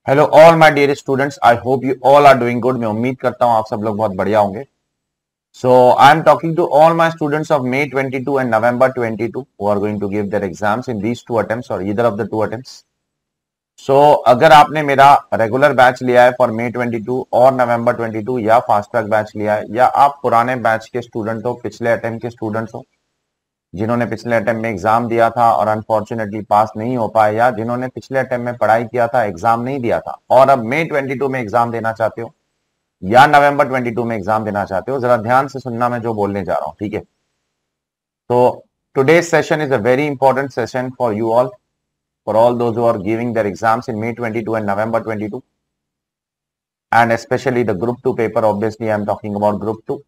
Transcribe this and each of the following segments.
Hello all my dear students, I hope you all are doing good. मैं उम्मीद करता हूं आप सब लोग बहुत बढ़िया होंगे। So I am talking to all my students of May 22 and November 22 who are going to give their exams in these two attempts और either of the two attempts. So अगर आपने मेरा रेगुलर बैच लिया है for May 22 और November 22 या fast track batch लिया है, या आप पुराने बैच के स्टूडेंट हो, पिछले अटेम्प्ट के स्टूडेंट्स हो जिन्होंने पिछले अटेम्प्ट में एग्जाम दिया था और अनफॉर्चुनेटली पास नहीं हो पाए, या जिन्होंने पिछले अटेम्प्ट में पढ़ाई किया था, एग्जाम नहीं दिया था और अब May 22 में एग्जाम देना चाहते हो या November 22 में एग्जाम देना चाहते हो, जरा ध्यान से सुनना मैं जो बोलने जा रहा हूं, ठीक है। तो today's session is a very important session for you all, for all those who are giving their exams in May 22 and November 22 and specially the group 2 paper. Obviously I am talking about group 2।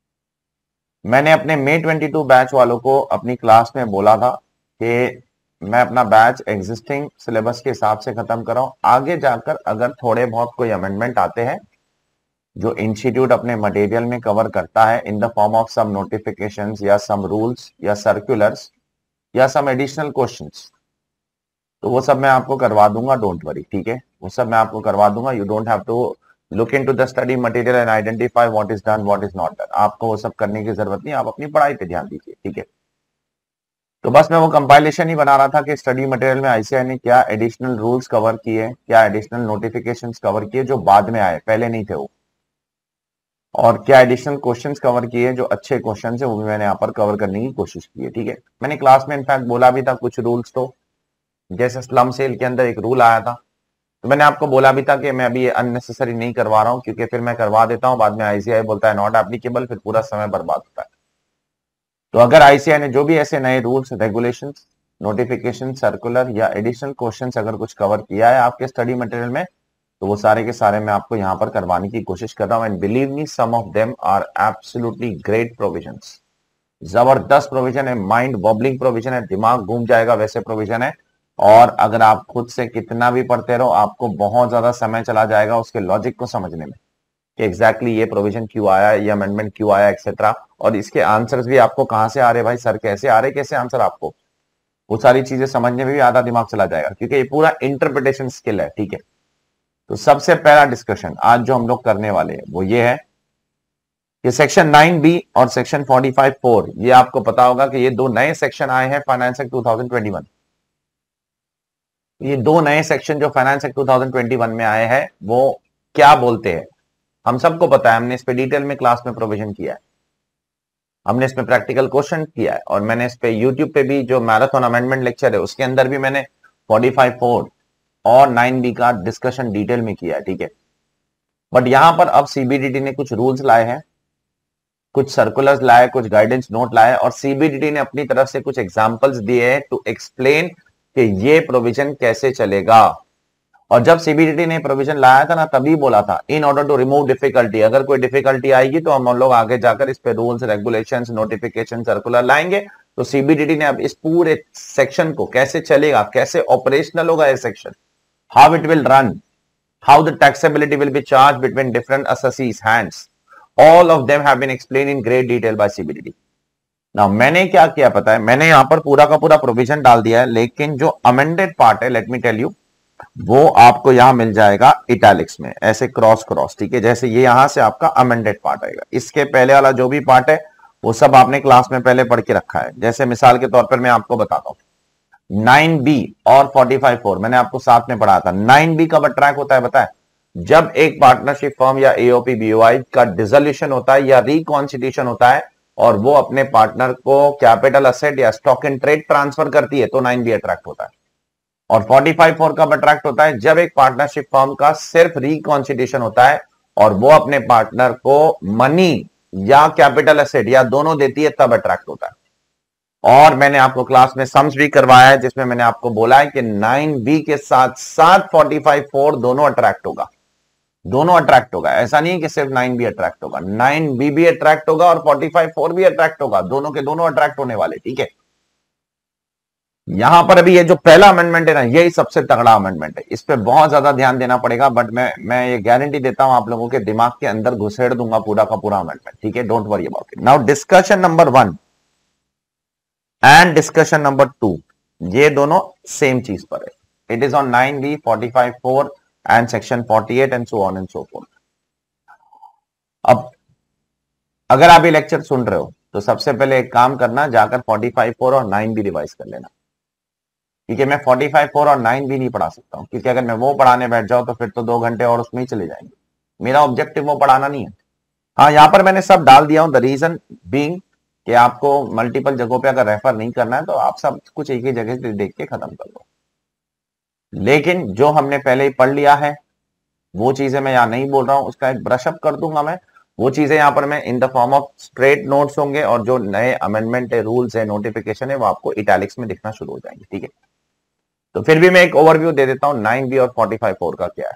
मैंने अपने May 22 batch वालों को अपनी class में बोला था कि मैं अपना बैच एग्जिस्टिंग सिलेबस के हिसाब से खत्म कर रहा हूं। आगे जाकर अगर थोड़े बहुत कोई अमेंडमेंट आते हैं जो इंस्टीट्यूट अपने मटेरियल में कवर करता है in the form of some notifications या सम रूल्स या सर्कुलर्स या सम एडिशनल क्वेश्चंस, तो वो सब मैं आपको करवा दूंगा, डोंट वरी, ठीक है। वो सब मैं आपको करवा दूंगा। You don't have to look into the study material and identify what is done what is not done. आपको वो सब करने की जरूरत नहीं, आप अपनी पढ़ाई पे ध्यान दीजिए, ठीक है। तो बस मैं वो कंपाइलेशन ही बना रहा था कि स्टडी मटेरियल में आईसीएआई ने क्या एडिशनल रूल्स कवर किए, क्या एडिशनल नोटिफिकेशंस कवर किए जो बाद में आए, पहले नहीं थे वो, और क्या एडिशनल क्वेश्चंस कवर किए जो अच्छे क्वेश्चंस है, वो भी मैंने यहाँ पर कवर करने की कोशिश की है, ठीक है। मैंने क्लास में इनफैक्ट बोला भी था कुछ रूल्स, तो जैसे स्लम सेल के अंदर एक रूल आया था, तो मैंने आपको बोला भी था कि मैं अभी ये अननेसेसरी नहीं करवा रहा हूं, क्योंकि फिर मैं करवा देता हूं, बाद में आईसीआई बोलता है नॉट एप्लीकेबल, फिर पूरा समय बर्बाद होता है। तो अगर आईसीआई ने जो भी ऐसे नए रूल्स, रेगुलेशंस, नोटिफिकेशन, सर्कुलर या एडिशनल क्वेश्चंस अगर कुछ कवर किया है आपके स्टडी मटेरियल में, तो वो सारे के सारे मैं आपको यहाँ पर करवाने की कोशिश कर रहा हूँ। And believe me, some of them are absolutely great provisions. जबरदस्त प्रोविजन है, माइंड वॉबलिंग प्रोविजन है, दिमाग घूम जाएगा वैसे प्रोविजन है। और अगर आप खुद से कितना भी पढ़ते रहो, आपको बहुत ज्यादा समय चला जाएगा उसके लॉजिक को समझने में कि एग्जैक्टली ये प्रोविजन क्यों आया, ये अमेंडमेंट क्यों आया, एक्सेट्रा। और इसके आंसर्स भी आपको कहां से आ रहे भाई, सर कैसे आ रहे, कैसे आंसर आपको, वो सारी चीजें समझने में भी आधा दिमाग चला जाएगा, क्योंकि ये पूरा इंटरप्रिटेशन स्किल है, ठीक है। तो सबसे पहला डिस्कशन आज जो हम लोग करने वाले हैं वो ये है कि सेक्शन 9B और सेक्शन 45(4), ये आपको पता होगा कि ये दो नए सेक्शन आए हैं फाइनेंस एक्ट 2021। ये दो नए सेक्शन जो फाइनेंस एक्ट 2021 में आए हैं वो क्या बोलते हैं, हम सबको पता है, हमने इस पे डिटेल में क्लास में प्रोविजन किया है, हमने इसमें प्रैक्टिकल क्वेश्चन किया है, और मैंने इस पे यूट्यूब पे भी जो मैराथन अमेंडमेंट लेक्चर है उसके अंदर भी मैंने 45(4) और 9B का डिस्कशन डिटेल में किया है, ठीक है। बट यहां पर अब सीबीडीटी ने कुछ रूल्स लाए हैं, कुछ सर्कुलर्स लाए, कुछ गाइडेंस नोट लाए, और सीबीडीटी ने अपनी तरफ से कुछ एग्जांपल्स दिए हैं टू एक्सप्लेन कि ये प्रोविजन कैसे चलेगा। और जब सीबीडीटी ने प्रोविजन लाया था ना, तभी बोला था in order to remove difficulty, अगर कोई डिफिकल्टी आएगी तो हम लोग आगे जाकर इस पे रूल्स, रेगुलेशंस, नोटिफिकेशन, सर्कुलर लाएंगे। तो सीबीडीटी ने अब इस पूरे सेक्शन को कैसे चलेगा, कैसे ऑपरेशनल होगा ये section, how it will run, how the taxability will be charge between different assessees hands, all of them have been explained in great detail by CBDT. Now मैंने क्या किया पता है, मैंने यहां पर पूरा का पूरा प्रोविजन डाल दिया है, लेकिन जो अमेंडेड पार्ट है, लेट मी टेल यू, वो आपको यहां मिल जाएगा इटैलिक्स में, ऐसे क्रॉस क्रॉस, ठीक है। जैसे ये यहां से आपका अमेंडेड पार्ट आएगा, इसके पहले वाला जो भी पार्ट है वो सब आपने क्लास में पहले पढ़ के रखा है। जैसे मिसाल के तौर पर मैं आपको बताता हूं, 9B और 45(4) मैंने आपको साथ में पढ़ा था। 9B कब अट्रैक्ट होता है बताए, जब एक पार्टनरशिप फर्म या एओपी बीओआई का डिसोल्यूशन होता है या रिकॉन्स्टिट्यूशन होता है और वो अपने पार्टनर को कैपिटल असेट या स्टॉक इन ट्रेड ट्रांसफर करती है, तो 9B अट्रैक्ट होता है। और 45(4) कब अट्रैक्ट होता है, जब एक पार्टनरशिप फर्म का सिर्फ रिकॉन्स्टिट्यूशन होता है और वो अपने पार्टनर को मनी या कैपिटल असेट या दोनों देती है, तब अट्रैक्ट होता है। और मैंने आपको क्लास में सम्स भी करवाया है, जिसमें मैंने आपको बोला है कि 9B के साथ साथ 45(4) दोनों अट्रैक्ट होगा, दोनों अट्रैक्ट होगा। ऐसा नहीं है कि सिर्फ 9B अट्रैक्ट होगा, 9B भी अट्रैक्ट होगा और 45(4) भी अट्रैक्ट होगा, दोनों के दोनों अट्रैक्ट होने वाले, ठीक है। यहां पर अभी ये जो पहला अमेंडमेंट है ना, यही सबसे तगड़ा अमेंडमेंट है, इस पे बहुत ज्यादा ध्यान देना पड़ेगा, बट मैं ये गारंटी देता हूं आप लोगों के दिमाग के अंदर घुसेड़ दूंगा पूरा का पूरा अमेंडमेंट, ठीक है। Don't worry about it. Now discussion number 1 and discussion number 2, ये दोनों सेम चीज पर है। It is on 9B, 45(4) and section 48 and so on and so forth. अब अगर आप ये लेक्चर सुन रहे हो तो सबसे पहले एक काम करना, जाकर 45(4) और 9 भी रिवाइज कर लेना, क्योंकि मैं 45(4) और 9 भी नहीं पढ़ा सकता हूं, क्योंकि अगर मैं वो पढ़ाने बैठ जाऊं तो फिर तो 2 घंटे और उसमें ही चले जाएंगे। मेरा ऑब्जेक्टिव वो पढ़ाना नहीं है। हाँ, यहां पर मैंने सब डाल दिया हूं, द रीजन बीइंग कि आपको मल्टीपल जगहों पे अगर रेफर नहीं करना है तो आप सब कुछ एक ही जगह से देख के खत्म कर लो। लेकिन जो हमने पहले ही पढ़ लिया है वो चीजें मैं यहां नहीं बोल रहा हूं, उसका एक ब्रशअप कर दूंगा मैं। वो चीजें यहां पर मैं in the form of straight notes होंगे, और जो नए अमेंडमेंट है, रूल्स है, नोटिफिकेशन है, वो आपको इटैलिक्स में दिखना शुरू हो जाएंगे। ठीक है, तो फिर भी मैं एक ओवरव्यू दे देता हूं 9B और 45(4) का क्या है।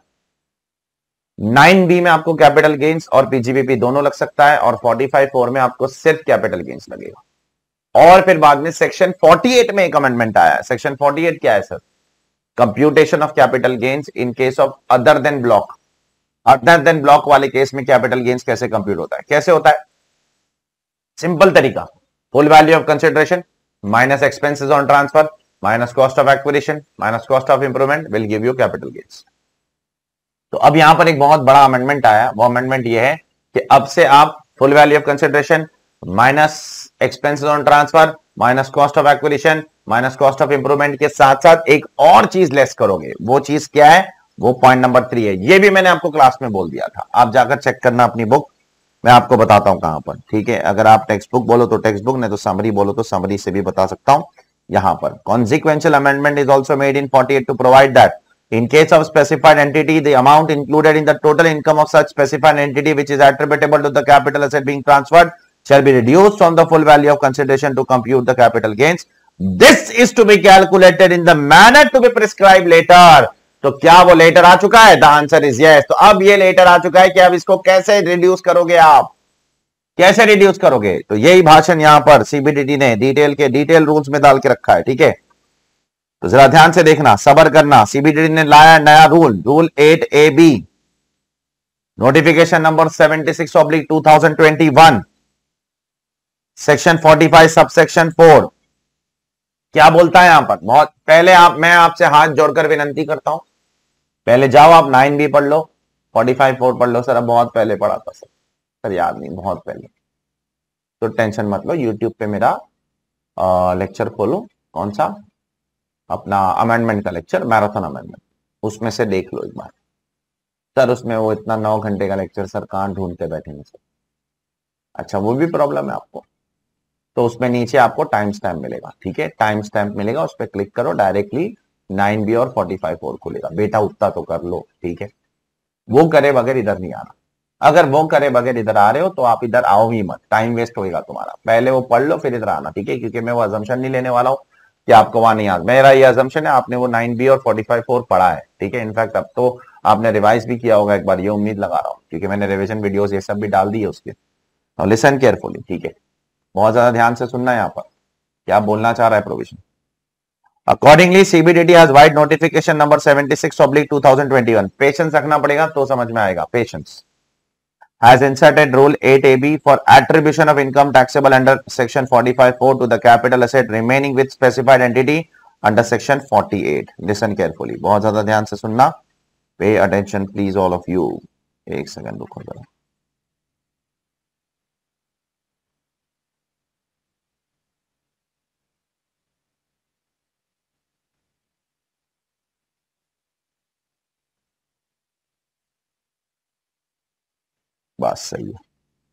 9B में आपको कैपिटल गेन्स और पीजीबीपी दोनों लग सकता है, और 45(4) में आपको सिर्फ कैपिटल गेन्स लगेगा। और फिर बाद में सेक्शन 48 में एक अमेंडमेंट आया है। सेक्शन 48 क्या है sir? Computation of capital gains in case of other than block. Other than block वाले केस में कैपिटल गेन्स कैसे कंप्यूट होता है? कैसे होता है? सिंपल तरीका, full value of consideration minus expenses on transfer minus cost of acquisition minus cost of improvement will give you capital gains. तो अब यहां पर एक बहुत बड़ा अमेंडमेंट आया। वो अमेंडमेंट ये है कि अब से आप full value of consideration minus expenses on transfer minus cost of acquisition minus cost of improvement के साथ साथ एक और चीज लेस करोगे। वो चीज क्या है? वो पॉइंट नंबर 3 है। ये भी मैंने आपको क्लास में बोल दिया था, आप जाकर चेक करना अपनी बुक, मैं आपको बताता हूं कहां पर। ठीक है, अगर आप टेक्स्ट बुक बोलो तो टेक्स्ट बुक, नहीं तो समरी बोलो तो समरी से भी बता सकता हूं। यहां पर consequential amendment is also made in 48 to provide that in case of specified entity, the amount included in the total income of such specified entity which is attributable to the capital asset being transferred shall be reduced from the full value of consideration to compute the capital gains. This is to be calculated in the manner to be prescribed later. तो क्या वो letter आ चुका है? The answer is yes. तो अब ये letter आ चुका है कि अब इसको कैसे रिड्यूस करोगे, आप कैसे रिड्यूस करोगे? तो यही भाषण यहां पर सीबीडीटी ने डिटेल रूल्स में डाल के रखा है। ठीक है, तो जरा ध्यान से देखना, सबर करना। सीबीडीटी ने लाया नया rule 8AB, notification number 76/2021, section 45 subsection 4। क्या बोलता है यहां पर? बहुत पहले मैं आपसे हाथ जोड़कर विनंती करता हूं, पहले जाओ आप 9B पढ़ लो, 45(4) पढ़ लो। सर अब बहुत पहले पढ़ा था सर याद नहीं, बहुत पहले। तो टेंशन मत लो, यूट्यूब पे मेरा लेक्चर खोलो, कौन सा? अपना अमेंडमेंट का लेक्चर, मैराथन अमेंडमेंट, उसमें से देख लो एक बार। सर उसमें वो इतना 9 घंटे का लेक्चर सर कहां ढूंढते बैठेंगे सर? अच्छा, वो भी प्रॉब्लम है आपको? तो उसमें नीचे आपको टाइम स्टैम्प मिलेगा। ठीक है, टाइम स्टैम्प मिलेगा, उस पर क्लिक करो, डायरेक्टली 9B और 45(4) खुलेगा। बेटा उतना तो कर लो। ठीक है, वो करे बगैर इधर नहीं आना। अगर वो करे बगैर इधर आ रहे हो तो आप इधर आओ ही मत, टाइम वेस्ट होगा तुम्हारा। पहले वो पढ़ लो फिर इधर आना। ठीक है, क्योंकि मैं वो अजम्पशन नहीं लेने वाला हूं कि आपको वहां नहीं आता। मेरा ये अजम्पशन है आपने वो 9B और 45(4) पढ़ा है। ठीक है, इनफैक्ट अब तो आपने रिवाइज भी किया होगा एक बार, ये उम्मीद लगा रहा हूं, क्योंकि मैंने रिवीजन वीडियोस ये सब भी डाल दी है उसके। और लिसन केयरफुली। ठीक है, बहुत ज्यादा ध्यान से सुनना है यहाँ पर क्या बोलना चाह रहा है provision. Accordingly CBDT has vide notification number 76/2021। Patience रखना पड़ेगा तो समझ में आएगा। Patience has inserted rule 8AB for attribution of income taxable under section 45(4) to the capital asset remaining with specified entity under section 48. Listen carefully. बहुत ज्यादा ध्यान से सुनना। Pay attention please all of you. एक सेकंड रुको जरा। बस सही है।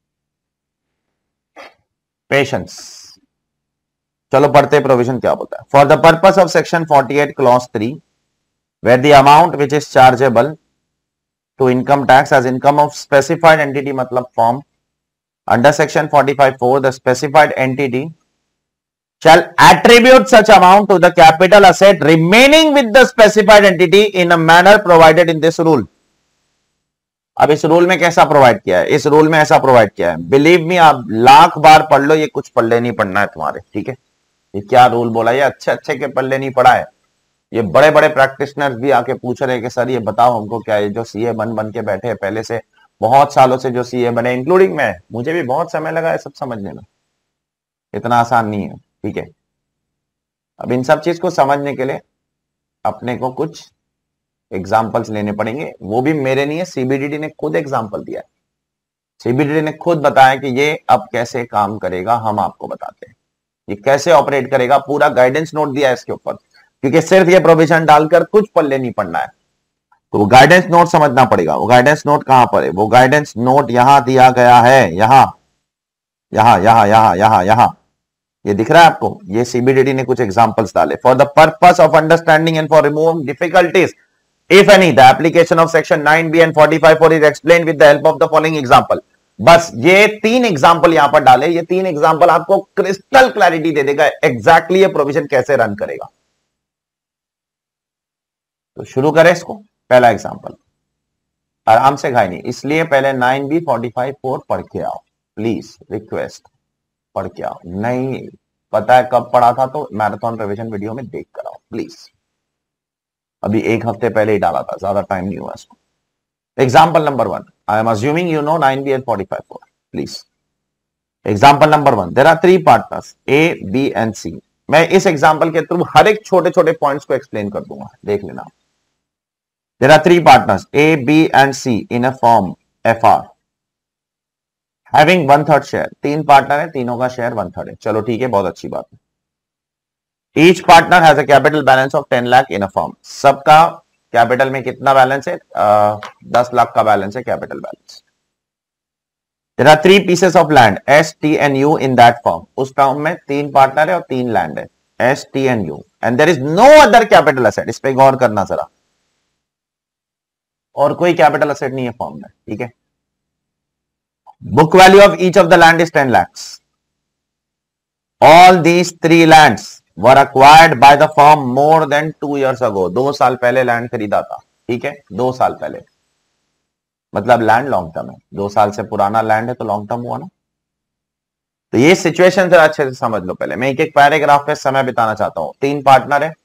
पेशेंस। चलो पढ़ते प्रोविजन क्या बोलता है। For the purpose of section 48 clause 3 where the amount which is chargeable to income tax as income of specified entity मतलब form under section 45(4) the specified entity shall attribute such amount to the capital asset remaining with the specified entity in a manner provided in this rule. अब इस rule में कैसा provide किया है? इस rule में ऐसा प्रोवाइड किया है, बिलीव मी, आप लाख बार पढ़ लो, ये कुछ पढ़ले नहीं पढ़ना है तुम्हारे। ठीक है, ये क्या रूल बोला? ये अच्छे के पढ़ले नहीं पढ़ा है। ये बड़े बड़े प्रैक्टिशनर्स भी आके पूछ रहे हैं कि सर ये बताओ हमको क्या है, जो सीए बन के बैठे हैं पहले से, बहुत सालों से जो सीए बने, इंक्लूडिंग मैं, मुझे भी बहुत समय लगा है सब समझने में, इतना आसान नहीं है। ठीक है, अब इन सब चीज को समझने के लिए अपने को कुछ एग्जाम्पल्स लेने पड़ेंगे, वो भी मेरे नहीं है, सीबीडीटी ने खुद एग्जाम्पल दिया है। सीबीडीटी ने खुद बताया कि ये अब कैसे काम करेगा, हम आपको बताते हैं ये कैसे ऑपरेट करेगा, पूरा गाइडेंस नोट दिया है इसके ऊपर, क्योंकि सिर्फ ये प्रोविजन डालकर कुछ पल्ले नहीं पड़ना है, तो वो गाइडेंस नोट समझना पड़ेगा। वो गाइडेंस नोट कहां पर है? वो गाइडेंस नोट यहां दिया गया है, यहां यहां यहां यहां यहां यहां, ये दिख रहा है आपको? ये सीबीडीटी ने कुछ एग्जांपल्स डाले। For the purpose of understanding and for removing difficulties if any the application of section 9B and 45(4) is explained with the help of the following example. बस ये 3 एग्जांपल यहां पर डाले, ये 3 एग्जांपल आपको क्रिस्टल क्लैरिटी दे देगा exactly ये provision कैसे रन करेगा। तो शुरू करें इसको। पहला एग्जांपल, आराम से घाई नहीं, इसलिए पहले 9B 45(4) पढ़ के आओ प्लीज, रिक्वेस्ट, पढ़ के आओ। नहीं पता है कब पढ़ा था तो मैराथन रिवीजन वीडियो में देख कर आओ प्लीज, अभी 1 हफ्ते पहले ही डाला था, ज्यादा टाइम नहीं हुआ इसको। Example number 1, I am assuming you know 9B and 45(4), please. Example number 1, there are 3 partners A, B and C। मैं इस एग्जाम्पल के थ्रू हर एक छोटे छोटे पॉइंट्स को एक्सप्लेन कर दूंगा, देख लेना। There are 3 partners A, B and C in a firm FR having 1/3 share. 3 partner है, तीनों का शेयर 1/3 है। चलो ठीक है, बहुत अच्छी बात है। Each partner has a capital balance of 10 lakh in a firm. सबका कैपिटल में कितना बैलेंस है? 10 लाख का बैलेंस है, capital balance. There are 3 pieces of land S, T and U in that firm. उस फॉर्म में 3 पार्टनर है और 3 लैंड है S, T and U and there is no other capital asset. इस पे गौर करना जरा, और कोई कैपिटल एसेट नहीं है फॉर्म में, ठीक है। Book value of each of the land is 10 lakhs. All these 3 lands were acquired by the firm more than 2 years ago. 2 साल पहले लैंड खरीदा था, ठीक है, 2 साल पहले। मतलब लैंड लॉन्ग टर्म है, 2 साल से पुराना लैंड है तो लॉन्ग टर्म हुआ ना। तो ये सिचुएशन जरा अच्छे से समझ लो। पहले मैं एक पैराग्राफ पे समय बिताना चाहता हूं। 3 पार्टनर है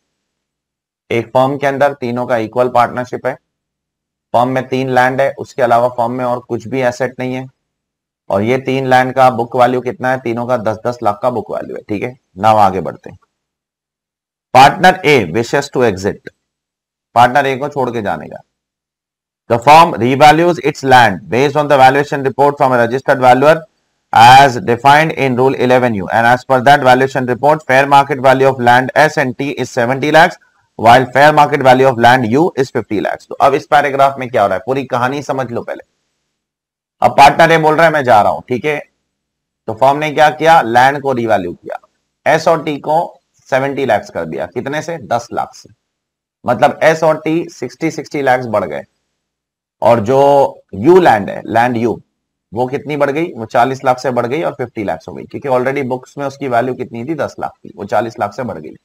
एक फर्म के अंदर, तीनों का इक्वल पार्टनरशिप है। फर्म में 3 लैंड है, उसके अलावा फर्म में और कुछ भी एसेट नहीं है। और ये 3 लैंड का बुक वैल्यू कितना है? तीनों का 10-10 लाख का बुक वैल्यू है, ठीक है। नाउ आगे बढ़ते हैं। Partner A wishes to exit. Partner A को छोड़ के जाने का। The firm revalues its land based on the valuation report from a registered valuer as defined in Rule 11U, and as per that valuation report, fair market value of land S and T is 70 lakhs, while fair market value of land U is 50 lakhs. तो अब इस paragraph में क्या हो रहा है, पूरी कहानी समझ लो पहले। अब पार्टनर ए बोल रहा है मैं जा रहा हूं, ठीक है। तो फर्म ने क्या किया, लैंड को रिवैल्यू किया, एस और टी को 70 लाख कर दिया। कितने से? 10 लाख से। मतलब एस और टी 60 लाख बढ़ गए, और जो यू लैंड है, लैंड यू, वो कितनी बढ़ गई? वो 40 लाख से बढ़ गई और 50 लाख हो गई, क्योंकि ऑलरेडी बुक्स में उसकी वैल्यू कितनी थी? 10 लाख थी, वो 40 लाख से बढ़ गई।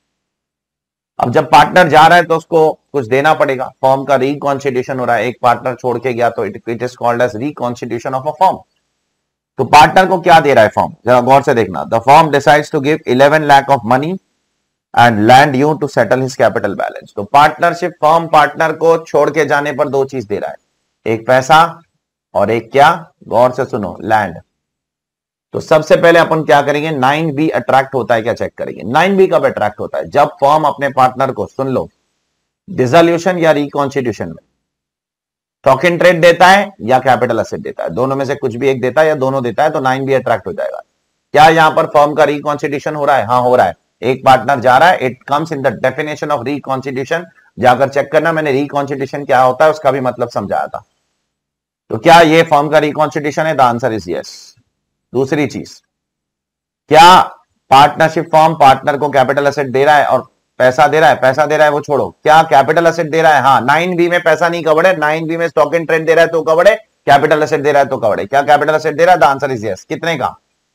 अब जब पार्टनर जा रहा है तो उसको कुछ देना पड़ेगा। फॉर्म का रिकॉन्स्टिट्यूशन हो रहा है, एक पार्टनर छोड़ के गया तो it is called as reconstitution of a firm. तो पार्टनर को क्या दे रहा है फॉर्म, जरा गौर से देखना। The firm decides to give 11 lakh of money and land U to settle his capital balance. तो पार्टनरशिप फॉर्म पार्टनर को छोड़ के जाने पर 2 चीज दे रहा है, एक पैसा और एक क्या? गौर से सुनो, लैंड। तो सबसे पहले अपन क्या करेंगे, 9B अट्रैक्ट होता है क्या चेक करेंगे। 9B कब अट्रैक्ट होता है? जब फॉर्म अपने पार्टनर को, सुन लो, डिसोल्यूशन या रिकॉन्स्टिट्यूशन में स्टॉक इन ट्रेड देता है या कैपिटल एसेट देता है, दोनों में से कुछ भी एक देता है या दोनों देता है, तो 9B अट्रैक्ट हो जाएगा। क्या यहां पर फॉर्म का रिकॉन्स्टिट्यूशन हो रहा है? हाँ हो रहा है। एक पार्टनर जा रहा है, it comes in the definition of reconstitution. जाकर चेक करना, मैंने रिकॉन्स्टिट्यूशन क्या होता है उसका भी मतलब समझाया था। तो क्या ये फॉर्म का रिकॉन्स्टिट्यूशन है? The answer is yes. दूसरी चीज, क्या पार्टनरशिप फॉर्म पार्टनर को कैपिटल एसेट दे रहा है और पैसा दे रहा है? पैसा दे रहा है वो छोड़ो, क्या कैपिटल एसेट दे रहा है? हाँ, 9B में पैसा नहीं कवर्ड है, 9B में स्टॉक इन ट्रेड दे रहा है तो कवर्ड है, कैपिटल एसेट दे रहा है तो कवर्ड है। क्या कैपिटल एसेट दे रहा है? The answer is yes. कितने का?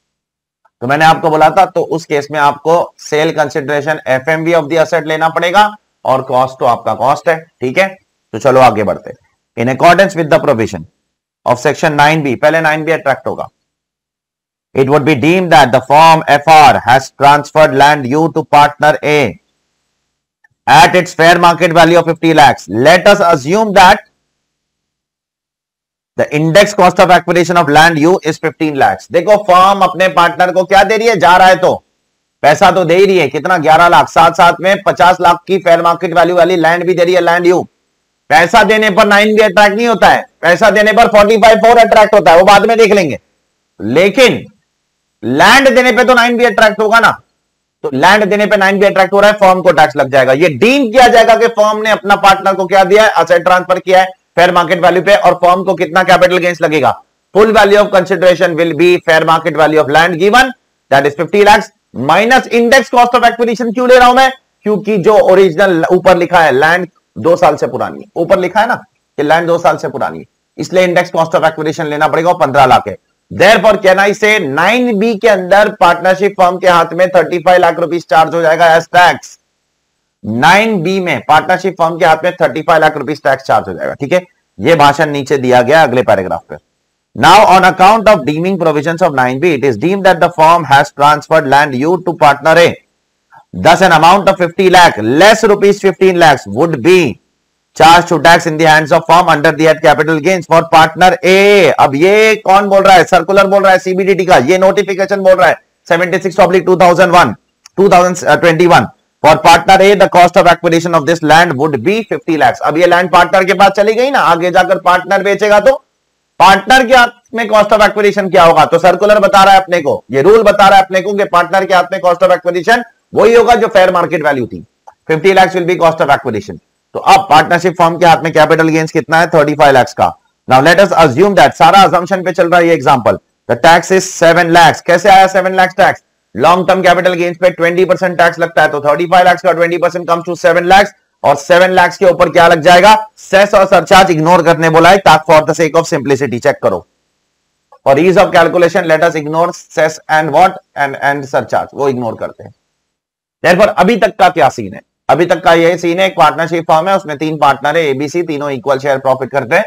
तो मैंने आपको बोला था, तो उस केस में आपको sale consideration FMV of the asset लेना पड़ेगा, और कॉस्ट तो आपका कॉस्ट है, ठीक है। तो चलो आगे बढ़ते। In accordance with the provision of section 9B, पहले 9B अट्रैक्ट होगा। It would be deemed that the firm FR has transferred land U to partner A at its fair market value of 50 lakhs. Let us assume that the index cost of acquisition of land U is 15 lakhs. देखो firm अपने partner को क्या दे रही है, जा रहा है तो पैसा तो दे ही रही है, कितना? 11 लाख। साथ साथ में 50 लाख की फेयर मार्केट वैल्यू वाली लैंड भी दे रही है, लैंड यू। पैसा देने पर 9B अट्रैक्ट नहीं होता है, पैसा देने पर 45(4) अट्रैक्ट होता है, वो बाद में देख लेंगे। लेकिन लैंड देने पे तो 9B अट्रैक्ट होगा ना, तो लैंड देने पे 9B अट्रैक्ट हो रहा है, फर्म को टैक्स लग जाएगा। ये डीम किया जाएगा कि फर्म ने अपना पार्टनर को क्या दिया है, असेट ट्रांसफर किया है फेयर मार्केट वैल्यू पे, और फर्म को कितना कैपिटल गेन्स लगेगा। Full value of consideration will be fair market value of land given, that is 50 lakh minus index cost of acquisition. क्यों ले रहा हूं मैं, क्योंकि जो ओरिजिनल ऊपर लिखा है लैंड 2 साल से पुरानी है, ऊपर लिखा है ना कि लैंड 2 साल से पुरानी है, इसलिए इंडेक्स कॉस्ट ऑफ एक्विजिशन लेना पड़ेगा, 15 लाख है। Therefore, can I say 9B के अंदर पार्टनरशिप फर्म के हाथ में 35 लाख रुपीस चार्ज हो जाएगा एज टैक्स। 9B में पार्टनरशिप फर्म के हाथ में 35 लाख रुपीस टैक्स चार्ज हो जाएगा। ठीक है, यह भाषण नीचे दिया गया अगले पैराग्राफ पे। Now, on account of deeming provisions of 9B, it is deemed that the firm has transferred land U to partner A. Thus, an amount of 50 lakh less rupees 15 lakhs would be charge to tax in the hands of firm under the head capital gains for partner A। अब ये कौन बोल रहा है, circular बोल रहा है CBDT का, ये नोटिफिकेशन बोल रहा है 76/2021 for partner A the cost of acquisition of this land would be 50 lakh. अब ये लैंड पार्टनर के पास चली गई ना, आगे जाकर पार्टनर बेचेगा तो पार्टनर के हाथ में कॉस्ट ऑफ एक्विजिशन क्या होगा, तो सर्कुलर बता रहा है अपने को, ये रूल बता रहा है अपने को कि पार्टनर के हाथ में कॉस्ट ऑफ एक्विजिशन वही होगा जो फेयर मार्केट वैल्यू थी, 50 lakh will be cost of acquisition. तो अब पार्टनरशिप फर्म के हाथ में कैपिटल गेन्स कितना है, 35 लाख का। Now let us assume that, सारा अजम्पशन पे चल रहा है ये example, the tax is 7 lakh. कैसे आया 7 lakh tax, long term capital gains पे 20% टैक्स लगता है, तो 35 लाख का 20% कम्स टू 7 लाख, और 7 लाख के ऊपर क्या लग जाएगा, सेस और सरचार्ज इग्नोर करने बोला है, ताकि for the sake of simplicity check करो, for ease of calculation let us ignore cess and what and surcharge, वो इग्नोर करते हैं। Therefore, अभी तक का क्या सीन है, अभी तक का ये सीन है, एक पार्टनरशिप फर्म है, उसमें 3 पार्टनर है एबीसी, तीनों इक्वल शेयर प्रॉफिट करते हैं,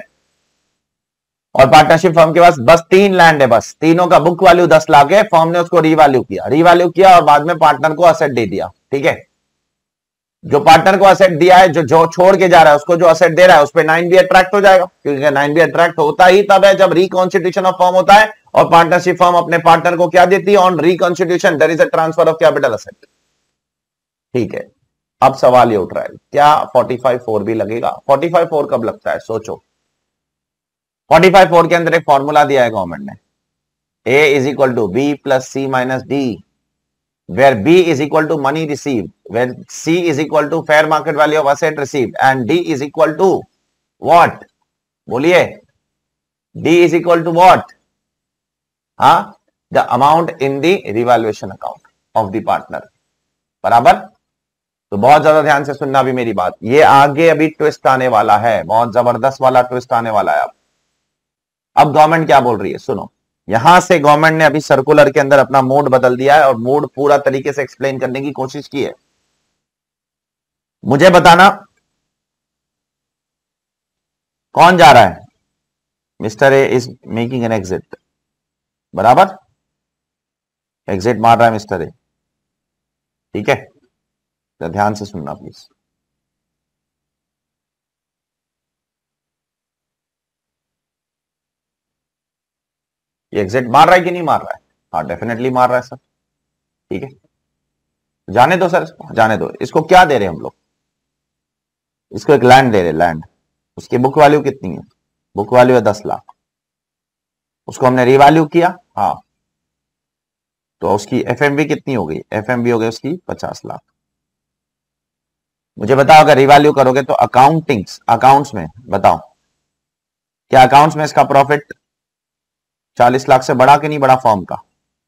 और पार्टनरशिप फर्म के पास बस 3 लैंड है, बस तीनों का बुक वैल्यू 10 लाख है, फर्म ने उसको रीवैल्यू किया और बाद में पार्टनर को असेट दे दिया। ठीक है, जो पार्टनर को असेट दिया है, जो छोड़ के जा रहा है उसको जो असेट दे रहा है उस पर 9B अट्रैक्ट हो जाएगा, क्योंकि 9B अट्रैक्ट होता ही तब है जब रिकॉन्स्टिट्यूशन ऑफ फर्म होता है, और पार्टनरशिप फर्म अपने पार्टनर को क्या देती है, on reconstitution there is a transfer of capital asset. ठीक है, अब सवाल ये उठ रहा है, क्या 45(4) भी लगेगा? 45(4) कब लगता है, सोचो। 45(4) के अंदर एक फॉर्मूला दिया है गवर्नमेंट ने, A is equal to B plus C minus D, where B is equal to money received, where C is equal to fair market value of asset received, and D is equal to what, बोलिए, D is equal to what, हाँ, the amount in the revaluation account of the partner, बराबर। तो बहुत ज्यादा ध्यान से सुनना भी मेरी बात, ये आगे अभी ट्विस्ट आने वाला है, बहुत जबरदस्त वाला ट्विस्ट आने वाला है। अब गवर्नमेंट क्या बोल रही है, सुनो। यहां से गवर्नमेंट ने अभी सर्कुलर के अंदर अपना मूड बदल दिया है, और मूड पूरा तरीके से एक्सप्लेन करने की कोशिश की है। मुझे बताना कौन जा रहा है, mister A is making an exit, बराबर, एग्जिट मार रहा है मिस्टर ए। ठीक है, तो ध्यान से सुनना प्लीज। ये एग्जिट मार रहा है कि नहीं मार रहा है, हाँ डेफिनेटली मार रहा है सर। ठीक है, जाने दो सर, जाने दो। इसको क्या दे रहे हैं हम लोग, इसको एक लैंड दे रहे, लैंड, उसकी बुक वैल्यू कितनी है, बुक वैल्यू है 10 लाख, उसको हमने रीवैल्यू किया, हाँ, तो उसकी एफएमवी कितनी हो गई, एफएमवी हो गई उसकी 50 लाख। मुझे बताओ अगर रिवैल्यू करोगे तो अकाउंट्स में बताओ, क्या अकाउंट्स में इसका प्रॉफिट 40 लाख से बड़ा कि नहीं बड़ा फर्म का,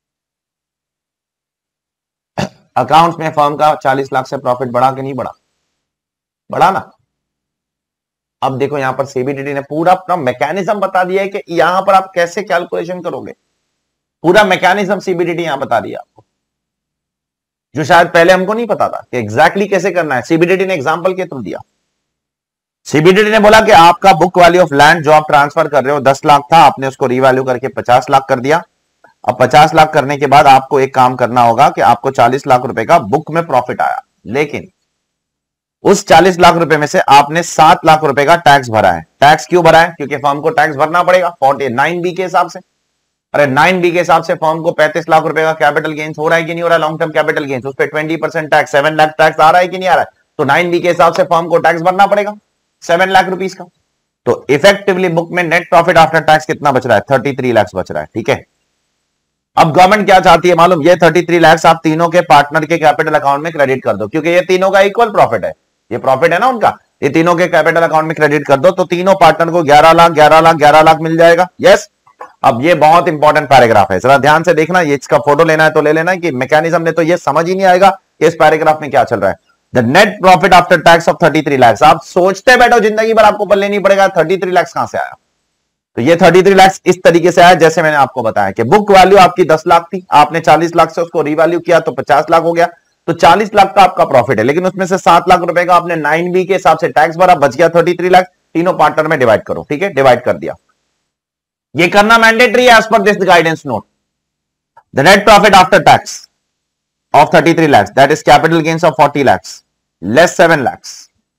अकाउंट्स में फर्म का 40 लाख से प्रॉफिट बड़ा कि नहीं बड़ा, बड़ा ना। अब देखो यहां पर सीबीडीटी ने पूरा अपना मैकेनिज्म बता दिया है कि यहां पर आप कैसे कैलकुलेशन करोगे, पूरा मैकेनिज्म सीबीडीटी यहां बता दिया आपको, जो शायद पहले हमको नहीं पता था कि एग्जैक्टली कैसे करना है। सीबीडीटी ने एग्जांपल के थ्रू दिया। सीबीडीटी ने बोला कि आपका बुक वैल्यू ऑफ लैंड जो आप ट्रांसफर कर रहे हो 10 लाख था, आपने उसको रीवैल्यू करके 50 लाख कर दिया। अब 50 लाख करने के बाद आपको एक काम करना होगा कि आपको 40 लाख रुपए का बुक में प्रॉफिट आया, लेकिन उस 40 लाख रुपए में से आपने 7 लाख रुपए का टैक्स भरा है। टैक्स क्यों भरा है, क्योंकि फर्म को टैक्स भरना पड़ेगा 49B के हिसाब से। अरे 9B के हिसाब से फर्म को 35 लाख रुपए का कैपिटल गेन्स हो रहा है कि नहीं हो रहा है, लॉन्ग टर्म कैपिटल गेन्स, उस पर 20% टैक्स 7 लाख टैक्स आ रहा है कि नहीं आ रहा है, तो 9B के हिसाब से फर्म को टैक्स भरना पड़ेगा। 7 लाख रुपीस का। तो इफेक्टिवली बुक में नेट प्रॉफिट आफ्टर टैक्स कितना बच रहा है? 33 लाख बच रहा है। ठीक है, अब गवर्नमेंट क्या चाहती है मालूम? ये 33 लाख आप तीनों के पार्टनर के कैपिटल अकाउंट में क्रेडिट कर दो, क्योंकि ये तीनों का इक्वल प्रॉफिट है, ये प्रॉफिट है ना उनका, ये तीनों के कैपिटल अकाउंट में क्रेडिट कर दो, तो तीनों पार्टनर को 11 लाख 11 लाख 11 लाख मिल जाएगा। यस, अब ये बहुत इंपॉर्टेंट पैराग्राफ है, जरा ध्यान से देखना, ये इसका फोटो लेना है तो ले लेना, कि मैकेनिज्म ने तो ये समझ ही नहीं आएगा कि इस पैराग्राफ में क्या चल रहा है। The net profit after tax of 33 lakh. आप सोचते बैठो जिंदगी भर आपको पल्ले नहीं पड़ेगा 33 लाख कहां से आया। तो ये 33 लाख इस तरीके से आया जैसे मैंने आपको बताया कि बुक वैल्यू आपकी 10 लाख थी, आपने 40 लाख से उसको रीवैल्यू किया तो 50 लाख हो गया, तो 40 लाख का आपका प्रॉफिट है, लेकिन उसमें से 7 लाख रुपए का आपने 9B के हिसाब से टैक्स भरा, बच गया 33 लाख। तीनों पार्टनर में डिवाइड करो। ठीक है, डिवाइड कर दिया। ये करना मैंडेटरी है as per this guidance note. The net profit after tax of 33 lakhs, that is capital gains of 40 lakhs less 7 lakhs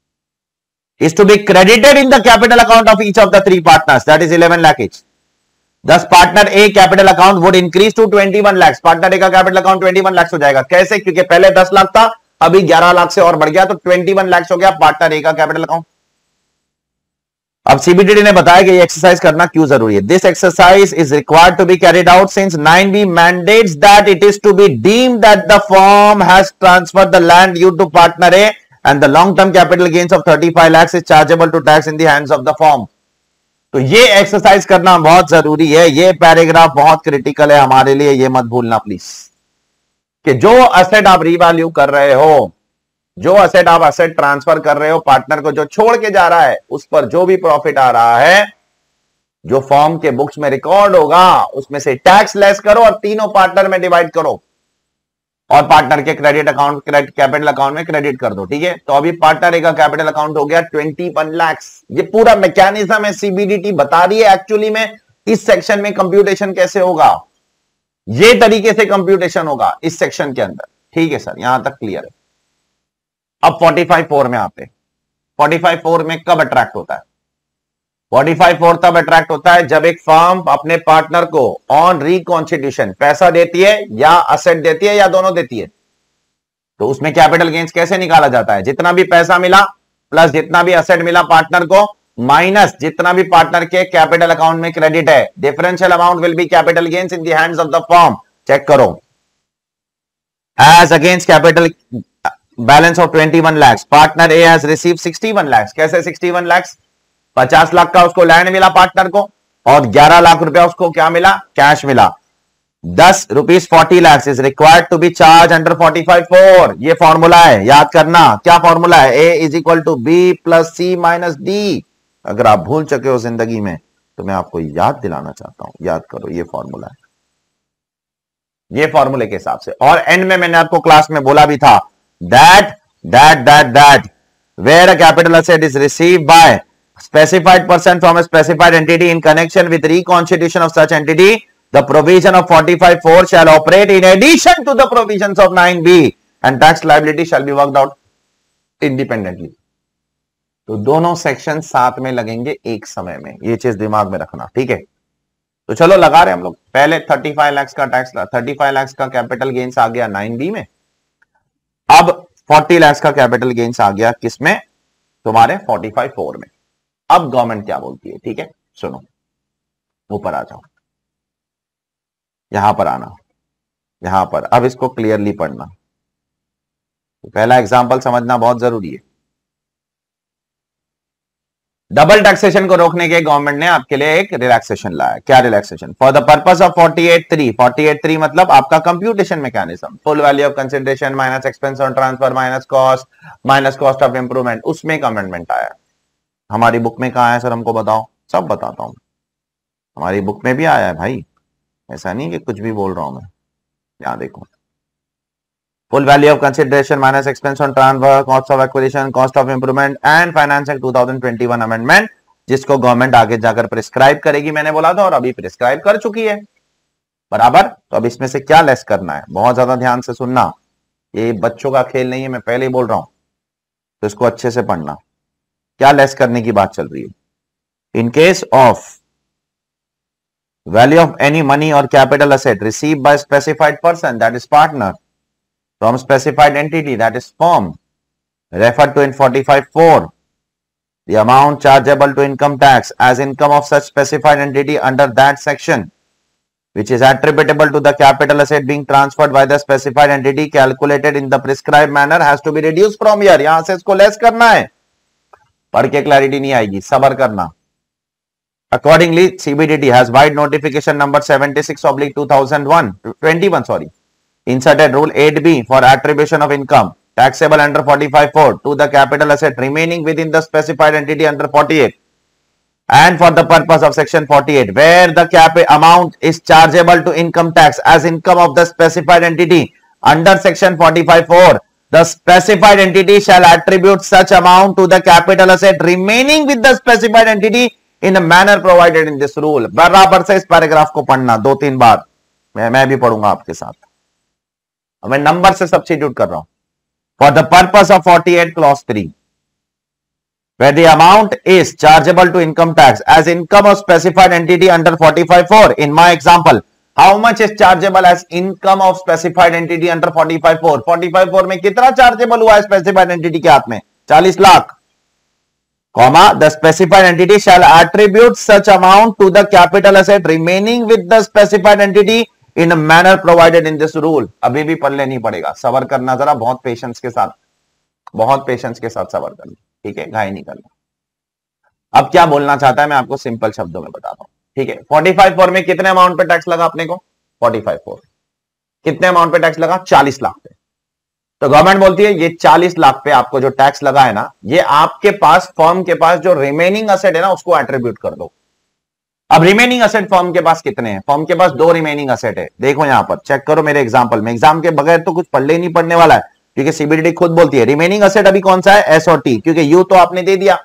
is to be credited in the capital account of each of the three partners, that is 11 lakh each. Thus partner A capital account would increase to 21 lakhs. partner A का capital account 21 lakhs हो जाएगा। कैसे? क्योंकि पहले 10 लाख था, अभी 11 लाख से और बढ़ गया, तो 21 lakhs हो गया पार्टनर A का कैपिटल अकाउंट। अब सीबीडीटी ने बताया कि ये एक्सरसाइज करना क्यों जरूरी है। This exercise is required to be carried out since 9B mandates that it is to be deemed that the firm has transferred the land due to partner A and the long term capital gains of 35 lakhs is chargeable to tax in the hands of the firm. तो ये exercise करना बहुत जरूरी है, ये paragraph बहुत critical है हमारे लिए, ये मत भूलना प्लीज, कि जो असेट आप रीवैल्यू कर रहे हो, जो असेट आप असेट ट्रांसफर कर रहे हो पार्टनर को, जो छोड़ के जा रहा है, उस पर जो भी प्रॉफिट आ रहा है, जो फॉर्म के बुक्स में रिकॉर्ड होगा, उसमें से टैक्स लेस करो और तीनों पार्टनर में डिवाइड करो और पार्टनर के क्रेडिट अकाउंट कैपिटल अकाउंट में क्रेडिट कर दो। ठीक है, तो अभी पार्टनर का कैपिटल अकाउंट हो गया 21 लाख। ये पूरा मैकेनिज्म है, सीबीडीटी बता रही है एक्चुअली में इस सेक्शन में कंप्यूटेशन कैसे होगा, ये तरीके से कंप्यूटेशन होगा इस सेक्शन के अंदर। ठीक है सर, यहां तक क्लियर है। अब 45(4) में आते हैं। 45(4) में कब अट्रैक्ट होता है? 45(4) तब अट्रैक्ट होता है जब एक फर्म अपने पार्टनर को ऑन रिकॉन्स्टिट्यूशन पैसा देती है या असेट देती है या दोनों देती है। तो उसमें कैपिटल गेन्स कैसे निकाला जाता है? जितना भी पैसा मिला प्लस जितना भी असेट मिला पार्टनर को माइनस जितना भी पार्टनर के कैपिटल अकाउंट में क्रेडिट है, differential amount will be capital gains in the hands of the firm. Check करो, as against capital balance of 21 lakhs, partner A has receive 61 lakhs। कैसे 61 lakhs? 50 lakh का उसको लैंड मिला पार्टनर को और 11 लाख रुपया उसको क्या मिला? कैश मिला। 10 rupees 40 lakhs is required to be charge under 45(4). ये फॉर्मूला है, याद करना। क्या फॉर्मूला है? A is equal to B plus C minus D. अगर आप भूल चुके हो जिंदगी में तो मैं आपको याद दिलाना चाहता हूं, याद करो, ये फॉर्मूला है, ये फॉर्मूले के हिसाब से। और एंड में मैंने आपको क्लास में बोला भी था that where a capital asset is received by specified person from a specified entity in connection with reconstitution of such entity, the provision of 45(4) shall operate in addition to the provisions of 9B and tax liability shall be worked out independently. तो दोनों section साथ में लगेंगे एक समय में, ये चीज दिमाग में रखना। ठीक है, तो चलो लगा रहे हम लोग। पहले 35 lakhs का टैक्स, 35 lakhs का कैपिटल गेन्स आ गया 9B में। अब 40 lakhs का कैपिटल गेन्स आ गया किसमें? तुम्हारे 45(4) में। अब गवर्नमेंट क्या बोलती है? ठीक है, सुनो, ऊपर आ जाओ, यहां पर आना, यहां पर। अब इसको क्लियरली पढ़ना। तो पहला एग्जांपल समझना बहुत जरूरी है। डबल टैक्सेशन को रोकने के गवर्नमेंट ने आपके लिए एक रिलैक्सेशन लाया। क्या relaxation? For the purpose of 48(3). 48(3) मतलब आपका computation mechanism, full value of consideration minus expense on transfer minus cost of improvement, उसमें एक अमेंडमेंट आया। हमारी बुक में कहा है सर, हमको बताओ। सब बताता हूं, हमारी बुक में भी आया है भाई, ऐसा नहीं कि कुछ भी बोल रहा हूं मैं। यहां देखो, full value of consideration minus expense on transfer, cost of acquisition, cost of improvement and financing 2021 amendment, जिसको गवर्नमेंट आगे जाकर प्रिस्क्राइब करेगी, मैंने बोला था, और अभी प्रिस्क्राइब कर चुकी है बराबर। तो अब इसमें से क्या लेस करना है, बहुत ज्यादा ध्यान से सुनना, ये बच्चों का खेल नहीं है, मैं पहले ही बोल रहा हूं, तो इसको अच्छे से पढ़ना। क्या लेस करने की बात चल रही है? In case of value of any money और capital asset receive by specified person, that is partner, from specified entity, that is firm, referred to in 45(4), the amount chargeable to income tax as income of such specified entity under that section which is attributable to the capital asset being transferred by the specified entity calculated in the prescribed manner has to be reduced from here. यहां से इसको less करना है, पढ़ के clarity नहीं आएगी, सबर करना. Accordingly, CBDT has wide notification number 76/2001 inserted rule 8B for attribution of income taxable under 45(4) to the capital asset remaining within the specified entity under 48 and for the purpose of section 48 where the amount is chargeable to income tax as income of the specified entity under section 45(4), the specified entity shall attribute such amount to the capital asset remaining with the specified entity in a manner provided in this rule. बराबर से इस paragraph को पढ़ना 2-3 बार, मैं भी पढ़ूंगा आपके साथ. मैं नंबर से सब्स्टिट्यूट कर रहा हूं. For the purpose of 48 clause 3 where the amount is chargeable to income tax as income of specified entity under 45(4), in my example how much is chargeable as income of specified entity under 45(4)? 45(4) में कितना chargeable हुआ है specified entity के हाथ में? 40 lakh. Comma, the specified entity shall attribute such amount to the capital asset remaining with the specified entity in a manner provided in this rule. अभी भी पढ़ लेनी पड़ेगा, सबर करना जरा, बहुत पेशेंस के साथ सबर करना, ठीक है, घाई नहीं करना. अब क्या बोलना चाहता है मैं आपको सिंपल शब्दों में बताता हूं, ठीक है. 45(4) में कितने अमाउंट पे टैक्स लगा अपने को? 45(4) कितने अमाउंट पे टैक्स लगा? 40 लाख पे. तो गवर्नमेंट बोलती है ये 40 लाख पे आपको जो टैक्स लगा है ना, ये आपके पास, फर्म के पास जो रिमेनिंग असेट है ना उसको एट्रीब्यूट कर दो. अब रिमेनिंग असेट फर्म के पास कितने हैं? फर्म के पास 2 रिमेनिंग असेट है. देखो यहां पर चेक करो मेरे एग्जांपल में, एग्जाम के बगैर तो कुछ पढ़ने ही नहीं पड़ने वाला है, क्योंकि सीबीडीटी खुद बोलती है रिमेनिंग असेट अभी कौन सा है? एस और टी, क्योंकि यू तो आपने दे दिया.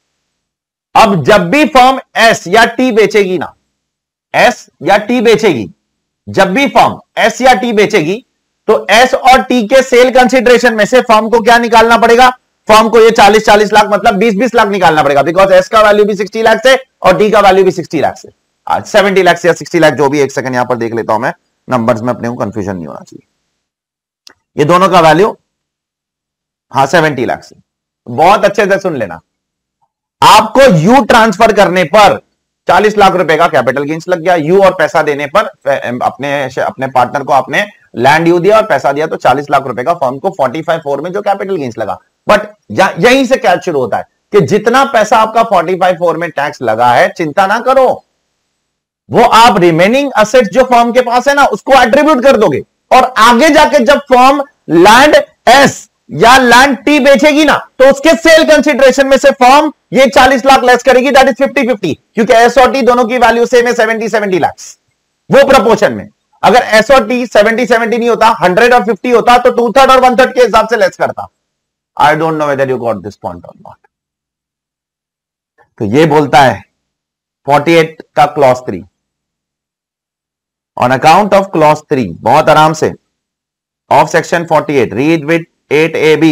अब जब भी फर्म एस या टी बेचेगी ना, एस या टी बेचेगी, जब भी फर्म एस या टी बेचेगी तो एस और टी के सेल कंसिडरेशन में से फर्म को क्या निकालना पड़ेगा? फर्म को ये 40 लाख मतलब 20 लाख निकालना पड़ेगा, बिकॉज एस का वैल्यू भी 60 लाख से और टी का वैल्यू भी 60 लाख से. 70 लाख से या 60 लाख, जो भी, एक सेकंड यहां पर देख लेता हूं मैं, नंबर्स में अपने को कंफ्यूजन नहीं होना चाहिए. ये दोनों का वैल्यू, हाँ, 70 लाख से. बहुत अच्छे से सुन लेना, आपको यू ट्रांसफर करने पर 40 लाख रुपए का कैपिटल गेन्स लग गया. यू और पैसा देने पर अपने पार्टनर को आपने लैंड यू दिया और पैसा दिया, तो 40 लाख रुपए का फर्म को 45(4) में जो कैपिटल गेन्स लगा. बट यहीं से कैच शुरू होता है कि जितना पैसा आपका 45(4) में टैक्स लगा है, चिंता ना करो, वो आप रिमेनिंग असेट्स जो फर्म के पास है ना उसको एट्रीब्यूट कर दोगे, और आगे जाके जब फर्म लैंड एस या लैंड टी बेचेगी ना, तो उसके सेल कंसिडरेशन में से फर्म ये 40 लाख लेस करेगी. दैट इज 50-50, क्योंकि एस और टी दोनों की वैल्यू सेम है, 70 लाख. वो प्रपोर्शन में अगर एस और टी 70 नहीं होता, 100 और 50 होता, तो 2/3 और 1/3 के हिसाब से लेस करता. I don't know whether you got this point और नॉट. तो ये बोलता है 48 का clause 3. On account of clause 3, बहुत आराम से, ऑफ section 48, read with 8AB,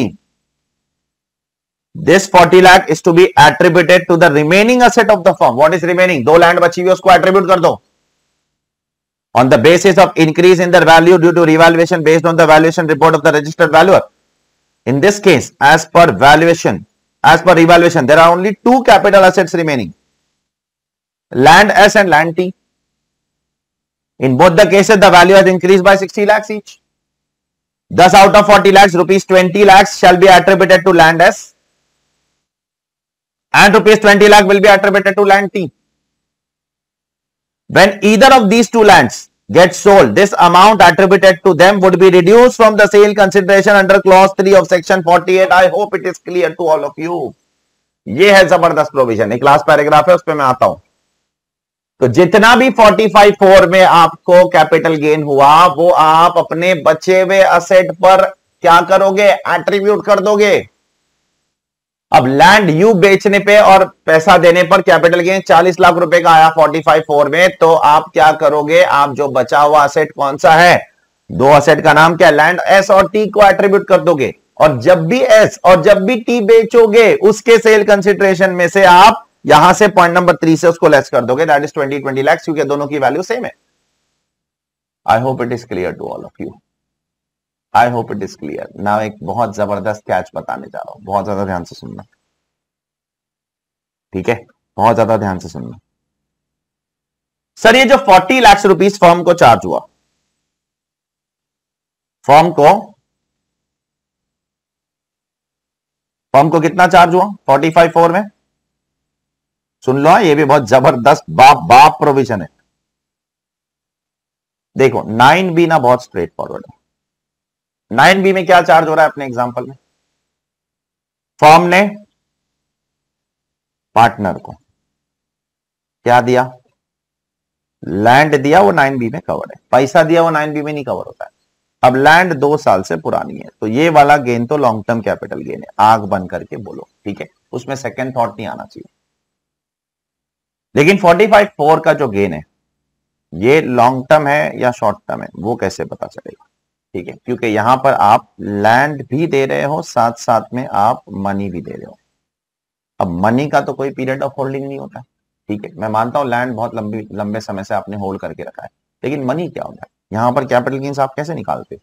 this 40 lakh is to be attributed to the remaining asset of the firm. What is remaining? 2 land बची हुई, उसको एट्रीब्यूट कर दो. On the basis of increase in their value due to revaluation based on the valuation report of the registered valuer. In this case, as per revaluation, there are only 2 capital assets remaining: land S and land T. In both the cases, the value has increased by 60 lakhs each. Thus, out of 40 lakhs, rupees 20 lakhs shall be attributed to land S, and rupees 20 lakh will be attributed to land T. When either of these 2 lands gets sold, this amount attributed to them would be reduced from the sale consideration under clause 3 of section 48. I hope it is clear to all of you. ये है जबरदस्त provision. एक last paragraph है, उस पर मैं आता हूं. तो जितना भी 45(4) में आपको कैपिटल गेन हुआ, वो आप अपने बचे हुए असेट पर क्या करोगे? एट्रीब्यूट कर दोगे. अब लैंड यू बेचने पे और पैसा देने पर कैपिटल गेन 40 लाख रुपए का आया 45(4) में, तो आप क्या करोगे? आप जो बचा हुआ असेट कौन सा है, 2 असेट का नाम क्या है? लैंड एस और टी को एट्रीब्यूट कर दोगे, और जब भी एस और जब भी टी बेचोगे, उसके सेल कंसिडरेशन में से आप यहां से पॉइंट नंबर 3 से उसको लेस कर दोगे. दैट इज 20 लाख, क्योंकि दोनों की वैल्यू सेम है. I hope it is clear to all of you. I hope it is clear. Now एक बहुत जबरदस्त कैच बताने जा रहा हूं, बहुत ज्यादा ध्यान से सुनना. ठीक है, बहुत ज्यादा ध्यान से सुनना। सर ये जो 40 लाख रुपीस फर्म को चार्ज हुआ, फर्म को कितना चार्ज हुआ 45(4) में? सुन लो, ये भी बहुत जबरदस्त बाप प्रोविजन है। देखो 9B ना बहुत स्ट्रेट फॉरवर्ड है। 9B में क्या चार्ज हो रहा है अपने एग्जांपल में? फर्म ने पार्टनर को क्या दिया? लैंड दिया, वो 9B में कवर है। पैसा दिया, वो 9B में नहीं कवर होता है। अब लैंड 2 साल से पुरानी है, तो ये वाला गेन तो लॉन्ग टर्म कैपिटल गेन है। आग बंद करके बोलो, ठीक है, उसमें सेकंड थॉट नहीं आना चाहिए। लेकिन 45(4) का जो गेन है, ये लॉन्ग टर्म है या शॉर्ट टर्म है, वो कैसे पता चलेगा? ठीक है, क्योंकि यहां पर आप लैंड भी दे रहे हो, साथ साथ में आप मनी भी दे रहे हो। अब मनी का तो कोई पीरियड ऑफ होल्डिंग नहीं होता, ठीक है, मैं मानता हूं लैंड बहुत लंबे समय से आपने होल्ड करके रखा है, लेकिन मनी क्या होता है? यहां पर कैपिटल गेन्स आप कैसे निकालते?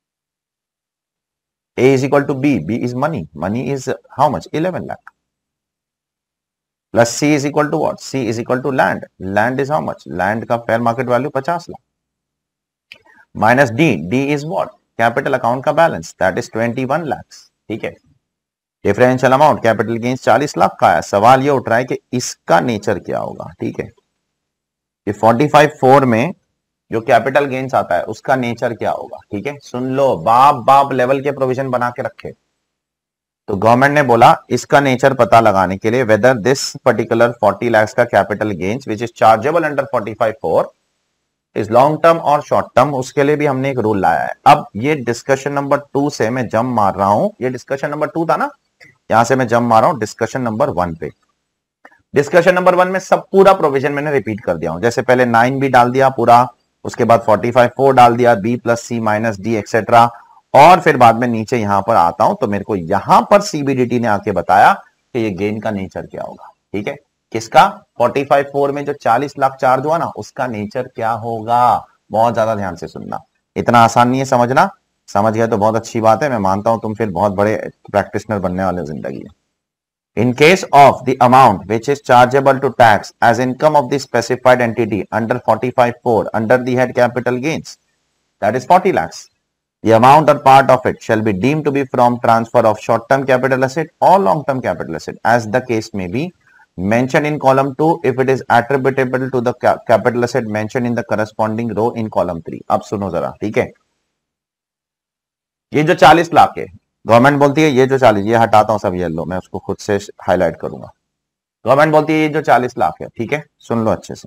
A is equal to B, B is money, money is how much? 11 lakh. Plus C is equal to what? C is equal to land, land is how much? Land का fair market value 50 lakh. Minus D, D is what? Capital account का balance, that is 21 lakhs. ठीक है, differential amount capital gains 40 lakh का है। सवाल ये उठ रहा है कि इसका नेचर क्या होगा? ठीक है, ये 45(4) में जो कैपिटल गेन्स आता है उसका नेचर क्या होगा? ठीक है, सुन लो, बाप लेवल के प्रोविजन बना के रखे। तो गवर्नमेंट ने बोला इसका नेचर पता लगाने के लिए वेदर दिस पर्टिकुलर 40 लाख का capital gains which is chargeable under 45(4) is long term और शॉर्ट टर्म, उसके लिए भी हमने एक रूल लाया है। अब ये डिस्कशन नंबर 2 से मैं जंप मार रहा हूं, ये डिस्कशन नंबर 2 था ना, यहां से मैं जंप मार रहा हूं डिस्कशन नंबर 1 पे। डिस्कशन नंबर 1 में सब पूरा प्रोविजन मैंने रिपीट कर दिया हूं। जैसे पहले 9B डाल दिया पूरा, उसके बाद 45(4) डाल दिया, B + C - D एक्सेट्रा, और फिर बाद में नीचे यहां पर आता हूं तो मेरे को यहां पर CBDT ने आके बताया कि ये गेन का नेचर क्या होगा। ठीक है, किसका? 45(4) में जो 40 लाख चार्ज हुआ ना, उसका नेचर क्या होगा? बहुत ज्यादा ध्यान से सुनना, इतना आसान नहीं है समझना। समझ गया तो बहुत अच्छी बात है, मैं मानता हूं तुम फिर बहुत बड़े प्रैक्टिशनर बनने वाले जिंदगी में। In case of the amount which is chargeable to tax as income of the specified entity under 45(4) under the head capital gains, that is 40 lakhs, the amount or part of it shall be deemed to be from transfer of short-term capital asset or long-term capital asset, as the case may be, mentioned in column 2 if it is attributable to the capital asset mentioned in the corresponding row in column 3. अब सुनो जरा, ठीक है, ये जो 40 लाख है, government बोलती है ये जो 40, ये हटाता हूं सब येलो, मैं उसको खुद से हाईलाइट करूंगा। गवर्नमेंट बोलती है ये जो 40 लाख है, ठीक है, सुन लो अच्छे से।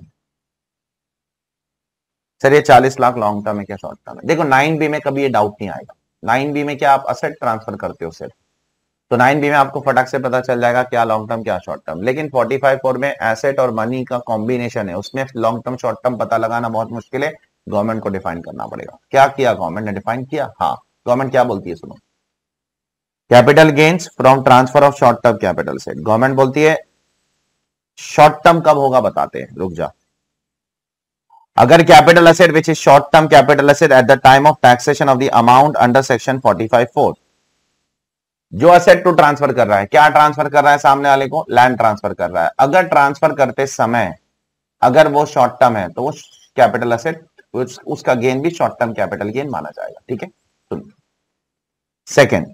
सर ये 40 लाख लॉन्ग टर्म है क्या शॉर्ट टर्म है? देखो 9B में कभी ये डाउट नहीं आएगा। 9B में क्या आप असेट ट्रांसफर करते हो सिर्फ, तो 9B में आपको फटाक से पता चल जाएगा क्या लॉन्ग टर्म क्या शॉर्ट टर्म। लेकिन 45(4) में एसेट और मनी का कॉम्बिनेशन है, उसमें लॉन्ग टर्म शॉर्ट टर्म पता लगाना बहुत मुश्किल है, गवर्नमेंट को डिफाइन करना पड़ेगा। क्या किया गवर्नमेंट ने? डिफाइन किया। हाँ, गवर्नमेंट क्या बोलती है सुनो, capital gains from transfer of short term capital से। गवर्नमेंट बोलती है शॉर्ट टर्म कब होगा बताते हैं, रुक जा। अगर capital asset which is short term capital asset at the time of taxation of the amount under section 45(4), जो एसेट टू ट्रांसफर कर रहा है, क्या ट्रांसफर कर रहा है सामने वाले को? लैंड ट्रांसफर कर रहा है। अगर ट्रांसफर करते समय अगर वो शॉर्ट टर्म है तो वो कैपिटल एसेट, उसका गेन भी शॉर्ट टर्म कैपिटल गेन माना जाएगा। ठीक है, सुन। Second,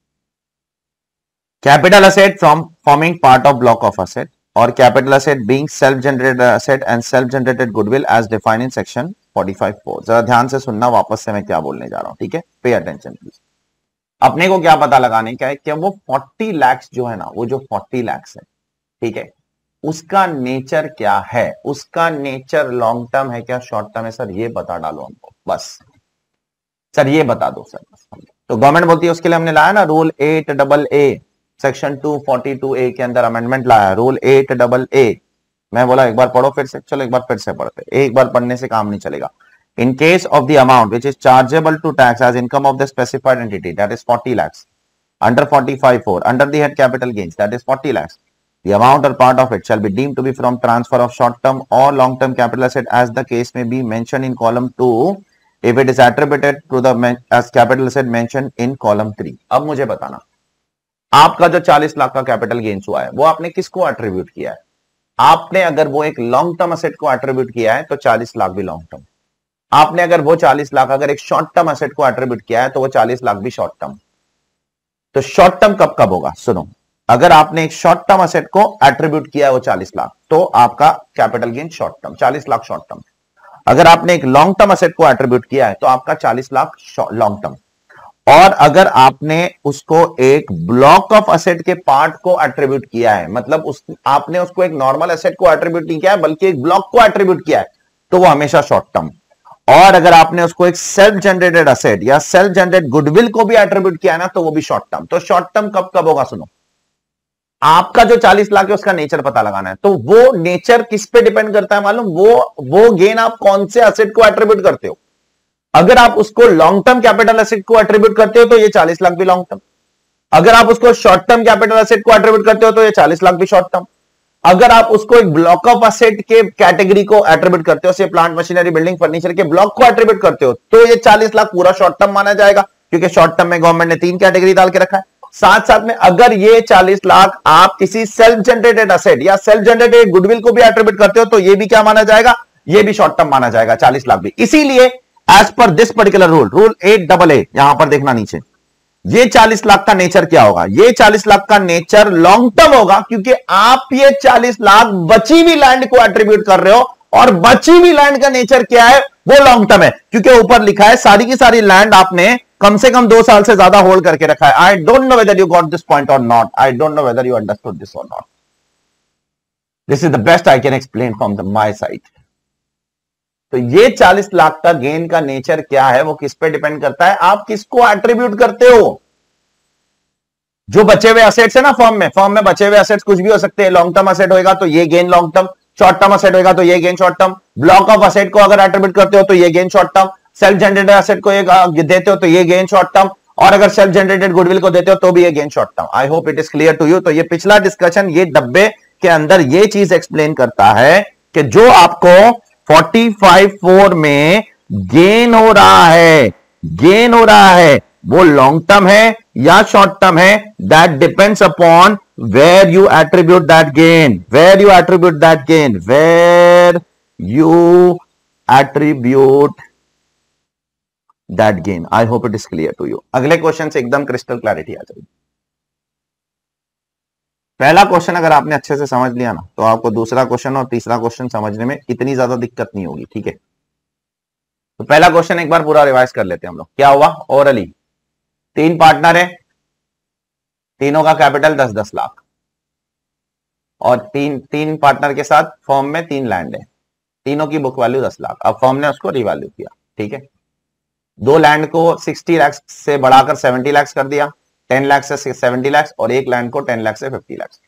capital asset from forming part of block of asset or capital asset being self-generated asset and self-generated goodwill as defined in section 45(4). जरा ध्यान से सुनना, वापस से मैं क्या बोलने जा रहा हूं, ठीक है, पे अटेंशन प्लीज। अपने को क्या पता लगाने का है कि वो 40 लाख जो है ना, वो जो 40 लाख है, ठीक है, उसका नेचर क्या है? उसका नेचर लॉन्ग टर्म है क्या शॉर्ट टर्म है? सर ये बता डालो हमको, बस सर ये बता दो सर। तो गवर्नमेंट बोलती है उसके लिए हमने लाया ना रूल 8AA सेक्शन 242A के अंदर अमेंडमेंट लाया, रूल 8AA। मैं बोला एक बार पढ़ो फिर से, चलो एक बार फिर से पढ़ते, एक बार पढ़ने से काम नहीं चलेगा। In case of the amount which is chargeable to tax as income of the specified entity, that is 40 lakhs under 45(4) under the head capital gains, that is 40 lakhs, the amount or part of it shall be deemed to be from transfer of short term or long term capital asset as the case may be mentioned in column 2 if it is attributed to the as capital asset mentioned in column 3। अब मुझे बताना, आपका जो 40 लाख का capital gains हुआ है वो आपने किसको एट्रीब्यूट किया है? आपने अगर वो एक लॉन्ग टर्म असेट को एट्रीब्यूट किया है तो 40 लाख भी लॉन्ग टर्म, आपने अगर वो 40 लाख अगर एक शॉर्ट टर्म असेट को एट्रीब्यूट किया है तो वो 40 लाख भी शॉर्ट टर्म। तो शॉर्ट टर्म कब कब होगा, सुनो, अगर आपने एक शॉर्ट टर्म असेट को एट्रीब्यूट किया है वो 40 लाख तो आपका capital gain short term 40 lakh short term. अगर आपने एक लॉन्ग टर्म असेट को एट्रीब्यूट किया है तो आपका 40 लाख लॉन्ग टर्म। और अगर आपने उसको एक ब्लॉक ऑफ असेट के पार्ट को एट्रीब्यूट किया है, मतलब आपने उसको एक नॉर्मल असेट को एट्रीब्यूट नहीं किया है बल्कि एक ब्लॉक को एट्रीब्यूट किया है, तो वो हमेशा शॉर्ट टर्म। और अगर आपने उसको एक सेल्फ जनरेटेड असेट या सेल्फ जनरेटेड गुडविल को भी एट्रीब्यूट किया है ना, तो वो भी शॉर्ट टर्म। तो शॉर्ट टर्म कब कब होगा, सुनो, आपका जो 40 लाख है उसका नेचर पता लगाना है। तो वो नेचर किस पे डिपेंड करता है मालूम, वो गेन आप कौन से असेट को एट्रीब्यूट करते हो। अगर आप उसको लॉन्ग टर्म कैपिटल असेट को एट्रीब्यूट करते हो तो ये 40 लाख भी लॉन्ग टर्म। अगर आप उसको शॉर्ट टर्म कैपिटल असेट को एट्रीब्यूट करते हो तो ये 40 लाख भी शॉर्ट टर्म। अगर आप उसको एक ब्लॉक ऑफ असेट के कैटेगरी को एट्रीब्यूट करते हो, say plant machinery building furniture के ब्लॉक को एट्रीब्यूट करते हो, तो ये 40 लाख पूरा शॉर्ट टर्म माना जाएगा, क्योंकि शॉर्ट टर्म में गवर्नमेंट ने 3 कैटेगरी डाल के रखा है। साथ साथ में अगर ये 40 लाख आप किसी सेल्फ जनरेटेड असेट या सेल्फ जनरेटेड गुडविल को भी एट्रीब्यूट करते हो तो ये भी क्या माना जाएगा, ये भी शॉर्ट टर्म माना जाएगा 40 लाख भी। इसीलिए as per this particular rule 888 यहां पर देखना नीचे, ये 40 लाख का नेचर क्या होगा, ये 40 लाख का नेचर लॉन्ग टर्म होगा, क्योंकि आप ये 40 लाख बची हुई लैंड को एट्रीब्यूट कर रहे हो, और बची हुई लैंड का नेचर क्या है, वो लॉन्ग टर्म है, क्योंकि ऊपर लिखा है सारी की सारी लैंड आपने कम से कम 2 साल से ज्यादा होल्ड करके रखा है। I don't know whether you got this point और not, I don't know whether you understood this और not. This is the best I can explain from my side. तो ये 40 लाख का गेन का नेचर क्या है, वो किस पे डिपेंड करता है, आप किसको एट्रीब्यूट करते हो। जो बचे हुए असेट्स है ना फॉर्म में बचे हुए असेट्स कुछ भी हो सकते हैं। लॉन्ग टर्म असेट होगा तो ये gain long term, short term asset होगा तो ये gain short term, block of asset को अगर एट्रीब्यूट करते हो तो ये gain short term, self generated asset को देते हो तो ये गेन शॉर्ट टर्म, और अगर सेल्फ जनरेटेड गुडविल को देते हो तो भी ये gain short term. I hope it is clear to you. तो ये पिछला डिस्कशन ये डब्बे के अंदर ये चीज एक्सप्लेन करता है कि जो आपको 45(4) में गेन हो रहा है वो लॉन्ग टर्म है या शॉर्ट टर्म है, that depends upon where you attribute that gain, where you attribute that gain. I hope it is clear to you. अगले क्वेश्चन से एकदम क्रिस्टल क्लैरिटी आ जाएगी। पहला क्वेश्चन अगर आपने अच्छे से समझ लिया ना, तो आपको दूसरा क्वेश्चन और तीसरा क्वेश्चन समझने में इतनी ज्यादा दिक्कत नहीं होगी, ठीक है। तो पहला क्वेश्चन एक बार पूरा रिवाइज कर लेते हैं हम लोग। क्या हुआ, ओरली 3 पार्टनर है, तीनों का कैपिटल 10-10 लाख, और तीन पार्टनर के साथ फर्म में 3 लैंड है, तीनों की बुक वैल्यू 10 लाख। अब फर्म ने उसको रिवैल्यू किया, ठीक है। 2 लैंड को 60 लाख से बढ़ाकर 70 लाख कर दिया, 10 लाख से 70 लाख, और एक लैंड को 10 लाख से 50 लाख।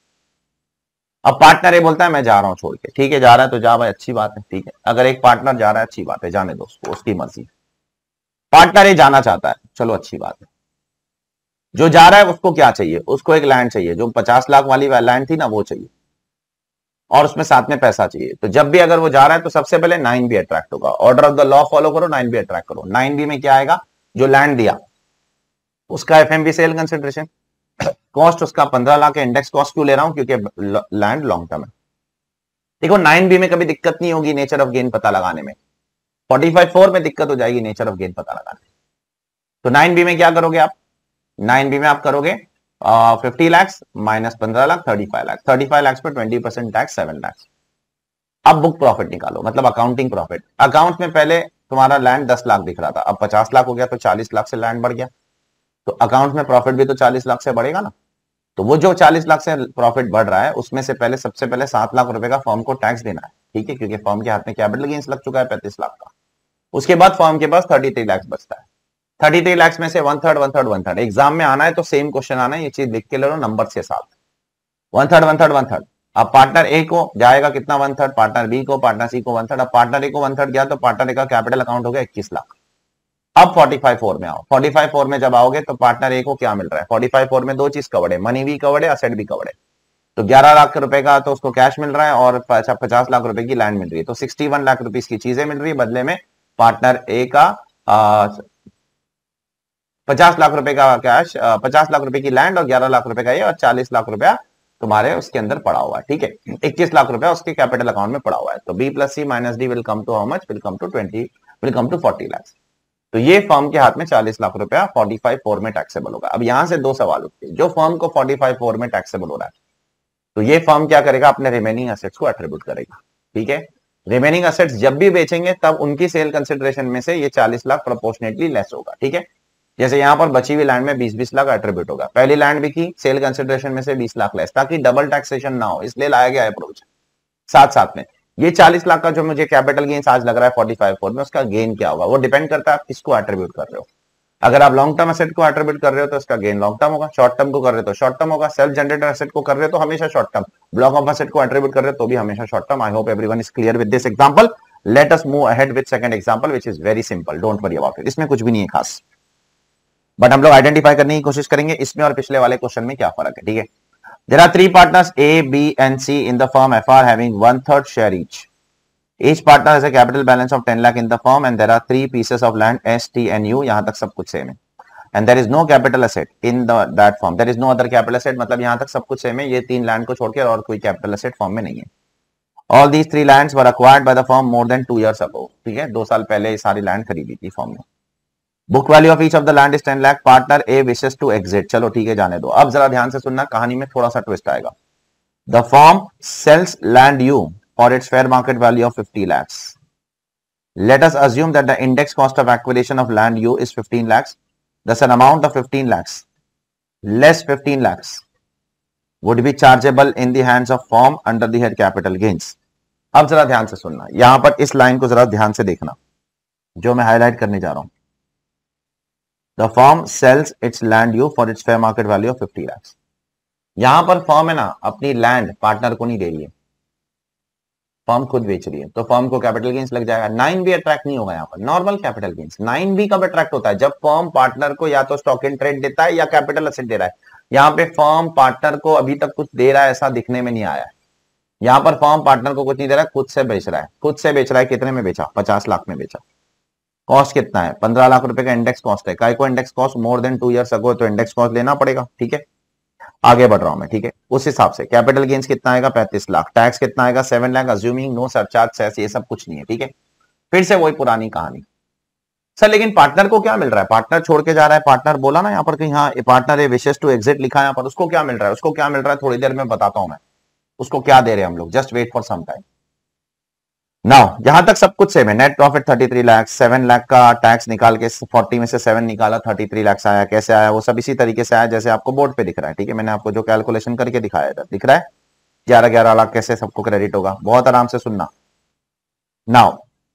अब पार्टनर ये बोलता है मैं जा रहा हूं छोड़ के, ठीक है, जा रहा है तो जा भाई, अच्छी बात है, ठीक है। अगर एक पार्टनर जा रहा है अच्छी बात है, जाने दो उसको, उसकी मर्जी। पार्टनर ये जाना चाहता है, चलो अच्छी बात है। जो जा रहा है उसको क्या चाहिए, उसको एक लैंड चाहिए, जो 50 लाख वाली लैंड थी ना वो चाहिए, और उसमें साथ में पैसा चाहिए। तो जब भी अगर वो जा रहा है तो सबसे पहले 9 भी अट्रैक्ट होगा। Order of the law follow करो, 9 भी अट्रैक्ट करो। 9 भी में क्या आएगा, जो लैंड दिया उसका एफएमवी सेल कंसिडरेशन, कॉस्ट उसका 15 लाख है। इंडेक्स कॉस्ट क्यों ले रहा हूं, क्योंकि लैंड लॉन्ग टर्म है। देखो 9 बी में कभी दिक्कत नहीं होगी नेचर ऑफ गेन पता लगाने में, 45(4) में दिक्कत हो जाएगी नेचर ऑफ गेन पता लगाने में। तो 9 बी में क्या करोगे आप, 9 बी में आप करोगे 50 लाख माइनस 15 लाख 35 लाख, 35 लाख पर 20% टैक्स 7 लाख। अब बुक प्रॉफिट निकालो, मतलब अकाउंटिंग प्रॉफिट। अकाउंट में पहले तुम्हारा लैंड 10 लाख दिख रहा था, अब 50 लाख हो गया, तो 40 लाख से लैंड बढ़ गया, तो अकाउंट में प्रॉफिट भी तो 40 लाख से बढ़ेगा ना। तो वो जो 40 लाख से प्रॉफिट बढ़ रहा है उसमें से पहले सबसे पहले 7 लाख रुपए का फर्म को टैक्स देना है, ठीक है, क्योंकि फर्म के हाथ में कैपिटल गेन्स लग चुका है 35 लाख का। उसके बाद फर्म के पास 33 लाख बचता है। 33 लाख में से 1/3 एग्जाम में आना है तो सेम क्वेश्चन आना है, ये चीज लिख के ले लो नंबर के साथ। 1/3 अब पार्टनर ए को जाएगा कितना 1/3, पार्टनर बी को, पार्टनर सी को 1/3। अब पार्टनर ए को 1/3 गया तो पार्टनर ए का कैपिटल अकाउंट हो गया 21 लाख। अब 45(4) में आओ। 45(4) में जब आओगे तो पार्टनर ए को क्या मिल रहा है, 45(4) में 2 चीज कवर्ड है, मनी भी कवर्ड है, असेट भी कवर्ड है। तो 11 लाख रुपए का तो उसको कैश मिल रहा है और 50 लाख रुपए की लैंड मिल रही है, तो 61 लाख रुपीस की चीजें मिल रही है। बदले में पार्टनर ए का 50 लाख रुपए का कैश, 50 लाख रुपए की लैंड और 11 लाख रुपए का ये, और 40 लाख रुपया तुम्हारे उसके अंदर पड़ा हुआ है, ठीक है। 21 लाख रुपया उसके कैपिटल अकाउंट में पड़ा हुआ है। तो B plus C minus D will come to how much, will come to 40 lakh. तो ये फर्म के हाथ में 40 लाख रुपया 45(4) में टैक्सेबल होगा। अब यहां से दो सवाल उठते हैं, जो फर्म को 45(4) में टैक्सेबल हो रहा है, तो ये फर्म क्या करेगा, अपने रिमेनिंग एसेट्स को एट्रीब्यूट करेगा, ठीक है। रिमेनिंग एसेट्स जब भी बेचेंगे तब उनकी सेल कंसिडरेशन में से ये 40 लाख प्रोपोर्शनेटली लेस होगा, ठीक है। जैसे यहां पर बची हुई लैंड में 20-20 लाख एट्रीब्यूट होगा, पहली लैंड भी की, सेल कंसिडरेशन में से 20 लाख लेस, ताकि डबल टैक्सेशन ना हो, इसलिए लाया गया अप्रोच। साथ साथ में ये 40 लाख का जो मुझे कैपिटल गेन्स आज लग रहा है 45(4) में, उसका गेन क्या होगा वो डिपेंड करता है आप किसको एट्रीब्यूट कर रहे हो। अगर आप लॉन्ग टर्म एसेट को एट्रीब्यूट कर रहे हो तो इसका गेन लॉन्ग टर्म होगा, शॉर्ट टर्म को कर रहे हो तो शॉर्ट टर्म होगा, सेल्फ जनरेटेड एसेट को कर रहे हो तो हमेशा short term, block of asset को एट्रीब्यूट कर रहे हो तो भी हमेशा short term. I hope everyone is clear with this example. Let us move ahead with second example which is very simple, don't worry about it. इसमें कुछ भी नहीं है खास, बट हम लोग आइडेंटिफाई करने की कोशिश करेंगे इसमें और पिछले वाले क्वेश्चन में क्या फर्क है, ठीक है। There are 3 partners A, B and C in the firm FR having 1/3 share each. Each partner has a capital balance of 10 lakh in the firm and there are 3 pieces of land S, T and U. यहां तक सब कुछ same है and there is no capital asset in that firm. There is no other capital asset, मतलब यहां तक सब कुछ सेम है, ये 3 लैंड को छोड़कर और कोई कैपिटल एसेट फॉर्म में नहीं है। All these 3 lands were acquired by the firm more than 2 years ago. ठीक है, 2 साल पहले ये सारी लैंड खरीदी थी फॉर्म ने। Book value of each of the land is 10 lakh. Partner A wishes to exit. चलो ठीक है, जाने दो। अब जरा ध्यान से सुनना, कहानी में थोड़ा सा ट्विस्ट आएगा। The firm sells land U for its fair market value of 50 lakhs. Let us assume that the index cost of acquisition of land U is 15 lakhs. Thus, an amount of 15 lakhs less 15 lakhs would be chargeable in the hands of firm under the head capital gains. अब जरा ध्यान से सुनना, यहां पर इस line को जरा ध्यान से देखना जो मैं हाईलाइट करने जा रहा हूं। The firm sells its land U for its fair market value of 50 lakhs. यहां पर फर्म है ना, अपनी लैंड पार्टनर को नहीं दे रही है, फर्म खुद बेच रही है, तो फर्म को कैपिटल गेन्स लग जाएगा। 9B अट्रैक्ट नहीं होगा यहाँ पर, नॉर्मल कैपिटल गेन्स। 9B कब अट्रैक्ट होता है, जब फर्म पार्टनर को या तो स्टॉक इन ट्रेड देता है या कैपिटल एसेट दे रहा है। यहाँ पे फर्म पार्टनर को अभी तक कुछ दे रहा है ऐसा दिखने में नहीं आया है। यहाँ पर फर्म पार्टनर को कुछ नहीं दे रहा है, खुद से बेच रहा है। खुद से बेच रहा है, कितने में बेचा, 50 लाख में बेचा। कॉस्ट कितना है, 15 लाख रुपए का इंडेक्स कॉस्ट है। काय को index cost more than 2 years ago, तो इंडेक्स कॉस्ट लेना पड़ेगा, ठीक है। आगे बढ़ रहा हूं मैं, ठीक है। उस हिसाब से कैपिटल गेन्स कितना आएगा, 35 लाख। टैक्स कितना आएगा, 7 lakh, assuming no surcharge cess, ये सब कुछ नहीं है, ठीक है। फिर से वही पुरानी कहानी। सर लेकिन पार्टनर को क्या मिल रहा है, पार्टनर छोड़ के जा रहा है। पार्टनर बोला ना यहाँ पर कि हाँ पार्टनर विशेष टू एग्जिट लिखा है यहाँ पर, उसको क्या मिल रहा है, उसको क्या मिल रहा है थोड़ी देर में बताता हूं मैं, उसको क्या दे रहे हैं हम लोग। Just wait for some time. Now यहां तक सब कुछ सेम है। नेट प्रॉफिट 33 लाख, 7 लाख का टैक्स निकाल के 40 में से 7 निकाला, 33 लाख आया। कैसे आया, वो सब इसी तरीके से आया जैसे आपको बोर्ड पे दिख रहा है, ठीक है। मैंने आपको जो कैलकुलेशन करके दिखाया था, दिख रहा है 11-11 लाख कैसे सबको क्रेडिट होगा। बहुत आराम से सुनना। नाउ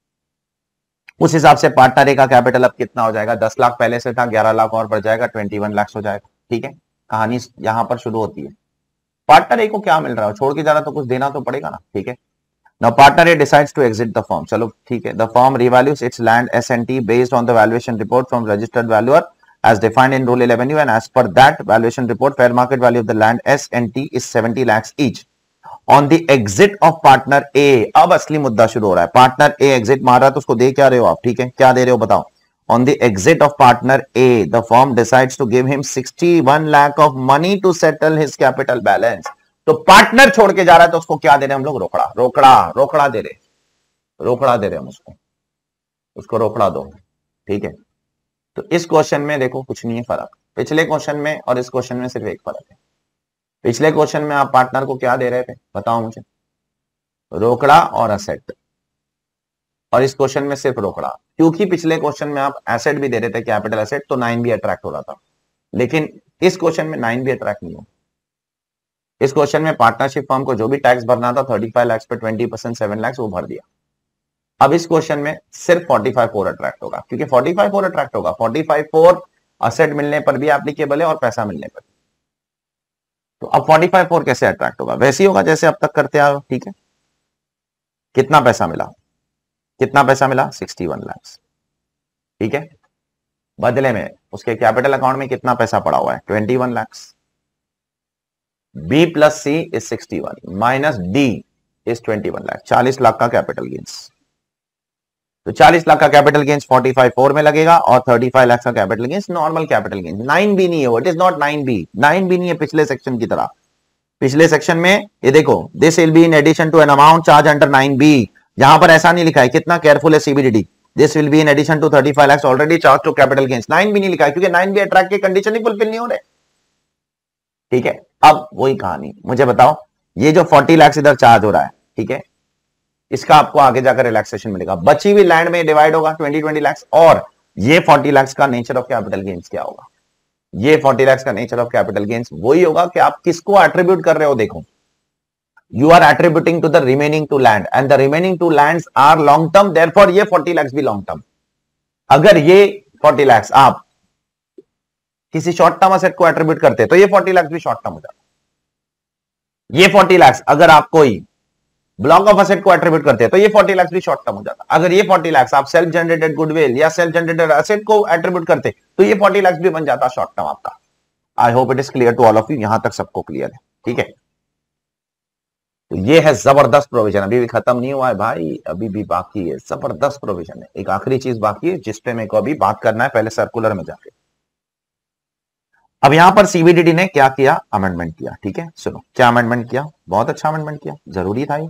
उस हिसाब से पार्टनर ए का कैपिटल अब कितना हो जाएगा, 10 लाख पहले से था, 11 लाख और बढ़ जाएगा, 21 लाख हो जाएगा, ठीक है। कहानी यहां पर शुरू होती है। पार्टनर ए को क्या मिल रहा है, छोड़ के जा रहा तो कुछ देना तो पड़ेगा ना, ठीक है। Now partner A decides to exit the firm. चलो ठीक है। The firm revalues its land S&T based on the valuation report from registered valuer as defined in Rule 11U, and as per that valuation report, fair market value of the land S&T is 70 lakhs each. On the exit of partner A, अब असली मुद्दा शुरू हो रहा है। Partner A exit मार रहा है तो उसको दे क्या रहे हो आप, ठीक है, क्या दे रहे हो बताओ। On the exit of partner A, the firm decides to give him 61 lakh of money to settle his capital balance. तो पार्टनर छोड़ के जा रहा है तो उसको क्या दे रहे हैं हम लोग, रोकड़ा। रोकड़ा दे रहे हम उसको रोकड़ा दो, ठीक है। तो इस क्वेश्चन में देखो कुछ नहीं है फर्क, पिछले क्वेश्चन में और इस क्वेश्चन में सिर्फ एक फर्क है। पिछले क्वेश्चन में आप पार्टनर को क्या दे रहे थे बताओ मुझे, रोकड़ा और असेट, और इस क्वेश्चन में सिर्फ रोकड़ा। क्योंकि पिछले क्वेश्चन में आप एसेट भी दे रहे थे, कैपिटल एसेट, तो 9B अट्रैक्ट हो रहा था, लेकिन इस क्वेश्चन में 9B अट्रैक्ट नहीं हो। इस क्वेश्चन में पार्टनरशिप फर्म को जो भी टैक्स भरना था 35 लाख पे 20% 7 लाख वो भर दिया। अब इस क्वेश्चन में सिर्फ 45(4) अट्रैक्ट होगा, क्योंकि 45(4) अट्रैक्ट होगा। 45(4) असेट मिलने पर भी एप्लीकेबल है और पैसा मिलने पर। तो अब 45(4) कैसे अट्रैक्ट होगा, वैसे ही होगा जैसे अब तक करते आए हो, ठीक है। कितना पैसा मिला 61 लाख, ठीक है। बदले में उसके कैपिटल अकाउंट में कितना पैसा पड़ा हुआ है, 21 lakh. B plus C is 61 minus D is 21 lakh, 40 lakh का कैपिटल गेन्स। तो 40 लाख का कैपिटल गेन्स 45(4) में लगेगा और 35 लाख का capital gains normal capital gains. 9B नहीं है वो, इट इज नॉट 9B नहीं है पिछले सेक्शन की तरह। पिछले सेक्शन में ये देखो, this will be in addition to an amount charge under 9B, यहां पर ऐसा नहीं लिखा है, कितना केयरफुल है CBDT, this will be in addition to 35 lakhs already charge to capital gains, 9B नहीं लिखा है क्योंकि 9B अट्रैक्ट के कंडीशन ही फुलफिल नहीं हो रहे। ठीक है, अब वही कहानी, मुझे बताओ ये जो 40 lakhs इधर चार्ज हो रहा है, ठीक है, इसका आपको आगे जाकर रिलैक्सेशन मिलेगा, बची हुई लैंड में डिवाइड होगा 20 lakhs, और ये 40 lakhs का नेचर ऑफ कैपिटल गेन्स क्या होगा, ये 40 lakhs का नेचर ऑफ कैपिटल गेन्स वही होगा कि आप किसको एट्रीब्यूट कर रहे हो। देखो, you are attributing to the remaining two land and the remaining two lands are long term, therefore ये 40 lakhs भी लॉन्ग टर्म। अगर ये 40 lakhs आप किसी शॉर्ट टर्म असेट को एट्रीब्यूट करते तो ये 40 lakhs भी शॉर्ट टर्म हो जाता। ये 40 lakhs अगर आप कोई ब्लॉक ऑफ असेट को एट्रीब्यूट करते हैं तो ये 40 lakhs भी शॉर्ट टर्म हो जाता। अगर ये 40 lakhs आप सेल्फ जनरेटेड गुडविल या सेल्फ जनरेटेड असेट को एट्रीब्यूट करते तो ये 40 lakhs भी बन जाता शॉर्ट टर्म आपका। I hope it is clear to all of you, यहां तक सबको क्लियर है। ठीक है, तो ये है जबरदस्त प्रोविजन, अभी भी खत्म नहीं हुआ है भाई, अभी भी बाकी है, जबरदस्त प्रोविजन है। एक आखिरी चीज बाकी है जिस पे मेरे को अभी बात करना है, पहले सर्कुलर में जाके। अब यहां पर सीबीडीटी ने क्या किया, अमेंडमेंट किया। ठीक है, सुनो क्या अमेंडमेंट किया, बहुत अच्छा अमेंडमेंट किया, जरूरी था ये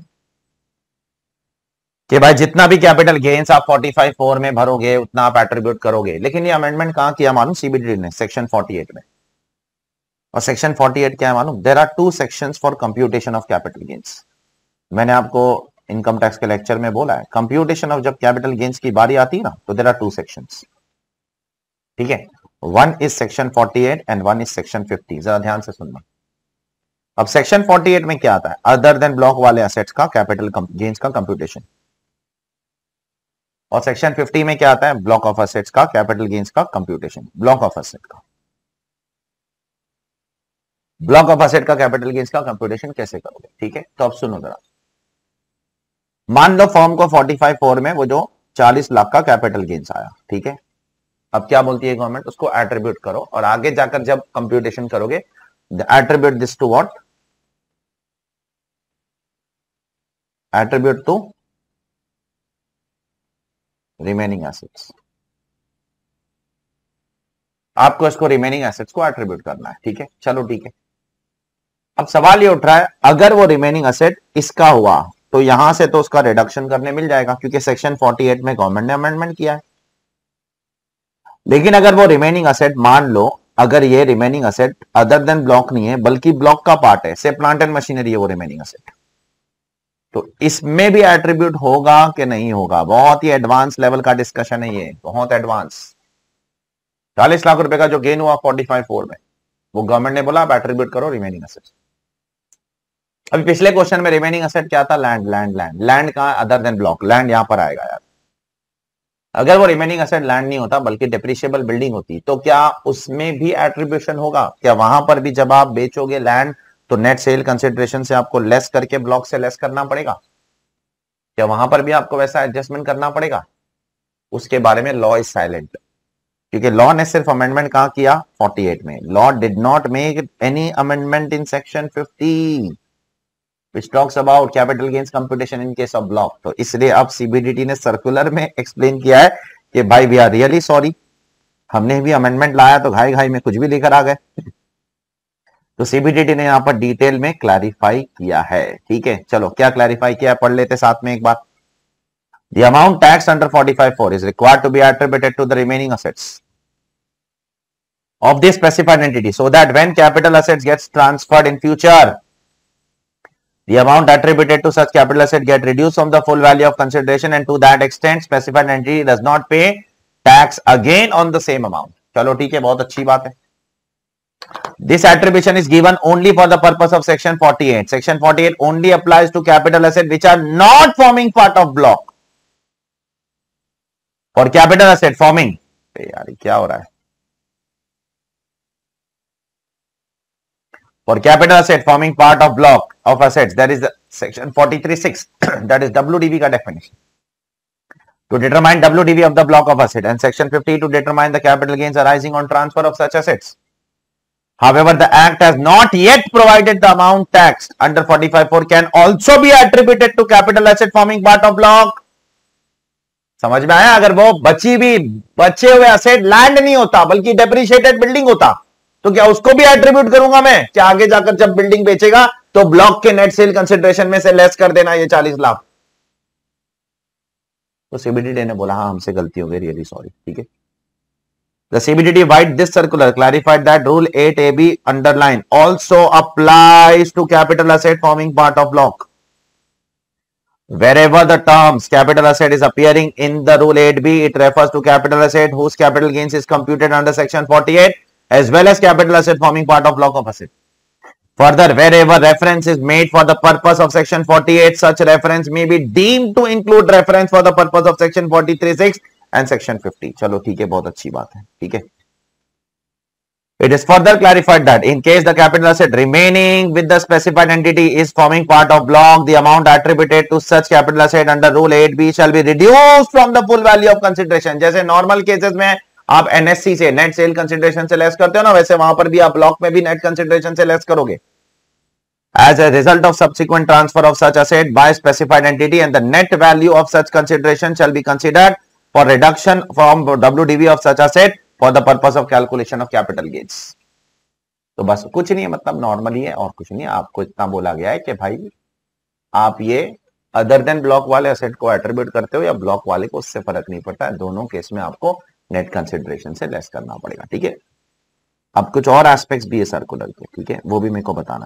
कि भाई जितना भी कैपिटल गेन्स आप 45(4) में भरोगे उतना आप एट्रीब्यूट करोगे। लेकिन ये अमेंडमेंट कहां किया मालूम, सीबीडीटी ने सेक्शन 48 में। और सेक्शन 48 क्या है मालूम, there are 2 sections for computation of capital gains. मैंने आपको इनकम टैक्स के लेक्चर में बोला है, कंप्यूटेशन ऑफ जब कैपिटल गेन्स की बारी आती है ना, तो देयर आर 2 सेक्शंस। ठीक है, one is section 48 and one is section 50। जरा ध्यान से सुनना। अब सेक्शन 48 में क्या आता है, अदर देन ब्लॉक वाले असेट्स का कैपिटल गेन्स का कंप्यूटेशन। और सेक्शन 50 में क्या आता है, ब्लॉक ऑफ असेट्स का कैपिटल गेन्स का कंप्यूटेशन। ब्लॉक ऑफ असेट का, ब्लॉक ऑफ असेट का कैपिटल गेन्स का कंप्यूटेशन कैसे करोगे। ठीक है, तो अब सुनो जरा, मान लो फर्म को 45(4) में वो जो 40 लाख का कैपिटल गेन्स आया। ठीक है, अब क्या बोलती है गवर्नमेंट, उसको एट्रीब्यूट करो और आगे जाकर जब कंप्यूटेशन करोगे attribute this to what, attribute to remaining assets. आपको इसको रिमेनिंग एसेट्स को एट्रीब्यूट करना है। ठीक है, चलो ठीक है। अब सवाल ये उठ रहा है, अगर वो रिमेनिंग एसेट इसका हुआ तो यहां से तो उसका रिडक्शन करने मिल जाएगा क्योंकि सेक्शन 48 में गवर्नमेंट ने अमेंडमेंट किया है। लेकिन अगर वो रिमेनिंग एसेट, मान लो अगर ये remaining asset other than block नहीं है बल्कि ब्लॉक का पार्ट है, से प्लांट एंड मशीनरी है वो रिमेनिंग एसेट, तो इसमें भी एट्रीब्यूट होगा कि नहीं होगा। बहुत ही एडवांस लेवल का डिस्कशन है ये, बहुत एडवांस। 40 लाख रुपए का जो गेन हुआ 45(4) में, वो गवर्नमेंट ने बोला आप एट्रीब्यूट करो रिमेनिंग एसेट। अभी पिछले क्वेश्चन में रिमेनिंग एसेट क्या था, लैंड। लैंड लैंड लैंड कहां, अदर देन ब्लॉक, लैंड यहां पर आएगा यार। अगर वो रिमेनिंग एसेट लैंड नहीं होता बल्कि डेप्रिशिएबल बिल्डिंग होती तो क्या उसमें भी एट्रीब्यूशन होगा, क्या वहां पर भी जब आप बेचोगे लैंड तो नेट सेल कंसिडरेशन से आपको लेस करके ब्लॉक से लेस करना पड़ेगा, क्या वहां पर भी आपको वैसा एडजस्टमेंट करना पड़ेगा? उसके बारे में लॉ इज साइलेंट, क्योंकि लॉ ने सिर्फ अमेंडमेंट कहां किया, 48 में। Law did not make any amendment in section 50 which talks about capital gains computation in case of block। तो इसलिए अब सीबीडीटी ने सर्कुलर में एक्सप्लेन किया है कि भाई वी आर रियली सॉरी, हमने भी अमेंडमेंट लाया तो घाई घाई में कुछ भी लेकर आ गए। तो सीबीडीटी ने यहां पर डिटेल में क्लैरिफाई किया है। ठीक है, चलो क्या क्लैरिफाई किया पढ़ लेते साथ में एक बार। The amount taxed under 45(4) is required to be attributed to the remaining assets of this specified entity so that when capital assets gets transferred in future, the amount attributed to such capital asset get reduced from the full value of consideration and to that extent specified entity does not pay tax again on the same amount। चलो ठीक है, बहुत अच्छी बात है। This attribution is given only for the purpose of section 48। Section 48 only applies to capital asset which are not forming part of block or capital asset forming, यार क्या हो रहा है, for capital asset forming part of block of assets, that is the section 43(6) that is WDV का definition, to determine WDV of the block of asset, and section 50 to determine the capital gains arising on transfer of such assets। However, the act has not yet provided the amount taxed under 45(4) can also be attributed to capital asset forming part of block। समझ में आया? अगर वो बचे हुए asset land नहीं होता बल्कि डेप्रिशिएटेड बिल्डिंग होता तो क्या उसको भी एट्रीब्यूट करूंगा मैं? क्या आगे जाकर जब बिल्डिंग बेचेगा तो ब्लॉक के नेट सेल कंसिडरेशन में से लेस कर देना ये 40 लाख। तो सीबीडीटी ने बोला हाँ हमसे गलती हो गई, रियली सॉरी, ठीक है। The CBDT wide this circular clarified that rule 8AB underline also applies to capital asset forming part of block. Wherever the terms capital asset is appearing in the rule 8B, it refers to capital asset whose capital gains is computed under section 48 as well as capital asset forming part of block of asset. Further, wherever reference is made for the purpose of section 48, such reference may be deemed to include reference for the purpose of section 43(6) and section 50. चलो ठीक है, बहुत अच्छी बात है, ठीक है। It is further clarified that in case the capital asset remaining with the specified entity is forming part of block, the amount attributed to such capital asset under rule 8B shall be reduced from the full value of consideration. जैसे normal cases में आप NSC से net sale consideration से less करते हो ना, वैसे वहां पर भी आप ब्लॉक में भी नेट कंसिडरेशन से लेस करोगे। As a result of subsequent transfer of such asset by specified entity, and the net value of such consideration shall be considered for reduction from WDV of such asset for the purpose of calculation of capital gains. तो बस कुछ नहीं है, मतलब normally है और कुछ नहीं। आपको इतना बोला गया है कि भाई आप ये अदर देन ब्लॉक वाले असेट को एट्रीब्यूट करते हो या ब्लॉक वाले को, उससे फर्क नहीं पड़ता है, दोनों केस में आपको नेट कंसिडरेशन से लेस करना पड़ेगा, ठीक है। अब कुछ और एस्पेक्ट्स भी है सर्कुलर के, ठीक है, वो भी मेरे को बताना है।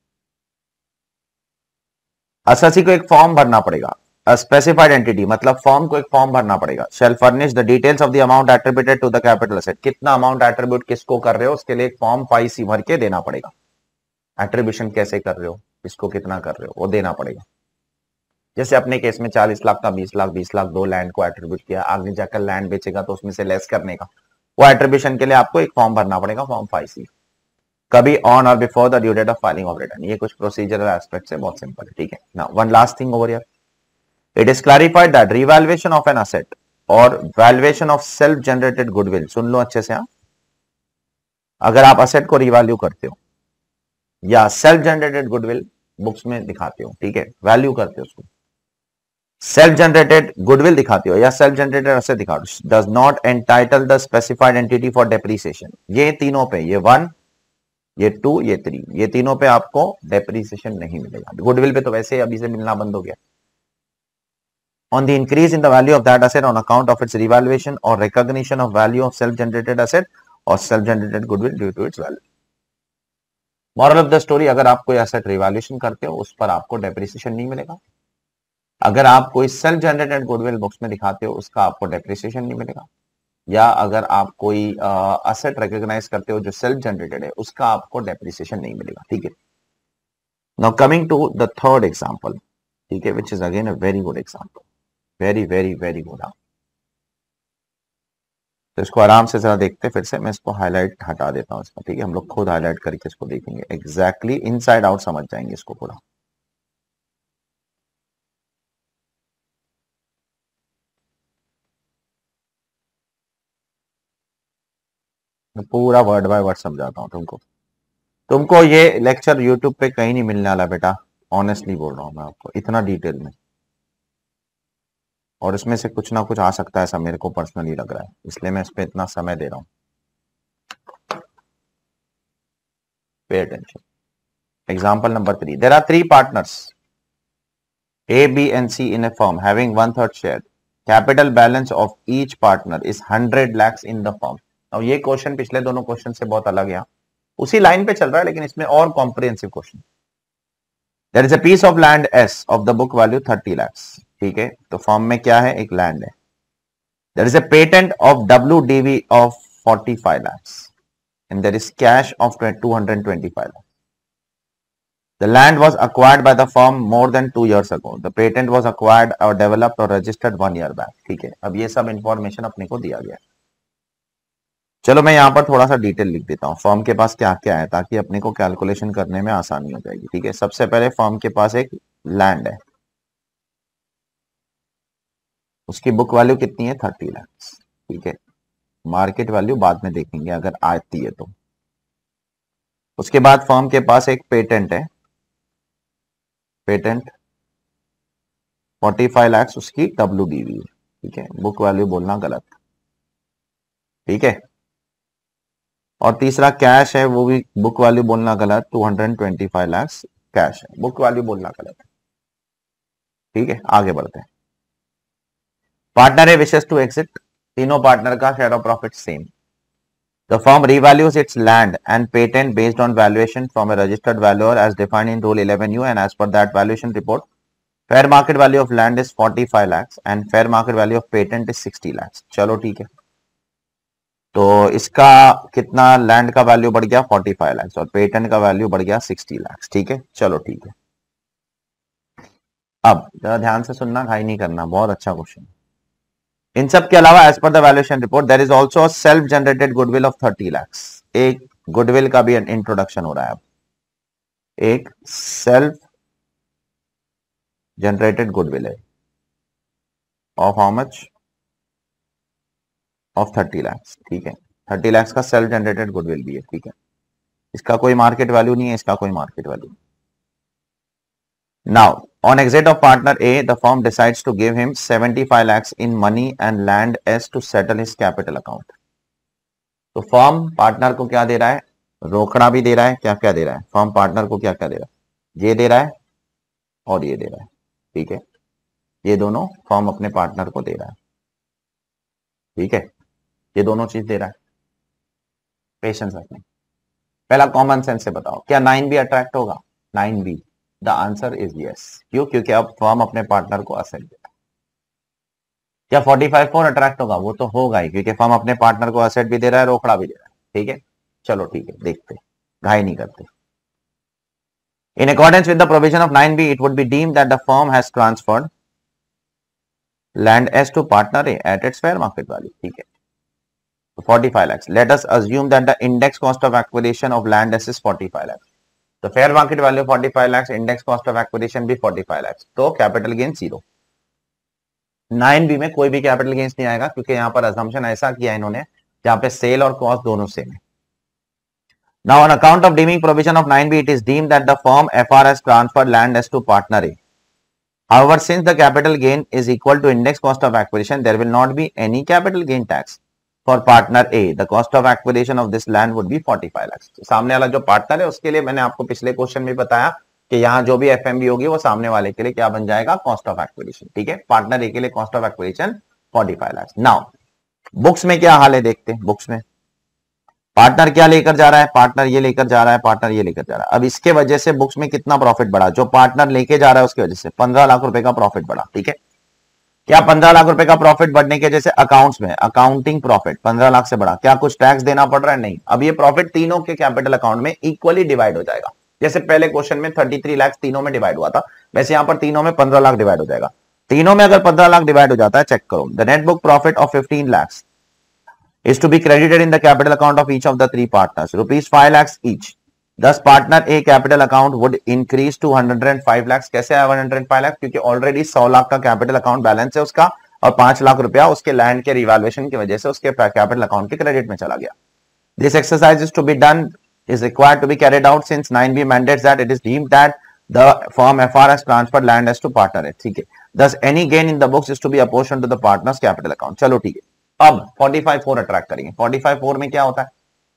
एसएससी को एक फॉर्म भरना पड़ेगा, स्पेसिफाइड एंटिटी मतलब फॉर्म को एक फॉर्म भरना पड़ेगा। Shall furnish the details of the amount attributed to the capital asset, कितना अमाउंट एट्रीब्यूट किसको कर रहे हो उसके लिए एक फॉर्म 5C भर के देना पड़ेगा। एट्रीब्यूशन कैसे कर रहे हो, किसको कितना कर रहे हो, वो देना पड़ेगा। जैसे अपने केस में 40 लाख का 20 लाख 20 लाख दो लैंड को एट्रीब्यूट किया, आगे जाकर लैंड बेचेगा तो उसमें से लेस करने का, वो एट्रीब्यूशन के लिए आपको एक फॉर्म भरना पड़ेगा, फॉर्म 5C, कभी on or before the due date of filing of return. ये कुछ प्रोसीजरल एस्पेक्ट्स है, बहुत सिंपल है, ठीक है ना। One last thing over here, it is clarified that revaluation of an asset or valuation of self generated goodwill, सुन लो अच्छे से, अगर आप एसेट को रिवैल्यू करते हो या सेल्फ जनरेटेड गुडविल बुक्स में दिखाते हो, ठीक है, वैल्यू करते हो उसको, सेल्फ जनरेटेड गुडविल दिखाते हो या सेल्फ जनरेटेड एसेट दिखाते हो, does not entitle the specified entity for depreciation. ये तीनों पे, ये 1 ये 2 ये 3, ये तीनों पे आपको डेप्रिसिएशन नहीं मिलेगा। गुडविल पे तो वैसे ही अभी से मिलना बंद हो गया। On the increase in the value of that asset on account of its revaluation or recognition of value of self-generated asset or self-generated goodwill due to its value. Moral of the story, अगर आप कोई asset revaluation करते हो उस पर आपको depreciation नहीं मिलेगा। अगर आप कोई self-generated goodwill बुक्स में दिखाते हो उसका आपको depreciation नहीं मिलेगा, या अगर आप कोई asset recognize करते हो जो self-generated है उसका आपको depreciation नहीं मिलेगा, ठीक है। Now coming to the third example, ठीक है, which is again a very good example. Very very very good. तो इसको आराम से जरा देखते फिर से, मैं इसको हाईलाइट हटा देता हूं इसका, ठीक है, हम लोग खुद हाईलाइट करके इसको देखेंगे, एग्जैक्टली इनसाइड आउट समझ जाएंगे इसको पूरा। मैं पूरा वर्ड बाय वर्ड समझाता हूं तुमको ये लेक्चर यूट्यूब पे कहीं नहीं मिलने वाला बेटा, ऑनेस्टली बोल रहा हूं मैं आपको, इतना डिटेल में, और इसमें से कुछ ना कुछ आ सकता है ऐसा मेरे को पर्सनली लग रहा है, इसलिए मैं इस पे इतना समय दे रहा हूं। Pay attention. Example number 3, there are 3 partners A, B and C in a firm having 1/3 share. Capital balance of each partner is 100 lakhs in the firm. अब ये क्वेश्चन पिछले दोनों क्वेश्चन से बहुत अलग है, उसी लाइन पे चल रहा है लेकिन इसमें और comprehensive question. There is a piece of land S of the book value 30 lakhs. ठीक है, तो फॉर्म में क्या है, एक लैंड है। There is a patent of WDV of 45 lakhs and there is cash of 225 lakhs. The land was acquired by the firm more than 2 years ago. The patent was acquired or developed or registered 1 year back. ठीक है, अब ये सब information अपने को दिया गया है। चलो मैं यहाँ पर थोड़ा सा डिटेल लिख देता हूँ, फर्म के पास क्या क्या है ताकि अपने को कैलकुलेशन करने में आसानी हो जाएगी, ठीक है। सबसे पहले फर्म के पास एक लैंड है, उसकी बुक वैल्यू कितनी है, 30 लाख, ठीक है। मार्केट वैल्यू बाद में देखेंगे अगर आती है तो। उसके बाद फर्म के पास एक पेटेंट है, पेटेंट 45 लाख उसकी WDV है, ठीक है, बुक वैल्यू बोलना गलत, ठीक है। और तीसरा कैश है, वो भी बुक वैल्यू बोलना गलत, 225 लाख कैश है, बुक वैल्यू बोलना गलत है। ठीक है, आगे बढ़ते हैं। Partner A wishes to exit, तीनों पार्टनर का share of profit same. The firm revalues its land and patent based on valuation from a registered valuer as defined in Rule 11U, and as per that valuation report, fair market value of land is 45 lakhs and fair market value of patent is 60 lakhs. चलो ठीक है, तो इसका कितना land का value बढ़ गया 45 लाख और पेटेंट का वैल्यू बढ़ गया 60 लाख। ठीक है, चलो ठीक है। अब जरा ध्यान से सुनना, घाई नहीं करना, बहुत अच्छा क्वेश्चन। इन सब के अलावा as per the valuation report there is also self generated goodwill of 30 lakh. एक गुडविल का भी इंट्रोडक्शन हो रहा है। अब एक सेल्फ जनरेटेड गुडविल है of how much, of 30 lakh. ठीक है, 30 लाख का सेल्फ जनरेटेड गुडविल भी है। ठीक है, इसका कोई मार्केट वैल्यू नहीं है, इसका कोई market value. Now on exit of partner A, the firm decides to give him 75 lakhs in money and land S to settle his capital account. तो फर्म पार्टनर को क्या दे रहा है, रोकड़ा भी दे रहा है। क्या क्या दे रहा है फर्म पार्टनर को, क्या क्या दे रहा है, ये दे रहा है और ये दे रहा है। ठीक है, ये दोनों फर्म अपने पार्टनर को दे रहा है। ठीक है, ये दोनों चीज दे रहा है। पेशेंस रखना, पहला कॉमन सेंस से बताओ, क्या 9B अट्रैक्ट होगा? 9B, the answer is yes. क्यों? क्योंकि अब फर्म अपने पार्टनर को असेट देता है। क्या 45(4) अट्रैक्ट होगा? वो तो होगा ही, क्योंकि फर्म अपने पार्टनर को असेट भी दे रहा है, रोकड़ा भी दे रहा है। ठीक है, चलो ठीक है, देखते, घाई नहीं करते। In accordance with the provision of 9B, it would be deemed that the firm has transferred land as to partner A at its fair market value. ठीक है, 45 lakhs. Let us assume that the index cost of acquisition of land S is 45 lakhs. तो fair market value 45 lakhs, index cost of acquisition भी 45 lakhs, तो capital gain 0। 9B में कोई भी capital gains नहीं आएगा, क्योंकि यहां पर असम्पशन ऐसा किया इन्होंने जहां पे सेल और कॉस्ट दोनों सेम है। Now on account of deeming provision of 9B, it is deemed that the firm FR has transferred land S to partner A. However, since the capital gain is equal to index cost of acquisition, there will not be any capital gain tax for partner A. The cost of acquisition of this land would be 45 lakhs. तो सामने वाला जो partner है उसके लिए मैंने आपको पिछले क्वेश्चन में बताया कि यहाँ जो भी एफएमबी होगी वो सामने वाले के लिए क्या बन जाएगा, कॉस्ट ऑफ एक्विजिशन। ठीक है, पार्टनर ए के लिए cost of acquisition 45 lakh. Now books में क्या हाल है देखते हैं। बुक्स में पार्टनर क्या लेकर जा रहा है, पार्टनर ये लेकर जा रहा है, पार्टनर ये लेकर जा रहा है। अब इसके वजह से बुक्स में कितना प्रॉफिट बढ़ा, जो पार्टनर लेके जा रहा है उसकी वजह से 15 लाख रुपए का प्रॉफिट बढ़ा। ठीक है, क्या 15 लाख रुपए का प्रॉफिट बढ़ने के जैसे अकाउंट्स में अकाउंटिंग प्रॉफिट 15 लाख से बढ़ा, क्या कुछ टैक्स देना पड़ रहा है? नहीं। अब ये प्रॉफिट तीनों के कैपिटल अकाउंट में इक्वली डिवाइड हो जाएगा। जैसे पहले क्वेश्चन में 33 लाख तीनों में डिवाइड हुआ था, वैसे यहां पर तीनों में 15 लाख डिवाइड हो जाएगा। तीनों में अगर 15 लाख डिवाइड हो जाता है, चेक करो, the net book profit of 15 lakhs is to be credited in the capital account of each of the three partners, rupees 5 lakhs each. Thus partner A capital account would increase to 105 lakhs. कैसे आया 105 लाख? क्योंकि already 100 lakh का capital account balance है उसका और 5 लाख रुपया उसके land के रिवैल्यूएशन की वजह से उसके कैपिटल अकाउंट के क्रेडिट में चला गया। This exercise is to be done is required to be carried out since 9B mandates that it is deemed that the firm FR has transferred land as to partner A. ठीक है, thus any gain in the books is to be apportioned to the partner's capital account. चलो ठीक है, अब 45(4) attract करेंगे। 45(4) में क्या होता है,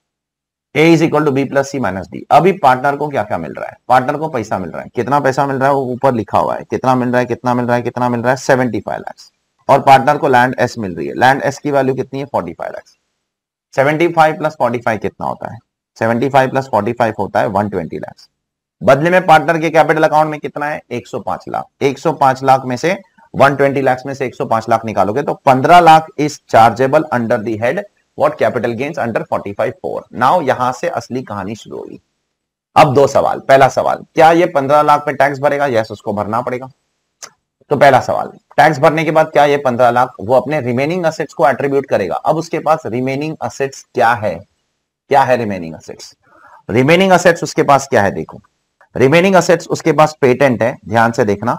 A is equal to B plus C minus D। अभी पार्टनर को क्या क्या मिल रहा है, पार्टनर को पैसा मिल रहा है। कितना पैसा मिल रहा है वो ऊपर लिखा हुआ है, कितना मिल रहा है, कितना मिल रहा है, कितना मिल रहा है, 75 lakhs। और पार्टनर को लैंड S मिल रही है, लैंड S की वैल्यू कितनी है, 45 lakhs। 75 प्लस 45 कितना होता है, 75 प्लस 45 होता है 120 lakhs। बदले में पार्टनर के कैपिटल अकाउंट में कितना है, 105 लाख। 105 लाख में से 120 लाख में से 105 लाख निकालोगे तो 15 lakh is chargeable under the head what capital gains under 45(4). Now यहां से असली कहानी शुरू होगी। अब दो सवाल। पहला सवाल, क्या ये 15 लाख पे टैक्स भरेगा? यस, उसको भरना पड़ेगा। तो पहला सवाल, टैक्स भरने के बाद क्या ये 15 लाख वो अपने रिमेनिंग असेट्स को एट्रीब्यूट करेगा? अब उसके पास रिमेनिंग असेट्स क्या है, क्या है रिमेनिंग असेट्स? रिमेनिंग असेट्स उसके पास क्या है, देखो, रिमेनिंग असेट्स उसके पास पेटेंट है, ध्यान से देखना,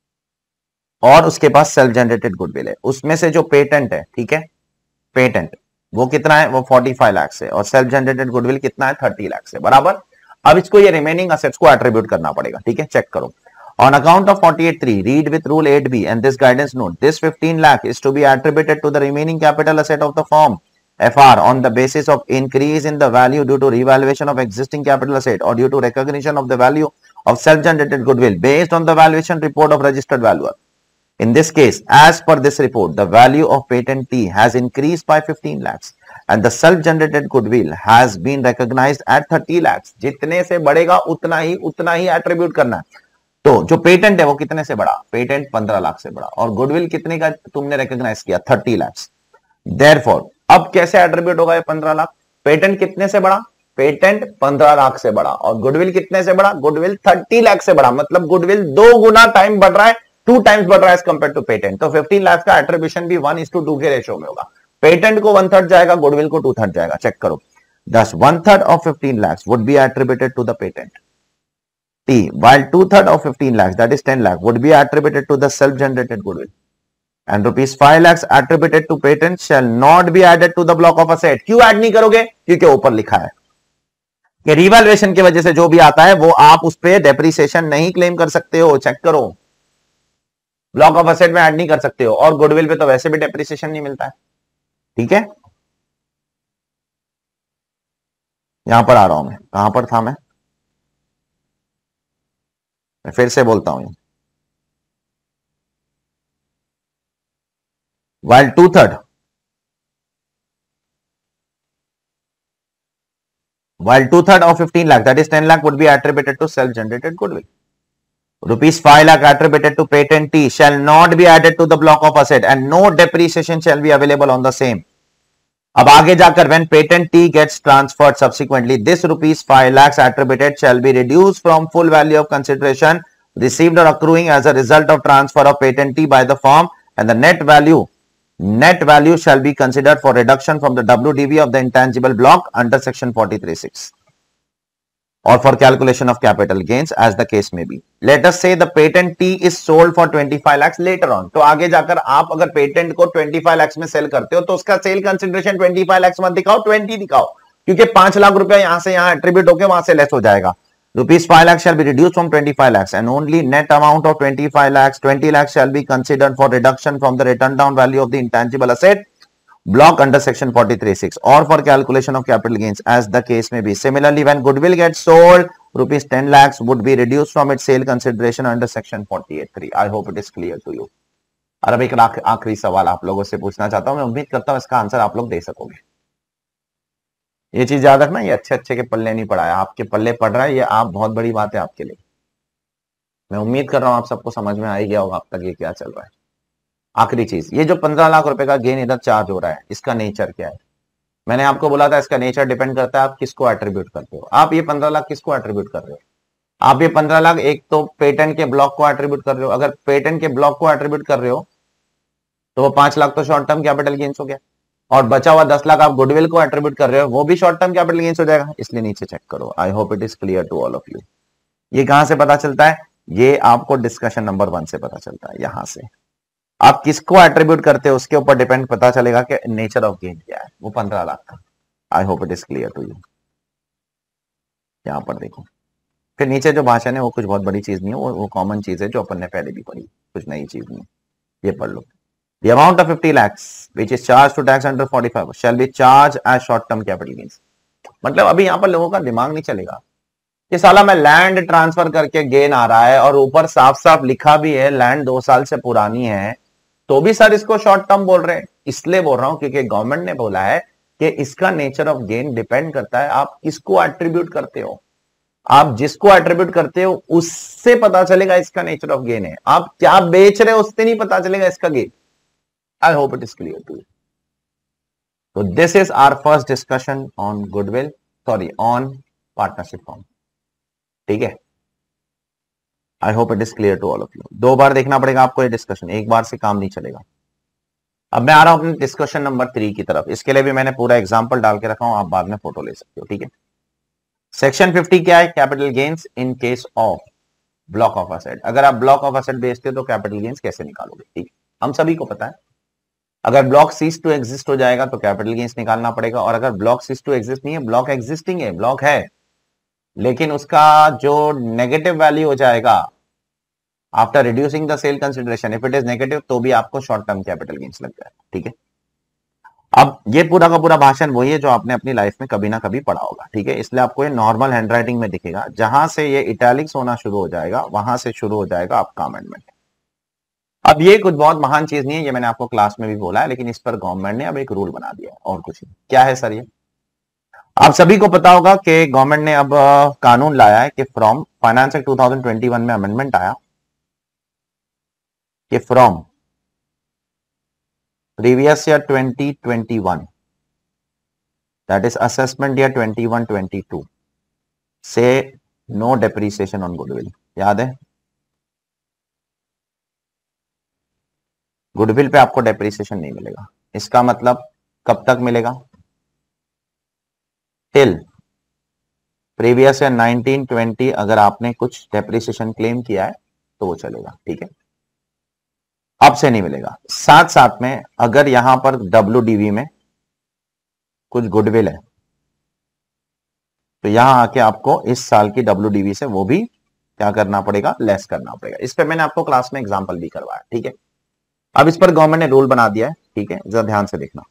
और उसके पास सेल्फ जनरेटेड गुडविल है। उसमें से जो पेटेंट है, ठीक है, पेटेंट वो कितना है, वो 45 लाख से, और सेल्फ जनरेटेड गुडविल कितना है, 30 लाख से, बराबर। अब इसको ये रिमेनिंग असेट्स को एट्रीब्यूट करना पड़ेगा। ठीक है, चेक करो। On account of 48(3), read with Rule 8B and this guidance note, this 15 lakh is to be attributed to the remaining capital asset of the firm FR on the basis of increase in the value due to revaluation of existing capital asset or due to recognition of the value of self-generated goodwill based on the valuation report of registered valuer. In this case, as per this report, the value of patent T has increased by 15 lakhs and the self-generated goodwill has been recognized at 30 lakhs. जितने से बढ़ेगा उतना ही attribute करना है. तो जो patent है वो कितने से बढ़ा? पेटेंट 15 लाख से बढ़ा और गुडविल कितने का तुमने रिकॉग्नाइज किया? 30 लाख. देयरफॉर अब कैसे एट्रीब्यूट होगा ये 15 लाख? पेटेंट कितने से बढ़ा? पेटेंट 15 लाख से बढ़ा और गुडविल कितने से बढ़ा? गुडविल 30 लाख से बढ़ा. मतलब गुडविल 2 गुना टाइम बढ़ रहा है, 2 टाइम्स बढ़ रहा है एज कंपेयर टू पेटेंट. तो 15 लाख का एट्रीब्यूशन भी 1:2 के रेशियो में होगा. पेटेंट को 1/3 जाएगा, गुडविल को 2/3 जाएगा. चेक करो. Thus 1/3 of 15 lakhs would be attributed to the patent T, while 2/3 of 15 lakhs, that is 10 lakh, would be attributed to the self-generated goodwill. And rupees 5 lakhs attributed to patent shall not be added to the block of asset. क्यों add नहीं करोगे? क्योंकि ऊपर लिखा है कि revaluation की वजह से जो भी आता है वो आप उस पर डेप्रिसिएशन नहीं क्लेम कर सकते हो. चेक करो, ब्लॉक ऑफ असेट में ऐड नहीं कर सकते हो और गुडविल पे तो वैसे भी डेप्रिसिएशन नहीं मिलता है. ठीक है, यहां पर आ रहा हूं मैं. कहां पर था मैं फिर से बोलता हूं. while 2/3 of 15 lakh, that is 10 lakh, would be attributed to self-generated goodwill. Rupees 5 lakh attributed to patent T shall not be added to the block of asset and no depreciation shall be available on the same. अब आगे जाकर when patent T gets transferred subsequently, this rupees 5 lakhs attributed shall be reduced from full value of consideration received or accruing as a result of transfer of patent T by the firm, and the net value shall be considered for reduction from the WDV of the intangible block under section 43(6) or for calculation of capital gains as the case may be. Let us say the patent T is sold for 25 lakhs later on. तो आगे जाकर आप अगर patent को 25 lakhs में cell करते हो तो उसका सेल कंसिडरेशन 25 lakhs मत दिखाओ, 20 दिखाओ, क्योंकि 5 लाख रुपया यहां से यहां एट्रीब्यूट होकर वहां से लेस हो जाएगा. Rupees 5 lakhs shall be reduced from 25 lakhs and only net amount of 25 lakhs, 20 lakhs shall be considered for reduction from the written down value of the intangible asset block under section 43(6) or for calculation of capital gains as the case may be. Similarly, when goodwill gets sold, rupees 10 lakhs would be reduced from its sale consideration under section 48(3). I hope it is clear to you. और अब एक आखिरी सवाल आप लोगों से पूछना चाहता हूं. मैं उम्मीद करता हूं इसका आंसर आप लोग दे सकोगे. ये चीज याद रखना, ये अच्छे के पल्ले नहीं पड़ा है, आपके पल्ले पड़ रहा है. ये आप बहुत बड़ी बात है आपके लिए. मैं उम्मीद कर रहा हूं आप सबको समझ में आ ही गया होगा अब तक ये क्या चल रहा है. आखिरी चीज, ये जो 15 लाख रुपए का गेन इधर चार्ज हो रहा है, इसका नेचर क्या है? मैंने आपको बोला था इसका नेचर डिपेंड करता है आप किसको एट्रीब्यूट करते हो. आप ये 15 लाख किसको एट्रीब्यूट कर रहे हो? आप ये 15 लाख एक तो पेटेंट के ब्लॉक को एट्रीब्यूट कर रहे हो. अगर पेटेंट के ब्लॉक को एट्रीब्यूट कर रहे हो तो वो 5 लाख तो शॉर्ट टर्म कैपिटल गेन्स हो गया और बचा हुआ 10 लाख आप गुडविल को एट्रीब्यूट कर रहे हो, वो भी शॉर्ट टर्म कैपिटल गेन्स हो जाएगा. इसलिए नीचे चेक करो. I hope it is clear to all of you. ये कहां से पता चलता है? ये आपको डिस्कशन नंबर 1 से पता चलता है. यहां से आप किसको एट्रीब्यूट करते हो उसके ऊपर डिपेंड पता चलेगा कि नेचर ऑफ गेन क्या है. वो 15 लाख का. I hope it is clear to you. यहां पर देखो, फिर नीचे जो भाषण है वो कुछ बहुत बड़ी चीज नहीं है, वो कॉमन चीज है जो अपन ने पहले भी पढ़ी, कुछ नई चीज नहीं. ये पढ़ लो. The amount of 50 lakhs which is charged to tax under 45 shall be charged as short term capital gains. मतलब अभी यहाँ पर लोगों का दिमाग नहीं चलेगा कि साला मैं लैंड ट्रांसफर करके गेन आ रहा है और ऊपर साफ साफ लिखा भी है लैंड 2 साल से पुरानी है, तो भी सर इसको शॉर्ट टर्म बोल रहे हैं. इसलिए बोल रहा हूं क्योंकि गवर्नमेंट ने बोला है कि इसका नेचर ऑफ गेन डिपेंड करता है आप किसको एट्रीब्यूट करते हो. आप जिसको एट्रीब्यूट करते हो उससे पता चलेगा इसका नेचर ऑफ गेन है. आप क्या बेच रहे हो उससे नहीं पता चलेगा इसका gain. I hope it is clear to you. So this is our first discussion on goodwill, on partnership form. ठीक है? I hope it is clear to all of you. 2 बार देखना पड़ेगा आपको ये डिस्कशन, एक बार से काम नहीं चलेगा. अब मैं आ रहा हूं अपने डिस्कशन नंबर 3 की तरफ. इसके लिए भी मैंने पूरा एग्जाम्पल डाल के रखा हूं, आप बाद में फोटो ले सकते हो. ठीक है? सेक्शन 50 क्या है? Capital gains in case of block of asset. अगर आप ब्लॉक ऑफ असेट बेचते हो तो कैपिटल गेन्स कैसे निकालोगे? ठीक, हम सभी को पता है. अगर ब्लॉक सीज टू एग्जिस्ट हो जाएगा तो कैपिटल गेन्स निकालना पड़ेगा. और अगर ब्लॉक सीज टू एग्जिस्ट नहीं है, ब्लॉक एग्जिस्टिंग है, ब्लॉक है, लेकिन उसका जो नेगेटिव वैल्यू हो जाएगा after reducing the sale consideration, if it is negative, तो भी आपको शॉर्ट टर्म कैपिटल गेन्स लग जाएगा. ठीक है? अब ये पूरा का पूरा भाषण वही है जो आपने अपनी लाइफ में कभी ना कभी पढ़ा होगा, ठीक है, इसलिए आपको ये नॉर्मल हैंडराइटिंग में दिखेगा। जहां से ये इटैलिक्स होना शुरू हो जाएगा वहां से शुरू हो जाएगा आपका अमेंडमेंट। अब ये कुछ बहुत महान चीज नहीं है, ये मैंने आपको क्लास में भी बोला है, लेकिन इस पर गवर्नमेंट ने अब एक रूल बना दिया है और कुछ नहीं। क्या है सर ये? आप सभी को पता होगा कि गवर्नमेंट ने अब कानून लाया है कि फ्रॉम फाइनेंस एक्ट 2021 में अमेंडमेंट आया कि from previous year 2021 that is assessment year 21-22 से नो डेप्रिसिएशन ऑन गुडविल। याद है? गुडविल पे आपको डेप्रिसिएशन नहीं मिलेगा। इसका मतलब कब तक मिलेगा? टिल प्रीवियस ईयर 1920 अगर आपने कुछ डेप्रिसिएशन क्लेम किया है तो वो चलेगा, ठीक है, अब से नहीं मिलेगा। साथ साथ में अगर यहां पर WDV में कुछ गुडविल है तो यहां आके आपको इस साल की WDV से वो भी क्या करना पड़ेगा? लेस करना पड़ेगा। इस पे मैंने आपको क्लास में एग्जांपल भी करवाया, ठीक है। अब इस पर गवर्नमेंट ने रूल बना दिया है, ठीक है, जरा ध्यान से देखना।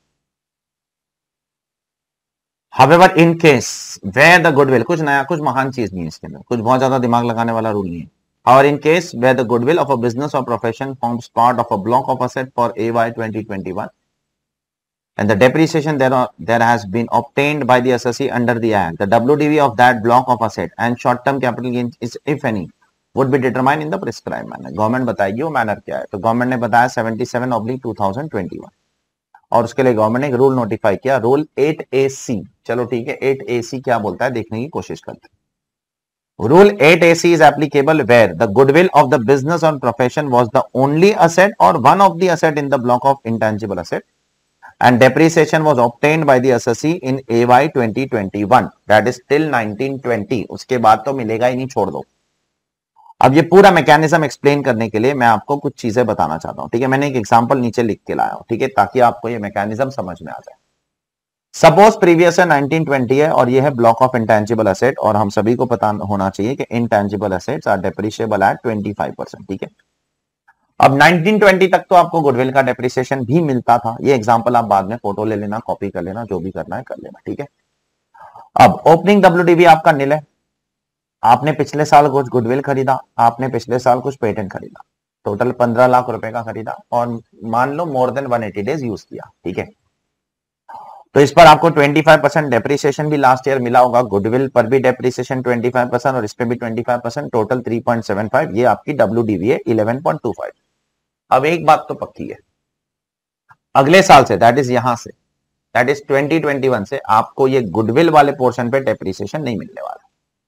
However, in case where the goodwill, कुछ नया कुछ महान चीज नहीं है इसके अंदर, कुछ बहुत ज्यादा दिमाग लगाने वाला रूल नहीं है। However, in case where the goodwill of a business or profession forms part of a block of asset for AY 2021 and the depreciation there has been obtained by the assessee under the act, the WDV of that block of asset and short-term capital gains is, if any, would be determined in the prescribed manner. Government बताएगी वो manner क्या है। तो government ने बताया 77/2021 और उसके लिए गवर्नमेंट ने एक रूल नोटिफाई किया, रूल 8AC। चलो ठीक है, 8AC क्या बोलता है देखने की कोशिश करते हैं। Rule 8AC is applicable where the goodwill of the business or profession was the only asset or one of the asset in the block of intangible asset and depreciation was obtained by the assessee in AY 2021 that is till 1920। उसके बाद तो मिलेगा ही नहीं, छोड़ दो। अब ये पूरा मैकेनिज्म एक्सप्लेन करने के लिए मैं आपको कुछ चीजें बताना चाहता हूं, ठीक है। मैंने एक एग्जांपल नीचे लिख के लाया हूं, ठीक है, ताकि आपको ये मैकेनिज्म समझ में आ जाए। सपोज प्रीवियस है 1920 है और ये है ब्लॉक ऑफ इंटेंजिबल एसेट और हम सभी को पता होना चाहिए कि intangible assets are depreciable at 25%, ठीक है। अब 1920 तक तो आपको गुडविल का डेप्रिसिएशन भी मिलता था। ये एग्जांपल आप बाद में फोटो ले लेना, कॉपी कर लेना, जो भी करना है कर लेना, ठीक है। अब ओपनिंग WDV आपका निल है। आपने पिछले साल कुछ गुडविल खरीदा, आपने पिछले साल कुछ पेटेंट खरीदा, टोटल 15 लाख रुपए का खरीदा और मान लो मोर देन 180 डेज यूज किया, ठीक है। तो इस पर आपको 25% डेप्रिसिएशन भी लास्ट ईयर मिला होगा, गुडविल पर भी डेप्रिसिएशन 25% और इस पे भी 25%, टोटल 3.75। ये आपकी WDV है 11.25। अब एक बात तो पक्की है, अगले साल से दैट इज यहां से दैट इज 2021 से आपको ये गुडविल वाले पोर्शन पे डेप्रिसिएशन नहीं मिलने वाला।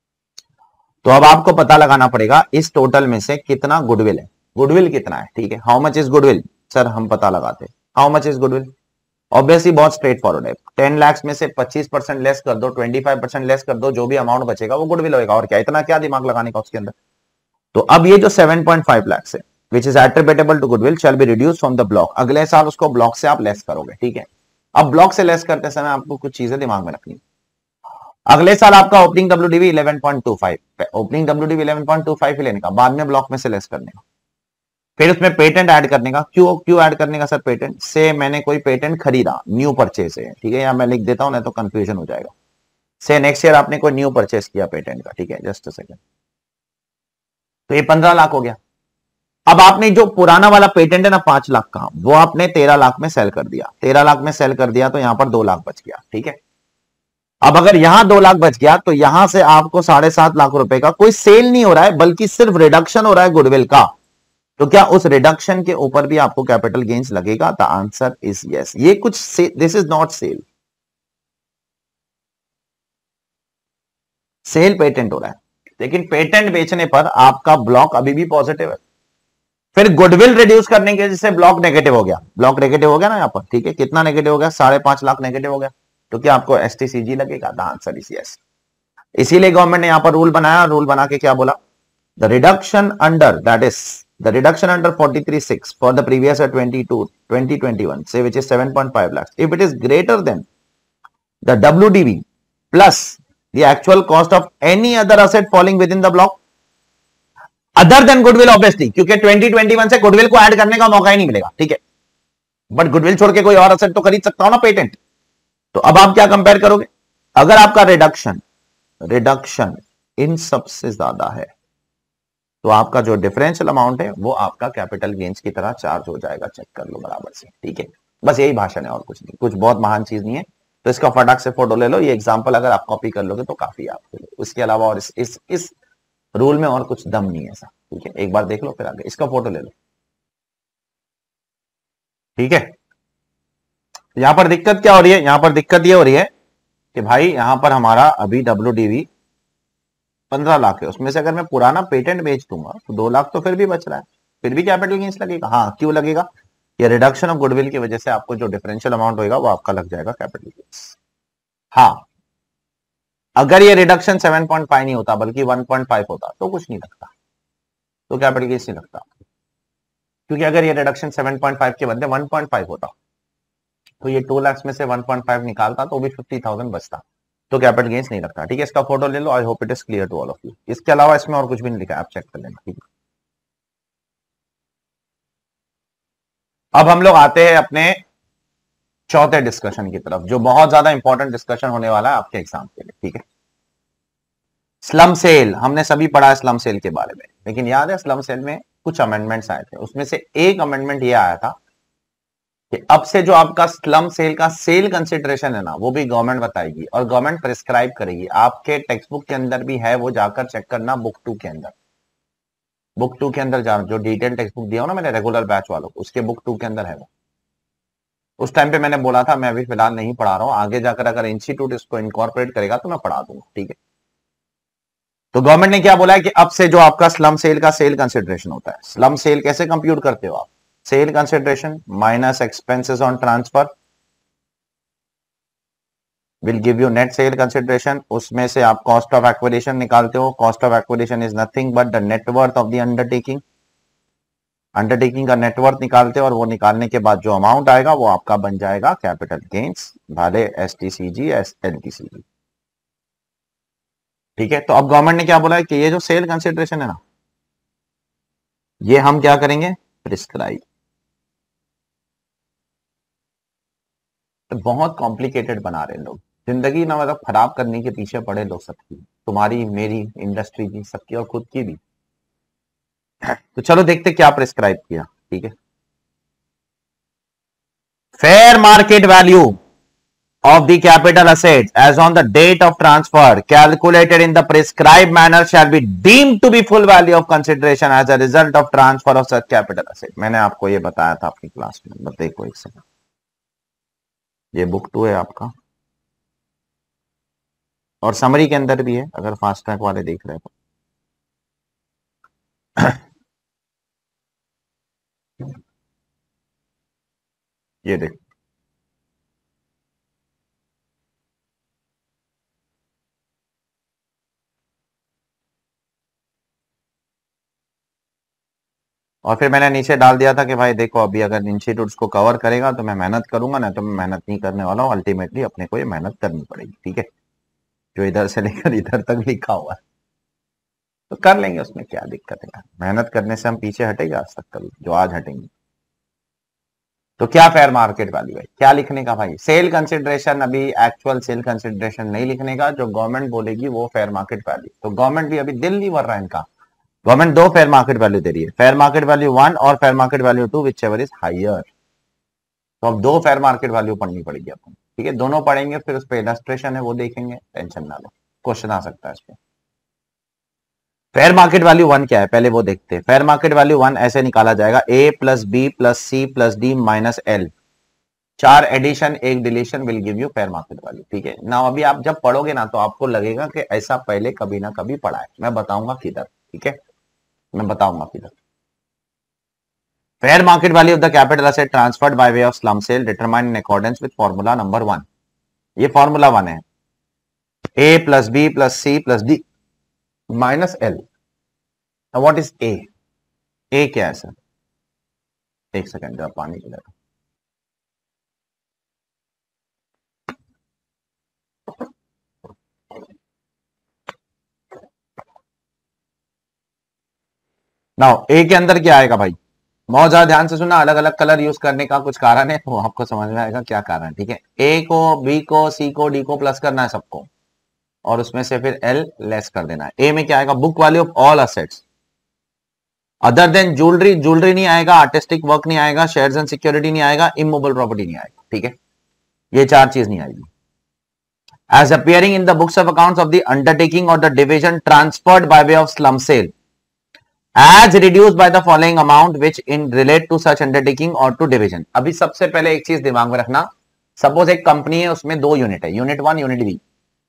तो अब आपको पता लगाना पड़ेगा इस टोटल में से कितना गुडविल है, गुडविल कितना है, ठीक है। How much is goodwill? Sir हम पता लगाते हैं how much is goodwill. Obviously बहुत स्ट्रेट फॉरवर्ड है। 10 लाख में से 25% लेस कर दो, 25% लेस कर दो, जो भी अमाउंट बचेगा वो गुडविल होगा। और क्या, इतना क्या दिमाग लगाने का उसके अंदर। तो अब ये जो 7.5 लाख है which is attributable to goodwill shall be reduce from the block. अगले साल उसको ब्लॉक से आप लेस करोगे, ठीक है। अब ब्लॉक से लेस करते समय आपको कुछ चीजें दिमाग में रखनी। अगले साल आपका ओपनिंग WDV 11.25, ओपनिंग WDV 11.25 लेने का, बाद में ब्लॉक में से लेस करने का, फिर उसमें पेटेंट ऐड करने का। क्यों ऐड करने का सर पेटेंट? से मैंने कोई पेटेंट खरीदा, न्यू परचेज है, ठीक है, या मैं लिख देता हूं नहीं तो कंफ्यूजन हो जाएगा। से नेक्स्ट ईयर आपने कोई न्यू परचेज किया पेटेंट का, ठीक है, जस्ट अ सेकंड, तो ये 15 लाख हो गया। अब आपने जो पुराना वाला पेटेंट है ना 5 लाख का, वो आपने 13 लाख में सेल कर दिया। 13 लाख में सेल कर दिया तो यहां पर 2 लाख बच गया, ठीक है। अब अगर यहां 2 लाख बच गया तो यहां से आपको 7.5 लाख रुपए का कोई सेल नहीं हो रहा है, बल्कि सिर्फ रिडक्शन हो रहा है गुडविल का। तो क्या उस रिडक्शन के ऊपर भी आपको कैपिटल गेन्स लगेगा? The answer is yes. ये कुछ this is not sale, sale patent हो रहा है, लेकिन पेटेंट बेचने पर आपका ब्लॉक अभी भी पॉजिटिव है। फिर गुडविल रिड्यूस करने के जिससे ब्लॉक नेगेटिव हो गया, ब्लॉक नेगेटिव हो गया ना यहां पर, ठीक है। कितना नेगेटिव हो गया? 5.5 लाख नेगेटिव हो गया। तो क्या आपको STCG लगेगा? The answer is yes. इसीलिए गवर्नमेंट ने यहां पर रूल बनाया, रूल बना के क्या बोला? The reduction under that is the reduction under 43(6) for the previous year 2021 say which is 7.5 lakhs, if it is greater than the WDV plus the actual cost of any other asset falling within the block other than goodwill, obviously क्योंकि 2021 से goodwill को add करने का मौका ही नहीं मिलेगा, ठीक है। बट गुडविल छोड़ के कोई और असेट तो खरीद सकता हूं ना पेटेंट। तो अब आप क्या कंपेयर करोगे, अगर आपका रिडक्शन रिडक्शन इन सबसे ज्यादा है तो आपका जो डिफरेंशियल अमाउंट है वो आपका कैपिटल गेन्स की तरह चार्ज हो जाएगा, चेक कर लो बराबर से, ठीक है। बस यही भाषण है और कुछ नहीं, कुछ बहुत महान चीज नहीं है। तो इसका फटाक से फोटो ले लो, ये एग्जांपल अगर आप कॉपी कर लोगे तो काफी है आपके लिए, उसके अलावा और इस रूल में और कुछ दम नहीं है ऐसा, ठीक है। एक बार देख लो फिर आगे, इसका फोटो ले लो, ठीक है। यहां पर दिक्कत क्या हो रही है, यहां पर दिक्कत ये हो रही है कि भाई यहां पर हमारा अभी WDV 15 लाख है, उसमें से अगर मैं पुराना पेटेंट बेच दूंगा तो 2 लाख तो फिर भी बच रहा है, फिर भी कैपिटल गेन्स लगेगा। हाँ, क्यों लगेगा, ये रिडक्शन ऑफ गुडविल की वजह से आपको जो डिफरेंशियल अमाउंट होगा वो आपका लग जाएगा कैपिटल गेन्स। हाँ, अगर ये रिडक्शन 7.5 नहीं होता बल्कि 1.5 होता तो कुछ नहीं लगता, तो कैपिटल गेन्स नहीं लगता। क्योंकि अगर ये रिडक्शन 7.5 के बदले 1.5 होता तो ये 2 लाख में से 1.5 निकालता तो भी 50,000 बचता, तो कैपिटल गेन्स नहीं लगता, ठीक है। इसका फोटो ले लो, I hope it is clear to all of you. इसके अलावा इसमें और कुछ भी नहीं लिखा है, आप चेक कर लेना, ठीक है। अब हम लोग आते हैं अपने चौथे डिस्कशन की तरफ, जो बहुत ज्यादा इंपॉर्टेंट डिस्कशन होने वाला है आपके एग्जाम के लिए, ठीक है। स्लम सेल, हमने सभी पढ़ा है स्लम सेल के बारे में, लेकिन याद है स्लम सेल में कुछ अमेंडमेंट्स आए थे, उसमें से एक अमेंडमेंट ये आया था कि अब से जो आपका स्लम सेल का सेल कंसिडरेशन है ना, वो भी गवर्नमेंट बताएगी और गवर्नमेंट प्रिस्क्राइब करेगी। आपके टेक्स्ट बुक के अंदर भी है, वो जाकर चेक करना, बुक 2 के अंदर, बुक 2 के अंदर जो डिटेल टेक्स्ट बुक दिया हो ना मैंने रेगुलर बैच वालों को, उसके बुक 2 के अंदर है वो। उस टाइम पे मैंने बोला था मैं अभी फिलहाल नहीं पढ़ा रहा हूं, आगे जाकर अगर इंस्टीट्यूट इसको इनकॉर्पोरेट करेगा तो मैं पढ़ा दूंगा, ठीक है। तो गवर्नमेंट ने क्या बोला है कि अब से जो आपका स्लम सेल का सेल कंसिडरेशन होता है, स्लम सेल कैसे कंप्यूट करते हो आप, sale consideration minus expenses on transfer will give you net sale consideration. उसमें से आप कॉस्ट ऑफ एक्विजिशन निकालते हो, cost of acquisition is nothing but the net worth of the undertaking, undertaking का नेटवर्थ निकालते हो और वो निकालने के बाद जो अमाउंट आएगा वो आपका बन जाएगा कैपिटल गेन्स, भले STCG LTCG, ठीक है। तो अब गवर्नमेंट ने क्या बोला है कि ये जो सेल कंसिडरेशन है ना, ये हम क्या करेंगे, प्रिस्क्राइब। तो बहुत कॉम्प्लिकेटेड बना रहे हैं लोग, जिंदगी ना मतलब खराब करने के पीछे पड़े लोग सबकी, तुम्हारी मेरी इंडस्ट्री की सबकी और खुद की भी। तो चलो देखते क्या प्रिस्क्राइब किया, ठीक है। Fair market value of the capital assets as on the date of transfer calculated in the prescribed manner shall be deemed to be full value of consideration as a result of transfer of such capital asset। मैंने आपको ये बताया था अपनी class में, बस देखो एक सेकंड, ये बुक 2 है आपका और समरी के अंदर भी है अगर फास्ट ट्रैक वाले देख रहे हो तो। ये देखो, और फिर मैंने नीचे डाल दिया था कि भाई देखो अभी अगर इंस्टीट्यूट को कवर करेगा तो मैं मेहनत करूंगा, ना तो मैं मेहनत नहीं करने वाला हूं, अल्टीमेटली अपने को ये मेहनत करनी पड़ेगी, ठीक है। जो इधर से लेकर इधर तक लिखा हुआ है तो कर लेंगे, उसमें क्या दिक्कत है, मेहनत करने से हम पीछे हटेंगे आज तक कभी, जो आज हटेंगे। तो क्या फेयर मार्केट वैल्यू है, क्या लिखने का भाई, सेल कंसिडरेशन, अभी एक्चुअल सेल कंसिडरेशन नहीं लिखने का, जो गवर्नमेंट बोलेगी वो फेयर मार्केट वैल्यू। तो गवर्नमेंट भी अभी दिल नहीं भर रहा है इनका, गवर्नमेंट 2 फेयर मार्केट वैल्यू दे रही है, फेयर मार्केट वैल्यू 1 और fair market value 2 whichever is higher. तो अब 2 फेयर मार्केट वैल्यू पढ़नी पड़ेगी अपन, ठीक है। दोनों पढ़ेंगे, फिर उस पर इलस्ट्रेशन है वो देखेंगे, टेंशन ना लो, क्वेश्चन आ सकता है इस पर। फेयर मार्केट वैल्यू 1 क्या है पहले वो देखते हैं। फेयर मार्केट वैल्यू 1 ऐसे निकाला जाएगा, A plus B plus C plus D minus L, 4 addition 1 deletion will give you fair market value, ठीक है ना। अभी आप जब पढ़ोगे ना तो आपको लगेगा कि ऐसा पहले कभी ना कभी पढ़ा है, मैं बताऊंगा किधर, ठीक है, मैं बताऊंगा किधर। Fair market value of the capital asset transferred by way of slump sale determined in accordance with formula number 1, ये फॉर्मूला 1 है, A plus B plus C plus D minus L। What is A, A क्या है sir, एक second जरा पानी P लेता। Now ए के अंदर क्या आएगा भाई, बहुत ज्यादा ध्यान से सुनना, अलग अलग कलर यूज करने का कुछ कारण है तो आपको समझ में आएगा क्या कारण, ठीक है। ए को, बी को, सी को, डी को प्लस करना है सबको, और उसमें से फिर एल लेस कर देना है। ए में क्या आएगा, book value of all assets other than jewellery, jewellery नहीं आएगा, आर्टिस्टिक वर्क नहीं आएगा, शेयर्स एंड सिक्योरिटी नहीं आएगा, इमूवेबल प्रॉपर्टी नहीं आएगा, ठीक है। ये चार चीज नहीं आएगी। As appearing in the books of accounts of the undertaking or the division transferred by way of slum sale as reduced by the following amount which in relate to such undertaking or to division। अभी सबसे पहले एक चीज दिमाग में रखना, suppose एक company है, उसमें दो यूनिट है, यूनिट 1 यूनिट बी,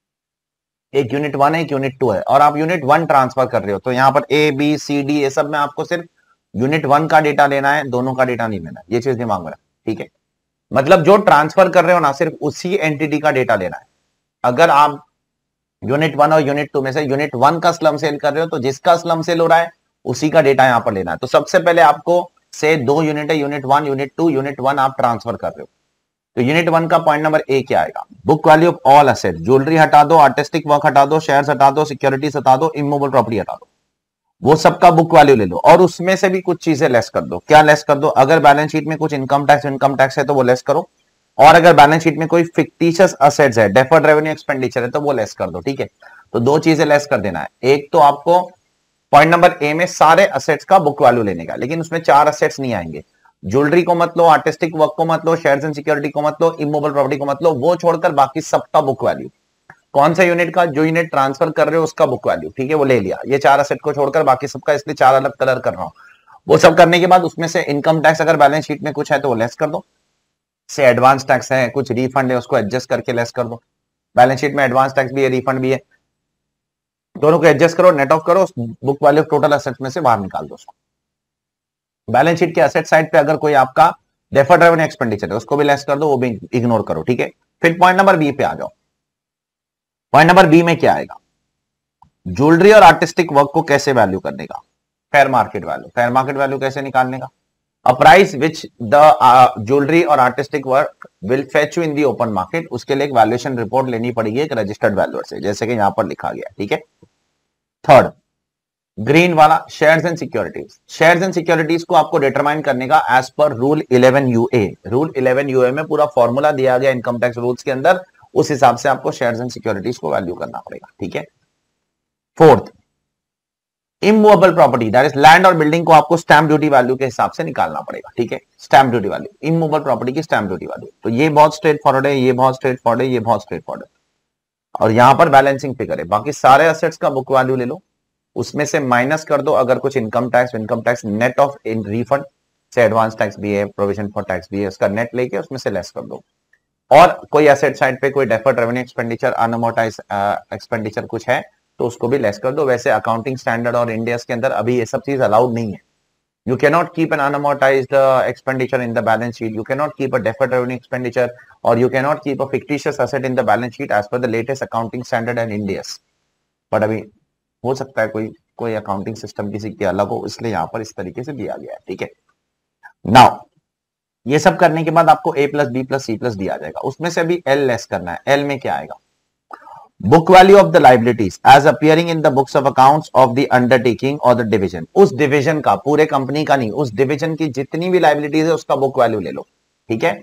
एक यूनिट 1 है एक यूनिट 2 है, और आप यूनिट 1 ट्रांसफर कर रहे हो, तो यहां पर ए बी सी डी ये सब में आपको सिर्फ यूनिट 1 का डेटा लेना है, दोनों का डेटा नहीं लेना है, ये चीज दिमाग में रखना, ठीक है। मतलब जो ट्रांसफर कर रहे हो ना, सिर्फ उसी एंटिटी का डेटा लेना है। अगर आप यूनिट 1 और यूनिट 2 में से यूनिट 1 का स्लम सेल कर रहे हो, तो जिसका स्लम सेल हो रहा है उसी का डेटा यहां पर लेना है। तो सबसे पहले आपको से दो यूनिट है, यूनिट 1 यूनिट 2, यूनिट 1 आप ट्रांसफर कर रहे हो, तो यूनिट 1 का पॉइंट नंबर ए क्या आएगा, book value of all asset, jewellery हटा दो, आर्टिस्टिक वर्क हटा दो, शेयर्स हटा दो, सिक्योरिटीज हटा दो, इमूवेबल प्रॉपर्टी हटा दो, वो सबका बुक वैल्यू ले लो, और उसमें से भी कुछ चीजें लेस कर दो। क्या लेस कर दो, अगर बैलेंस शीट में कुछ इनकम टैक्स है तो वो लेस करो, और अगर बैलेंस शीट में कोई फिक्टिशियस असेट्स है, डेफर्ड रेवेन्यू एक्सपेंडिचर है, तो वो लेस कर दो, ठीक है। तो दो चीजें लेस कर देना है, एक तो आपको पॉइंट नंबर ए में सारे असेट्स का बुक वैल्यू लेने का, लेकिन उसमें चार असेट्स नहीं आएंगे, ज्वेलरी को मत लो, आर्टिस्टिक वर्क को मत लो, शेयर्स एंड सिक्योरिटी को मत लो, इमूवेबल प्रॉपर्टी को मत लो, वो छोड़कर बाकी सबका बुक वैल्यू, कौन सा यूनिट का, जो यूनिट ट्रांसफर कर रहे हो उसका बुक वैल्यू, ठीक है, वो ले लिया। ये चार असेट को छोड़कर बाकी सबका, इसलिए चार अलग कलर कर रहा हूं। वो सब करने के बाद उसमें से इनकम टैक्स अगर बैलेंस शीट में कुछ है तो वो लेस कर दो, से एडवांस टैक्स है, कुछ रिफंड है, उसको एडजस्ट करके लेस कर दो। बैलेंस शीट में एडवांस टैक्स भी है, रिफंड भी है, दोनों को एडजस्ट करो, नेट ऑफ करो, book value of total assets में से बाहर निकाल दो उसको। बैलेंस शीट के असेट साइड पे अगर कोई आपका डेफर्ड रेवेन्यू एक्सपेंडिचर है उसको भी लेस कर दो, वो भी इग्नोर करो, ठीक है। फिर पॉइंट नंबर बी पे आ जाओ। पॉइंट नंबर बी में क्या आएगा, ज्वेलरी और आर्टिस्टिक वर्क को कैसे वैल्यू करने का, fair market value. Fair market value कैसे निकालने का, a price which the jewellery और artistic work will fetch you in the open market, उसके लिए एक वैल्यूएशन रिपोर्ट लेनी पड़ेगी एक रजिस्टर्ड वैल्यूअर से, जैसे कि यहां पर लिखा गया, ठीक है। थर्ड ग्रीन वाला, shares and securities. Shares and securities को आपको डिटरमाइन करने का as per rule 11 UA, rule 11 UA में पूरा फॉर्मूला दिया गया इनकम टैक्स रूल्स के अंदर, उस हिसाब से आपको शेयर्स एंड सिक्योरिटीज को वैल्यू करना पड़ेगा, ठीक है। Fourth immovable property, that is land और बिल्डिंग को आपको स्टैंप ड्यूटी वैल्यू के हिसाब से निकालना पड़ेगा, ठीक है। Stamp duty value, immovable property की स्टैंप ड्यूटी वैल्यू, तो ये बहुत स्ट्रेट फॉरवर्ड है, ये बहुत स्ट्रेट फॉरवर्ड है, ये बहुत स्ट्रेट फॉरवर्ड है, और यहां पर बैलेंसिंग फिगर है। बाकी सारे असेट्स का बुक वैल्यू ले लो, उसमें से माइनस कर दो अगर कुछ इनकम टैक्स नेट ऑफ इन रिफंड से एडवांस टैक्स भी है, प्रोविजन फॉर टैक्स भी है, उसका नेट लेके उसमें से लेस कर दो, और कोई एसेट साइड पे कोई deferred revenue expenditure, unamortise expenditure कुछ है तो उसको भी लेस कर दो। वैसे अकाउंटिंग स्टैंडर्ड और इंडियस के अंदर अभी ये सब चीज अलाउड नहीं है। You can not keep an unamortised expenditure in the balance sheet, you can not keep a deferred revenue expenditure, और you can not keep a fictitious asset in the balance sheet as per the latest accounting standard and Ind AS. But अभी हो सकता है कोई accounting system किसी के अलग हो, इसलिए यहां पर इस तरीके से दिया गया है, ठीक है। नाउ ये सब करने के बाद आपको a plus B plus C plus D आ जाएगा, उसमें से अभी l लेस करना है। l में क्या आएगा, book value of the liabilities as appearing in the books of accounts of the undertaking और द डिवीजन, उस डिवीजन का, पूरे कंपनी का नहीं, उस डिवीजन की जितनी भी लाइबिलिटीज है उसका बुक वैल्यू ले लो, ठीक है।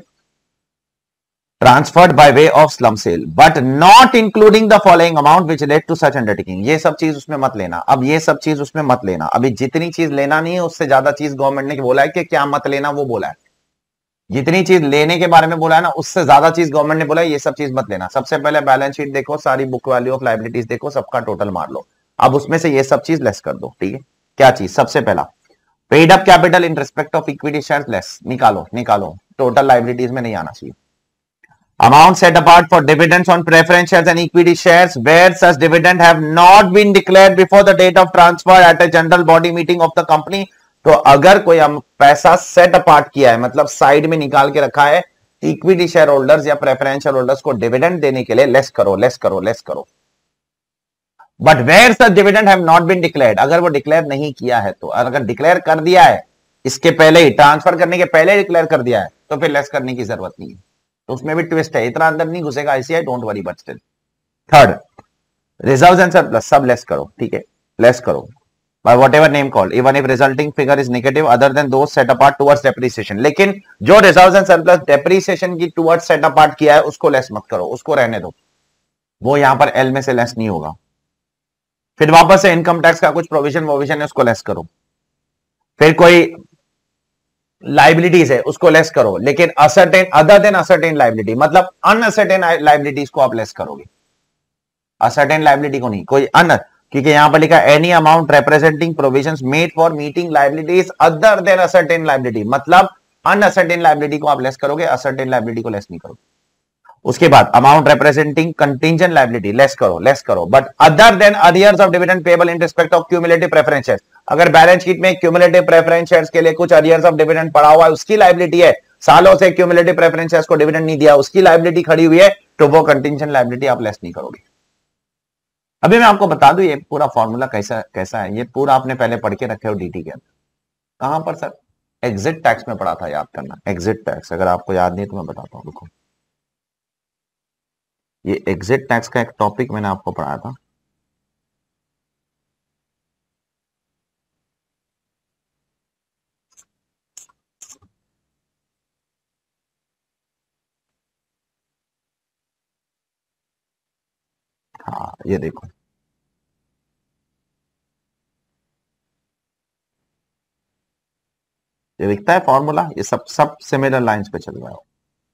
Transferred by way of slump sale but not including the following amount which relate to such undertaking, ये सब चीज उसमें मत लेना। अब ये सब चीज उसमें मत लेना, अभी जितनी चीज लेना नहीं है उससे ज्यादा चीज गवर्नमेंट ने बोला है कि क्या मत लेना, वो बोला है। जितनी चीज लेने के बारे में बोला है ना, उससे ज्यादा चीज गवर्नमेंट ने बोला है, ये सब चीज मत लेना। सबसे पहले बैलेंस शीट देखो, सारी बुक वैल्यू ऑफ लाइबिलिटीज देखो, सबका टोटल मार लो, अब उसमें से ये सब चीज लेस कर दो, ठीक है। क्या चीज, सबसे पहला paid up capital in respect of equity shares less, निकालो, टोटल लाइबिलिटीज में नहीं आना चाहिए। Amount set apart for dividends on preference shares and equity shares where such dividend have not been declared before the date of transfer at a general body meeting of the company, तो अगर कोई हम पैसा set apart किया है, मतलब side में निकाल के रखा है इक्विटी शेयर होल्डर्स या प्रेफरेंस शेयर होल्डर्स को डिविडेंड देने के लिए, लेस करो। But where such dividend have not been declared, अगर वो डिक्लेयर नहीं किया है तो, अगर डिक्लेयर कर दिया है इसके पहले ही, ट्रांसफर करने के पहले डिक्लेयर कर दिया है, तो फिर लेस करने की जरूरत नहीं है। तो उसमें भी ट्विस्ट है, इतना अंदर नहीं घुसेगा ICAI, don't worry, but still. Third reserves and surplus सब लेस करो, ठीक है, लेस करो। by whatever name called, even if resulting figure is negative other than those set apart towards depreciation. लेकिन जो reserves and surplus depreciation की towards set apart किया है उसको लेस मत करो, उसको रहने दो, वो यहां पर L में से लेस नहीं होगा। फिर वापस से इनकम टैक्स का कुछ प्रोविजन है उसको लेस करो, फिर कोई लाइबिलिटीज है उसको लेस करो, लेकिन ascertain other than ascertain liability मतलब अनअसर्टेन लाइबिलिटीज को आप लेस करोगे, असर्टेन लाइबिलिटी को नहीं, कोई अन, क्योंकि यहां पर लिखा any amount representing provisions made for meeting liabilities other than ascertain liability, मतलब अनअसर्टेन लाइबिलिटी को आप लेस करोगे, असर्टेन लाइबिलिटी को लेस नहीं करोगे। उसके बाद amount representing contingent liability less करो, but other than arrears of dividend payable in respect of cumulative preference shares, अगर बैलेंस शीट में क्यूमुलेटिव प्रेफरेंस शेयर्स के लिए कुछ अरियर्स ऑफ डिविडेंड पड़ा हुआ है, उसकी लाइबिलिटी है, सालों से क्यूमुलेटिव प्रेफरेंस शेयर्स को डिविडेंड नहीं दिया, उसकी लाइबिलिटी खड़ी हुई है, तो वो कंटिंजेंट लाइबिलिटी आप लेस नहीं करोगे। अभी मैं आपको बता दूं ये पूरा फॉर्मूला कैसा है, ये पूरा आपने पहले पढ़ के रखे हो डीटी के अंदर। कहां पर सर? एग्जिट टैक्स में पढ़ा था, याद करना, एग्जिट टैक्स, अगर आपको याद नहीं तो मैं बताता हूं, रुको। ये एग्जिट टैक्स का एक टॉपिक मैंने आपको पढ़ाया था, हाँ ये देखो, ये दिखता है फॉर्मूला, ये सब सिमिलर लाइंस पे चल रहा है।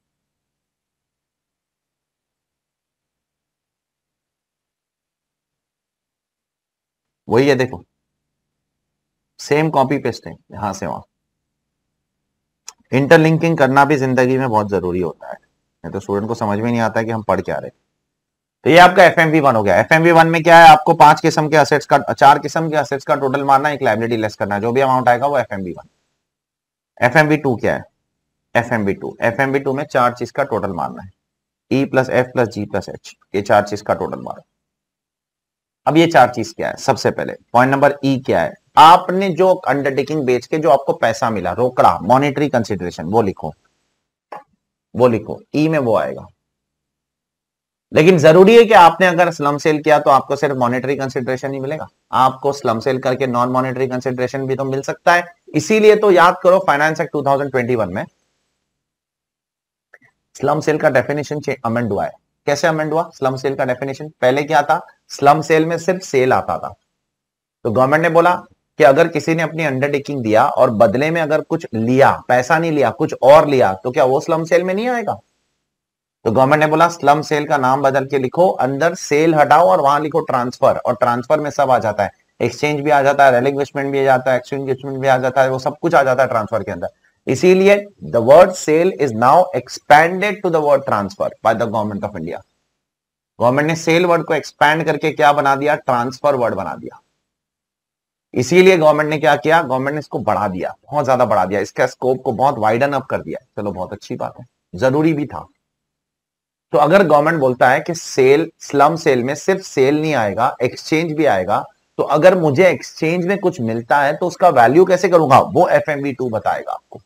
वही है, देखो सेम कॉपी पेस्ट है यहां से वहां। इंटरलिंकिंग करना भी जिंदगी में बहुत जरूरी होता है, नहीं तो स्टूडेंट को समझ में नहीं आता है कि हम पढ़ क्या रहे। तो ये आपका FMV1 हो गया। FMV1 में क्या है, आपको 5 किस्म के असेट्स का, 4 किस्म के असेट्स का टोटल मारना, एक लायबिलिटी लेस करना, जो भी अमाउंट आएगा वो FMV1। FMV2 क्या है? FMV2 में 4 चीज का टोटल मारना है, E plus F plus G plus H, ये 4 चीज का टोटल मारो। अब ये 4 चीज क्या है? सबसे पहले पॉइंट नंबर E क्या है, आपने जो अंडरटेकिंग बेच के जो आपको पैसा मिला, रोकड़ा, मॉनेटरी कंसिडरेशन, वो लिखो, E में वो आएगा। लेकिन जरूरी है कि आपने अगर स्लम सेल किया तो आपको सिर्फ मॉनेटरी कंसिडरेशन ही मिलेगा, आपको स्लम सेल करके नॉन मॉनेटरी कंसिडरेशन भी तो मिल सकता है। इसीलिए तो याद करो फाइनेंस एक्ट 2021 में स्लम सेल का डेफिनेशन अमेंड हुआ है। कैसे अमेंड हुआ? स्लम सेल का डेफिनेशन पहले क्या था, स्लम सेल में सिर्फ सेल आता था, तो गवर्नमेंट ने बोला कि अगर किसी ने अपनी अंडरटेकिंग दिया और बदले में अगर कुछ लिया, पैसा नहीं लिया, कुछ और लिया, तो क्या वो स्लम सेल में नहीं आएगा? तो गवर्नमेंट ने बोला स्लम सेल का नाम बदल के लिखो, अंदर सेल हटाओ और वहां लिखो ट्रांसफर, और ट्रांसफर में सब आ जाता है, एक्सचेंज भी आ जाता है, रेलिंग्विशमेंट भी आ जाता है, एक्सचेंज भी आ जाता है, वो सब कुछ आ जाता है ट्रांसफर के अंदर। इसीलिए the word sale is now expanded to the word transfer by the government of India. Government ने सेल वर्ड को एक्सपैंड करके क्या बना दिया? ट्रांसफर वर्ड बना दिया। इसीलिए गवर्नमेंट ने क्या किया, गवर्नमेंट ने इसको बढ़ा दिया, बहुत ज्यादा बढ़ा दिया, इसका स्कोप को बहुत वाइडन अप कर दिया। चलो बहुत अच्छी बात है, जरूरी भी था। तो अगर गवर्नमेंट बोलता है कि सेल, स्लम सेल में सिर्फ सेल नहीं आएगा, एक्सचेंज भी आएगा, तो अगर मुझे एक्सचेंज में कुछ मिलता है तो उसका वैल्यू कैसे करूंगा, वो FMV2 बताएगा आपको।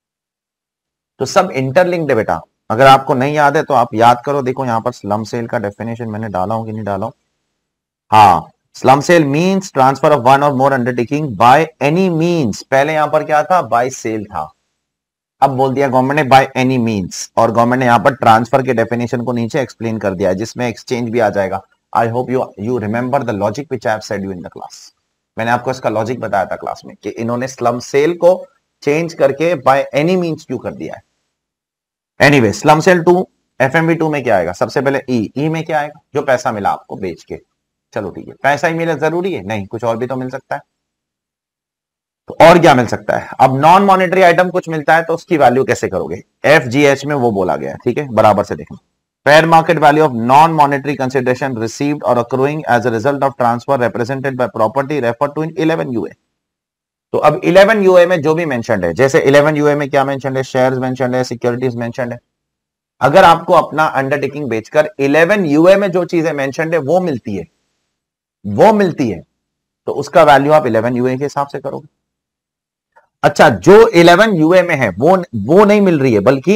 तो सब इंटरलिंक्ड है बेटा, अगर आपको नहीं याद है तो आप याद करो। देखो यहां पर स्लम सेल का डेफिनेशन मैंने डाला हूं कि नहीं डाला हूं? हाँ, slump sale means transfer of one or more undertaking by any means. पहले यहां पर क्या था? बाय सेल था, अब बोल दिया गवर्नमेंट ने बाय एनी मींस, और गवर्नमेंट ने यहां पर ट्रांसफर के डेफिनेशन को नीचे एक्सप्लेन कर दिया है, जिसमें एक्सचेंज भी आ जाएगा। I hope you remember the logic which I have said you in the class. मैंने आपको इसका लॉजिक बताया था क्लास में कि इन्होंने स्लम सेल को चेंज करके बाय एनी मींस क्यों कर दिया है। एनीवे, स्लम सेल 2 FMV2 में क्या आएगा? सबसे पहले ई में क्या आएगा? जो पैसा मिला आपको बेच के। चलो ठीक है, पैसा ही मिला जरूरी है? नहीं, कुछ और भी तो मिल सकता है। तो और क्या मिल सकता है? अब नॉन मॉनेटरी आइटम कुछ मिलता है तो उसकी वैल्यू कैसे करोगे? FGH में वो बोला गया है, ठीक है, बराबर से देखना। Fair market value of non monetary consideration received और accruing as a result of transfer represented by property refer to in 11 UA। तो अब 11 UA में जो भी मेंशन्ड है, जैसे 11 UA में क्या मेंशन्ड है? शेयर्स मेंशन्ड है, सिक्योरिटीज मेंशन्ड है। अगर आपको अपना अंडरटेकिंग बेचकर 11 UA में जो चीजें मेंशन्ड है वो मिलती है, तो उसका वैल्यू आप 11 UA के हिसाब से करोगे। अच्छा, जो 11 UA में है वो नहीं मिल रही है, बल्कि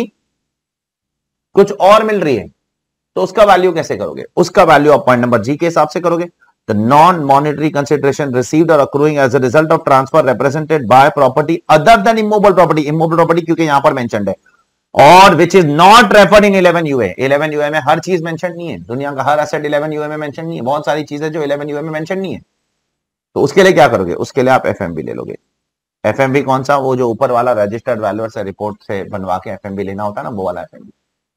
कुछ और मिल रही है, तो उसका वैल्यू कैसे करोगे? उसका वैल्यू आप पॉइंट नंबर G के हिसाब से करोगे। The non monetary consideration received और accruing as a result of transfer represented by property other than immovable property, immovable property क्योंकि यहां पर मेंशन्ड है, और which is not referred in 11 UA. 11 UA में हर चीज मेंशन नहीं है, दुनिया का हर एसेट 11 यूए में मेंशन नहीं है, बहुत सारी चीजें जो 11 यूए में मेंशन नहीं है। तो उसके लिए क्या करोगे, उसके लिए आप एफएमवी ले लोगे। एफएमवी कौन सा, वो जो ऊपर वाला रजिस्टर्ड वैल्यूअर से रिपोर्ट से बनवा के एफएमवी लेना होता है ना, वो वाला FMV.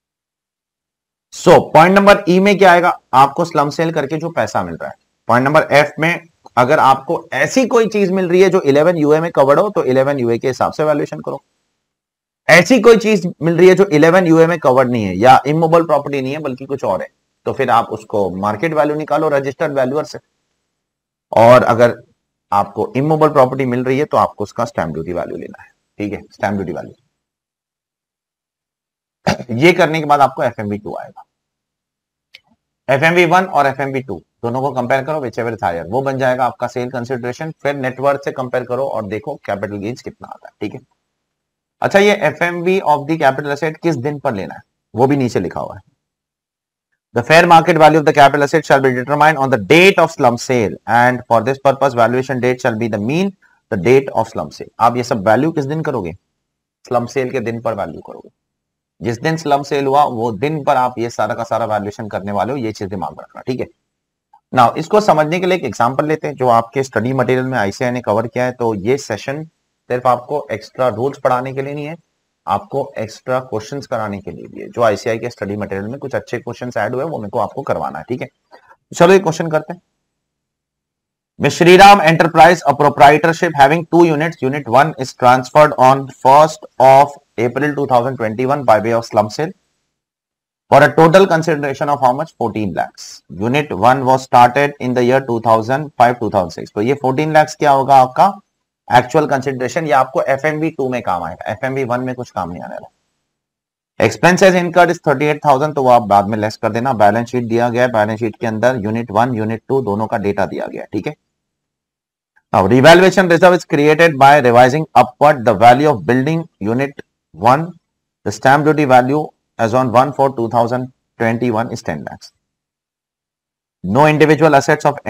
So point number E में क्या आएगा, आपको स्लम सेल करके जो पैसा मिल रहा है। पॉइंट नंबर एफ में अगर आपको ऐसी कोई चीज मिल रही है जो 11 यूए में कवर्ड हो तो 11 यूए के हिसाब से वैल्यूएशन करो। ऐसी कोई चीज मिल रही है जो 11 यूए में कवर्ड नहीं है या इमूवेबल प्रॉपर्टी नहीं है बल्कि कुछ और है, तो फिर आप उसको मार्केट वैल्यू निकालो रजिस्टर्ड वैल्यूअर से। और अगर आपको इमूवेबल प्रॉपर्टी मिल रही है तो आपको उसका स्टैंप ड्यूटी वैल्यू लेना है, ठीक है, स्टैंप ड्यूटी वैल्यू। ये करने के बाद आपको एफएमवी 2 आएगा। एफएमवी 1 और एफएमवी 2 दोनों को कंपेयर करो, व्हिचएवर इज हायर, वो बन जाएगा आपका सेल कंसिडरेशन। फिर नेटवर्थ से कंपेयर करो और देखो कैपिटल गेन्स कितना आता है, ठीक है। अच्छा, ये FMV of the capital asset किस दिन पर लेना है वो भी नीचे लिखा हुआ है। The fair market value of the capital asset shall be determined on the date of slump sale, and for this purpose valuation date shall be the mean the date of slump sale। आप ये सब value किस दिन करोगे, slump sale के दिन पर value करोगे। जिस दिन slump sale हुआ वो दिन पर आप ये सारा का सारा वैल्यूएशन करने वाले हो, ये चीज दिमाग में रखना, ठीक है। नाउ इसको समझने के लिए एक एग्जांपल लेते हैं जो आपके स्टडी मटेरियल में आईसीआई ने कवर किया है। तो ये सेशन सिर्फ आपको एक्स्ट्रा रूल्स पढ़ाने के लिए नहीं है, आपको एक्स्ट्रा क्वेश्चंस कराने के लिए भी है। जो आईसीआई के स्टडी मटेरियल में कुछ अच्छे क्वेश्चंस ऐड हुए वो मेरे को आपको करवाना है, ठीक है। चलो एक क्वेश्चन करते हैं। Miss Shriram Enterprise, a proprietorship having 2 units, unit 1 is transferred on 1st of April 2021 by way of slump sale for a total consideration of how much, 14 lakhs। Unit 1 was started in the year 2005-2006। तो ये 14 lakhs क्या होगा आपका actual consideration, या आपको FMV 2 में काम आएगा, एफएमवी 1 में कुछ काम नहीं आने वाला। एक्सपेंसेस इनकर्ड इज 38,000, तो वो आप बाद में लेस कर देना। बैलेंस शीट दिया गया है, बैलेंस शीट के अंदर यूनिट 1 यूनिट 2 दोनों का डेटा दिया गया है, ठीक है। Now revaluation reserve is created by revising upward the value of building unit 1। The stamp duty value as on 1/4/2021 is 10 lakhs। No individual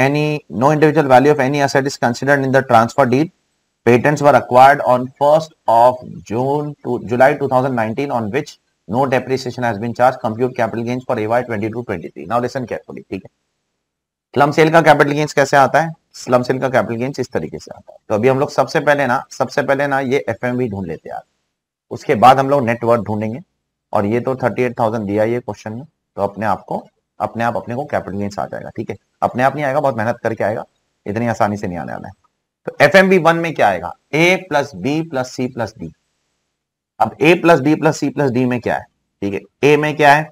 value of any asset is considered in the transfer deed। Patents were acquired on 1st of July 2019 on which no depreciation has been charged। Compute capital gains for AY 22-23। Now listen carefully, ठीक है। Slump sale का capital gains कैसे आता है, slump sale का capital gains इस तरीके से आता है। तो अभी हम लोग सबसे पहले ना ये एफएमवी ढूंढ लेते हैं, उसके बाद हम लोग नेटवर्थ ढूंढेंगे। और ये तो 38,000 दिया ये क्वेश्चन में, तो अपने आप को कैपिटल गेन्स आ जाएगा, ठीक है। अपने आप नहीं आएगा, बहुत मेहनत करके आएगा, इतनी आसानी से नहीं आने वाला है। तो एफएमवी 1 में क्या आएगा, A plus B plus C plus D. अब A plus B plus C plus D में क्या है, ठीक है। ए में क्या है,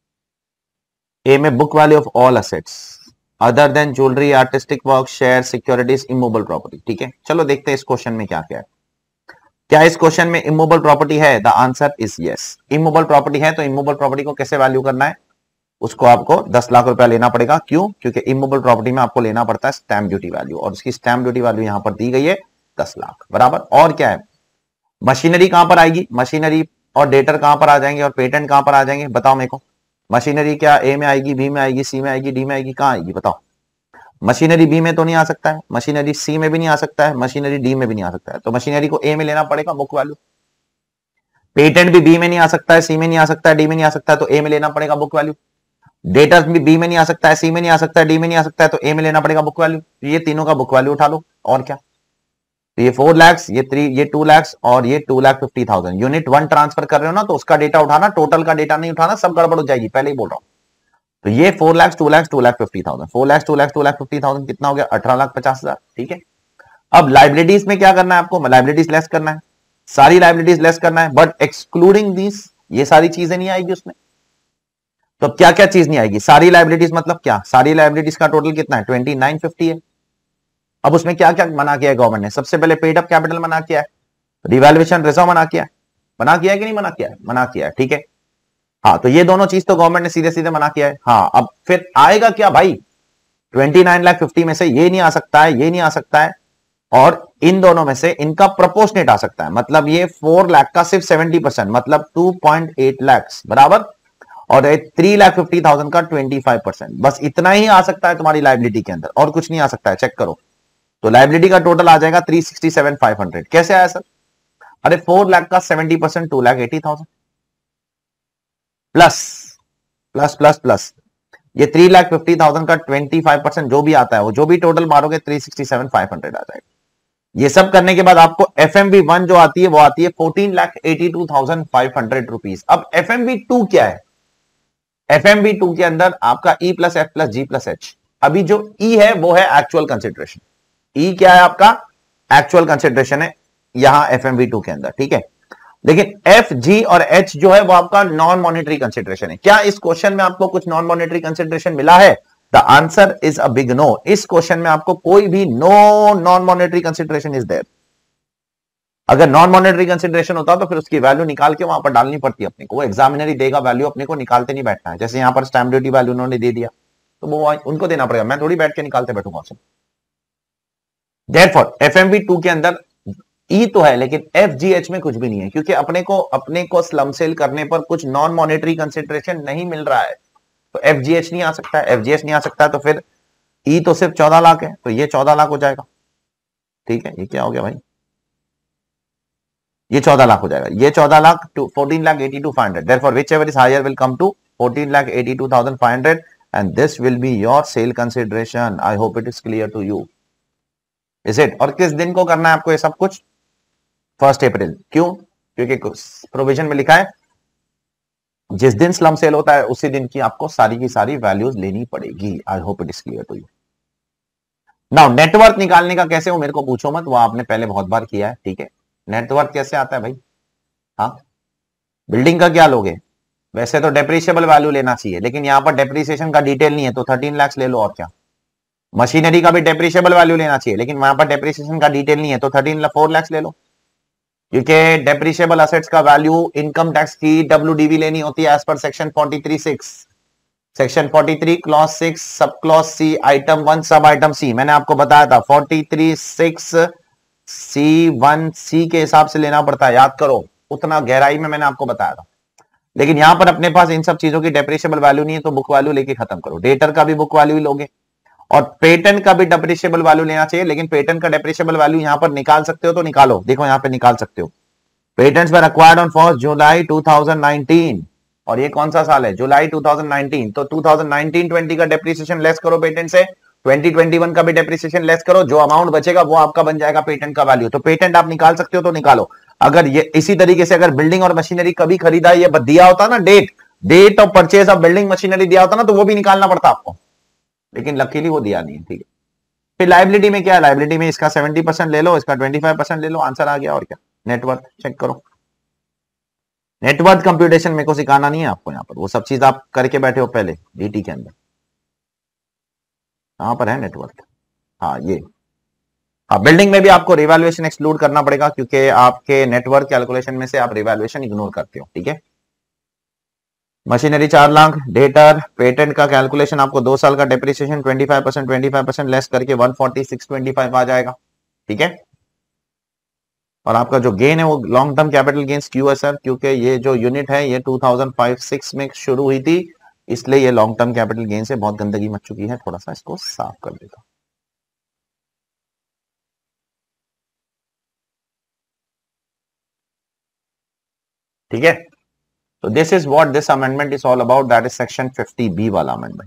ए में book value of all assets other than jewellery, artistic work, share, securities, immovable property, ठीक है। चलो देखते हैं इस क्वेश्चन में क्या क्या है। क्या इस क्वेश्चन में इमूवेबल प्रॉपर्टी है, the answer is yes. Immovable property है तो इमूवेबल प्रॉपर्टी को कैसे वैल्यू करना है, उसको आपको 10 लाख रुपया लेना पड़ेगा। क्यों, क्योंकि इमूवेबल प्रॉपर्टी में आपको लेना पड़ता है स्टैंप ड्यूटी वैल्यू, और उसकी स्टैंप ड्यूटी वैल्यू यहां पर दी गई है 10 लाख बराबर। और क्या है, मशीनरी कहां पर आएगी, मशीनरी और डेटर कहां पर आ जाएंगे और पेटेंट कहां पर आ जाएंगे, बताओ मेरे को। मशीनरी क्या ए में आएगी, बी में आएगी, सी में आएगी, डी में आएगी, कहां आएगी बताओ। मशीनरी बी में तो नहीं आ सकता है, मशीनरी सी में भी नहीं आ सकता है, मशीनरी डी में भी नहीं आ सकता है, तो मशीनरी को ए में लेना पड़ेगा बुक वैल्यू। पेटेंट भी बी में नहीं आ सकता है, सी में नहीं आ सकता है, डी में नहीं आ सकता है, तो ए में लेना पड़ेगा बुक वैल्यू। डेटर्स भी बी में नहीं आ सकता है, सी में नहीं आ सकता है, डी में नहीं आ सकता है, तो ए में लेना पड़ेगा बुक वैल्यू। ये तीनों का बुक वैल्यू उठा लो, और क्या। तो ये 4 lakhs, ये 2 lakhs और ये 2,50,000। यूनिट 1 ट्रांसफर कर रहे हो ना, तो उसका डेटा उठाना, टोटल का डेटा नहीं उठाना, सब गड़बड़ हो जाएगी, पहले ही बोल रहा हूं। तो ये 4 lakhs, 2 lakhs, 2,50,000, 4 lakhs, 2 lakhs, 2,50,000 कितना हो गया, 18,50,000, ठीक है। अब लाइबिलिटीज में क्या करना है आपको, लाइबिलिटीज लेस करना है, सारी लाइबिलिटीज लेस करना है, बट एक्सक्लूडिंग दिस, ये सारी चीजें नहीं आएगी उसमें। तो क्या क्या चीज नहीं आएगी, सारी लाइबिलिटीज मतलब क्या, सारी लाइबिलिटीज का टोटल कितना है 2950 है। अब उसमें क्या क्या मना किया है गवर्नमेंट ने, सबसे पहले पेड अप कैपिटल मना किया है, रिवैल्यूएशन रिजर्व मना किया है, कि नहीं मना किया है, मना किया है, ठीक है। हाँ, तो ये दोनों चीज तो गवर्नमेंट ने सीधे सीधे मना किया है। हाँ, अब फिर आएगा क्या भाई, 29,50,000 में से ये नहीं आ सकता है, ये नहीं आ सकता है, और इन दोनों में से इनका प्रोपोर्शनेट आ सकता है। मतलब ये 4 लाख का सिर्फ 70%, मतलब 2.8 lakhs बराबर। और 3,50,000 का 25%, बस इतना ही आ सकता है तुम्हारी लाइबिलिटी के अंदर, और कुछ नहीं आ सकता है। चेक करो तो लाइबिलिटी का टोटल आ जाएगा 367,500। कैसे आया सर? अरे 4 लाख का 70% 2,80,000 प्लस प्लस प्लस प्लस ये 3,50,000 का 25% जो भी आता है, वो जो भी टोटल मारोगे 367,500 आ जाएगा। ये सब करने के बाद आपको FMV1 जो आती है वो आती है 14,82,500 रुपीज। अब FMV2 क्या है? FMV2 के अंदर आपका E plus F plus G plus H। अभी जो E है वो है एक्चुअल कंसिडरेशन। E क्या है आपका? एक्चुअल कंसिडरेशन है यहां FMV2 के अंदर, ठीक है। लेकिन F, G और H जो है वो आपका नॉन मॉनेटरी कंसिडरेशन है। क्या इस क्वेश्चन में आपको कुछ नॉन मॉनेटरी कंसिडरेशन मिला है? The answer is a big no. इस क्वेश्चन में आपको कोई भी no non monetary consideration is there. अगर नॉन मॉनेटरी कंसिडरेशन होता तो फिर उसकी वैल्यू निकाल के वहां पर डालनी पड़ती अपने को। वो एग्जामिनर देगा वैल्यू, अपने को निकालते नहीं बैठना है। जैसे यहां पर स्टैम्प ड्यूटी वैल्यू उन्होंने दे दिया तो वो उनको देना पड़ेगा, मैं थोड़ी बैठ के निकालते बैठूंगा। देयरफॉर FMV2 के अंदर ई तो है लेकिन FGH में कुछ भी नहीं है, क्योंकि अपने को स्लम सेल करने पर कुछ नॉन मॉनेटरी कंसिडरेशन नहीं मिल रहा है, तो FGH नहीं आ सकता है। FGH नहीं आ सकता है तो फिर ई तो सिर्फ 14 लाख है, तो ये 14 लाख हो जाएगा। ठीक है, ये क्या हो गया भाई? ये 14 लाख हो जाएगा। ये 14 lakh to 14,82,500। Therefore whichever is higher will come to 14,82,500 and this will be your sale consideration. I hope it is clear to you, is it? और किस दिन को करना है आपको ये सब कुछ? 1 अप्रैल। क्यों? क्योंकि प्रोविजन में लिखा है जिस दिन स्लम सेल होता है उसी दिन की आपको सारी की सारी वैल्यूज लेनी पड़ेगी। I hope it is clear to you. Now net worth निकालने का कैसे, वो मेरे को पूछो मत, वो आपने पहले बहुत बार किया है, ठीक है। नेटवर्थ कैसे आता है भाई? हाँ, बिल्डिंग का क्या लोगे? वैसे तो डेप्रिशिएबल वैल्यू लेना चाहिए, लेकिन यहां पर डेप्रिसिएशन का डिटेल नहीं है तो 13 लाख ले लो, और क्या। मशीनरी का भी डेप्रिशिएबल वैल्यू लेना चाहिए, लेकिन वहां पर डेप्रिसिएशन का डिटेल नहीं है तो 4 लाख ले लो, क्योंकि डेप्रिशिएबल असेट्स का वैल्यू इनकम टैक्स की WDV लेनी होती है एज पर section 43(6). Section 43 clause 6 sub clause C item 1 सब आइटम C। मैंने आपको बताया था 43(6) C1C के हिसाब से लेना पड़ता है, याद करो, उतना गहराई में मैंने आपको बताया था। लेकिन यहां पर अपने पास इन सब चीजों की डेप्रिशिएबल वैल्यू नहीं है तो बुक वैल्यू लेके खत्म करो। डेटर का भी बुक वैल्यू ही लोगे और पेटेंट का भी डेप्रिशिएबल वैल्यू लेना चाहिए, लेकिन पेटेंट का डेप्रिशिएबल वैल्यू यहां पर निकाल सकते हो तो निकालो। देखो यहां पे निकाल सकते हो। Patents were acquired on 1 July 2019 और ये कौन सा साल है? जुलाई 2019। तो 2019-20 का डेप्रिसिएशन लेस करो पेटेंट से, 2021 का भी डेप्रिसिएशन लेस करो, जो अमाउंट बचेगा वो आपका बन जाएगा पेटेंट का वैल्यू। तो पेटेंट आप निकाल सकते हो तो निकालो। अगर ये इसी तरीके से अगर बिल्डिंग और मशीनरी कभी खरीदा ये दिया होता ना, date of purchase of building machinery दिया होता ना, तो वो भी निकालना पड़ता आपको, लेकिन लकीली वो दिया नहीं है, ठीक है। फिर लाइबिलिटी में क्या है? लाइबिलिटी में इसका 70% ले लो, इसका 25% ले लो, आंसर आ गया। और क्या? नेटवर्थ चेक करो। नेटवर्थ कंप्यूटेशन मेरे को सिखाना नहीं है आपको, यहाँ पर वो सब चीज आप करके बैठे हो पहले DT के अंदर। कहां पर है नेटवर्थ? हाँ ये। हाँ, बिल्डिंग में भी आपको रिवैल्यूएशन एक्सक्लूड करना पड़ेगा, क्योंकि आपके नेटवर्थ कैलकुलेशन में से आप रिवैल्यूएशन इग्नोर करते हो, ठीक है। मशीनरी 4 लाख, डेटर पेटेंट का कैलकुलेशन आपको 2 साल का डेप्रिसिएशन 25% लेस करके 146,25 आ जाएगा, ठीक है। और आपका जो गेन है वो लॉन्ग टर्म कैपिटल गेन्स क्यों है सर? क्योंकि ये जो यूनिट है ये 2005-6 में शुरू हुई थी, इसलिए ये लॉन्ग टर्म कैपिटल गेन से बहुत गंदगी मच चुकी है। थोड़ा सा इसको साफ कर देता। ठीक है, तो this is what this amendment is all about, that is section 50B वाला अमेंडमेंट।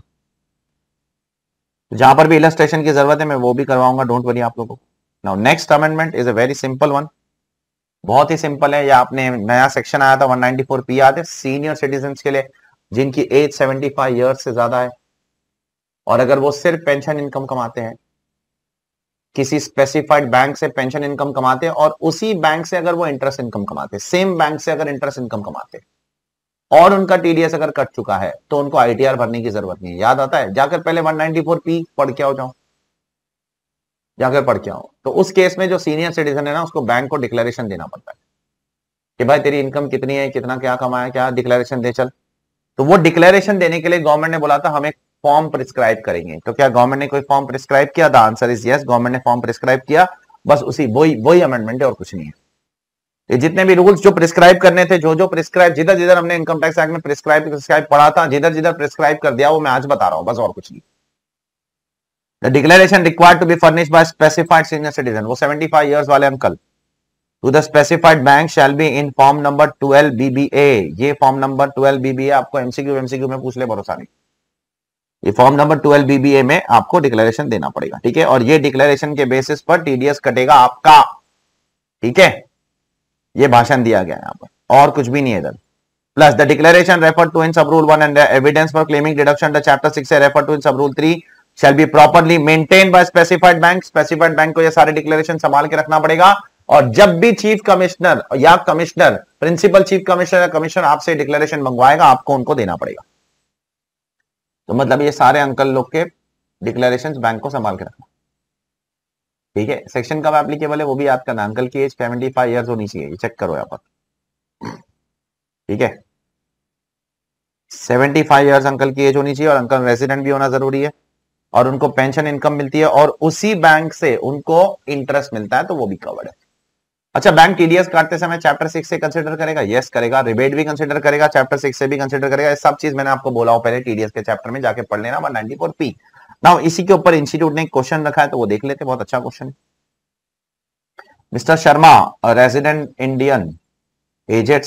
जहां पर भी इलस्ट्रेशन की जरूरत है मैं वो भी करवाऊंगा, डोंट वरी आप लोगों को। Now next amendment is a very simple one, बहुत ही सिंपल है। ये आपने नया सेक्शन आया था 194P याद है, सीनियर सिटीजन के लिए जिनकी एज 75 ईयर्स से ज्यादा है और अगर वो सिर्फ पेंशन इनकम कमाते हैं, किसी स्पेसिफाइड बैंक से पेंशन इनकम कमाते हैं और उसी बैंक से अगर वो इंटरेस्ट इनकम कमाते हैं, सेम बैंक से अगर इंटरेस्ट इनकम कमाते हैं और उनका TDS अगर कट चुका है तो उनको ITR भरने की जरूरत नहीं है। याद आता है? जाकर पहले 194P पढ़ के आओ, जाओ जाकर पढ़ के आओ। तो उस केस में जो सीनियर सिटीजन है ना, उसको बैंक को डिक्लेरेशन देना पड़ता है कि भाई तेरी इनकम कितनी है, कितना क्या कमाया, क्या डिक्लेरेशन दे चल। तो वो डिक्लेरेशन देने के लिए गवर्नमेंट ने बोला था हम एक फॉर्म प्रिस्क्राइब करेंगे। तो क्या गवर्नमेंट ने कोई फॉर्म प्रिस्क्राइब किया? The answer is yes, government ने फॉर्म प्रिस्क्राइब किया। बस वही अमेंडमेंट है और कुछ नहीं है। ये जितने भी रूल्स जो प्रिस्क्राइब करने थे, जो जो प्रिस्क्राइब, जिधर जिधर हमने इनकम टैक्स एक्ट में प्रिस्क्राइब पढ़ा था, जिधर जिधर प्रिस्क्राइब कर दिया, वो मैं आज बता रहा हूं, बस और कुछ नहीं। The declaration required to be furnished by specified senior citizen, वो 75 इयर्स वाले uncle, to the specified bank shall be in form number 12 BBA। ये फॉर्म नंबर 12 BBA आपको एमसीक्यू में पूछ ले, भरोसा नहीं। ये फॉर्म नंबर 12 BBA में आपको डिक्लेरेशन देना पड़ेगा, ठीक है। और ये डिक्लेरेशन के बेसिस पर टीडीएस कटेगा आपका, ठीक है। ये भाषण दिया गया यहाँ पर, और कुछ भी नहीं है इधर। Plus the declaration refer to in sub rule 1 and evidence for claiming deduction the chapter 6 से refer to in sub rule 3 shall be properly maintain by specified bank. Specified bank को ये सारे डिक्लेरेशन संभाल के रखना पड़ेगा। और जब भी चीफ कमिश्नर या कमिश्नर, प्रिंसिपल चीफ कमिश्नर या कमिश्नर आपसे डिक्लेरेशन मंगवाएगा, आपको उनको देना पड़ेगा। तो मतलब ये सारे अंकल लोग के डिक्लेरेशन बैंक को संभाल के रखना, ठीक है। सेक्शन कब एप्लीकेबल है वो भी याद करना। अंकल की एज 75 ईयर्स होनी चाहिए, ये चेक करो यहाँ पर, ठीक है। 75 ईयर्स अंकल की एज होनी चाहिए, और अंकल रेजिडेंट भी होना जरूरी है, और उनको पेंशन इनकम मिलती है, और उसी बैंक से उनको इंटरेस्ट मिलता है, तो वो भी कवर्ड है। अच्छा, बैंक टीडीएस काटते समय चैप्टर 6 से कंसीडर करेगा? यस करेगा। रिबेट भी कंसीडर करेगा, चैप्टर 6 से भी कंसीडर करेगा। ये सब चीज मैंने आपको बोला हो पहले, टीडीएस के चैप्टर में जाके पढ़ लेना 194P। नाउ इसी के ऊपर इंस्टीट्यूट ने एक क्वेश्चन रखा है, तो वो देख लेते, बहुत अच्छा question. Mister Sharma, resident Indian, aged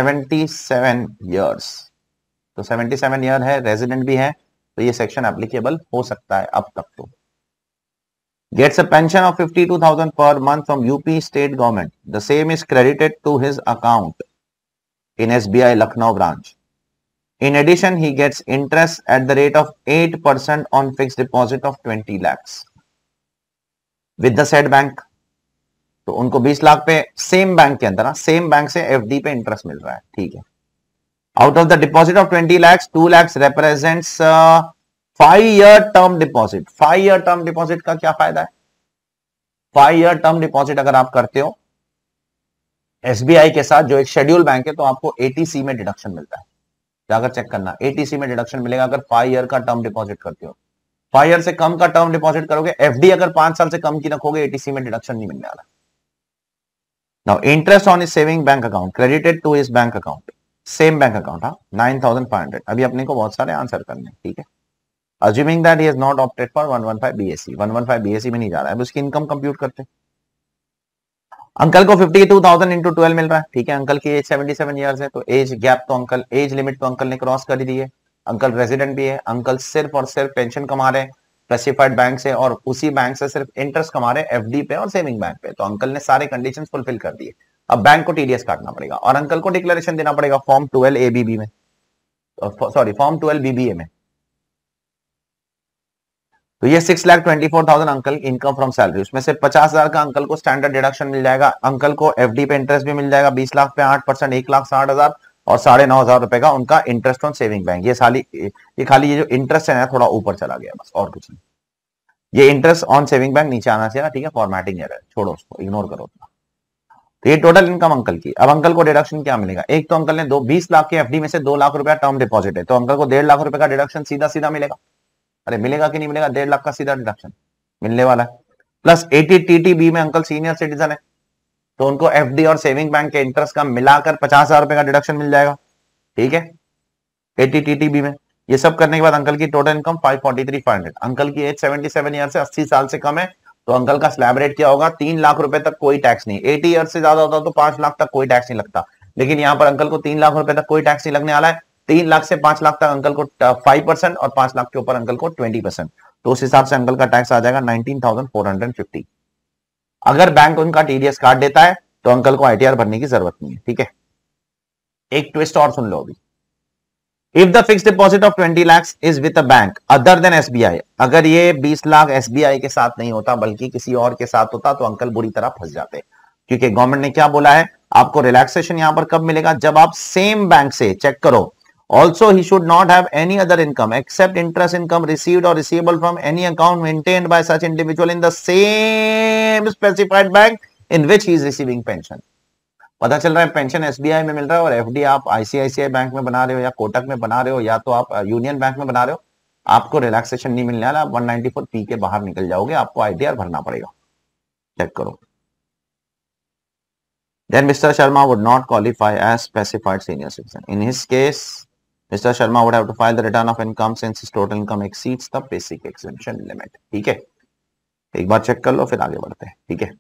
77 years, तो 77 ईयर है, रेजिडेंट भी है, तो ये सेक्शन एप्लीकेबल हो सकता है अब तक। तो gets a pension of 52,000 per month from UP state government. The same is credited to his account in SBI Lucknow branch. In addition, he gets interest at the rate of 8% on fixed deposit of 20 lakhs with the said bank. तो उनको 20 लाख पे same bank के अंदर, same bank से FD पे interest मिल रहा है, ठीक है। Out of the deposit of 20 lakhs, 2 lakhs represents 5-year term deposit. 5-year term deposit का क्या फायदा है? 5-year टर्म डिपॉजिट अगर आप करते हो एसबीआई के साथ, जो एक शेड्यूल बैंक है, तो आपको एटीसी में डिडक्शन मिलता है। जाकर चेक करना, एटीसी में डिडक्शन मिलेगा अगर 5 ईयर का टर्म डिपॉजिट करते हो। 5 ईयर से कम का टर्म डिपॉजिट करोगे, एफडी अगर 5 साल से कम की रखोगे, एटीसी में डिडक्शन नहीं मिलने वाला। Now interest on his saving bank account credited to his bank account, same bank account, 9,500। अभी अपने को बहुत सारे आंसर करने, ठीक है। Assuming that he has not opted for 115 BSc, 115 BSc में नहीं जा रहा है, उसकी इनकम कंप्यूट करते। अंकल को 52,000 इंटू 12 मिल रहा है, ठीक है। अंकल की एज 77 ईयर्स है, तो एज गैप तो अंकल, एज लिमिट तो अंकल ने क्रॉस कर दी है। अंकल रेजिडेंट भी है, अंकल सिर्फ और सिर्फ पेंशन कमा रहे हैं स्पेसिफाइड बैंक से, और उसी बैंक से सिर्फ इंटरेस्ट कमा रहे हैं एफडी पे और सेविंग बैंक पे। तो अंकल ने सारे कंडीशन फुलफिल कर दिए। अब बैंक को टीडीएस काटना पड़ेगा, और अंकल को डिक्लेरेशन देना पड़ेगा फॉर्म 12 ABB में, सॉरी फॉर्म 12 BBA में। तो ये 6,24,000 अंकल इनकम फ्रॉम सैलरी, उसमें से 50,000 का अंकल को स्टैंडर्ड डिडक्शन मिल जाएगा। अंकल को एफडी पे इंटरेस्ट भी मिल जाएगा 20 लाख पे 8%, 1,60,000, और 9,500 रुपए का उनका इंटरेस्ट ऑन सेविंग बैंक। ये खाली ये जो इंटरेस्ट है ना, थोड़ा ऊपर चला गया, बस और कुछ नहीं। ये इंटरेस्ट ऑन सेविंग बैंक नीचे आना चाहिए, ठीक है। फॉर्मेटिंग एरर, छोड़ो उसको, इग्नोर करो। तो ये टोटल इनकम अंकल की। अब अंकल को डिडक्शन क्या मिलेगा? एक तो अंकल ने 20 लाख के एफडी में से 2 लाख रुपया टर्म डिपॉजिट है, तो अंकल को 1.5 लाख रुपए का डिडक्शन सीधा सीधा मिलेगा। अरे मिलेगा कि नहीं मिलेगा? 1.5 लाख का सीधा डिडक्शन मिलने वाला है। प्लस 80 TTB में अंकल सीनियर सिटीजन है, तो उनको एफडी और सेविंग बैंक के इंटरेस्ट का मिलाकर 50,000 रुपए का डिडक्शन मिल जाएगा, ठीक है। 80 TTB में ये सब करने के बाद अंकल की टोटल इनकम 543,500। अंकल की एज 77 ईयर से 80 साल से कम है, तो अंकल का स्लैब रेट क्या होगा? 3 लाख रुपए तक कोई टैक्स नहीं। 80 ईयर से ज्यादा होता तो 5 लाख तक कोई टैक्स नहीं लगता, लेकिन यहाँ पर अंकल को 3 लाख रुपए तक कोई टैक्स नहीं लगने वाला है। 3 लाख से 5 लाख तक अंकल को 5%, और 5 लाख के ऊपर अंकल को 20%। तो उस हिसाब से अंकल का टैक्स आ जाएगा 19,450। अगर बैंक उनका टीडीएस काट देता है, तो अंकल को आईटीआर भरने की जरूरत नहीं है, ठीक है। एक ट्विस्ट और सुन लो अभी। If the fix deposit of 20 lakhs is with a bank other than SBI, अगर ये 20 लाख एसबीआई के साथ नहीं होता बल्कि किसी और के साथ होता, तो अंकल बुरी तरह फंस जाते, क्योंकि गवर्नमेंट ने क्या बोला है, आपको रिलैक्सेशन यहां पर कब मिलेगा? जब आप सेम बैंक से, चेक करो, also he should not have any other income except interest income received or receivable from any account maintained by such individual in the same specified bank in which he is receiving pension। पता चल रहा है pension SBI में मिल रहा है, और FD आप ICICI bank में बना रहे हो, या कोटक में बना रहे हो, या तो आप यूनियन बैंक में बना रहे हो, आपको रिलैक्सेशन नहीं मिलने वाला। आप 194P के बाहर निकल जाओगे, आपको आईटीआर भरना पड़ेगा। चेक करो, then Mr. Sharma would not qualify as specified senior citizen. In his case, Mr. Sharma would have to file the return of income since his total income exceeds the basic exemption limit. ठीक है, एक बार check कर लो फिर आगे बढ़ते हैं. ठीक है,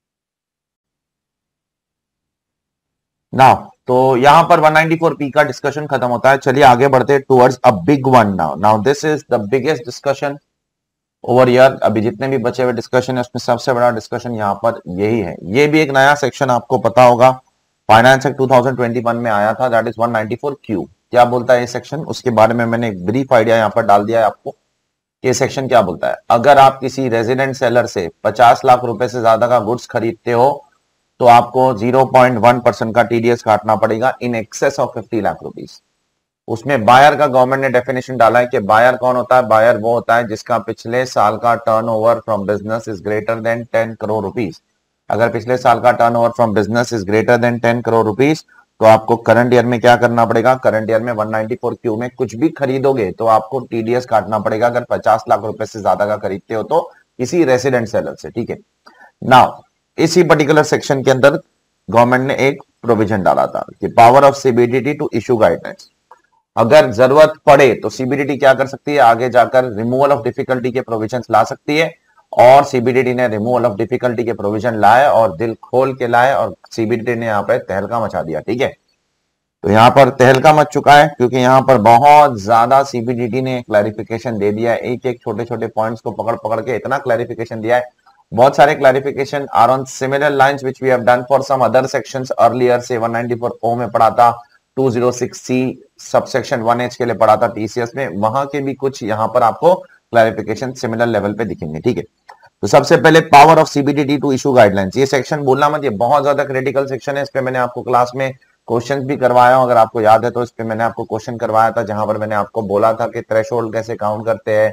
नाउ तो यहां पर 194P का डिस्कशन खत्म होता है. चलिए आगे बढ़ते हैं towards a big one. Now this is the biggest discussion over year. अभी जितने भी बचे हुए डिस्कशन है उसमें सबसे बड़ा डिस्कशन यहाँ पर यही है. ये भी एक नया सेक्शन आपको पता होगा, फाइनेंस एक्ट 2021 में आया था, दैट इज 194Q. क्या बोलता है ये सेक्शन, उसके बारे में मैंने एक ब्रीफ आइडिया यहाँ पर डाल दिया है आपको. ये सेक्शन क्या बोलता है, अगर आप किसी रेजिडेंट सेलर से 50 लाख रुपए से ज्यादा का गुड्स खरीदते हो तो आपको 0.1% का टीडीएस काटना पड़ेगा in excess of 50 lakh rupees. उसमें बायर का गवर्नमेंट ने डेफिनेशन डाला है कि बायर कौन होता है. बायर वो होता है जिसका पिछले साल का turnover from business is greater than 10 crore rupees. अगर पिछले साल का turnover from business is greater than 10 crore rupees तो आपको करंट ईयर में क्या करना पड़ेगा, करंट ईयर में 194Q में कुछ भी खरीदोगे तो आपको टीडीएस काटना पड़ेगा अगर 50 लाख रुपए से ज्यादा का खरीदते हो तो किसी रेसिडेंट सेलर से. ठीक है, नाउ इसी पर्टिकुलर सेक्शन के अंदर गवर्नमेंट ने एक प्रोविजन डाला था कि power of CBDT to issue guidelines. अगर जरूरत पड़े तो सीबीडीटी क्या कर सकती है, आगे जाकर रिमूवल ऑफ डिफिकल्टी के प्रोविजन ला सकती है. और सीबीडीटी ने रिमूवल ऑफ डिफिकल्टी के प्रोविजन लाए और दिल खोल के लाए और सीबीडीटी ने यहाँ पर तहलका मचा दिया. ठीक है, तो यहाँ पर तहलका मच चुका है क्योंकि यहाँ पर बहुत ज्यादा सीबीडीटी ने क्लैरिफिकेशन दे दिया है. एक एक छोटे छोटे पॉइंट्स को पकड़ पकड़ के इतना क्लैरिफिकेशन दिया है. बहुत सारे clarification are on similar lines which we have done for some other sections earlier. से 194O में पढ़ा था, 206C सबसेक्शन 1H के लिए पढ़ा था टीसीएस में, वहां के भी कुछ यहाँ पर आपको क्लैरिफिकेशन सिमिलर लेवल पे दिखेंगे. ठीक है, तो सबसे पहले power of CBDT to issue guidelines. ये सेक्शन बोलना मत, ये बहुत ज्यादा क्रिटिकल सेक्शन है. इस पे मैंने आपको क्लास में क्वेश्चन भी करवाया हूं, अगर आपको याद है तो इस पे मैंने आपको क्वेश्चन करवाया था जहां पर मैंने आपको बोला था कि थ्रेशोल्ड कैसे काउंट करते हैं,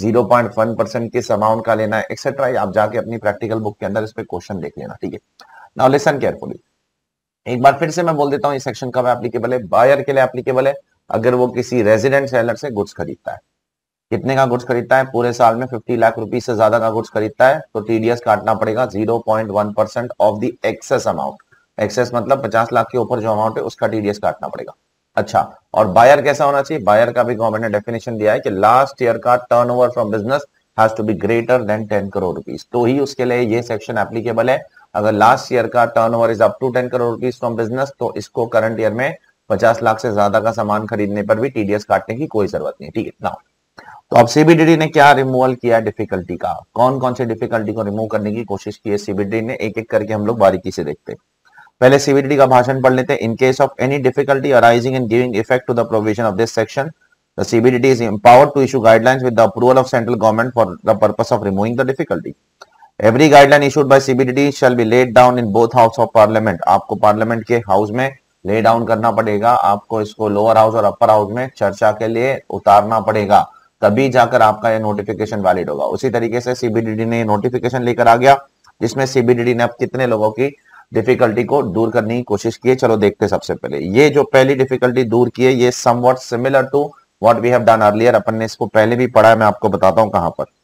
0.1% किस अमाउंट का लेना है एक्सेट्रा. आप जाके अपनी प्रैक्टिकल बुक के अंदर इस पे क्वेश्चन देख लेना. ठीक है, नाउ लिसन केयरफुली. एक बार फिर से मैं बोल देता हूँ, ये सेक्शन कब एप्लीकेबल है, बायर के लिए एप्लीकेबल है अगर वो किसी रेजिडेंट सेलर से गुड्स खरीदता है. कितने का गुड्स खरीदता है, पूरे साल में 50 लाख रुपीज से ज्यादा का गुड्स खरीदता है तो टीडीएस काटना पड़ेगा 0.1% of the excess amount. Excess मतलब 50 लाख के ऊपर जो अमाउंट है उसका टीडीएस काटना पड़ेगा. अच्छा, और बायर कैसा होना चाहिए, बायर का भी गवर्नमेंट ने डेफिनेशन दिया है कि लास्ट ईयर का turnover from business has to be greater than 10 crore rupees, तो ही उसके लिए ये सेक्शन एप्लीकेबल है. अगर लास्ट ईयर का turnover is up to 10 crore rupees from business तो इसको करंट ईयर में 50 लाख से ज्यादा का सामान खरीदने पर भी टीडीएस काटने की कोई जरूरत नहीं. ठीक है, नाउ तो अब सीबीडीटी ने क्या रिमूवल किया डिफिकल्टी का, कौन कौन से डिफिकल्टी को रिमूव करने की कोशिश की है सीबीडीटी ने, एक एक करके हम लोग बारीकी से देखते हैं. पहले सीबीडीटी का भाषण पढ़ लेते हैं. In case of any difficulty arising in giving effect to the provision of this section, the CBDT is empowered to issue guidelines with the approval of central government for the purpose of removing the difficulty. Every guideline issued by CBDT shall be laid down in both house of parliament. आपको parliament के house में lay down करना पड़ेगा, आपको इसको lower house और upper house में चर्चा के लिए उतारना पड़ेगा, तभी जाकर आपका ये नोटिफिकेशन वैलिड होगा. उसी तरीके से सीबीडीटी ने नोटिफिकेशन लेकर आ गया जिसमें सीबीडीटी ने अब कितने लोगों की डिफिकल्टी को दूर करने की कोशिश की है. चलो देखते सबसे पहले ये जो पहली डिफिकल्टी दूर की है ये somewhat similar to what we have done earlier. अपन ने इसको पहले भी पढ़ा है, मैं आपको बताता हूं कहां पर,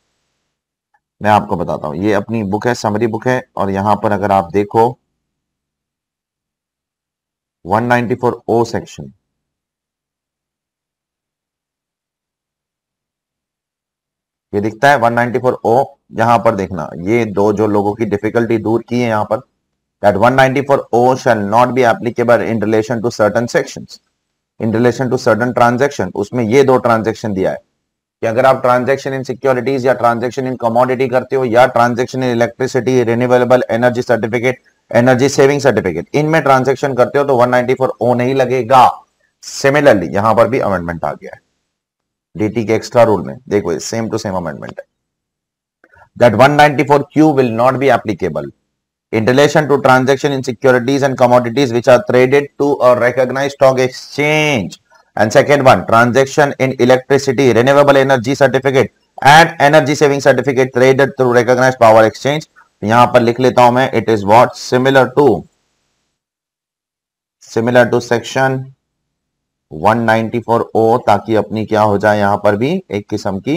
मैं आपको बताता हूं. ये अपनी बुक है, समरी बुक है, और यहां पर अगर आप देखो 194O सेक्शन, ये दिखता है 194O. यहां पर देखना ये दो जो लोगों की डिफिकल्टी दूर की है यहां पर, that 194O shall not be applicable in relation to certain sections, in relation to certain transaction. उसमें ये दो ट्रांजेक्शन दिया है कि अगर आप ट्रांजेक्शन इन सिक्योरिटीज या ट्रांजेक्शन इन कमोडिटी करते हो या transaction in electricity, renewable energy certificate, energy saving certificate, इनमें ट्रांजेक्शन करते हो तो 194O नहीं लगेगा. सिमिलरली यहां पर भी अमेंडमेंट आ गया है डीटी के एक्स्ट्रा रूल में, देखो सेम टू सेम अमेंडमेंट है. That 194Q will not be applicable in relation to transaction in securities and commodities which are traded to a recognized stock exchange. And second one, transaction in electricity, renewable energy certificate and energy saving certificate traded through recognized power exchange. यहां पर लिख लेता हूं मैं, it is what similar to section 194O, ताकि अपनी क्या हो जाए यहां पर भी एक किस्म की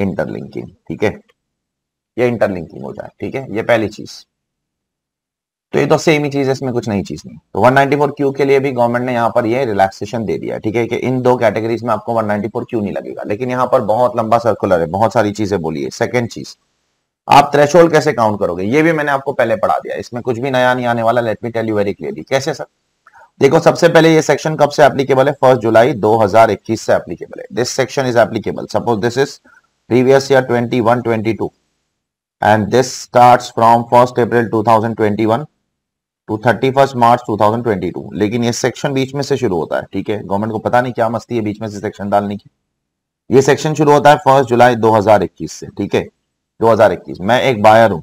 इंटरलिंकिंग. ठीक है, ये इंटरलिंकिंग हो जाए. ठीक है, ये पहली चीज. तो ये तो सेम ही चीज है, इसमें कुछ नई चीज नहीं। तो 194 क्यू के लिए भी गवर्नमेंट ने यहाँ पर ये रिलैक्सेशन दे दिया, ठीक है, कि इन दो कैटेगरीज में आपको 194 क्यू नहीं लगेगा। लेकिन यहाँ पर बहुत लंबा सर्कुलर है, बहुत सारी चीजें बोली है। सेकंड चीज, आप थ्रेशोल्ड कैसे काउंट करोगे, ये भी मैंने आपको पहले पढ़ा दिया, इसमें कुछ भी नया नहीं आने वाला। Let me tell you very clearly कैसे सर। देखो सबसे पहले ये सेक्शन कब से एप्लीकेबल है, 1 जुलाई 2021 से एप्लीकेबल है। This section is applicable, suppose this is previous year 21-22 and this starts from 1 April 2021 to 31 March 2022। लेकिन ये सेक्शन बीच में से शुरू होता है, ठीक है, गवर्नमेंट को पता नहीं क्या मस्ती है बीच में से सेक्शन डालने की। ये सेक्शन शुरू होता है 1 जुलाई 2021 से, ठीक है, 2021। मैं एक बायर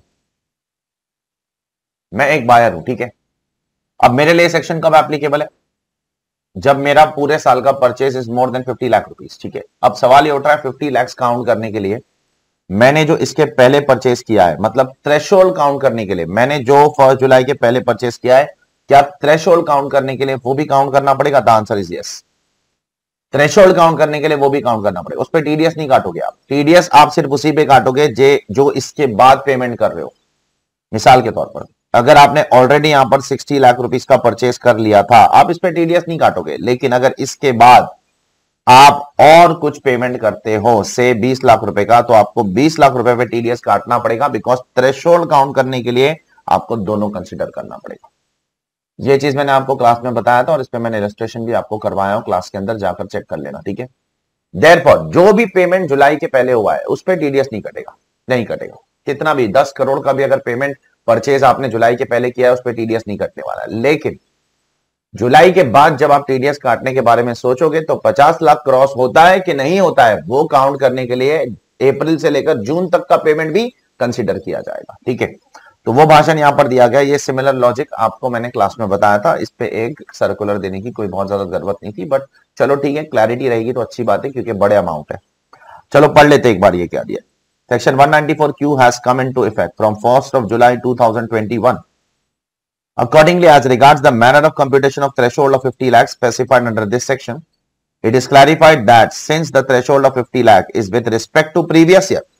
हूं, ठीक है। अब मेरे लिए सेक्शन कब एप्लीकेबल है, जब मेरा पूरे साल का purchase is more than 50 lakh rupees, ठीक है। अब सवाल ये उठ रहा है 50 लाख काउंट करने के लिए मैंने जो इसके पहले परचेज किया है, मतलब थ्रेशोल्ड काउंट करने के लिए मैंने जो 1 जुलाई के पहले परचेज किया है, क्या थ्रेशोल्ड काउंट करने के लिए वो भी काउंट करना पड़ेगा? The answer is yes. Threshold count करने के लिए वो भी काउंट करना पड़ेगा। उस पर टीडीएस नहीं काटोगे आप, टीडीएस आप सिर्फ उसी पे काटोगे जो इसके बाद पेमेंट कर रहे हो। मिसाल के तौर पर अगर आपने ऑलरेडी यहां पर 60 लाख रुपीस का परचेज कर लिया था, आप इस पे टीडीएस नहीं काटोगे। लेकिन अगर इसके बाद आप और कुछ पेमेंट करते हो से 20 लाख रुपए का, तो आपको 20 लाख रुपए पे टीडीएस काटना पड़ेगा, बिकॉज थ्रेशोल्ड काउंट करने के लिए आपको दोनों कंसीडर करना पड़ेगा। ये चीज मैंने आपको क्लास में बताया था और इस पे मैंने इलस्ट्रेशन भी आपको करवाया हूं, क्लास के अंदर जाकर चेक कर लेना, ठीक है। देयरफॉर जो भी पेमेंट जुलाई के पहले हुआ है उस पर टीडीएस नहीं कटेगा। कितना भी 10 करोड़ का भी अगर पेमेंट परचेज आपने जुलाई के पहले किया है उस पर टीडीएस नहीं कटने वाला है। लेकिन जुलाई के बाद जब आप टीडीएस काटने के बारे में सोचोगे तो 50 लाख क्रॉस होता है कि नहीं होता है, वो काउंट करने के लिए अप्रैल से लेकर जून तक का पेमेंट भी कंसीडर किया जाएगा, ठीक है। तो वो भाषण यहां पर दिया गया। ये सिमिलर लॉजिक आपको मैंने क्लास में बताया था, इस पे एक सर्कुलर देने की कोई बहुत ज्यादा जरूरत नहीं थी, बट चलो ठीक है, क्लैरिटी रहेगी तो अच्छी बात है, क्योंकि बड़े अमाउंट है। चलो पढ़ लेते एक बार ये क्या दिया। Section 194Q has come into effect from 1st of July 2021. Accordingly, as regards the manner of computation of threshold of 50 lakh specified under this section, it is clarified that since the threshold of 50 lakh is with respect to previous year,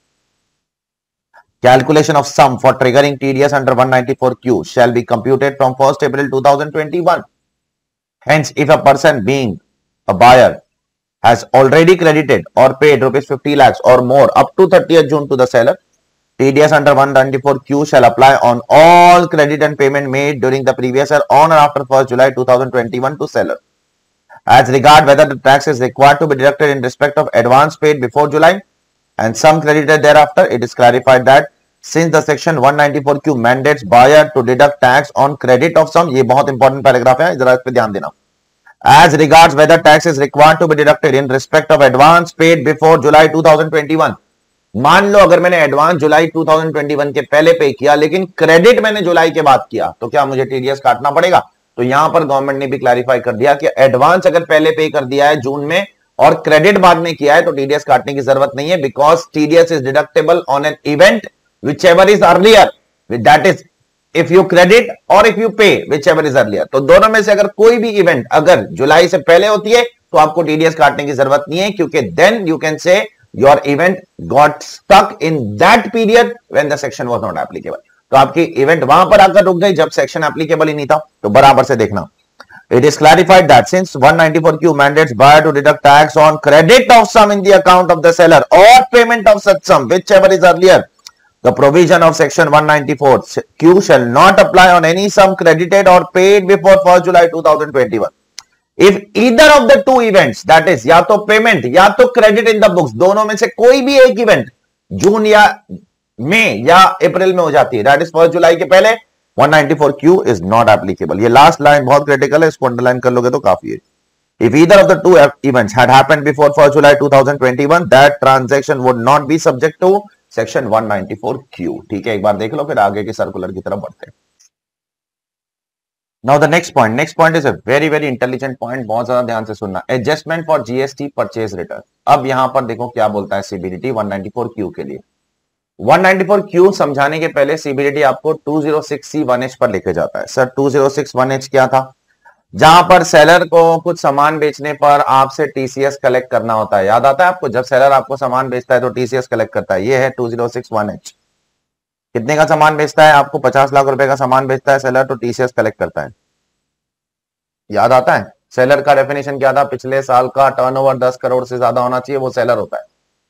calculation of sum for triggering TDS under 194Q shall be computed from 1st April 2021. Hence, if a person being a buyer has already credited or paid rupees 50 lakhs or more up to 30th June to the seller, TDS under 194Q shall apply on all credit and payment made during the previous year on or after 1st July 2021 to seller. As regard whether the tax is required to be deducted in respect of advance paid before July and some credited thereafter, it is clarified that since the section 194Q mandates buyer to deduct tax on credit of sum, ये बहुत important paragraph है, जरा इस पे ध्यान देना। As regards whether tax is required to be deducted in respect of advance paid before July 2021, मान लो अगर मैंने एडवांस जुलाई 2021 के पहले पे किया लेकिन क्रेडिट मैंने जुलाई के बाद किया, तो क्या मुझे टीडीएस काटना पड़ेगा? तो यहां पर गवर्नमेंट ने भी क्लैरिफाई कर दिया कि एडवांस अगर पहले पे कर दिया है जून में और क्रेडिट बाद में किया है तो टीडीएस काटने की जरूरत नहीं है, because TDS is deductible on an event whichever is earlier, that is if you credit or if you pay whichever is earlier। तो दोनों में से अगर कोई भी इवेंट अगर जुलाई से पहले होती है तो आपको टीडीएस काटने की जरूरत नहीं है, क्योंकि then you can say your event got stuck in that period when the section was not applicable। तो आपकी इवेंट वहां पर आकर रुक गई जब सेक्शन एप्लीकेबल ही नहीं था। तो बराबर से देखना, it is clarified that since 194Q mandates buyer to deduct tax on credit of sum in the account of the seller or payment of such sum whichever is earlier, the provision of section 194Q shall not apply on any sum credited or paid before 1st July 2021 if either of the two events, that is या तो payment या तो credit in the books, दोनों में से कोई भी एक इवेंट जून या मई या अप्रैल में हो जाती है, दैट इज 1st जुलाई के पहले 194Q is not applicable। ये लास्ट लाइन बहुत क्रिटिकल है, इसको अंडरलाइन कर लोगे तो काफी है। If either of the two events had happened before 1st July 2021, that transaction would not be subject to section 194Q, ठीक है। एक बार देख लो फिर आगे के सर्कुलर की तरफ बढ़ते हैं। Now the next point is a very very intelligent point, बहुत ज्यादा ध्यान से सुनना। Adjustment for GST purchase return. अब यहां पर देखो क्या बोलता है सीबीडीटी 194Q के लिए। 194Q समझाने के पहले सीबीडीटी आपको 206C1H पर लेके जाता है। सर 206(1H) क्या था? जहां पर सेलर को कुछ सामान बेचने पर आपसे टीसीएस कलेक्ट करना होता है, याद आता है आपको? जब सेलर आपको सामान बेचता है तो टीसीएस कलेक्ट करता है, ये है 206(1H). कितने का सामान बेचता है? आपको 50 लाख रुपए का सामान बेचता है सेलर, तो टीसीएस कलेक्ट करता है। याद आता है? सेलर का डेफिनेशन क्या था? पिछले साल का टर्नओवर 10 करोड़ से ज्यादा होना चाहिए, वो सेलर होता है।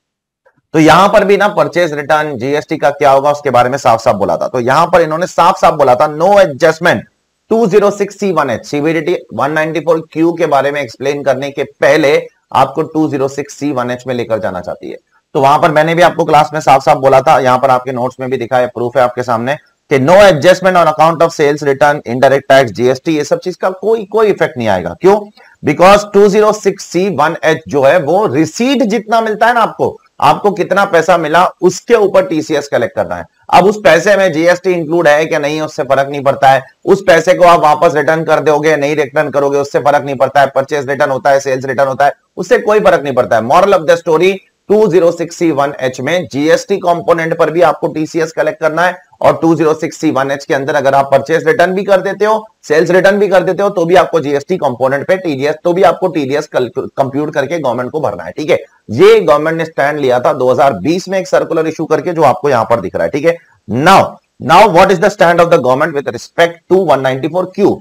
तो यहां पर भी ना परचेज रिटर्न जीएसटी का क्या होगा उसके बारे में साफ साफ बोला था। तो यहां पर इन्होंने साफ साफ बोला था no adjustment 206C1H CBDT 194Q के बारे में एक्सप्लेन करने के पहले आपको 206C1H में लेकर जाना चाहती है। तो वहां पर मैंने भी आपको क्लास में साफ साफ बोला था, यहां पर आपके नोट्स में भी दिखा है, प्रूफ है आपके सामने कि no adjustment on account of sales return, indirect tax, GST, ये सब चीज का कोई इफेक्ट नहीं आएगा। क्यों? बिकॉज 206C1H जो है वो रिसीट जितना मिलता है ना आपको कितना पैसा मिला उसके ऊपर टीसीएस कलेक्ट करना है। अब उस पैसे में जीएसटी इंक्लूड है क्या नहीं उससे फर्क नहीं पड़ता है। उस पैसे को आप वापस रिटर्न कर दोगे नहीं रिटर्न करोगे उससे फर्क नहीं पड़ता है। परचेज रिटर्न होता है, सेल्स रिटर्न होता है, उससे कोई फर्क नहीं पड़ता है। Moral of the story 206C1H में जीएसटी कंपोनेंट पर भी आपको टीसीएस कलेक्ट करना है, और 206C1H के अंदर अगर आप परचेज रिटर्न भी कर देते हो, सेल्स रिटर्न भी कर देते हो, तो भी आपको जीएसटी कंपोनेंट पे टीडीएस, तो भी आपको टीडीएस कंप्यूट करके गवर्नमेंट को भरना है। ठीक है, ये गवर्नमेंट ने स्टैंड लिया था 2020 में एक सर्कुलर इशू करके, जो आपको यहां पर दिख रहा है। ठीक है, now what is the stand of the government with respect to 194Q?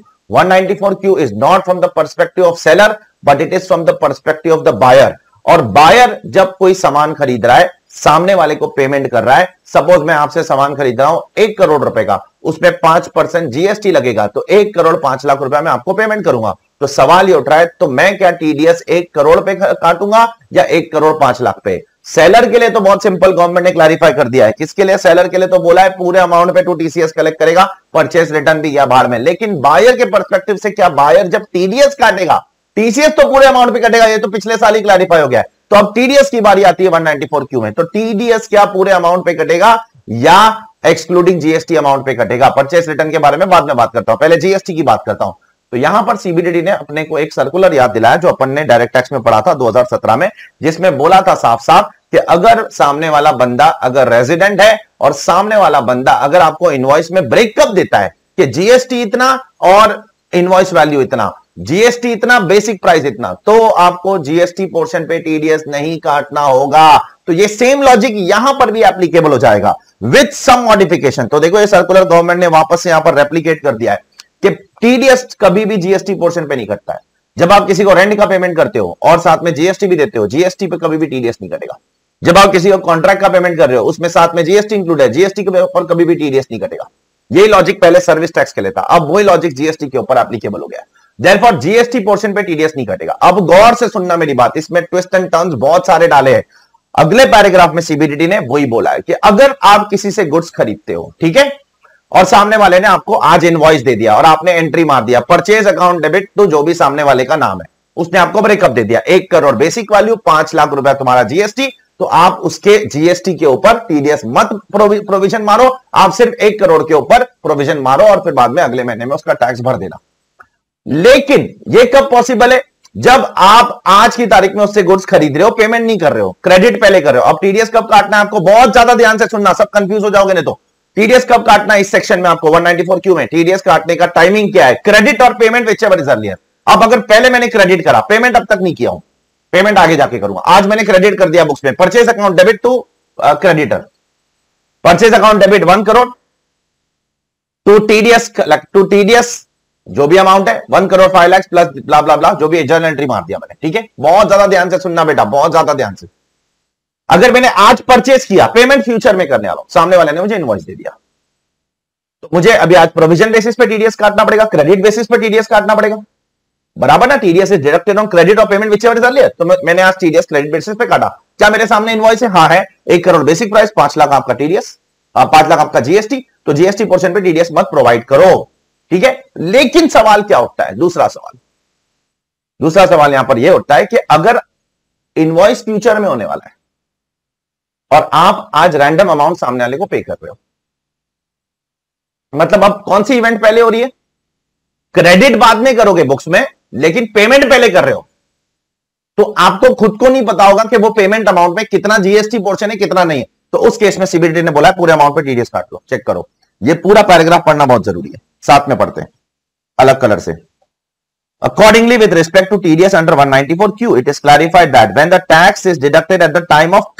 194Q is not from the perspective of seller, but it is from the perspective of the buyer. और बायर जब कोई सामान खरीद रहा है, सामने वाले को पेमेंट कर रहा है, सपोज मैं आपसे सामान खरीद रहा हूं 1 करोड़ रुपए का, उसमें 5% जीएसटी लगेगा, तो 1 करोड़ 5 लाख रुपए मैं आपको पेमेंट करूंगा। तो सवाल ये उठ रहा है, तो मैं क्या टीडीएस 1 करोड़ पे काटूंगा या 1 करोड़ 5 लाख पे? सेलर के लिए तो बहुत सिंपल, गवर्नमेंट ने क्लैरिफाई कर दिया है। किसके लिए? सेलर के लिए तो बोला है पूरे अमाउंट पे 2 टीसीएस कलेक्ट करेगा, परचेस रिटर्न भी या भाड़ में। लेकिन बायर के पर्सपेक्टिव से क्या, बायर जब टीडीएस काटेगा, टीसीएस तो पूरे अमाउंट पे कटेगा, ये तो पिछले साल ही क्लैरिफाई हो गया है। तो अब टीडीएस की बारी आती है 194Q में, तो टीडीएस क्या पूरे अमाउंट पे कटेगा या एक्सक्लूडिंग जीएसटी अमाउंट पे कटेगा? परचेस रिटर्न के बारे में बाद में बात करता हूं, पहले जीएसटी की बात करता हूं। तो यहां पर सीबीडीटी ने अपने को एक सर्कुलर याद दिलाया जो अपन ने डायरेक्ट टैक्स में पढ़ा था 2017 में, जिसमें बोला था साफ साफ कि अगर सामने वाला बंदा अगर रेजिडेंट है और सामने वाला बंदा अगर आपको इनवॉइस में ब्रेकअप देता है कि जीएसटी इतना और इनवॉइस वैल्यू इतना, जीएसटी इतना, बेसिक प्राइस इतना, तो आपको जीएसटी पोर्शन पे टीडीएस नहीं काटना होगा। तो ये सेम लॉजिक यहां पर भी एप्लीकेबल हो जाएगा विथ सम मॉडिफिकेशन। तो देखो ये सर्कुलर गवर्नमेंट ने वापस से यहां पर रेप्लिकेट कर दिया है कि टीडीएस कभी भी जीएसटी पोर्शन पे नहीं कटता है। जब आप किसी को रेंट का पेमेंट करते हो और साथ में जीएसटी भी देते हो, जीएसटी पे कभी भी टीडीएस नहीं कटेगा। जब आप किसी को कॉन्ट्रैक्ट का पेमेंट कर रहे हो, उसमें साथ में जीएसटी इंक्लूड है, जीएसटी के ऊपर कभी भी टीडीएस नहीं कटेगा। यही लॉजिक पहले सर्विस टैक्स के लिए था, अब वही लॉजिक जीएसटी के ऊपर एप्लीकेबल हो गया। देयरफॉर जीएसटी पोर्शन पे टीडीएस नहीं कटेगा। अब गौर से सुनना मेरी बात, इसमें ट्विस्ट एंड टर्न्स बहुत सारे डाले हैं। अगले पैराग्राफ में सीबीडीटी ने वही बोला है कि अगर आप किसी से गुड्स खरीदते हो, ठीक है, और सामने वाले ने आपको आज इनवॉइस दे दिया और आपने एंट्री मार दिया परचेज अकाउंट डेबिट टू जो भी सामने वाले का नाम है, उसने आपको ब्रेकअप दे दिया 1 करोड़ बेसिक वैल्यू, 5 लाख रुपया तुम्हारा जीएसटी, तो आप उसके जीएसटी के ऊपर टीडीएस मत प्रोविजन मारो, आप सिर्फ 1 करोड़ के ऊपर प्रोविजन मारो और फिर बाद में अगले महीने में उसका टैक्स भर देना। लेकिन यह कब पॉसिबल है? जब आप आज की तारीख में उससे गुड्स खरीद रहे हो, पेमेंट नहीं कर रहे हो, क्रेडिट पहले कर रहे हो। अब टीडीएस कब काटना है आपको बहुत ज्यादा ध्यान से सुनना, सब कंफ्यूज हो जाओगे नहीं तो। टीडीएस कब काटना है इस सेक्शन में आपको 194Q में? टीडीएस काटने का टाइमिंग क्या है? क्रेडिट और पेमेंट व्हिचएवर इज अर्लियर। अब अगर पहले मैंने क्रेडिट करा, पेमेंट अब तक नहीं किया हूं, पेमेंट आगे जाके करूंगा, आज मैंने क्रेडिट कर दिया बुक्स में, purchase account debit to creditor, purchase account debit 1 crore to TDS जो भी अमाउंट है 1 crore 5 lakh plus blah blah blah, जो भी जर्नल एंट्री मार दिया मैंने। ठीक है, बहुत ज्यादा ध्यान से सुनना बेटा, बहुत ज्यादा ध्यान से। अगर मैंने आज परचेज किया, पेमेंट फ्यूचर में करने वाला हूं, सामने वाले ने मुझे इनवॉइस दे दिया, तो मुझे अभी आज प्रोविजन बेसिस पे टीडीएस काटना पड़ेगा, क्रेडिट बेसिस पे टीडीएस काटना पड़ेगा, बराबर ना? TDS is deducted on credit और पेमेंट व्हिचएवर इज अर्लियर। तो मैंने आज टीडीएस क्रेडिट बेसिस पे काटा। क्या मेरे सामने इनवॉइस है? हाँ है। 1 करोड़ बेसिक प्राइस, 5 लाख आपका टीडीएस, 5 लाख आपका जीएसटी, तो जीएसटी पोर्शन पे टीडीएस मत प्रोवाइड करो। ठीक है, लेकिन सवाल क्या उठता है? दूसरा सवाल यहां पर यह उठता है कि अगर इनवॉइस फ्यूचर में होने वाला है और आप आज रैंडम अमाउंट सामने वाले को पे कर रहे हो, मतलब अब कौन सी इवेंट पहले हो रही है? क्रेडिट बाद में करोगे बुक्स में, लेकिन पेमेंट पहले कर रहे हो, तो आपको खुद को नहीं पता होगा कि वो पेमेंट अमाउंट में कितना जीएसटी पोर्शन है कितना नहीं है। तो उस केस में सीबीडीटी ने बोला है पूरे अमाउंट पे टीडीएस काट लो। चेक करो, ये पूरा पैराग्राफ पढ़ना बहुत जरूरी है, साथ में पढ़ते हैं अलग कलर से। Accordingly, with respect to TDS under 194Q, it is clarified that when the tax is deducted at the time of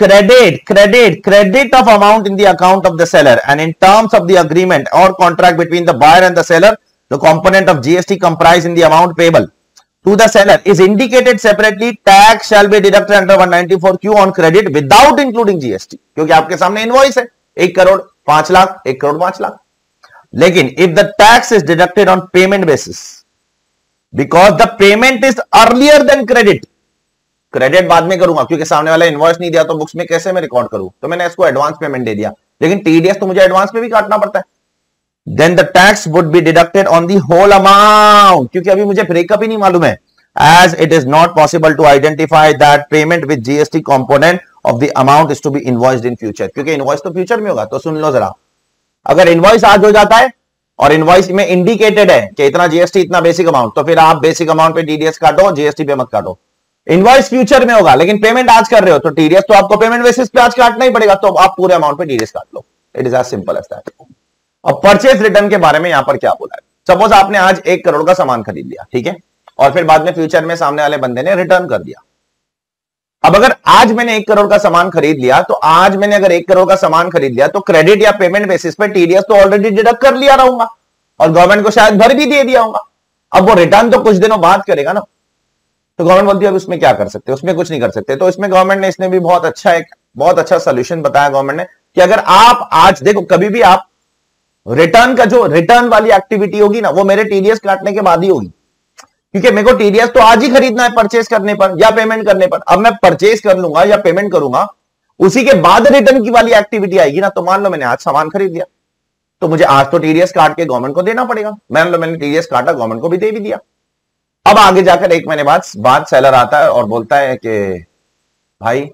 credit of amount in the account of the seller, and in terms of the agreement or contract between the buyer and the seller, the component of GST comprised in the amount payable to the seller is indicated separately, tax shall be deducted under 194Q on credit without including GST. क्योंकि आपके सामने invoice है 1 करोड़ 5 लाख 1 करोड़ 5 लाख. लेकिन if the tax is deducted on payment basis, because the payment is earlier than credit, credit बाद में करूंगा क्योंकि सामने वाला इनवॉइस नहीं दिया तो बुक्स में कैसे मैं रिकॉर्ड करूं, तो मैंने इसको एडवांस पेमेंट दे दिया, लेकिन टीडीएस तो मुझे एडवांस में भी काटना पड़ता है. Then the tax would be deducted on the whole amount, क्योंकि अभी मुझे ब्रेकअप ही नहीं मालूम है, as it is not possible to identify that payment with GST component of the amount is to be invoiced in future. क्योंकि invoice तो future में होगा. तो सुन लो जरा, अगर इनवॉइस आज हो जाता है और इनवॉइस में इंडिकेटेड है कि इतना जीएसटी इतना बेसिक अमाउंट, तो फिर आप बेसिक अमाउंट पे टीडीएस काटो, जीएसटी पे मत काटो. इनवॉइस फ्यूचर में होगा लेकिन पेमेंट आज कर रहे हो तो टीडीएस तो आपको पेमेंट बेसिस पे आज काटना ही पड़ेगा, तो आप पूरे अमाउंट पे टीडीएस काट लो. It is as simple as that. और परचेज रिटर्न के बारे में यहां पर क्या बोला है, सपोज आपने आज 1 करोड़ का सामान खरीद लिया, ठीक है, और फिर बाद में फ्यूचर में सामने वाले बंदे ने रिटर्न कर दिया. अब अगर आज मैंने 1 करोड़ का सामान खरीद लिया, तो आज मैंने अगर 1 करोड़ का सामान खरीद लिया तो क्रेडिट या पेमेंट बेसिस पे टीडीएस तो ऑलरेडी डिडक्ट कर लिया रहूंगा और गवर्नमेंट को शायद भर भी दे दिया होगा. अब वो रिटर्न तो कुछ दिनों बाद करेगा ना, तो गवर्नमेंट बोलती है अब उसमें क्या कर सकते, उसमें कुछ नहीं कर सकते. तो इसमें गवर्नमेंट ने इसने भी बहुत अच्छा सोल्यूशन बताया गवर्नमेंट ने कि अगर आप आज देखो, कभी भी आप रिटर्न का जो रिटर्न वाली एक्टिविटी होगी ना, वो मेरे टीडीएस काटने के बाद ही होगी, क्योंकि मेरे को टीडीएस तो आज ही खरीदना है परचेज करने पर या पेमेंट करने पर. अब मैं परचेज कर लूंगा या पेमेंट करूंगा, उसी के बाद रिटर्न की वाली एक्टिविटी आएगी ना. तो मान लो मैंने आज सामान खरीद लिया, तो मुझे आज तो टीडीएस काट के गवर्नमेंट को देना पड़ेगा. मान लो मैंने टीडीएस काटा, गवर्नमेंट को भी दे भी दिया. अब आगे जाकर 1 महीने बाद सेलर आता है और बोलता है कि भाई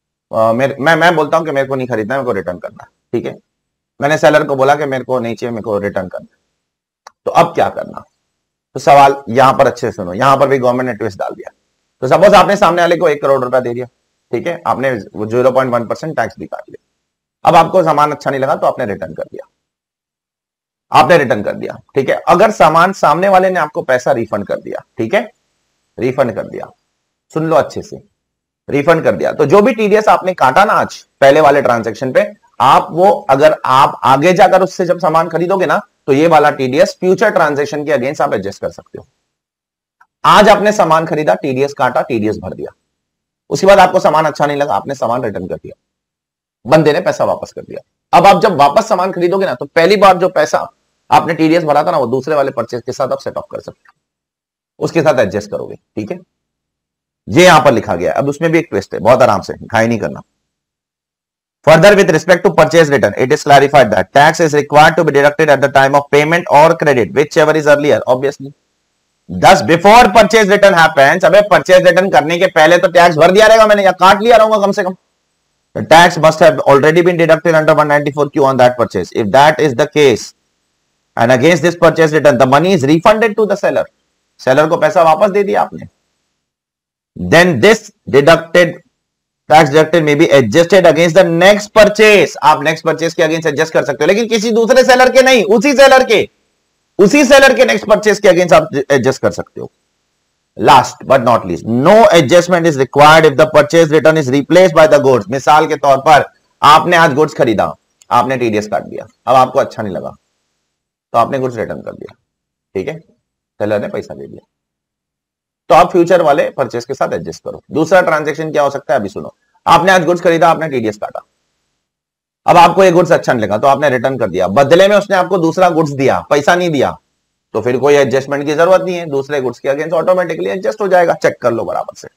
मैं बोलता हूं कि मेरे को नहीं खरीदना, मेरे को रिटर्न करना, ठीक है. मैंने सेलर को बोला कि मेरे को नहीं चाहिए, मेरे को रिटर्न करना. तो अब क्या करना, तो सवाल यहां पर अच्छे सुनो, यहां पर भी गवर्नमेंट ने ट्विस्ट डाल दिया. तो सपोज आपने सामने वाले को 1 करोड़ रुपया दे दिया, ठीक है, आपने 0.1% टैक्स भी काट लिया. अब आपको सामान अच्छा नहीं लगा तो आपने रिटर्न कर दिया, ठीक है. अगर सामान सामने वाले ने आपको पैसा रिफंड कर दिया, ठीक है, रिफंड कर दिया, सुन लो अच्छे से, रिफंड कर दिया, तो जो भी टीडीएस आपने काटा ना आज पहले वाले ट्रांजैक्शन पे, आप वो अगर आप आगे जाकर उससे जब सामान खरीदोगे ना, तो ये वाला टीडीएस फ्यूचर ट्रांजैक्शन के अगेंस्ट आप एडजस्ट कर सकते हो. आज आपने सामान खरीदा, टीडीएस काटा, टीडीएस भर दिया, उसके बाद आपको सामान अच्छा नहीं लगा, आपने सामान रिटर्न कर दिया, बंदे ने पैसा वापस कर दिया. अब आप जब वापस सामान खरीदोगे ना, तो पहली बार जो पैसा आपने टीडीएस भरा था ना, वो दूसरे वाले परचेज के साथ आप सेट ऑफ कर सकते हो, उसके साथ एडजस्ट करोगे, ठीक है. ये यहां पर लिखा गया है. अब उसमें भी एक ट्विस्ट है, बहुत आराम से, घाई नहीं करना. Further, with respect to purchase return, it is clarified that tax is required to be deducted at the time of payment or credit, whichever is earlier, obviously. Thus, before purchase return happens, अबे purchase return करने के पहले तो tax भर दिया रहेगा मैंने, या काट लिया रहूंगा कम से कम. The tax must have already been deducted under 194Q on that purchase. If that is the case, and against this purchase return, the money is refunded to the seller. Seller को पैसा वापस दे दिया आपने. Then this deducted tax deducted may be adjusted against the next purchase. आप next purchase के against adjust कर सकते हो, लेकिन किसी दूसरे सेलर के नहीं, उसी सेलर के नेक्स्ट परचेस के अगेंस्ट आप एडजस्ट कर सकते हो. Last but not least, no adjustment is required if the purchase return is replaced by the goods. मिसाल के तौर पर आपने आज गुड्स खरीदा, आपने टीडीएस काट दिया, अब आपको अच्छा नहीं लगा तो आपने गुड्स रिटर्न कर दिया, ठीक है, सेलर ने पैसा दे दिया, तो आप फ्यूचर वाले परचेस के साथ एडजस्ट करो. दूसरा ट्रांजैक्शन क्या हो सकता है, अभी सुनो. आपने आज गुड्स खरीदा, आपने टीडीएस काटा, अब आपको ये गुड्स अच्छा नहीं लगा तो आपने रिटर्न कर दिया, बदले में उसने आपको दूसरा गुड्स दिया, पैसा नहीं दिया, तो फिर कोई एडजस्टमेंट की जरूरत नहीं है, दूसरे गुड्स के अगेंस्ट ऑटोमेटिकली एडजस्ट हो जाएगा. चेक कर लो बराबर से.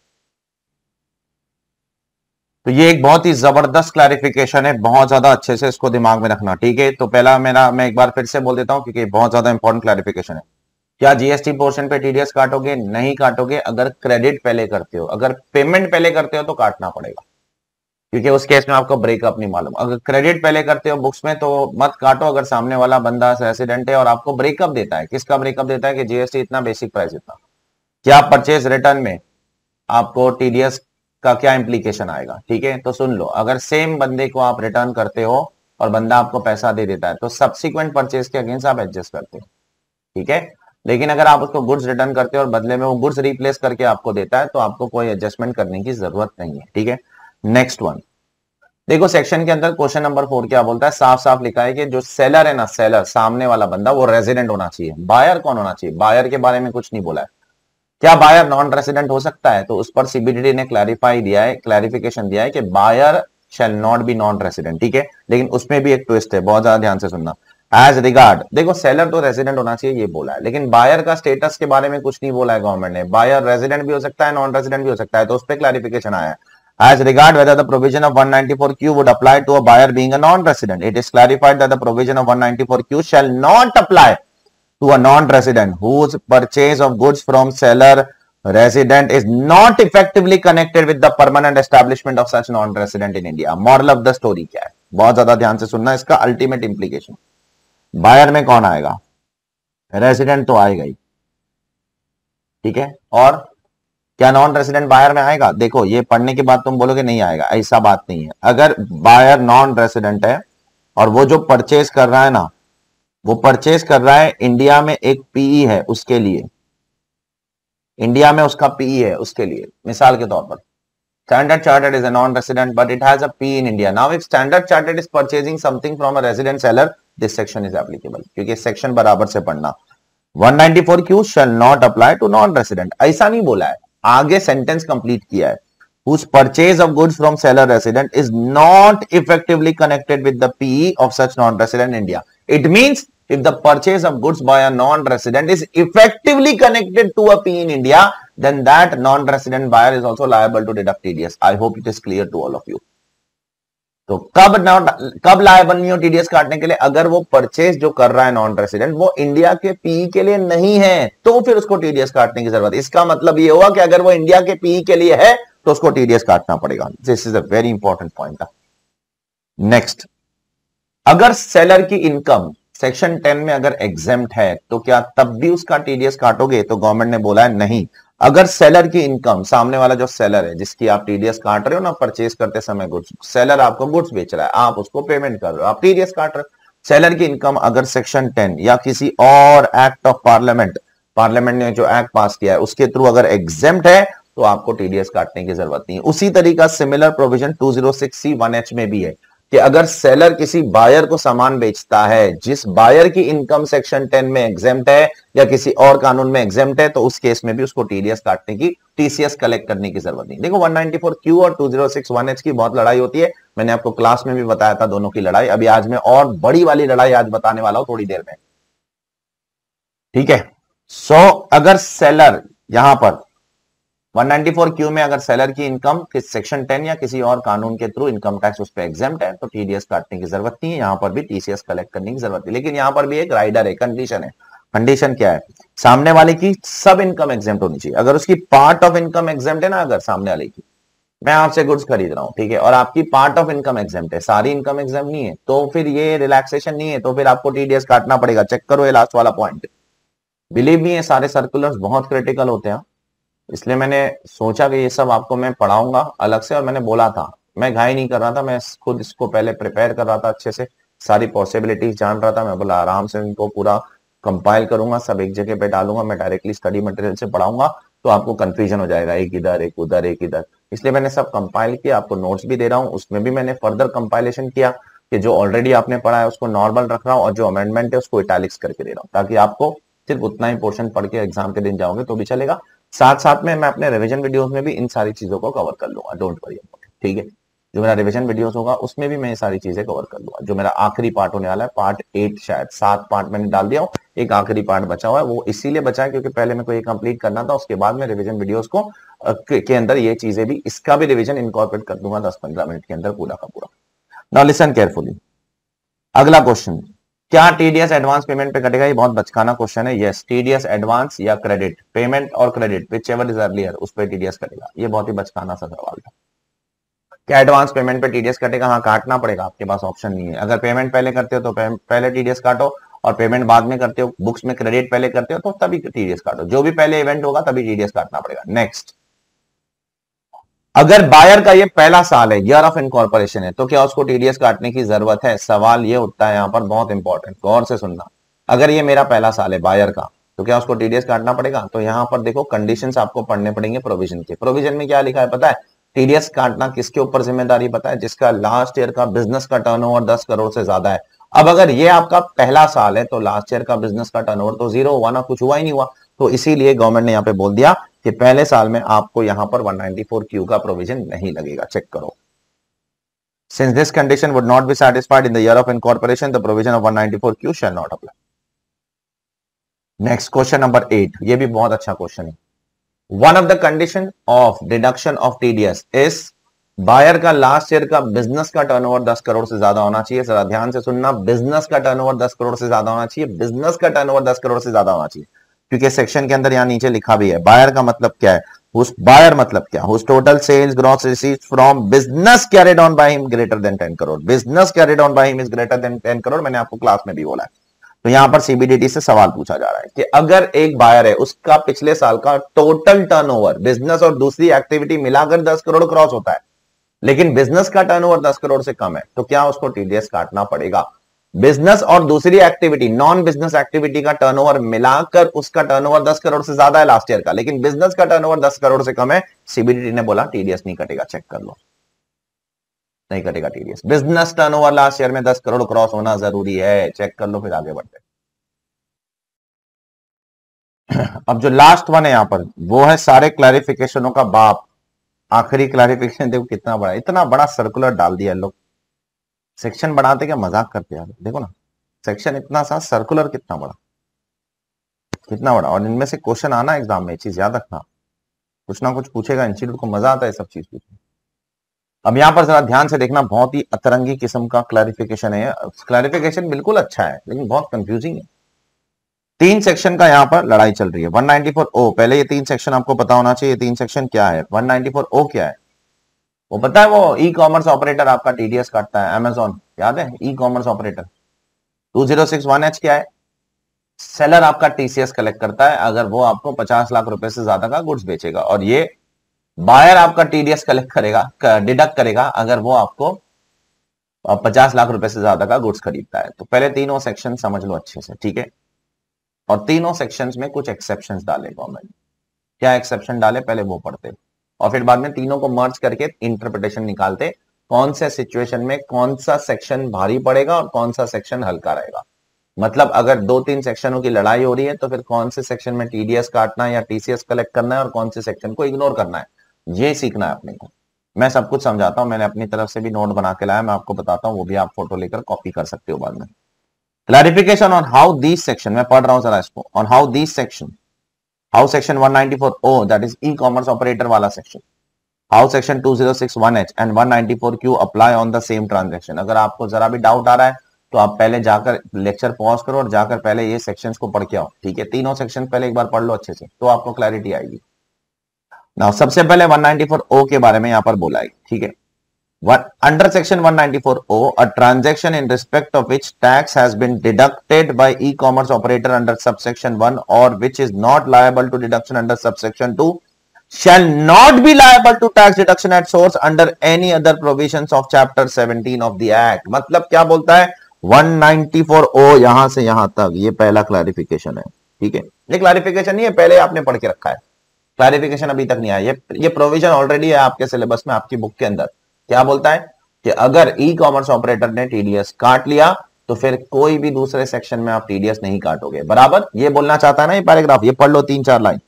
तो ये एक बहुत ही जबरदस्त क्लैरिफिकेशन है, बहुत ज्यादा अच्छे से इसको दिमाग में रखना, ठीक है. तो पहला मैं एक बार फिर से बोल देता हूं क्योंकि बहुत ज्यादा इंपॉर्टेंट क्लैरिफिकेशन है. क्या जीएसटी पोर्शन पे टीडीएस काटोगे? नहीं काटोगे. अगर क्रेडिट पहले करते हो, अगर पेमेंट पहले करते हो तो काटना पड़ेगा, क्योंकि उस केस में आपको ब्रेकअप नहीं मालूम. अगर क्रेडिट पहले करते हो बुक्स में तो मत काटो. अगर सामने वाला बंदा रेसिडेंट है और आपको ब्रेकअप देता है, किसका ब्रेकअप देता है कि जीएसटी इतना, बेसिक प्राइस इतना, क्या परचेज रिटर्न में आपको टीडीएस का क्या इंप्लीकेशन आएगा, ठीक है. तो सुन लो, अगर सेम बंदे को आप रिटर्न करते हो और बंदा आपको पैसा दे देता है, तो सब्सिक्वेंट परचेज के अगेंस्ट आप एडजस्ट करते हो, ठीक है. लेकिन अगर आप उसको गुड्स रिटर्न करते हो और बदले में वो गुड्स रिप्लेस करके आपको देता है तो आपको कोई एडजस्टमेंट करने की जरूरत नहीं है। ठीक है, नेक्स्ट वन देखो, सेक्शन के अंदर क्वेश्चन नंबर 4 क्या बोलता है, साफ साफ लिखा है कि जो सेलर है ना, सेलर सामने वाला बंदा, वो रेजिडेंट होना चाहिए। बायर कौन होना चाहिए? बायर के बारे में कुछ नहीं बोला है। क्या बायर नॉन रेजिडेंट हो सकता है? तो उस पर सीबीडीटी ने क्लैरिफाई दिया है, क्लैरिफिकेशन दिया है कि buyer shall not be non resident. ठीक है, लेकिन उसमें भी एक ट्विस्ट है, बहुत ज्यादा ध्यान से सुनना। एज रिगार्ड, देखो सेलर तो रेजिडेंट होना चाहिए ये बोला है, लेकिन बायर का स्टेटस के बारे में कुछ नहीं बोला है गवर्नमेंट ने। बायर रेजिडेंट भी हो सकता है, नॉन रेजिडेंट भी हो सकता है, तो उस पर क्लैरिफिकेशन आया है। As regard whether the provision of 194Q would apply to a buyer being a non-resident, it is clarified that the provision of 194Q shall not apply to a non-resident whose purchase of goods from seller resident is not effectively connected with the permanent establishment of such non-resident in India. Moral of the story क्या है? बहुत ज्यादा ध्यान से सुनना, इसका ultimate implication. Buyer में कौन आएगा? रेजिडेंट तो आएगा ही। ठीक है, और क्या नॉन रेजिडेंट बायर में आएगा? देखो, ये पढ़ने के बाद तुम बोलोगे नहीं आएगा, ऐसा बात नहीं है। अगर बायर नॉन रेजिडेंट है और वो जो परचेज कर रहा है ना, वो परचेज कर रहा है इंडिया में एक पीई है उसके लिए, इंडिया में उसका पीई है उसके लिए, मिसाल के तौर पर Standard Chartered is a non-resident but it has a P in India. Now if Standard Chartered is purchasing something from a resident seller, this section is applicable. क्योंकि सेक्शन बराबर से पढ़ना। 194Q shall not apply to non-resident, ऐसा नहीं बोला है, आगे sentence complete किया है। Whose purchase of goods from seller resident is not effectively connected with the PE of such non-resident in India. It means if the purchase of goods by a non-resident is effectively connected to a PE in India, then that non-resident buyer is also liable to deduct TDS. I hope it is clear to all of you. तो कब liable नहीं हो TDS काटने के लिए? अगर वो purchase जो कर रहा है नॉन रेजिडेंट वो इंडिया के पीई के लिए नहीं है, तो फिर उसको टीडीएस काटने की जरूरत। इसका मतलब ये हुआ कि अगर वो इंडिया के पीई के लिए है तो उसको टीडीएस काटना पड़ेगा। This is a very important point. Next, अगर सेलर की इनकम सेक्शन 10 में अगर एग्जेम्प्ट है तो क्या तब भी उसका टीडीएस काटोगे? तो गवर्नमेंट ने बोला है नहीं। अगर सेलर की इनकम, सामने वाला जो सेलर है जिसकी आप टीडीएस काट रहे हो ना परचेज करते समय गुड्स, सेलर आपको गुड्स बेच रहा है, आप उसको पेमेंट कर रहे हो, आप टीडीएस काट रहे हो। सेलर की इनकम अगर सेक्शन 10 या किसी और एक्ट ऑफ पार्लियामेंट ने जो एक्ट पास किया है उसके थ्रू अगर एग्जेम्प्ट है तो आपको टीडीएस काटने की जरूरत नहीं है। उसी तरीका सिमिलर प्रोविजन 206C1H में भी है कि अगर सेलर किसी बायर को सामान बेचता है जिस बायर की इनकम सेक्शन 10 में एग्जेम्प्ट है या किसी और कानून में एग्जेम्प्ट है, तो उस केस में भी उसको टीडीएस काटने की, टीसीएस कलेक्ट करने की जरूरत नहीं। देखो 194Q और 206(1H की बहुत लड़ाई होती है, मैंने आपको क्लास में भी बताया था दोनों की लड़ाई। अभी आज मैं और बड़ी वाली लड़ाई आज बताने वाला हूं थोड़ी देर में। ठीक है, सो अगर सेलर यहां पर 194Q में अगर सेलर की इनकम किस सेक्शन 10 या किसी और कानून के थ्रू इनकम टैक्स उस पर एग्जेम्प्ट है तो टीडीएस काटने की जरूरत नहीं है, यहां पर भी टीसीएस कलेक्ट करने की जरूरत है। लेकिन यहां पर भी एक राइडर है, कंडीशन है। कंडीशन क्या है? सामने वाले की सब इनकम एग्जेम्प्ट होनी चाहिए। अगर उसकी पार्ट ऑफ इनकम एग्जेम्प्ट है ना, अगर सामने वाले की, मैं आपसे गुड्स खरीद रहा हूं, ठीक है, और आपकी पार्ट ऑफ इनकम एग्जेम्प्ट है, सारी इनकम एग्जेम्प्ट नहीं है, तो फिर ये रिलैक्सेशन नहीं है, तो फिर आपको टीडीएस काटना पड़ेगा। चेक करो ये लास्ट वाला पॉइंट। बिलीव मी, ये सारे सर्कुलर्स बहुत क्रिटिकल होते हैं, इसलिए मैंने सोचा कि ये सब आपको मैं पढ़ाऊंगा अलग से। और मैंने बोला था, मैं घाई नहीं कर रहा था, मैं खुद इसको पहले प्रिपेयर कर रहा था, अच्छे से सारी पॉसिबिलिटीज जान रहा था। मैं बोला आराम से इनको पूरा कंपाइल करूंगा, सब एक जगह पे डालूंगा, मैं डायरेक्टली स्टडी मटेरियल से पढ़ाऊंगा तो आपको कंफ्यूजन हो जाएगा, एक इधर एक उधर एक इधर। इसलिए मैंने सब कंपाइल किया, आपको नोट्स भी दे रहा हूँ, उसमें भी मैंने फर्दर कंपाइलेशन किया कि जो ऑलरेडी आपने पढ़ा है उसको नॉर्मल रख रहा हूँ और जो अमेंडमेंट है उसको इटैलिक्स करके दे रहा हूँ, ताकि आपको सिर्फ उतना ही पोर्शन पढ़ के एग्जाम के दिन जाओगे तो भी चलेगा। साथ साथ में मैं अपने रिवीजन वीडियोस में भी इन सारी चीजों को कवर कर लूंगा, डोंट वरी। ठीक है, जो मेरा रिवीजन वीडियोस होगा उसमें भी मैं ये सारी चीजें कवर कर लूंगा। जो मेरा आखिरी पार्ट होने वाला है, पार्ट 8, शायद 7 पार्ट मैंने डाल दिया हूँ, एक आखिरी पार्ट बचा हुआ है, वो इसीलिए बचा है क्योंकि पहले मेरे को ये कंप्लीट करना था, उसके बाद मैं रिवीजन वीडियोस को के अंदर ये चीजें भी, इसका भी रिवीजन इनकॉर्पोरेट कर दूंगा 10-15 मिनट के अंदर पूरा का पूरा। Now listen carefully. अगला क्वेश्चन, क्या टीडीएस एडवांस पेमेंट पे कटेगा? ये बहुत बचकाना क्वेश्चन है। यस, टीडीएस एडवांस या क्रेडिट, पेमेंट और क्रेडिट व्हिचएवर इज अर्लियर, उस पे टीडीएस कटेगा। ये बहुत ही बचकाना सा सवाल था। क्या एडवांस पेमेंट पे टीडीएस कटेगा? हाँ, काटना पड़ेगा, आपके पास ऑप्शन नहीं है। अगर पेमेंट पहले करते हो तो पहले टीडीएस काटो, और पेमेंट बाद में करते हो, बुक्स में क्रेडिट पहले करते हो तो तभी टीडीएस काटो। जो भी पहले इवेंट होगा तभी टीडीएस काटना पड़ेगा। नेक्स्ट, अगर बायर का ये पहला साल है, ईयर ऑफ इनकॉर्पोरेशन है, तो क्या उसको टीडीएस काटने की जरूरत है? सवाल ये उठता है यहां पर, बहुत इंपॉर्टेंट, गौर से सुनना। अगर ये मेरा पहला साल है बायर का, तो क्या उसको टीडीएस काटना पड़ेगा? तो यहां पर देखो कंडीशंस आपको पढ़ने पड़ेंगे प्रोविजन के। प्रोविजन में क्या लिखा है पता है? टीडीएस काटना किसके ऊपर जिम्मेदारी पता है? जिसका लास्ट ईयर का बिजनेस का टर्नओवर 10 करोड़ से ज्यादा है। अब अगर ये आपका पहला साल है तो लास्ट ईयर का बिजनेस का टर्नओवर तो जीरो हुआ ना, कुछ हुआ ही नहीं हुआ। तो इसीलिए गवर्नमेंट ने यहाँ पे बोल दिया कि पहले साल में आपको यहां पर 194Q का प्रोविजन नहीं लगेगा। चेक करो। Since this condition would not be satisfied in the year of incorporation, the provision of 194Q shall not apply. Next question number 8. ये भी बहुत अच्छा क्वेश्चन है। One of the condition of deduction of TDS is buyer का last year का business का turnover 10 crore से ज्यादा होना चाहिए। जरा ध्यान से सुनना, बिजनेस का टर्नओवर 10 करोड़ से ज्यादा होना चाहिए। बिजनेस का टर्नओवर 10 करोड़ से ज्यादा होना चाहिए, क्योंकि सेक्शन के अंदर यहां नीचे लिखा भी है। बायर का मतलब क्या है? बायर मतलब क्या? Whose total sales gross received from business carried on by him greater than 10 crore. Business carried on by him is greater than 10 crore. मैंने आपको क्लास में भी बोला है। तो यहां पर सीबीडीटी से सवाल पूछा जा रहा है कि अगर एक बायर है, उसका पिछले साल का टोटल टर्नओवर बिजनेस और दूसरी एक्टिविटी मिलाकर 10 करोड़ क्रॉस होता है, लेकिन बिजनेस का टर्नओवर 10 करोड़ से कम है, तो क्या उसको टीडीएस काटना पड़ेगा? बिजनेस और दूसरी एक्टिविटी, नॉन बिजनेस एक्टिविटी का टर्नओवर मिलाकर उसका टर्नओवर 10 करोड़ से ज्यादा है लास्ट ईयर का, लेकिन बिजनेस का टर्नओवर 10 करोड़ से कम है। सीबीडीटी ने बोला टीडीएस नहीं कटेगा। चेक कर लो, नहीं कटेगा TDS. Business turnover last year में 10 करोड़ क्रॉस होना जरूरी है। चेक कर लो, फिर आगे बढ़ते। अब जो लास्ट वन है यहां पर, वो है सारे क्लैरिफिकेशनों का बाप। आखिरी क्लैरिफिकेशन देखो कितना बड़ा, इतना बड़ा सर्कुलर डाल दिया लोग। सेक्शन बढ़ाते क्या मजाक करते यार? देखो ना, सेक्शन इतना सा, सर्कुलर कितना बड़ा, कितना बड़ा। और इनमें से क्वेश्चन आना एग्जाम में, चीज याद रखना, कुछ ना कुछ पूछेगा। इंस्टीट्यूट को मजा आता है सब चीज पूछने। अब यहां पर जरा ध्यान से देखना, बहुत ही अतरंगी किस्म का क्लैरिफिकेशन है। क्लैरिफिकेशन बिल्कुल अच्छा है, लेकिन बहुत कंफ्यूजिंग है। 3 सेक्शन का यहां पर लड़ाई चल रही है। 194O, पहले ये 3 सेक्शन आपको पता होना चाहिए। 3 सेक्शन क्या है? 194O क्या है वो पता है? वो ई कॉमर्स ऑपरेटर आपका टीडीएस काटता है, अमेजॉन, याद है? ई कॉमर्स ऑपरेटर। 2061H क्या है? सेलर आपका टीसीएस कलेक्ट करता है अगर वो आपको 50 लाख रुपए से ज्यादा का गुड्स बेचेगा, और ये बायर आपका टीडीएस कलेक्ट करेगा, डिडक्ट करेगा अगर वो आपको 50 लाख रुपए से ज्यादा का गुड्स खरीदता है। तो पहले तीनों सेक्शन समझ लो अच्छे से, ठीक है? और तीनों सेक्शंस में कुछ एक्सेप्शंस डाले गवर्नमेंट। क्या एक्सेप्शन डाले पहले वो पढ़ते, और फिर बाद में तीनों को मर्ज करके इंटरप्रिटेशन निकालते, कौन से सिचुएशन में कौन सा सेक्शन भारी पड़ेगा और कौन सा सेक्शन हल्का रहेगा। मतलब अगर 2-3 सेक्शनों की लड़ाई हो रही है तो फिर कौन से सेक्शन में टीडीएस काटना है या टीसीएस कलेक्ट करना है और कौन से सेक्शन को इग्नोर करना है, ये सीखना है अपने को। मैं सब कुछ समझाता हूं, मैंने अपनी तरफ से भी नोट बना के लाया, मैं आपको बताता हूं, वो भी आप फोटो लेकर कॉपी कर सकते हो बाद में। Clarification on how these section, मैं पढ़ रहा हूं जरा इसको, on how these section, how section 194O that is e commerce operator वाला section, how section 2061H and 194Q apply on the same transaction. अगर आपको जरा भी डाउट आ रहा है तो आप पहले जाकर लेक्चर पॉज करो और जाकर पहले ये सेक्शंस को पढ़ के आओ, ठीक है? तीनों सेक्शन पहले एक बार पढ़ लो अच्छे से, तो आपको क्लैरिटी आएगी। नाउ सबसे पहले 194O के बारे में यहां पर बोला है, ठीक है? Under section 194O, a transaction in respect of which tax has been deducted by e-commerce operator under subsection 1 or which is not liable to deduction under subsection 2 shall not be liable to tax deduction at source under any other provisions of chapter 17 of the act। मतलब क्या बोलता है 194O? यहां से यहां तक ये पहला क्लैरिफिकेशन है, ठीक है? ये क्लैरिफिकेशन नहीं है, पहले आपने पढ़ के रखा है, क्लैरिफिकेशन अभी तक नहीं आया। ये प्रोविजन ऑलरेडी है आपके सिलेबस में, आपकी बुक के अंदर। क्या बोलता है कि अगर ई कॉमर्स ऑपरेटर ने टीडीएस काट लिया तो फिर कोई भी दूसरे सेक्शन में आप टीडीएस नहीं काटोगे, बराबर? ये बोलना चाहता है ना ये पैराग्राफ, ये पढ़ लो 3-4 line.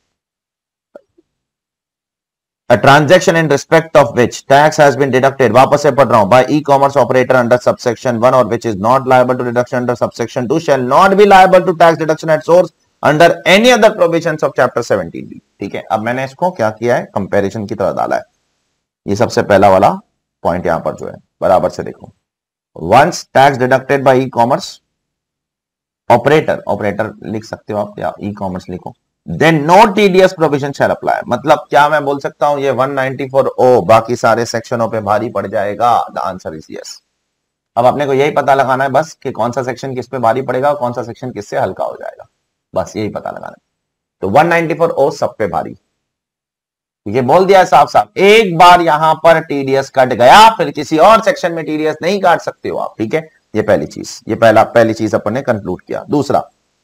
A transaction in respect of which tax has been deducted, वापस से पढ़ रहा हूं, by e-commerce operator under subsection 1 or which is not liable to deduction under subsection 2 shall not be liable to tax deduction at source under any other provisions of chapter 17B। ठीक है? अब मैंने इसको क्या किया है, कंपैरिजन की तरह डाला है। ये सबसे पहला वाला पॉइंट यहां पर जो है, बराबर से देखो। Once tax deducted by e commerce operator, operator लिख सकते हो आप या ई कॉमर्स लिखो, then no TDS provision shall apply. मतलब क्या मैं बोल सकता हूं ये 194O बाकी सारे सेक्शनों पे भारी पड़ जाएगा? The answer is yes. अब अपने को यही पता लगाना है बस कि कौन सा सेक्शन किस पे भारी पड़ेगा और कौन सा सेक्शन किससे हल्का हो जाएगा, बस यही पता लगाना है। तो 194O सब पे भारी, ये बोल दिया साफ साफ। एक बार यहां पर टीडीएस कट गया फिर किसी और सेक्शन में टीडीएस नहीं काट सकते हो आप, ठीक है? ये पहली चीज, ये पहली चीज अपन ने कंक्लूड किया। दूसरा,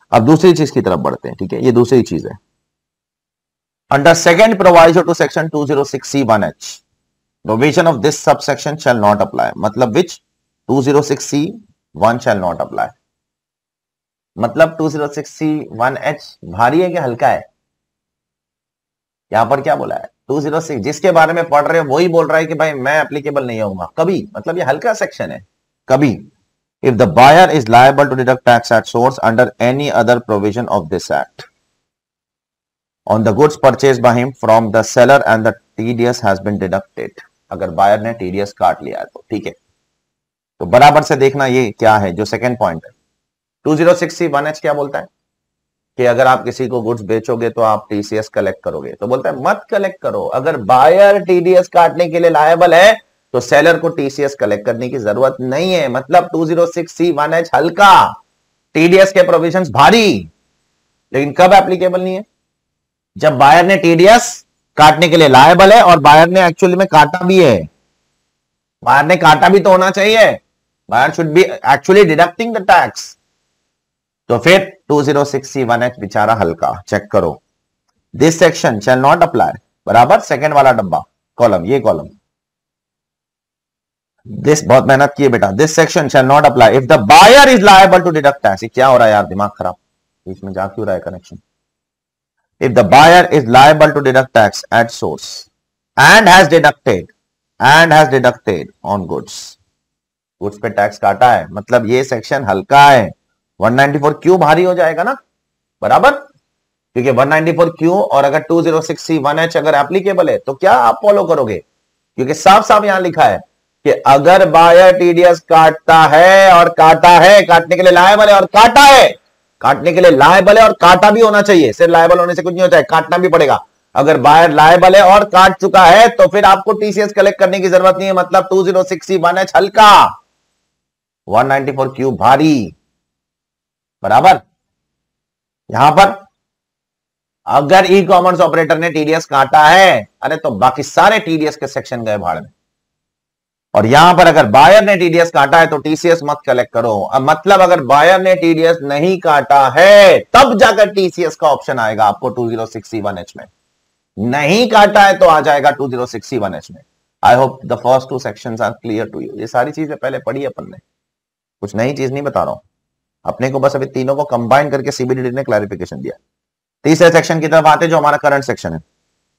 अब दूसरी चीज की तरफ बढ़ते हैं, ठीक है, ये दूसरी चीज है। Under second proviso to section 206C1H provision of this subsection shall not apply, मतलब which 206C1 shell not apply, मतलब 206C1H भारी है कि हल्का है? यहां पर क्या बोला है? 206 जिसके बारे में पढ़ रहे हो वही बोल रहा है कि भाई मैं एप्लीकेबल नहीं होऊंगा कभी, मतलब ये हल्का सेक्शन है कभी। If the buyer is liable to deduct tax at source under any other provision of this act on the goods purchase by him from the seller and the TDS has been deducted, अगर buyer ने TDS काट लिया है तो, ठीक है। तो बराबर से देखना ये क्या है जो सेकंड पॉइंट है। 206C1H क्या बोलता है कि अगर आप किसी को गुड्स बेचोगे तो आप टीसीएस कलेक्ट करोगे, तो बोलता है मत कलेक्ट करो। अगर बायर टीडीएस काटने के लिए लायबल है तो सेलर को टीसीएस कलेक्ट करने की जरूरत नहीं है, मतलब 206C1H हल्का, टीडीएस के प्रोविजंस भारी। लेकिन कब एप्लीकेबल नहीं है? जब बायर ने टीडीएस काटने के लिए लायबल है और बायर ने एक्चुअली में काटा भी है। बायर ने काटा भी तो होना चाहिए, buyer should be actually deducting the tax. तो फिर 206C1H बेचारा हल्का, चेक करो। This section shall not apply, बराबर, सेकंड वाला डब्बा, कॉलम, ये कॉलम। दिस बहुत मेहनत की है बेटा। This section shall not apply if the buyer is liable to deduct tax. क्या हो रहा है यार, दिमाग खराब, बीच में जा क्यों रहा है connection? If the buyer is liable to deduct tax at source and has deducted on goods, goods पे टैक्स काटा है, मतलब ये सेक्शन हल्का है। 194 क्यों भारी हो जाएगा ना, बराबर, क्योंकि 194 क्यों और अगर 206C1H अगर एप्लीकेबल है तो क्या आप फॉलो करोगे? क्योंकि साफ साफ यहां लिखा है कि अगर बायर टीडीएस काटता है और काटा है, काटने के लिए लायबल है और काटा है, काटने के लिए लायबल है और काटा भी होना चाहिए, सिर्फ लायबल होने से कुछ नहीं होता है, काटना भी पड़ेगा। अगर बायर लायबल है और काट चुका है तो फिर आपको टीसीएस कलेक्ट करने की जरूरत नहीं है, मतलब 206C1H हल्का, 194 क्यों भारी, बराबर। यहां पर अगर ई कॉमर्स ऑपरेटर ने टीडीएस काटा है, अरे तो बाकी सारे टीडीएस के सेक्शन गए भाड़ में। और यहां पर अगर बायर ने टीडीएस काटा है तो टीसीएस मत कलेक्ट करो। अब मतलब अगर बायर ने टीडीएस नहीं काटा है तब जाकर टीसीएस का ऑप्शन आएगा आपको 206C1H में, नहीं काटा है तो आ जाएगा 206C1H में। I hope the first two sections are clear to you. ये सारी चीजें पहले पढ़ी अपन ने, कुछ नई चीज नहीं बता रहा हूं, अपने को बस अभी तीनों को कंबाइन करके सीबीडीटी ने क्लैरिफिकेशन दिया। तीसरे सेक्शन की तरफ आते जो हमारा करंट सेक्शन है।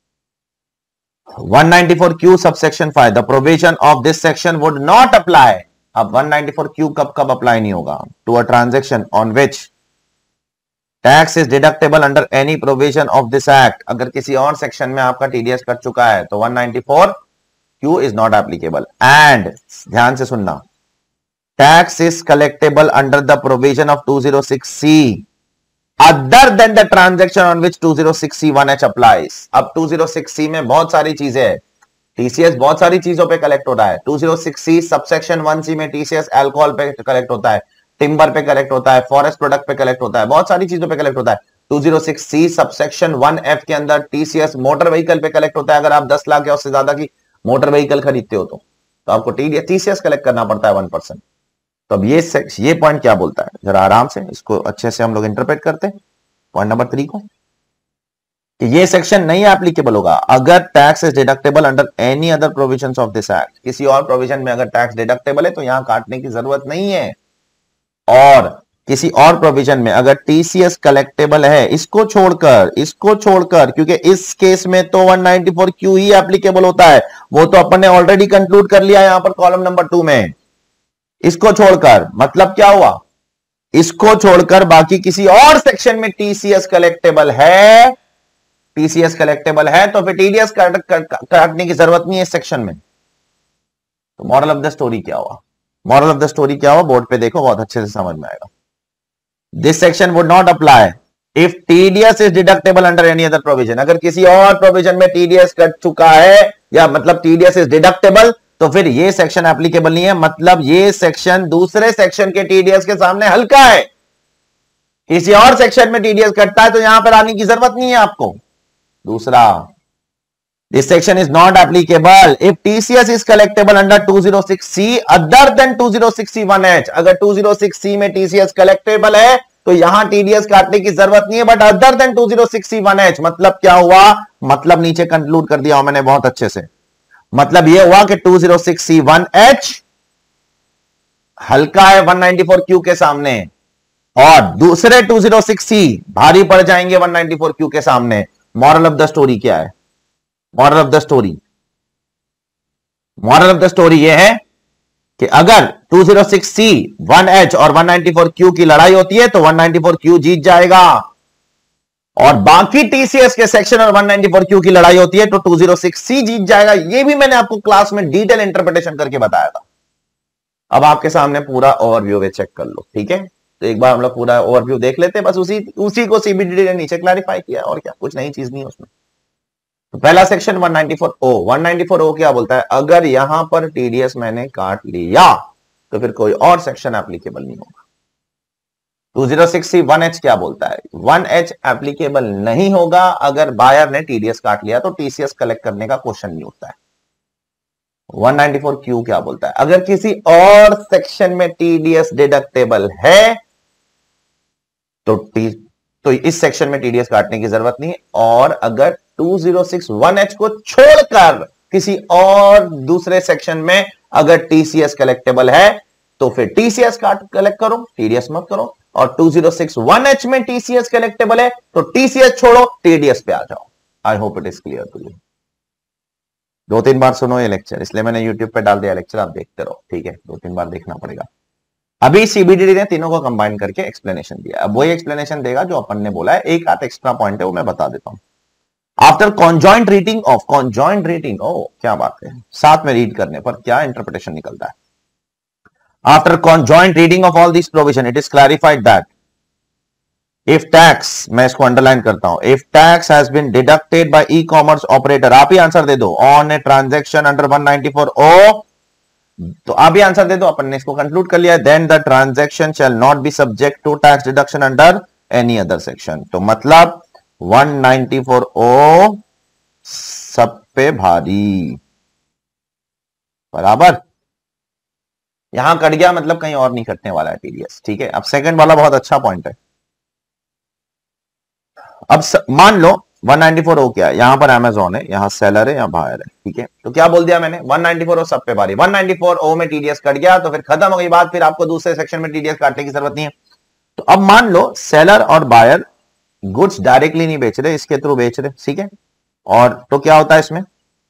194Q subsection 5 the provision of this section would not apply. अब 194Q कब कब अप्लाई नहीं होगा? To a transaction on which tax is deductible under any provision of this act. अगर किसी और सेक्शन में आपका टीडीएस कट चुका है तो 194Q is not applicable. And ध्यान से सुनना, tax is collectible under the provision of 206C other than the transaction on which 206C1H applies। अब 206C में बहुत सारी चीजें हैं, टीसीएस बहुत सारी चीजों पे कलेक्ट होता है। 206C सबसेक्शन 1C में टीसीएस अल्कोहल पे कलेक्ट होता है, टिम्बर पे कलेक्ट होता है, फॉरेस्ट प्रोडक्ट पे कलेक्ट होता है, बहुत सारी चीजों पे कलेक्ट होता है। 206C सबसेक्शन 1F के अंदर टीसीएस मोटर व्हीकल पे कलेक्ट होता है। अगर आप 10 लाख या उससे ज्यादा की मोटर व्हीकल खरीदते हो तो आपको टीसीएस कलेक्ट करना पड़ता है 1%। तो अब ये पॉइंट क्या बोलता है, जरा आराम से इसको अच्छे से हम लोग इंटरप्रेट करते हैं पॉइंट नंबर 3 को, कि ये सेक्शन नहीं एप्लीकेबल होगा अगर tax is deductible under any other provisions of this act. किसी और प्रोविजन में अगर टैक्स डिडक्टेबल है तो यहां काटने की जरूरत नहीं है। और किसी और प्रोविजन में अगर टीसीएस कलेक्टेबल है, इसको छोड़कर, क्योंकि इस केस में तो 194Q ही एप्लीकेबल होता है, वो तो अपन ने ऑलरेडी कंक्लूड कर लिया यहां पर कॉलम नंबर 2 में। इसको छोड़कर मतलब क्या हुआ, इसको छोड़कर बाकी किसी और सेक्शन में टीसीएस कलेक्टेबल है, तो फिर टीडीएस काटने की जरूरत नहीं है इस सेक्शन में। तो मॉरल ऑफ द स्टोरी क्या हुआ? बोर्ड पे देखो, बहुत अच्छे से समझ में आएगा। This section would not apply if TDS is deductible under any other provision. अगर किसी और प्रोविजन में टीडीएस कट चुका है या मतलब टीडीएस इज डिडक्टेबल तो फिर ये सेक्शन एप्लीकेबल नहीं है, मतलब ये सेक्शन दूसरे सेक्शन के टीडीएस के सामने हल्का है। किसी और सेक्शन में टीडीएस कटता है तो यहां पर आने की जरूरत नहीं है आपको। दूसरा, this section is not applicable if TCS is collectable under 206C other than 206C1H। अगर 206C में टीसीएस कलेक्टेबल है तो यहां टीडीएस काटने की जरूरत नहीं है। बट अदर देन 206C1H मतलब क्या हुआ, मतलब नीचे कंक्लूड कर दिया मैंने बहुत अच्छे से। मतलब यह हुआ कि 206C1H हल्का है 194Q के सामने, और दूसरे 206C भारी पड़ जाएंगे 194Q के सामने। मॉरल ऑफ द स्टोरी क्या है? Moral of the story, moral of the story यह है कि अगर 206C1H और 194Q की लड़ाई होती है तो 194Q जीत जाएगा, और बाकी टीसीएस के सेक्शन और 194Q की लड़ाई होती है तो 206C जीत जाएगा। यह भी मैंने आपको क्लास में डिटेल इंटरप्रिटेशन करके बताया था। अब आपके सामने पूरा ओवरव्यू वे चेक कर लो, ठीक है। तो एक बार हम लोग पूरा ओवरव्यू देख लेते हैं, बस उसी को सीबीडीडी ने नीचे क्लैरिफाई किया, और क्या, कुछ नई चीज नहीं है उसमें। तो पहला सेक्शन 194O, 194O क्या बोलता है, अगर यहां पर टीडीएस मैंने काट लिया तो फिर कोई और सेक्शन एप्लीकेबल नहीं होगा। 206C1H क्या बोलता है, 1H एप्लीकेबल नहीं होगा अगर बायर ने टीडीएस काट लिया, तो टीसीएस कलेक्ट करने का क्वेश्चन नहीं उठता है। 194Q क्या बोलता है, अगर किसी और सेक्शन में टीडीएस डिडक्टेबल है तो इस सेक्शन में टीडीएस काटने की जरूरत नहीं है, और अगर 206(1)H को छोड़कर किसी और दूसरे सेक्शन में अगर टीसीएस कलेक्टेबल है तो फिर टीसीएस काट कलेक्ट करो, टीडीएस मत करो। और 206(1)H में टीसीएस कलेक्टेबल है तो टीसीएस छोड़ो, टीडीएस पे आ जाओ। I hope it is clear to you. 2-3 बार सुनो ये लेक्चर, इसलिए मैंने यूट्यूब पे डाल दिया लेक्चर, आप देखते रहो, ठीक है। 2-3 बार देखना पड़ेगा। अभी सीबीडीडी ने तीनों को कंबाइन करके एक्सप्लेनेशन दिया, अब वही एक्सप्लेनेशन देगा जो अपन ने बोला है। एक आध एक्स्ट्रा पॉइंट है वो मैं बता देता हूं। After conjoint reading of, conjoint reading, ओ क्या बात है, साथ में रीड करने पर क्या इंटरप्रिटेशन निकलता है। After conjoint reading of all this provision it is clarified that if tax, मैं इसको अंडरलाइन करता हूं, if tax has been deducted by e commerce operator, आप ही आंसर दे दो, on a transaction under 194O, तो आप ही आंसर दे दो, अपन ने इसको कंक्लूड कर लिया, then the transaction shall not be subject to tax deduction under any other section. तो मतलब 194O सब पे भारी, बराबर। यहां कट गया मतलब कहीं और नहीं कटने वाला है टीडीएस, ठीक है। अब सेकंड वाला बहुत अच्छा पॉइंट है। अब मान लो 194O क्या है, यहां पर अमेजोन है, यहां सेलर है, यहां बायर है, ठीक है। तो क्या बोल दिया मैंने, 194O सब पे भारी। 194O में टीडीएस कट गया तो फिर खत्म हो गई बात, फिर आपको दूसरे सेक्शन में टीडीएस काटने की जरूरत नहीं है। तो अब मान लो सेलर और बायर गुड्स डायरेक्टली नहीं बेच रहे, इसके थ्रू बेच रहे, ठीक है। और तो क्या होता है इसमें,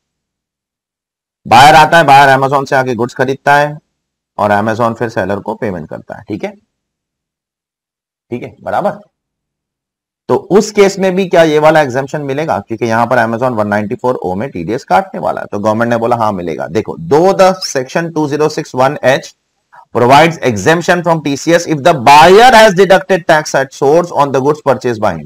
बायर आता है, बायर अमेजोन से आके गुड्स खरीदता है और अमेजोन फिर सेलर को पेमेंट करता है, ठीक है, ठीक है, बराबर। तो उस केस में भी क्या ये वाला एग्जाम्पशन मिलेगा, क्योंकि यहां पर अमेजोन 194O में टीडीएस काटने वाला है, तो गवर्नमेंट ने बोला हाँ मिलेगा। देखो, though the section 206(1)H provides exemption from TCS if the buyer has deducted tax at source on the goods purchased by him.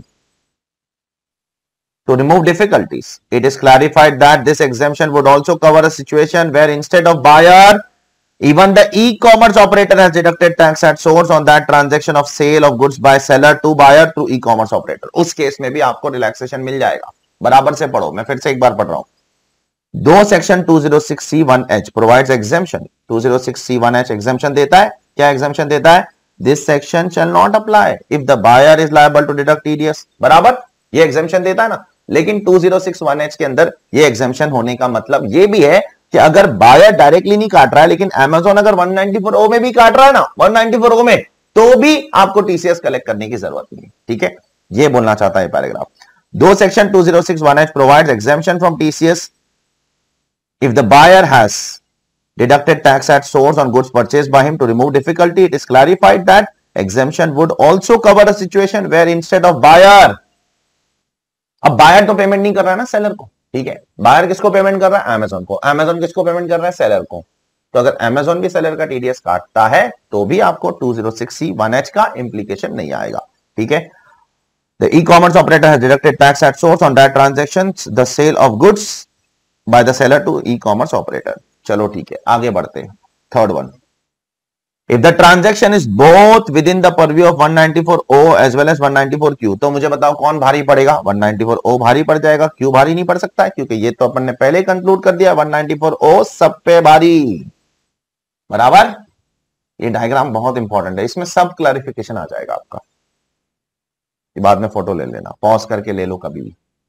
To remove difficulties, it is clarified that this exemption would also cover a situation where instead of buyer, even the e-commerce operator has deducted tax at source on that transaction of sale of goods by seller to buyer through e-commerce operator. उस case में भी आपको relaxation मिल जाएगा। बराबर से पढ़ो, मैं फिर से एक बार पढ़ रहा हूं। दो section 206(1)H provides exemption, 206(1)H exemption देता है। क्या एग्जेम्पशन देता है, this section shall not apply if the buyer is liable to deduct TDS, बराबर, ये एग्जेम्पशन देता है ना। लेकिन 206(1)H के अंदर ये एग्जेम्पशन होने का मतलब ये भी है कि अगर बायर डायरेक्टली नहीं काट रहा है, लेकिन अमेजोन अगर 194O में भी काट रहा है ना, 194O में, तो भी आपको टीसीएस कलेक्ट करने की जरूरत नहीं, ठीक है। ये बोलना चाहता है paragraph. Though section 206(1)H provides exemption from TCS if the buyer has deducted tax at source on goods purchased by him. To remove difficulty, it is clarified that exemption would also cover a situation where instead of buyer, अब buyer तो payment नहीं कर रहा है ना seller को, ठीक है। बायर किसको पेमेंट कर रहा है, अमेजोन को। अमेजोन किसको पेमेंट कर रहा है, सेलर को। तो अगर अमेजोन भी सेलर का टीडीएस काटता है तो भी आपको 206(1)H का इंप्लीकेशन नहीं आएगा, ठीक है। The e-commerce operator has deducted tax at source on that transactions, the sale of goods by the seller to e-commerce operator. चलो ठीक है, आगे बढ़ते हैं। Third one, if the transaction is both within the purview of 194O as well as 194Q, तो मुझे बताओ कौन भारी पड़ेगा, 194O भारी पड़ जाएगा। क्यों भारी नहीं पड़ सकता है, क्योंकि ये तो अपन ने पहले ही कंक्लूड कर दिया, 194O सब पे भारी, बराबर। ये डायग्राम बहुत इंपॉर्टेंट है, इसमें सब क्लैरिफिकेशन आ जाएगा आपका। बाद में फोटो ले लेना, पॉज करके ले लो कभी भी।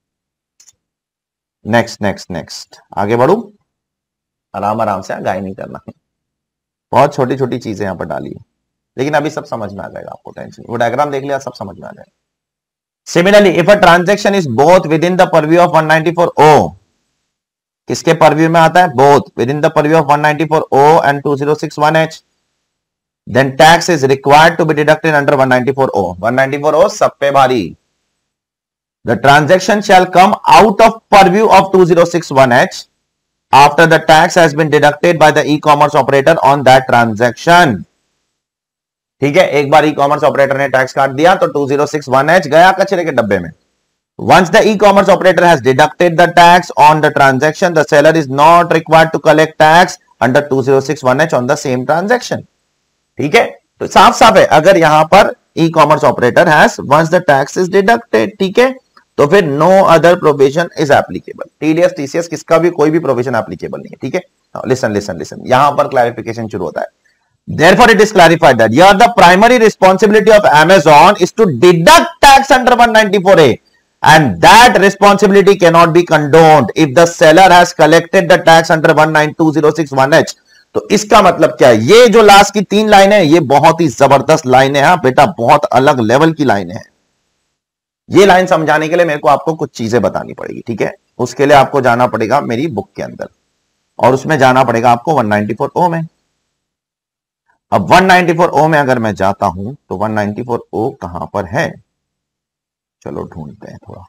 नेक्स्ट नेक्स्ट नेक्स्ट, आगे बढ़ू, आराम आराम से, गाय नहीं करना। बहुत छोटी छोटी चीजें यहां पर डाली है, लेकिन अभी सब समझ में आ जाएगा आपको, टेंशन। वो डायग्राम देख लिया, सब समझ में आ जाएगा। Similarly if a transaction is both within the purview of 194O, किसके परव्यू में आता है? Both within the purview of 194O and 2061H, then tax is required to be deducted under 194O. 194O सब पे भारी। The transaction shall come out of purview of 2061H after the tax has been deducted by the e-commerce operator on that transaction. ठीक है, एक बार e-commerce operator ने tax काट दिया तो 2061H गया कचरे के डब्बे में। Once the e-commerce operator has deducted the tax on the transaction, the seller is not required to collect tax under 2061H on the same transaction. ठीक है, तो साफ साफ है, अगर यहां पर e commerce operator has once the tax is deducted, ठीक है, तो फिर no other provision is applicable. TDS TCS किसका भी कोई भी प्रोविजन एप्लीकेबल नहीं है। ठीक है, लिसन लिसन लिसन, यहां पर क्लैरिफिकेशन शुरू होता है। Therefore, it is clarified that here the primary responsibility of Amazon is to deduct tax under 194A, and that responsibility cannot be condoned if the seller has collected the tax under 19206(1)(h। तो इसका मतलब क्या है? ये जो last की 3 लाइनें, ये बहुत ही जबरदस्त लाइनें हैं बेटा, बहुत अलग लेवल की लाइनें हैं। ये लाइन समझाने के लिए मेरे को आपको कुछ चीजें बतानी पड़ेगी। ठीक है, उसके लिए आपको जाना पड़ेगा मेरी बुक के अंदर, और उसमें जाना पड़ेगा आपको 194O में। अब 194O में अगर मैं जाता हूं तो 194O कहां पर है? चलो ढूंढते हैं थोड़ा।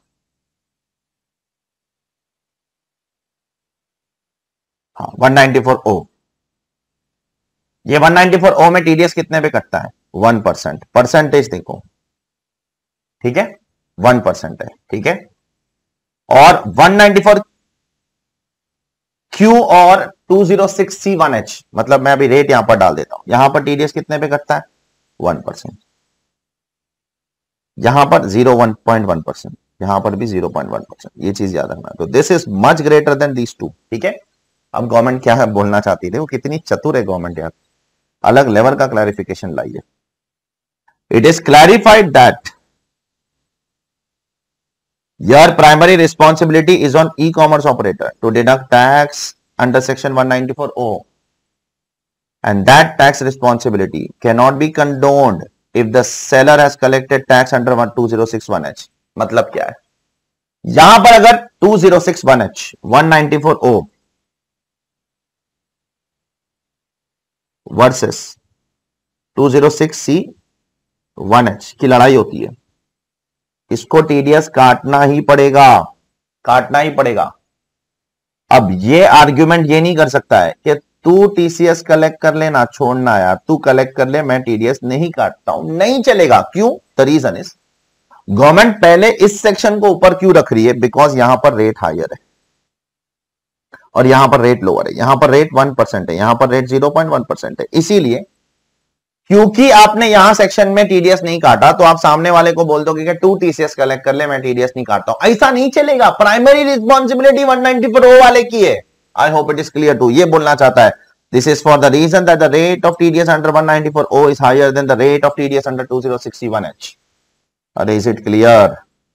हाँ, 194O। ये 194O में टीडीएस कितने पे कटता है? 1%। परसेंटेज देखो, ठीक है, 1% है। ठीक है, और 194Q और 206C1H, मतलब मैं अभी रेट यहां पर डाल देता हूं। यहां पर टीडीएस कितने पे कटता है? 1%। यहां पर 0.1%, यहां पर भी 0.1%। ये चीज याद रखना। तो this is much greater than these two. ठीक है, अब गवर्नमेंट क्या है बोलना चाहती थी, वो कितनी चतुर है गवर्नमेंट यार, अलग लेवल का क्लैरिफिकेशन लाई है। It is clarified that your primary responsibility is on e commerce operator to deduct tax under section 194O, and that tax responsibility cannot be condoned if the seller has collected tax under 12061H। मतलब क्या है? यहां पर अगर 2061H 194O versus 206C1H की लड़ाई होती है, इसको टीडीएस काटना ही पड़ेगा, काटना ही पड़ेगा। अब ये आर्ग्यूमेंट ये नहीं कर सकता है कि तू टीसीएस कलेक्ट कर लेना, छोड़ना यार, तू कलेक्ट कर ले, मैं टीडीएस नहीं काटता हूं, नहीं चलेगा। क्यों? द रीजन इज गवर्नमेंट पहले इस सेक्शन को ऊपर क्यों रख रही है? बिकॉज यहां पर रेट हायर है और यहां पर रेट लोअर है। यहां पर रेट 1% है, यहां पर रेट 0.1% है। इसीलिए क्योंकि आपने यहां सेक्शन में टीडीएस नहीं काटा, तो आप सामने वाले को बोल दोगे कि तू टीसीएस कलेक्ट कर ले, मैं टीडीएस नहीं काटता हूं। ऐसा नहीं चलेगा, प्राइमरी रिस्पॉन्सिबिलिटी 194O वाले की है। I hope it is clear to. ये बोलना चाहता है, this is for the reason that the rate of TDS under 194O is higher than the rate of TDS under 2061H। अरे इज इट क्लियर?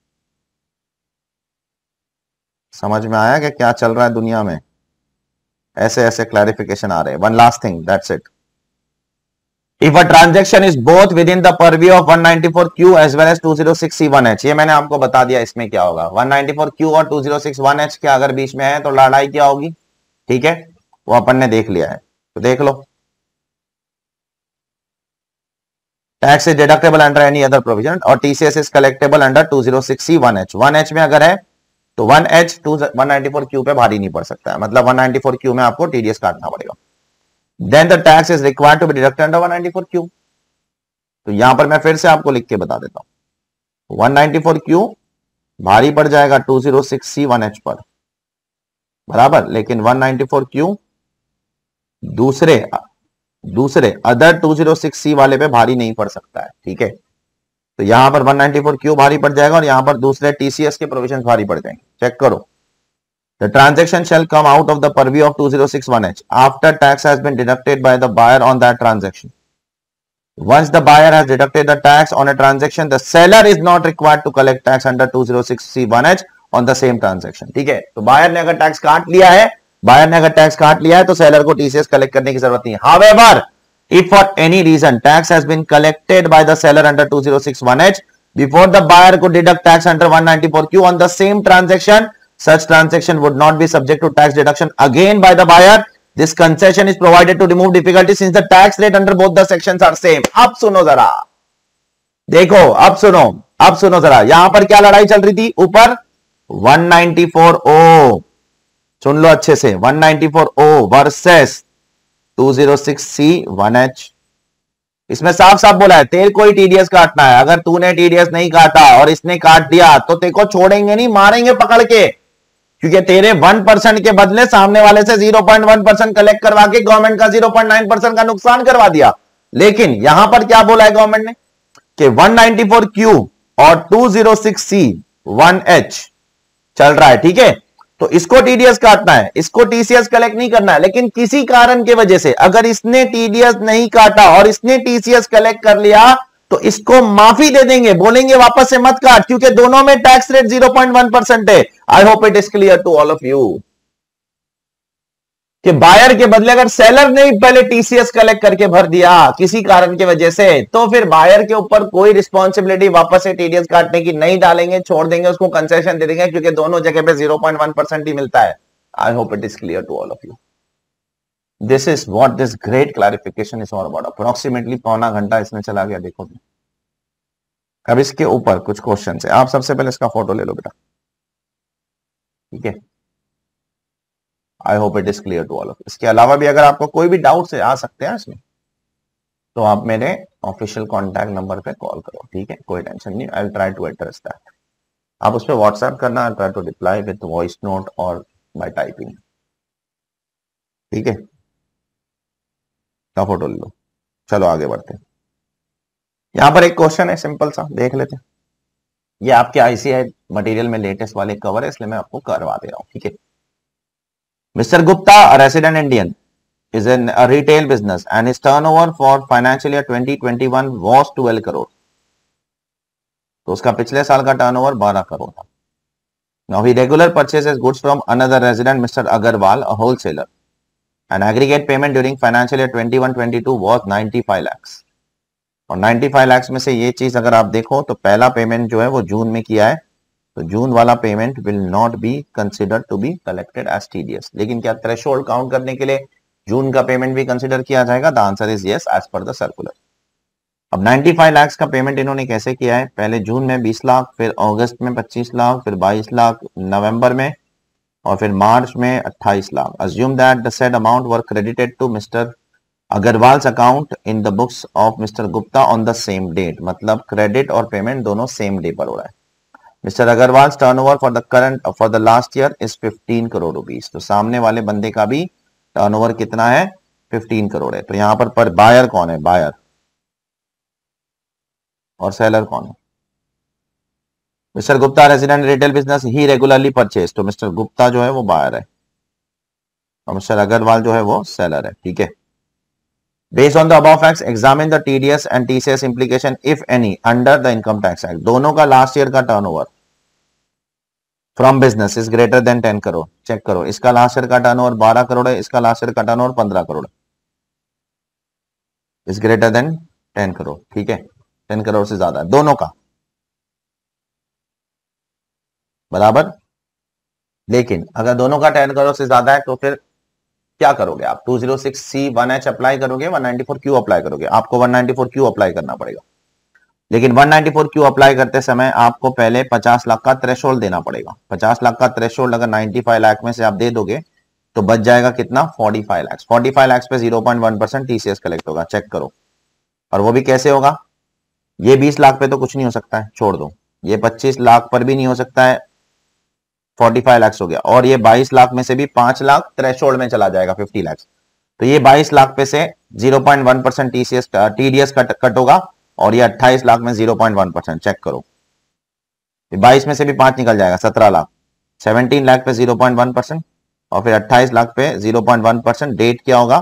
समझ में आया कि क्या चल रहा है दुनिया में? ऐसे ऐसे क्लैरिफिकेशन आ रहे हैं। One last thing, that's it. If a transaction is both within the purview of 194Q as well as 206C1H, ये मैंने आपको बता दिया इसमें क्या होगा। 194Q और 206(1)H के अगर बीच में है तो लड़ाई क्या होगी? ठीक है, वो अपन ने देख लिया है, तो देख लो। Tax is deductible under any other provision और TCS is collectable under 206C1H। 1H में अगर है तो 1H 194Q पे भारी नहीं पड़ सकता है, मतलब 194Q में आपको टीडीएस काटना पड़ेगा। Then the tax is required to be deducted under 194Q। तो यहां पर मैं फिर से आपको लिख के बता देता हूं, 194Q भारी पड़ जाएगा 206C1H पर, बराबर, लेकिन 194Q दूसरे अदर 206C वाले पे भारी नहीं पड़ सकता है। ठीक है, तो यहां पर 194Q भारी पड़ जाएगा और यहां पर दूसरे टीसीएस के प्रोविजन भारी पड़ जाएंगे। चेक करो। The transaction shall come out of the purview of 2061H after tax has been deducted by the buyer on that transaction. Once the buyer has deducted the tax on a transaction, the seller is not required to collect tax under 206C1H on the same transaction. ठीक है, तो buyer ने अगर tax काट लिया है तो seller को टीसीएस कलेक्ट करने की जरूरत नहीं है. However, if for any reason tax has been collected by the seller under 206(1)(h before the buyer could deduct tax under 194(q) on the same transaction, such transaction would not be subject to tax deduction again by the buyer. This concession is provided to remove difficulty since the tax rate under both the sections are same. अब सुनो जरा, देखो, अब सुनो जरा, यहां पर क्या लड़ाई चल रही थी? ऊपर 194O, सुन लो अच्छे से, 194O वर्सेस 206C1H. इसमें साफ साफ बोला है तेरे को ही टीडीएस काटना है. अगर तूने टीडीएस नहीं काटा और इसने काट दिया तो तेरे को छोड़ेंगे नहीं, मारेंगे पकड़ के, क्योंकि तेरे 1% के बदले सामने वाले से 0.1% कलेक्ट करवा के गवर्नमेंट का 0.9% का नुकसान करवा दिया. लेकिन यहां पर क्या बोला है गवर्नमेंट ने कि 194Q और 206C1H चल रहा है. ठीक है, तो इसको टीडीएस काटना है, इसको टीसीएस कलेक्ट नहीं करना है. लेकिन किसी कारण की वजह से अगर इसने टीडीएस नहीं काटा और इसने टीसीएस कलेक्ट कर लिया तो इसको माफी दे देंगे, बोलेंगे वापस से मत काट, क्योंकि दोनों में टैक्स रेट 0.1% है. I hope it is clear to all of you कि बायर के बदले अगर सेलर ने पहले टीसीएस कलेक्ट करके भर दिया किसी कारण की वजह से, तो फिर बायर के ऊपर कोई रिस्पॉन्सिबिलिटी वापस से टीडीएस काटने की नहीं डालेंगे, छोड़ देंगे, उसको कंसेशन दे देंगे, क्योंकि दोनों जगह पे 0.1% ही मिलता है. I hope it is clear to all of you. This is what this great clarification is all about. Approximately पौना घंटा इसमें चला गया. देखो अब इसके ऊपर कुछ क्वेश्चन है. आप सबसे पहले इसका फोटो ले लो बेटा. ठीक है, I hope it is clear to all of. इसके अलावा भी अगर आपको कोई भी डाउट से आ सकते हैं इसमें, तो आप मेरे ऑफिशियल कॉन्टैक्ट नंबर पे कॉल करो. ठीक है, कोई टेंशन नहीं. I will try to address that. आप उस पर व्हाट्सएप करना, try to reply with voice note और बाय टाइपिंग. ठीक है, का फोटो ले लो. चलो आगे बढ़ते हैं. यहां पर एक क्वेश्चन है सिंपल सा, देख लेते हैं. ये आपके आईसीआई मटेरियल में लेटेस्ट वाले कवर है, इसलिए मैं आपको करवा दे रहा हूं. ठीक है. Mr. Gupta, a resident Indian, is in a retail business and his turnover for financial year 2021 was 12 crore. तो उसका पिछले साल का टर्नओवर 12 करोड़ था. Now he regular purchases goods from another resident, Mr. Agarwal, a wholesaler. And aggregate payment during financial year 21-22 was 95 lakhs. और 95 lakhs में से ये चीज अगर आप देखो तो पहला पेमेंट जो है वो जून में किया है, तो जून वाला payment will not be considered to be collected as TDS. लेकिन क्या थ्रेशोल्ड काउंट करने के लिए जून का पेमेंट भी कंसिडर किया जाएगा? The answer is yes as per the circular. अब 95 लाख का पेमेंट इन्होंने कैसे किया है? पहले जून में 20 लाख, फिर अगस्त में 25 लाख, फिर 22 लाख नवंबर में, और फिर मार्च में 28 lakh. Assume that the said amount were credited to mister Agarwal's account in the books of mister Gupta on the same date. मतलब क्रेडिट और पेमेंट दोनों सेम डे पर हो रहा है. Mr. Agarwal's turnover for the last year is 15 crore rupees. तो सामने वाले बंदे का भी टर्नओवर कितना है? 15 करोड़ है. तो यहां पर बायर कौन है? बायर. और सेलर कौन है? Mister Gupta resident retail business, he regularly purchase. तो मिस्टर गुप्ता जो है वो बायर है और मिस्टर अग्रवाल जो है वो सेलर है. ठीक है. Based on the above facts, examine the TDS and TCS implication, if any, under the Income Tax Act. दोनों का लास्ट ईयर का turnover from business is greater than 10 crore. Check करो, इसका लास्ट ईयर का टर्नओवर 12 करोड़ है, इसका लास्ट ईयर का turnover 15 crore है. Is greater than 10 crore. ठीक है, 10 करोड़ से ज्यादा है दोनों का बराबर. लेकिन अगर दोनों का 10 करोड़ से ज्यादा है तो फिर क्या करोगे आप? 206C1H अप्लाई करोगे, 194Q अप्लाई करोगे? आपको 194Q अप्लाई करना पड़ेगा. लेकिन 194Q अप्लाई करते समय आपको पहले 50 लाख का थ्रेशोल्ड देना पड़ेगा. 50 लाख का थ्रेशोल्ड अगर 95 लाख में से आप दे दोगे तो बच जाएगा कितना? 45 लाख. 45 लाख पे 0.1% टीसीएस कलेक्ट होगा. चेक करो. और वो भी कैसे होगा? ये 20 लाख पे तो कुछ नहीं हो सकता है, छोड़ दो. ये 25 लाख पर भी नहीं हो सकता है, 45 लाख हो गया. और ये 22 लाख में से भी 5 लाख थ्रेशोल्ड में चला जाएगा, 50 लाख. तो ये 22 लाख पे से 0.1% टीडीएस कट होगा और ये 28 लाख में 0.1%. चेक करो, 22 में से भी 5 निकल जाएगा, 17 लाख. 17 लाख पे 0.1% और फिर 28 लाख पे 0.1%. डेट क्या होगा?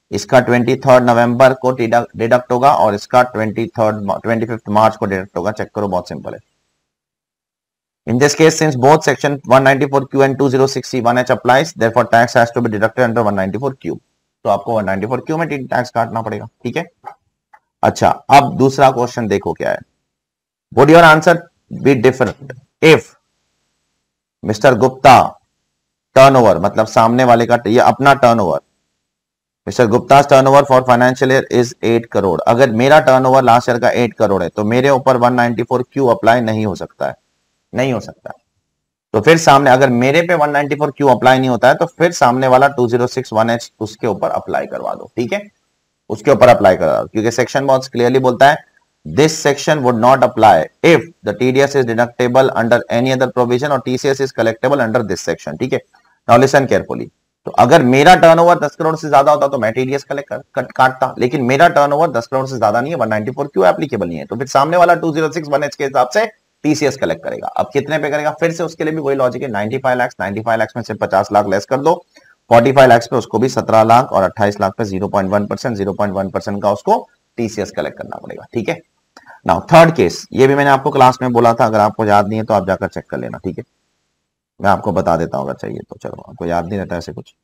इसका 23 नवंबर को डिडक्ट होगा और इसका 25 मार्च को डिडक्ट होगा। चेक करो, बहुत सिंपल है। In this case, since both section 194Q and 206C1H applies, therefore tax has to be deducted under 194Q. तो आपको 194Q में टैक्स काटना पड़ेगा, ठीक है। अच्छा, अब दूसरा क्वेश्चन देखो क्या है। Would your answer be different if mister Gupta turnover, मतलब सामने वाले का ये अपना turnover, mister Gupta turnover for financial year is 8 crore. अगर मेरा टर्नओवर लास्ट ईयर का 8 करोड़ है तो मेरे ऊपर 194Q अप्लाई नहीं हो सकता है, नहीं हो सकता। तो फिर सामने अगर मेरे पे 194Q अप्लाई नहीं होता है तो फिर सामने वाला 2061H उसके ऊपर अप्लाई करवा दो, ठीक है, उसके ऊपर अप्लाई करवा दो, क्योंकि सेक्शन बहुत क्लियरली बोलता है this section would not apply if the TDS is deductible under any other provision और TCS is collectable under this section, ठीक है। Now listen carefully. तो अगर मेरा टर्नओवर 10 करोड़ से ज्यादा होता तो मैं टीडीएस काटता, लेकिन मेरा टर्नओवर 10 करोड़ से ज्यादा नहीं है, 194Q एप्लीकेबल नहीं है, तो फिर सामने वाला 2061H के हिसाब से टीसीएस कलेक्ट करेगा। अब कितने पे करेगा, फिर से उसके लिए भी वही लॉजिक है, 95 लाख में से 50 लाख लेस कर दो, 45 लाख पे उसको भी 17 लाख और 28 लाख पे 0.1% का उसको टीसीएस कलेक्ट करना पड़ेगा, ठीक है। नाउ थर्ड केस, ये भी मैंने आपको क्लास में बोला था, अगर आपको याद नहीं है तो आप जाकर चेक कर लेना, ठीक है। मैं आपको बता देता हूँ अगर चाहिए तो। चलो, आपको याद नहीं रहता ऐसे कुछ।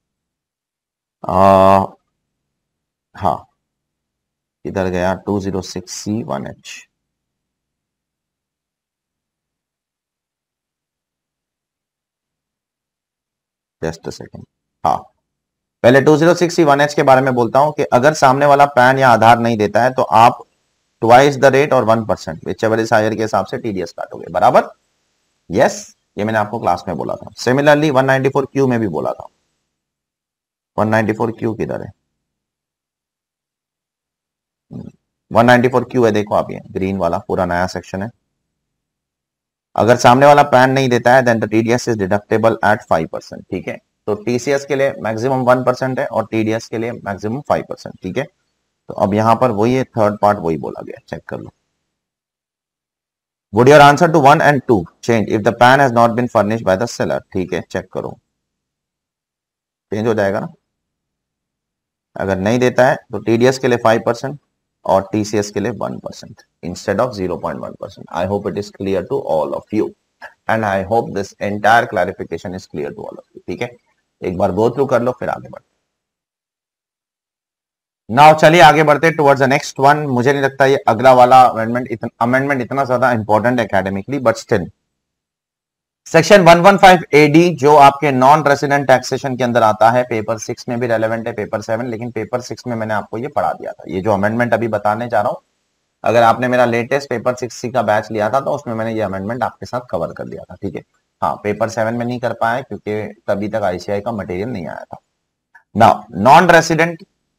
हाँ, इधर गया 206C1H। Just a second. हाँ, पहले 206C1H के बारे में बोलता हूं कि अगर सामने वाला पैन या आधार नहीं देता है तो आप ट्वाइस द रेट और 1% व्हिचएवर इज हायर के हिसाब से टीडीएस काटोगे, बराबर। यस, ये मैंने आपको क्लास में बोला था। सिमिलरली 194Q में भी बोला था। 194Q किधर है? 194Q है, देखो आप, ये ग्रीन वाला पूरा नया सेक्शन है। अगर सामने वाला पैन नहीं देता है then the TDS is deductible at 5%, ठीक है। तो टीसीएस के लिए मैक्सिमम 1% है और टीडीएस के लिए मैक्सिमम 5%, ठीक है। तो अब यहां पर वही है, थर्ड पार्ट वही बोला गया, चेक कर लो। Would your answer to 1 and 2 change if the PAN has not been furnished by the seller, ठीक है, चेक करो, चेंज हो जाएगा ना। अगर नहीं देता है तो टीडीएस के लिए 5% और टीसीएस के लिए 1% instead of 0.1%। I hope it is clear to all of you and I hope this entire clarification is clear to all of you, ठीक है। एक बार गो थ्रू कर लो, फिर आगे बढ़ते। नाउ चलिए आगे बढ़ते टुवर्ड्स द नेक्स्ट वन। मुझे नहीं लगता ये अगला वाला अमेंडमेंट इतना ज्यादा इंपॉर्टेंट है academically, but still section 115 AD जो आपके नॉन रेसिडेंट टैक्सेशन के अंदर आता है, पेपर 6 में भी रेलेवेंट है, पेपर 7, लेकिन पेपर 6 में मैंने आपको ये पढ़ा दिया था। ये जो अमेंडमेंट अभी बताने जा रहा हूं, अगर आपने मेरा लेटेस्ट पेपर 6C का बैच लिया था तो उसमें मैंने ये अमेंडमेंट आपके साथ कवर कर दिया था, ठीक है। हाँ, पेपर 7 में नहीं कर पाया क्योंकि तभी तक आईसीआई का मटेरियल नहीं आया था। नाउ नॉन रेसिडेंट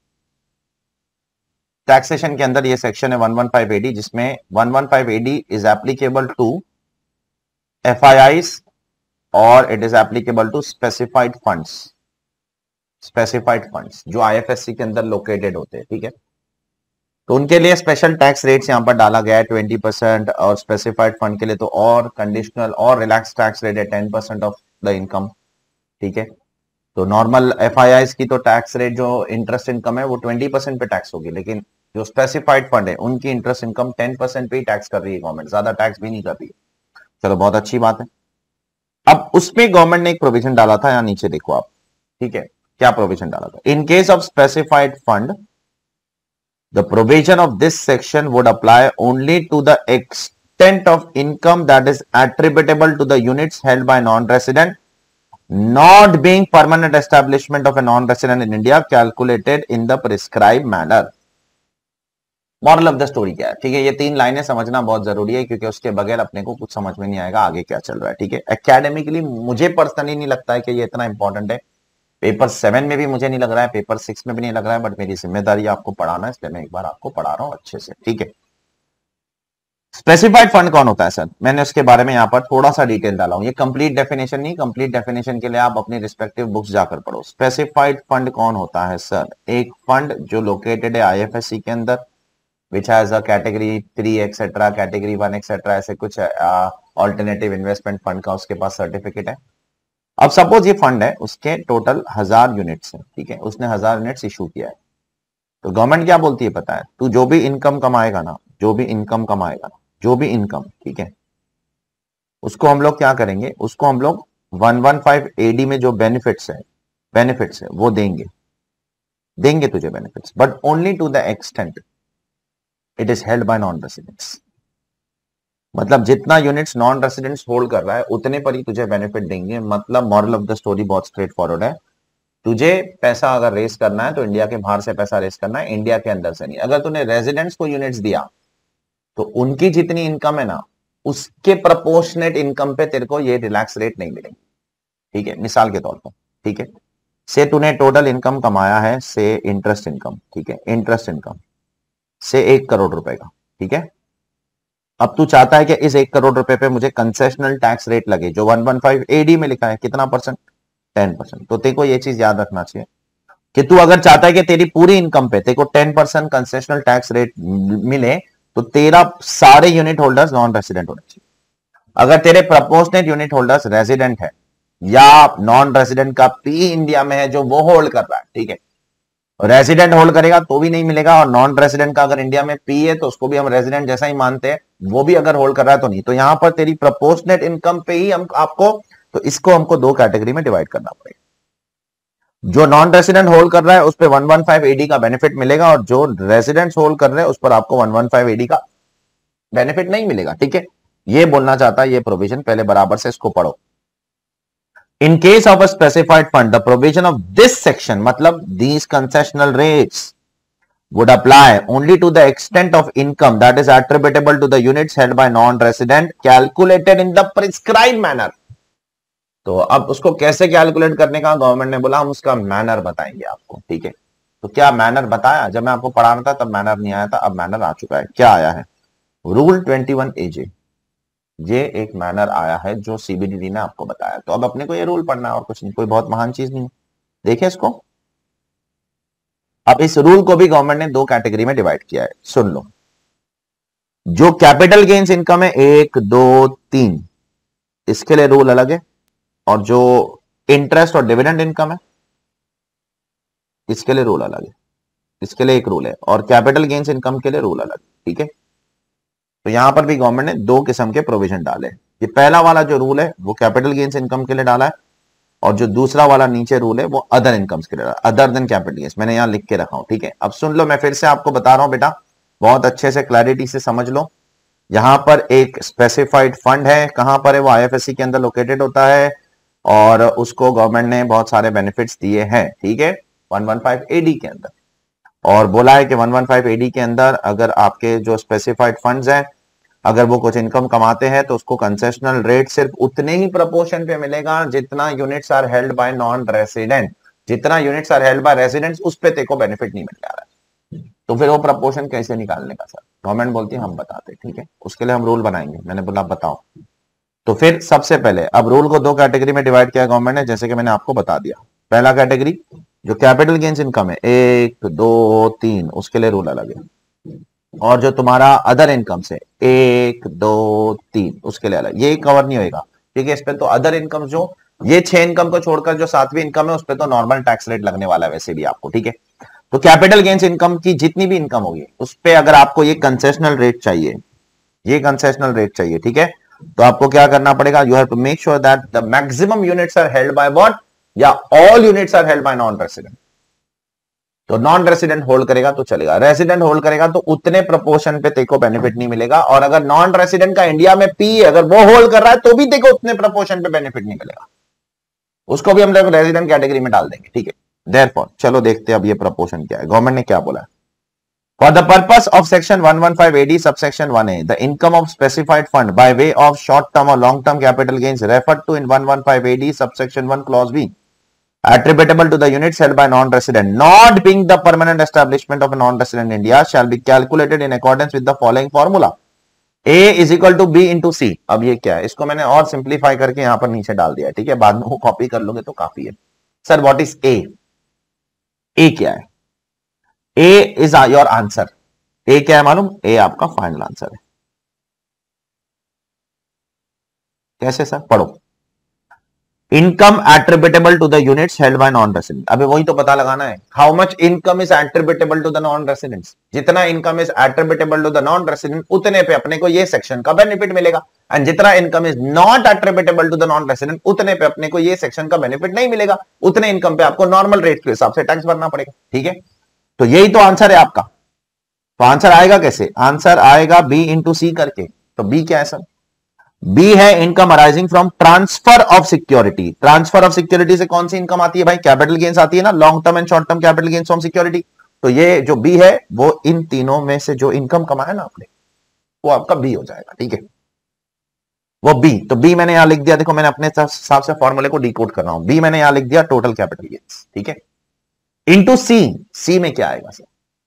टैक्सेशन के अंदर ये सेक्शन है 115 एडी, जिसमें 115 AD is applicable to FIIs और it is applicable to specified funds, specified funds जो IFSC के अंदर लोकेटेड होते हैं, ठीक है। तो उनके लिए स्पेशल टैक्स रेट्स यहां पर डाला गया है 20%, और स्पेसिफाइड फंड के लिए तो और कंडीशनल और रिलैक्स टैक्स रेट है 10% ऑफ द इनकम, ठीक है। तो नॉर्मल FIIs की तो टैक्स रेट जो इंटरेस्ट इनकम है वो 20% पे टैक्स होगी, लेकिन जो स्पेसिफाइड फंड है उनकी इंटरेस्ट इनकम 10% पे ही टैक्स कर रही है गवर्नमेंट, ज्यादा टैक्स भी नहीं कर रही है। चलो, बहुत अच्छी बात है। अब उसमें गवर्नमेंट ने एक प्रोविजन डाला था, यहां नीचे देखो आप, ठीक है, क्या प्रोविजन डाला था। In case of specified fund the provision of this section would apply only to the extent of income that is attributable to the units held by non resident not being permanent establishment of a non-resident in India calculated in the prescribed manner। Moral of the story क्या है, ठीक है। ये 3 लाइनें समझना बहुत जरूरी है क्योंकि उसके बगैर अपने को कुछ समझ में नहीं आएगा आगे क्या चल रहा है, ठीक है। एकेडमिकली मुझे पर्सनली नहीं लगता है कि ये इतना इंपॉर्टेंट है। पेपर 7 में भी मुझे नहीं लग रहा है, पेपर 6 में भी नहीं लग रहा है, बट मेरी जिम्मेदारी आपको पढ़ाना है, इसलिए मैं एक बार आपको पढ़ा रहा हूं अच्छे से, ठीक है। स्पेसिफाइड फंड कौन होता है सर, मैंने उसके बारे में यहां पर थोड़ा सा डिटेल डाला हूं। ये कंप्लीट डेफिनेशन नहीं, कंप्लीट डेफिनेशन के लिए आप अपनी रिस्पेक्टिव बुक्स जाकर पढ़ो। स्पेसिफाइड फंड कौन होता है सर, एक फंड जो लोकेटेड है IFSC के अंदर, which has a category 3 etcetera, category 1 etcetera, ऐसे कुछ ऑल्टरनेटिव इन्वेस्टमेंट फंड का उसके पास सर्टिफिकेट है। अब सपोज ये फंड है, उसके टोटल 1000 यूनिट्स है, ठीक है, उसने 1000 यूनिट्स इशू किया है, तो गवर्नमेंट क्या बोलती है पता है, तू जो भी इनकम कमाएगा ना, जो भी इनकम कमाएगा ना, जो भी इनकम, ठीक है, उसको हम लोग क्या करेंगे, उसको हम लोग 115 एडी में जो बेनिफिट्स है वो देंगे, देंगे तुझे benefits, but only to the extent it is held by non residents. मतलब जितना यूनिट्स नॉन रेसिडेंट्स होल्ड कर रहा है उतने पर ही तुझे बेनिफिट देंगे। मतलब मॉरल ऑफ द स्टोरी बहुत स्ट्रेट फॉरवर्ड है, तुझे पैसा अगर रेस करना है तो इंडिया के बाहर से पैसा रेस करना है, इंडिया के अंदर से नहीं। अगर तूने रेजिडेंट्स को यूनिट्स दिया तो उनकी जितनी इनकम है ना, उसके प्रोपोर्शनेट इनकम पे तेरे को ये रिलैक्स रेट नहीं मिलेगी, ठीक है, मिसाल के तौर पर, ठीक है, से तूने टोटल इनकम कमाया है, से इंटरेस्ट इनकम, ठीक है, इंटरेस्ट इनकम से 1 करोड़ रुपए का, ठीक है, अब तू चाहता है कि इस 1 करोड़ रुपए पे मुझे कंसेशनल टैक्स रेट लगे, जो 115 एडी में लिखा है, कितना परसेंट, 10%। तो तेरे को ये चीज याद रखना चाहिए कि तू अगर चाहता है कि तेरी पूरी इनकम पे तेरे को 10% कंसेशनल टैक्स रेट मिले, तो तेरा सारे यूनिट होल्डर्स नॉन रेसिडेंट होने चाहिए। अगर तेरे प्रपोर्शनेट यूनिट होल्डर्स रेसिडेंट है या नॉन रेसिडेंट का पी इंडिया में है जो वो होल्ड कर रहा है, ठीक है, रेसिडेंट होल्ड करेगा तो भी नहीं मिलेगा, और नॉन रेसिडेंट का अगर इंडिया में पी है तो उसको भी हम रेसिडेंट जैसा ही मानते हैं, वो भी अगर होल्ड कर रहा है तो नहीं। तो यहां पर तेरी प्रपोर्शनेट इनकम पे ही हम आपको, तो इसको हमको दो कैटेगरी में डिवाइड करना पड़ेगा। जो नॉन रेसिडेंट होल्ड कर रहा है उस पर 115 एडी का बेनिफिट मिलेगा, और जो रेसिडेंट्स होल्ड कर रहे हैं उस पर आपको 115 एडी का बेनिफिट नहीं मिलेगा, ठीक है। ये बोलना चाहता है ये प्रोविजन, पहले बराबर से इसको पढ़ो। In case of a specified fund, the provision of this section, मतलब these concessional rates would apply only to the extent of income that is attributable to the units held by non-resident, calculated in the prescribed manner. तो अब उसको कैसे calculate करने का government ने बोला, हम उसका मैनर बताएंगे आपको, ठीक है। तो क्या मैनर बताया, जब मैं आपको पढ़ा रहा था तब मैनर नहीं आया था, अब मैनर आ चुका है। क्या आया है, रूल 21 AJ, ये एक मैनर आया है जो सीबीडीटी ने आपको बताया। तो अब अपने को ये रूल पढ़ना है और कुछ नहीं, कोई बहुत महान चीज नहीं है। देखिए इसको, अब इस रूल को भी गवर्नमेंट ने दो कैटेगरी में डिवाइड किया है, सुन लो। जो कैपिटल गेन्स इनकम है 1, 2, 3, इसके लिए रूल अलग है, और जो इंटरेस्ट और डिविडेंड इनकम है इसके लिए रूल अलग है। इसके लिए एक रूल है, और कैपिटल गेन्स इनकम के लिए रूल अलग, ठीक है। तो यहां पर भी गवर्नमेंट ने दो किस्म के प्रोविजन डाले। ये पहला वाला जो रूल है वो कैपिटल गेन्स इनकम के लिए डाला है, और जो दूसरा वाला नीचे रूल है वो अदर इनकम्स के लिए, अदर देन कैपिटल गेन्स, मैंने यहां लिख के रखा हूं, ठीक है। अब सुन लो, मैं फिर से आपको बता रहा हूं बेटा, बहुत अच्छे से क्लैरिटी से समझ लो। यहां पर एक स्पेसिफाइड फंड है, कहां पर है वो, आईएफएससी के अंदर लोकेटेड होता है, और उसको गवर्नमेंट ने बहुत सारे बेनिफिट्स दिए हैं, ठीक है, 115 एडी के अंदर। और बोला है कि 115 एडी के अंदर अगर आपके जो स्पेसिफाइड फंड्स हैं, अगर वो कुछ इनकम कमाते हैं तो उसको कंसेशनल रेट सिर्फ उतने ही प्रोपोर्शन पे मिलेगा जितना units are held by non resident. जितना units are held by residents उस पे तेको बेनिफिट नहीं मिल रहा है। तो फिर वो प्रोपोर्शन कैसे निकालने का सर, गवर्नमेंट बोलती है हम बताते, ठीक है, उसके लिए हम रूल बनाएंगे। मैंने बोला बताओ। तो फिर सबसे पहले अब रूल को दो कैटेगरी में डिवाइड किया गवर्नमेंट ने, जैसे कि मैंने आपको बता दिया। पहला कैटेगरी जो कैपिटल गेन्स इनकम है 1, 2, 3, उसके लिए रूल अलग है, और जो तुम्हारा अदर इनकम से 1, 2, 3, उसके लिए अलग। ये कवर नहीं होगा, ठीक है। इस पे तो अदर इनकम, जो ये 6 इनकम को छोड़कर जो 7वीं इनकम है उस पर तो नॉर्मल टैक्स रेट लगने वाला है वैसे भी आपको, ठीक है। तो कैपिटल गेन्स इनकम की जितनी भी इनकम होगी उस पर अगर आपको ये कंसेशनल रेट चाहिए, ये कंसेशनल रेट चाहिए, ठीक है, तो आपको क्या करना पड़ेगा, you have to make sure that the maximum units are held by what, या all units are held by non resident. तो नॉन रेसिडेंट होल्ड करेगा तो चलेगा, रेसिडेंट होल्ड करेगा तो उतने प्रोपोर्शन पे तेको बेनिफिट नहीं मिलेगा, और अगर नॉन रेसिडेंट का इंडिया में पी अगर वो होल्ड कर रहा है तो भी तेको उतने प्रोपोर्शन पे बेनिफिट नहीं मिलेगा, उसको भी हम लोग रेसिडेंट कैटेगरी में डाल देंगे, ठीक है। देयरफॉर चलो देखते हैं अब ये प्रोपोर्शन क्या है, गवर्नमेंट ने क्या बोला है। For the purpose of section 115 AD subsection 1A, the income of specified fund by way of short-term or long-term capital gains referred to in 115 AD subsection 1 clause B, attributable to the units held by non-resident, not being the permanent establishment of a non-resident in India, shall be calculated in accordance with the following formula. A is equal to B into C. अब ये क्या है, इसको मैंने और simplify करके यहां पर नीचे डाल दिया, ठीक है, बाद में वो कॉपी कर लोगे तो काफी है। Sir what is A? A क्या है? A is your answer. A क्या है मालूम? A आपका फाइनल आंसर है। कैसे सर? पढ़ो। Income attributable to the units held by non resident. अबे वही तो पता लगाना है, how much income is attributable to the non residents. जितना income is attributable to the non resident उतने पे अपने को ये सेक्शन का बेनिफिट मिलेगा, एंड जितना income is not attributable to the non resident उतने पे अपने को ये सेक्शन का बेनिफिट नहीं मिलेगा। उतने इनकम पे आपको नॉर्मल रेट के हिसाब से टैक्स भरना पड़ेगा। ठीक है, तो यही तो आंसर है आपका। तो आंसर आएगा कैसे? आंसर आएगा बी इंटू सी करके। तो बी क्या है सर? बी है income arising from transfer of security. Transfer of security से कौन सी इनकम आती है भाई? कैपिटल गेन्स आती है ना, long term and short term capital gains from security. तो ये जो बी है वो इन तीनों में से जो इनकम कमाया ना आपने वो आपका बी हो जाएगा। ठीक है, वो बी। तो बी मैंने यहां लिख दिया, देखो मैंने अपने हिसाब से फॉर्मूले को डिकोड कर रहा हूं। बी मैंने यहां लिख दिया टोटल कैपिटल गेन्स। ठीक है, इंटू सी। सी में क्या आएगा सर?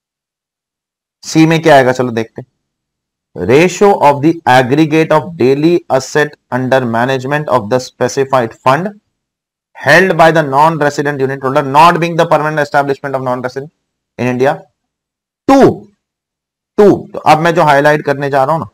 सी में क्या आएगा चलो देखते हैं। Ratio of the aggregate of daily asset under management of the specified fund held by the non-resident unit holder not being the permanent establishment of non-resident in India 2 2। तो अब मैं जो हाईलाइट करने जा रहा हूं ना,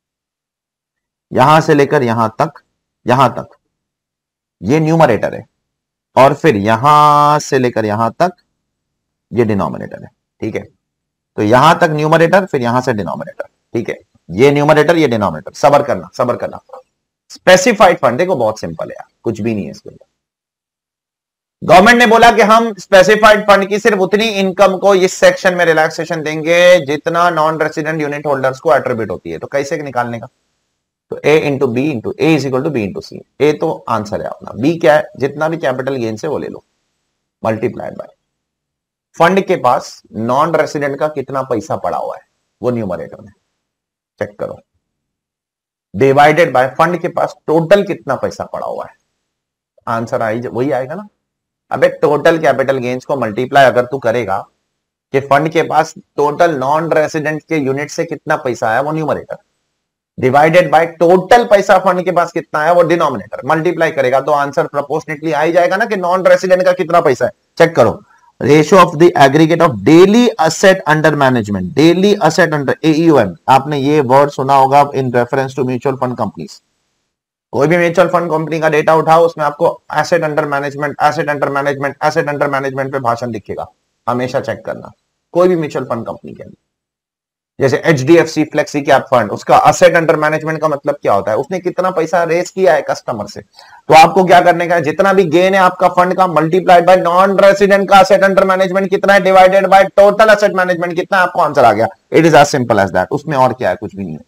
यहां से लेकर यहां तक ये न्यूमरेटर है, और फिर यहां से लेकर यहां तक ये डिनोमिनेटर है। ठीक है, तो यहां तक न्यूमरेटर, फिर यहां से डिनोमिनेटर। ठीक है, ये न्यूमरेटर ये डिनोमिनेटर। सबर करना। स्पेसिफाइड फंड देखो बहुत सिंपल है यार, कुछ भी नहीं है इसके अंदर। गवर्नमेंट ने बोला कि हम स्पेसिफाइड फंड की सिर्फ उतनी इनकम को इस सेक्शन में रिलैक्सेशन देंगे जितना नॉन रेसिडेंट यूनिट होल्डर्स को एट्रीब्यूट होती है। तो कैसे निकालने का? तो A into B into A is equal to B into C. A तो आंसर है अपना, बी क्या है? जितना भी कैपिटल गेन से वो ले लो, मल्टीप्लाइड बाय फंड के पास नॉन रेसिडेंट का कितना पैसा पड़ा हुआ है वो न्यूमरेटर में चेक करो, डिवाइडेड बाय फंड के पास टोटल कितना पैसा पड़ा हुआ है। आंसर वही आएगा ना। अबे टोटल कैपिटल गेन्स को मल्टीप्लाई अगर तू करेगा कि फंड के पास टोटल नॉन रेसिडेंट के यूनिट से कितना पैसा आया वो न्यूमरेटर, डिवाइडेड बाय टोटल पैसा फंड के पास कितना आया वो डिनोमिनेटर, मल्टीप्लाई करेगा तो आंसर प्रोपोर्शनेटली आ ही जाएगा ना कि नॉन रेसिडेंट का कितना पैसा है। चेक करो, ratio of the aggregate of daily asset under management, daily asset under AUM। आपने ये वर्ड सुना होगा in reference to mutual fund companies. कोई भी म्यूचुअल फंड कंपनी का डेटा उठाओ, उसमें आपको asset under management, asset under management, asset under management पे भाषण दिखेगा। हमेशा चेक करना कोई भी म्यूचुअल फंड कंपनी के अंदर, जैसे HDFC फ्लेक्सी कैप फंड, उसका असेट अंडर मैनेजमेंट का मतलब क्या होता है? उसने कितना पैसा रेस किया है कस्टमर से। तो आपको क्या करने का है, जितना भी गेन है आपका फंड का मल्टीप्लाइड बाय नॉन रेसिडेंट का असेट अंडर मैनेजमेंट कितना है divided by total asset management कितना है, आपको आंसर आ गया। It is as simple as that. उसमें और क्या है? कुछ भी नहीं है।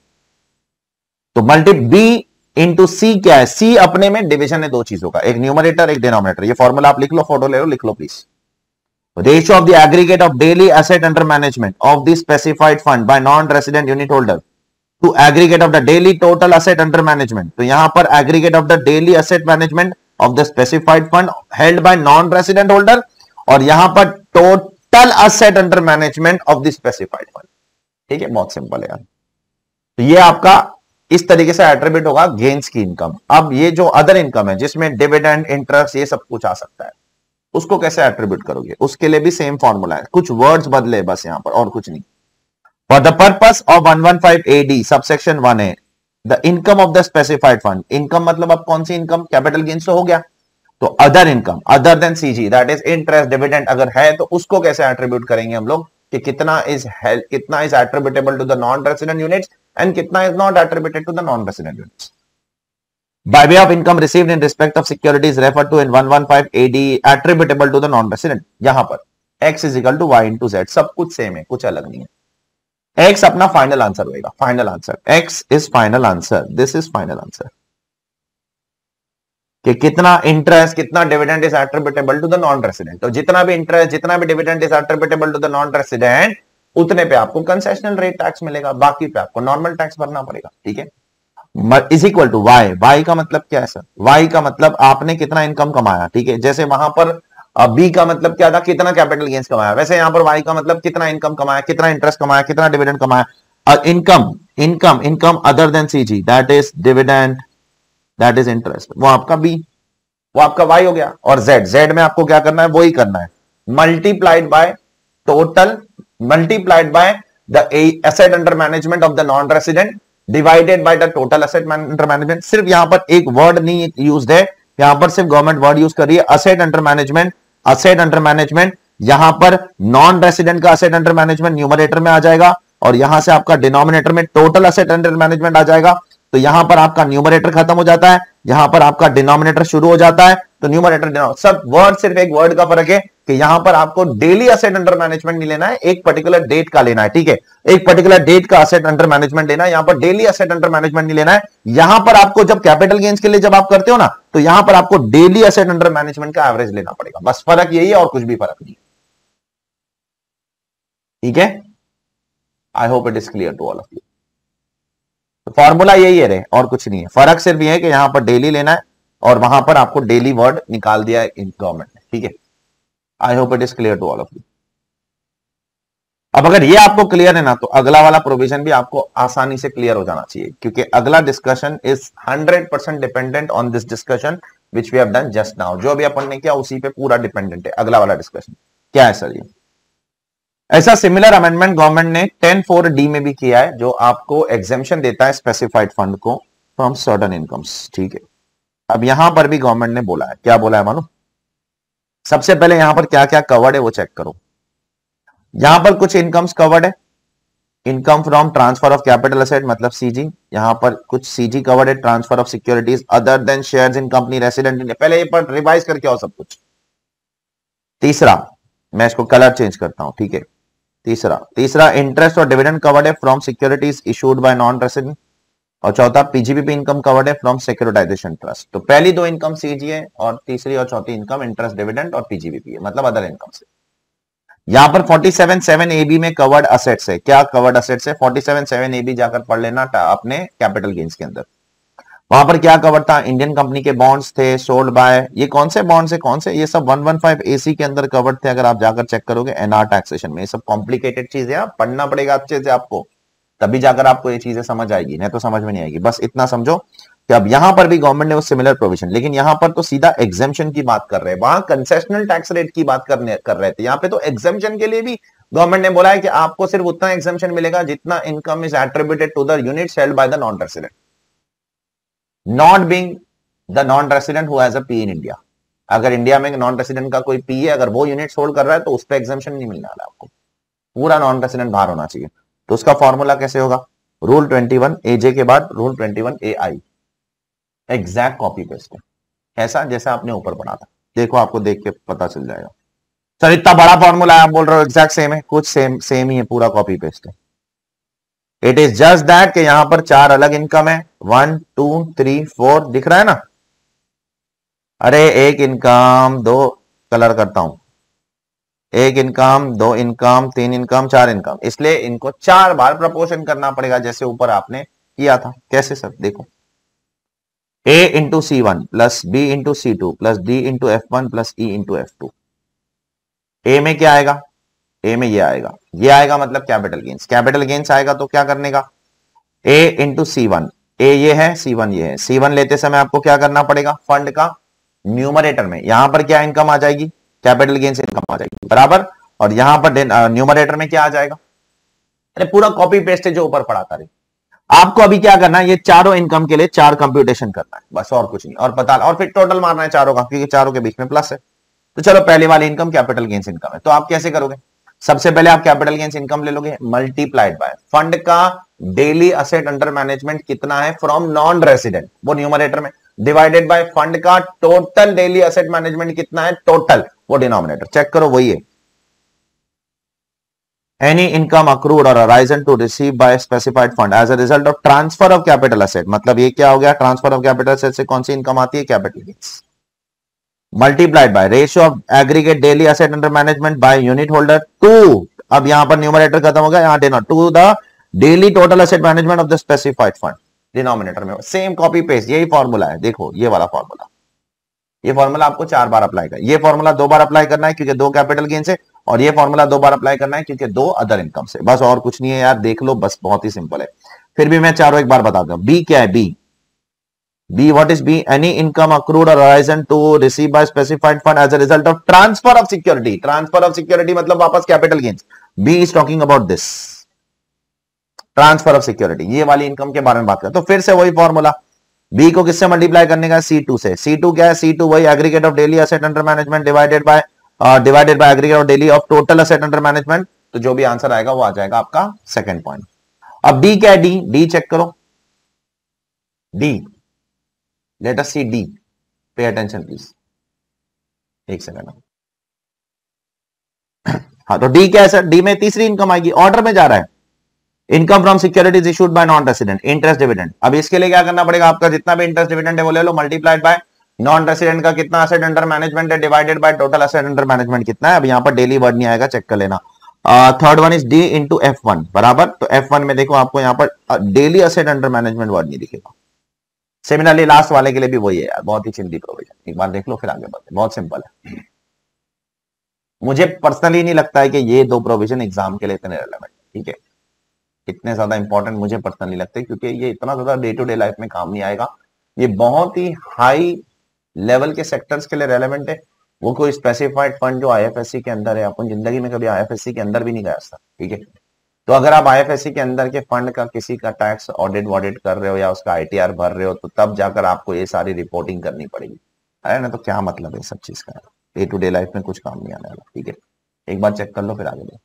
तो मल्टी बी इंटू सी क्या है? सी अपने में डिविजन है दो चीजों का, एक न्यूमरेटर एक डिनोमिनेटर। ये फॉर्मूला आप लिख लो, फोटो ले लो, लिख लो please. Ratio of the aggregate of daily asset under management of the specified fund by non-resident unit holder to aggregate of the daily total asset under management। तो यहां पर aggregate of the daily asset management of the specified fund held by non-resident holder, और यहां पर total asset under management of the specified fund। ठीक है, बहुत simple है यार। तो ये आपका इस तरीके से एट्रीब्यूट होगा गेन्स की इनकम। अब ये जो अदर इनकम है जिसमें डिविडेंड, इंटरेस्ट, ये सब कुछ आ सकता है, उसको कैसे एट्रीब्यूट करोगे? उसके लिए भी सेम फॉर्मूला है, कुछ वर्ड्स बदले बस यहां पर, और कुछ नहीं। For the purpose of 115 AD subsection 1 है the income of the specified fund. Income मतलब अब कौन सी इनकम? कैपिटल गेन्स तो हो गया, तो other income other than CG that is interest, dividend अगर है तो उसको कैसे एट्रीब्यूट करेंगे हम लोग कि कितना is attributable to the non resident units and कितना is not attributed to the non resident units. By way of income received in respect of securities referred to in 115 AD attributable to the non-resident। यहां पर x is equal to y into z, सब कुछ same है, कुछ अलग नहीं है। x अपना फाइनल आंसर होगा, final answer x is final answer, this is final answer कि कितना इंटरेस्ट कितना dividend is attributable to the non resident. तो जितना भी इंटरेस्ट जितना भी dividend is attributable to the non resident उतने पे आपको कंसेशनल रेट टैक्स मिलेगा, बाकी पे आपको नॉर्मल टैक्स भरना पड़ेगा। ठीक है, is equal to Y. Y का मतलब क्या है सर? वाई का मतलब आपने कितना इनकम कमाया। ठीक है, जैसे वहां पर बी का मतलब क्या था? कितना कैपिटल गेन्स कमाया। वैसे यहां पर वाई का मतलब कितना इनकम कमाया, कितना इंटरेस्ट कमाया, कितना डिविडेंड कमाया। Income income income other than CG that is dividend, that is interest, वो आपका बी, वो आपका वाई हो गया। और जेड, जेड में आपको क्या करना है? वो ही करना है, multiplied by total, multiplied by the asset under management of the non resident divided by the total asset under management. सिर्फ यहां पर एक वर्ड नहीं यूज्ड है यहां पर सिर्फ गवर्नमेंट वर्ड यूज कर रही है, asset under management, asset under management. यहां पर नॉन रेसिडेंट का असेट अंडर मैनेजमेंट न्यूमरेटर में आ जाएगा और यहां से आपका डिनोमिनेटर में टोटल असेट अंडर मैनेजमेंट आ जाएगा। तो यहां पर आपका न्यूमरेटर खत्म हो जाता है, यहां पर आपका डिनोमिनेटर शुरू हो जाता है। तो न्यूमरेटर सब वर्ड, सिर्फ एक वर्ड का फर्क है कि यहां पर आपको डेली असेट अंडर मैनेजमेंट नहीं लेना है, एक पर्टिकुलर डेट का लेना है, ठीक है। एक पर्टिकुलर डेट का असेट अंडर मैनेजमेंट लेना है, यहां पर डेली असेट अंडर मैनेजमेंट नहीं लेना है। यहां पर आपको जब कैपिटल गेन्स के लिए जब आप करते हो ना, तो यहां पर आपको डेली असेट अंडर मैनेजमेंट का एवरेज लेना पड़ेगा। बस फर्क यही है और कुछ भी फर्क नहीं, ठीक है। I hope it is clear to all of you. Formula यही है रे, और कुछ नहीं है। फर्क सिर्फ ये है कि यहां पर डेली लेना है और वहां पर आपको डेली वर्ड निकाल दिया है इन गवर्नमेंट ने, ठीक है। I hope it is clear to all of you. अब अगर ये आपको क्लियर है ना, तो अगला वाला प्रोविजन भी आपको आसानी से क्लियर हो जाना चाहिए, क्योंकि अगला discussion is 100% dependent on this discussion which we have done just now. जो भी अपन ने किया उसी पे पूरा डिपेंडेंट है अगला वाला डिस्कशन। क्या है सर ये? ऐसा सिमिलर अमेंडमेंट गवर्नमेंट ने 10(4)D में भी किया है, जो आपको एग्जेम्पशन देता है स्पेसिफाइड फंड को फ्रॉम सर्टेन इनकम्स, ठीक है। अब यहां पर भी गवर्नमेंट ने बोला है, क्या बोला है मालूम? सबसे पहले यहां पर क्या क्या कवर्ड है वो चेक करो। यहां पर कुछ इनकम्स कवर्ड है, income from transfer of capital asset मतलब सीजी। यहां पर कुछ सीजी कवर्ड है, transfer of securities other than shares in company resident in. पहले ये पर रिवाइज करके आओ सब कुछ। तीसरा, मैं इसको कलर चेंज करता हूं, ठीक है। तीसरा इंटरेस्ट और डिविडेंड कवर्ड है from securities issued by non resident. और चौथा पीजीबीपी इनकम कवर्ड है फ्रॉम सिक्योरिटाइजेशन ट्रस्ट। तो पहली दो इनकम सीजी है और तीसरी और चौथी इनकम इंटरेस्ट, डिविडेंड और पीजीबीपी है, मतलब अदर इनकम से। यहां पर 47(7)AB में कवर्ड असेट्स है। क्या कवर्ड असेट्स है? 47(7)AB जाकर पढ़ लेना अपने कैपिटल गेन्स के अंदर। वहां पर क्या कवर्ड था? इंडियन कंपनी के बॉन्ड्स थे सोल्ड बाय, ये कौन से बॉन्ड्स है, कौन से? ये सब 115AC के अंदर कवर्ड थे। अगर आप जाकर चेक करोगे एनआर टैक्सेशन में, ये सब कॉम्प्लिकेटेड चीज है, पढ़ना पड़ेगा अच्छे से आपको, तभी जाकर आपको ये चीजें समझ आएगी, नहीं तो समझ में नहीं आएगी। बस इतना समझो कि अब यहां पर भी गवर्नमेंट ने वो सिमिलर प्रोविजन, लेकिन यहां पर तो सीधा एग्जेम्पशन की बात कर रहे हैं, वहां कंसेशनल टैक्स रेट की बात कर रहे थे। यहां पे तो एग्जेम्पशन के लिए भी गवर्नमेंट ने बोला है कि आपको सिर्फ उतना एग्जेम्पशन मिलेगा जितना income is attributed to the unit held by the non resident, not being the non resident who has a P in India. अगर इंडिया में नॉन रेसिडेंट का कोई पी है, अगर वो यूनिट होल्ड कर रहा है तो उस पर एग्जेम्पशन नहीं मिलने वाला आपको, पूरा नॉन रेसिडेंट बाहर होना चाहिए। तो उसका फॉर्मूला कैसे होगा? रूल 21AJ के बाद rule 21AI, exact copy paste है, ऐसा जैसा आपने ऊपर पढ़ा था। देखो, आपको देख के पता चल जाएगा। सर इतना बड़ा फॉर्मूला है, आप बोल रहे हो एग्जैक्ट सेम है? कुछ सेम ही है, पूरा कॉपी पेस्ट है। इट इज जस्ट दैट कि यहां पर 4 अलग इनकम है, 1 2 3 4 दिख रहा है ना? अरे एक इनकम, 2 कलर करता हूं, एक इनकम, 2 इनकम, 3 इनकम, 4 इनकम, इसलिए इनको 4 बार प्रपोर्शन करना पड़ेगा, जैसे ऊपर आपने किया था। कैसे सर? देखो, A into C1 plus B into C2 plus D into F1 plus E into F2। A में क्या आएगा? ए में ये आएगा मतलब कैपिटल गेन्स। कैपिटल गेन्स आएगा तो क्या करने का? A इंटू C1, ए ये है, C1 ये है। C1 लेते समय आपको क्या करना पड़ेगा? फंड का न्यूमरेटर में यहां पर क्या इनकम आ जाएगी? कैपिटल गेन्स इनकम आ जाएगी, बराबर। और यहां पर न्यूमरेटर में क्या आ जाएगा? अरे पूरा कॉपी पेस्ट है जो ऊपर पढ़ा था। आपको अभी क्या करना है? ये चारों इनकम के लिए 4 कंप्यूटेशन करना है, बस और कुछ नहीं। और पता, और फिर टोटल मारना है चारों का, क्योंकि चारों के बीच में प्लस है। तो चलो, पहले वाली इनकम कैपिटल गेन्स इनकम है, तो आप कैसे करोगे? सबसे पहले आप कैपिटल गेन्स इनकम ले लोगे, मल्टीप्लाइड बाय फंड का डेली असेट अंडर मैनेजमेंट कितना है फ्रॉम नॉन रेसिडेंट, वो न्यूमरेटर में, डिवाइडेड बाय फंड का टोटल डेली असेट मैनेजमेंट कितना है टोटल, वो डिनोमिनेटर। चेक करो, वही है। Any income accrued or arisen to receive by a specified fund as a result of transfer of capital asset, मतलब ये क्या हो गया? ट्रांसफर ऑफ कैपिटल एसेट से कौन सी इनकम आती है? Capital gains. Multiplied by ratio of aggregate daily asset under management by unit holder to, अब यहां पर न्यूमरेटर खत्म हो गया, यहां देना to the daily total asset management of the specified fund, denominator में। सेम कॉपी पेस्ट, यही फॉर्मूला है। देखो, ये वाला फॉर्मूला, ये फॉर्मूला आपको 4 बार अप्लाई करना है। ये फॉर्मूला 2 बार अप्लाई करना है क्योंकि 2 कैपिटल गेन्स है, और ये फॉर्मूला 2 बार अप्लाई करना है क्योंकि 2 अदर इनकम से। बस और कुछ नहीं है यार, देख लो, बस बहुत ही सिंपल है। फिर भी मैं चारों एक बार बता दूं। बी क्या है? B what is B? Any income accrued or arisen to receive by specified fund as a result of transfer of security. Transfer of security मतलब वापस capital gains. B is talking about this, transfer of security, ये वाली income के बारे में बात करते। तो फिर से वही फॉर्मूला, बी को किससे मल्टीप्लाई करने का? C2 से। C2 क्या है? C2 वही aggregate of daily asset under management divided by aggregate of daily of total asset under management. तो जो भी आंसर आएगा वो आ जाएगा आपका सेकंड पॉइंट। अब डी क्या है? डी, डी चेक करो। D, let us see D, pay attention please, एक सेकंड। हाँ, तो डी क्या है सर? डी में तीसरी इनकम आएगी, ऑर्डर में जा रहा है, income from securities issued by non resident, interest dividend. अब इसके लिए क्या करना पड़ेगा? आपका जितना भी इंटरेस्ट डिविडेंड है वो ले लो, मल्टीप्लाइड बाय नॉन रेसिडेंट का कितना एसेट अंडर मैनेजमेंट है divided by total asset under management कितना है। अब यहाँ पर डेली वर्ड नहीं आएगा, चेक कर लेना। Third one is D into F1 बराबर, तो F1 में देखो आपको यहाँ पर daily asset under management word नहीं दिखेगा। सिमिलरली लास्ट वाले के लिए भी वही है यार, बहुत ही चिंदी प्रोविजन, एक बार देख लो फिर आगे बढ़ते, बहुत सिंपल है। मुझे पर्सनली नहीं लगता है कि ये दो प्रोविजन एग्जाम के लिए इतने रेलेवेंट, ठीक है, इतने ज्यादा इंपॉर्टेंट मुझे पर्सनली लगते हैं, क्योंकि ये इतना ज्यादा डे टू डे लाइफ में काम नहीं आएगा। ये बहुत ही हाई लेवल के सेक्टर्स के लिए रेलेवेंट है। वो कोई स्पेसिफाइड फंड जो IFSC के अंदर है, अपन जिंदगी में कभी IFSC के अंदर भी नहीं गया था, ठीक है। तो अगर आप IFSC के अंदर के फंड का किसी का टैक्स ऑडिट कर रहे हो या उसका ITR भर रहे हो, तो तब जाकर आपको ये सारी रिपोर्टिंग करनी पड़ेगी। अरे ना, तो क्या मतलब है सब चीज का? डे टू डे लाइफ में कुछ काम नहीं आने वाला, ठीक है। एक बार चेक कर लो फिर आगे देखो।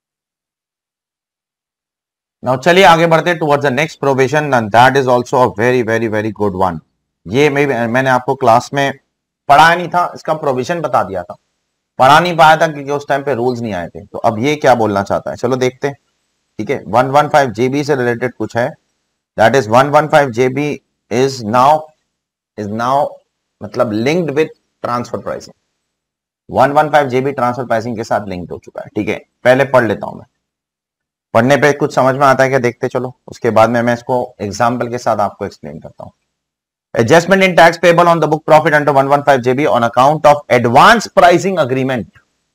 नाउ चलिए आगे बढ़ते towards the next provision, and that is also a very very very good one. ये मैंने आपको क्लास में पढ़ाया नहीं था, इसका प्रोविजन बता दिया था, पढ़ा नहीं पाया था क्योंकि उस टाइम पे रूल्स नहीं आए थे। तो अब ये क्या बोलना चाहता है, चलो देखते हैं, ठीक है। 115 JB से रिलेटेड कुछ है, that is 115 JB is now मतलब linked with transfer pricing. 115 JB transfer pricing के साथ लिंक्ड हो चुका है, ठीक है। पहले पढ़ लेता हूं मैं, पढ़ने पे कुछ समझ में आता है क्या देखते चलो, उसके बाद में मैं इसको एग्जाम्पल के साथ आपको एक्सप्लेन करता हूं। Adjustment in tax payable on the book profit under 115 JB on account of advance pricing agreement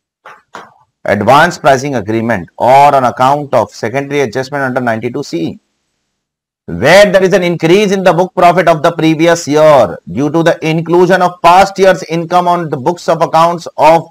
or on account of secondary adjustment under 92C, where there is an increase in the book profit of the previous year due to the inclusion of past year's income on the books of accounts of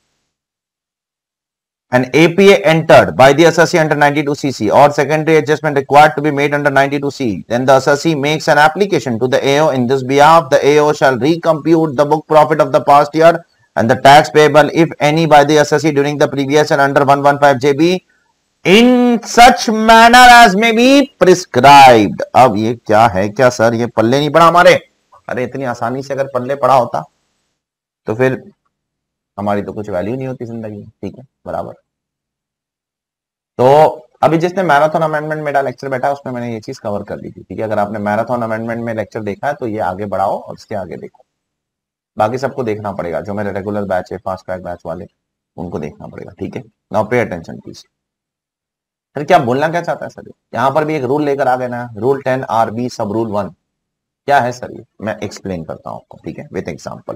an APA entered by the assessee under 92CC or secondary adjustment required to be made under 92C, then the assessee makes an application to the AO. In this behalf, the AO shall recompute the book profit of the past year and the tax payable, if any, by the assessee during the previous year under 115 JB in such manner as may be prescribed. अब ये क्या है क्या sir, ये पल्ले नहीं पड़ा हमारे? अरे इतनी आसानी से अगर पल्ले पड़ा होता तो फिर हमारी तो कुछ वैल्यू नहीं होती जिंदगी में, ठीक है, बराबर। तो अभी जिसने मैराथन अमेंडमेंट मेरा लेक्चर बैठा उसमें मैंने ये चीज कवर कर दी थी, ठीक है। अगर आपने मैराथन अमेंडमेंट में लेक्चर देखा है तो ये आगे बढ़ाओ और इसके आगे देखो, बाकी सबको देखना पड़ेगा, जो मेरे रेगुलर बैच है, फास्ट ट्रैक बैच वाले, उनको देखना पड़ेगा, ठीक है। नाउ पे अटेंशन प्लीज। सर क्या बोलना क्या चाहता है सर? यहाँ पर भी एक रूल लेकर आ गए ना, रूल 10 RB सब रूल 1। क्या है सर ये? मैं एक्सप्लेन करता हूं आपको, ठीक है, विद एग्जांपल।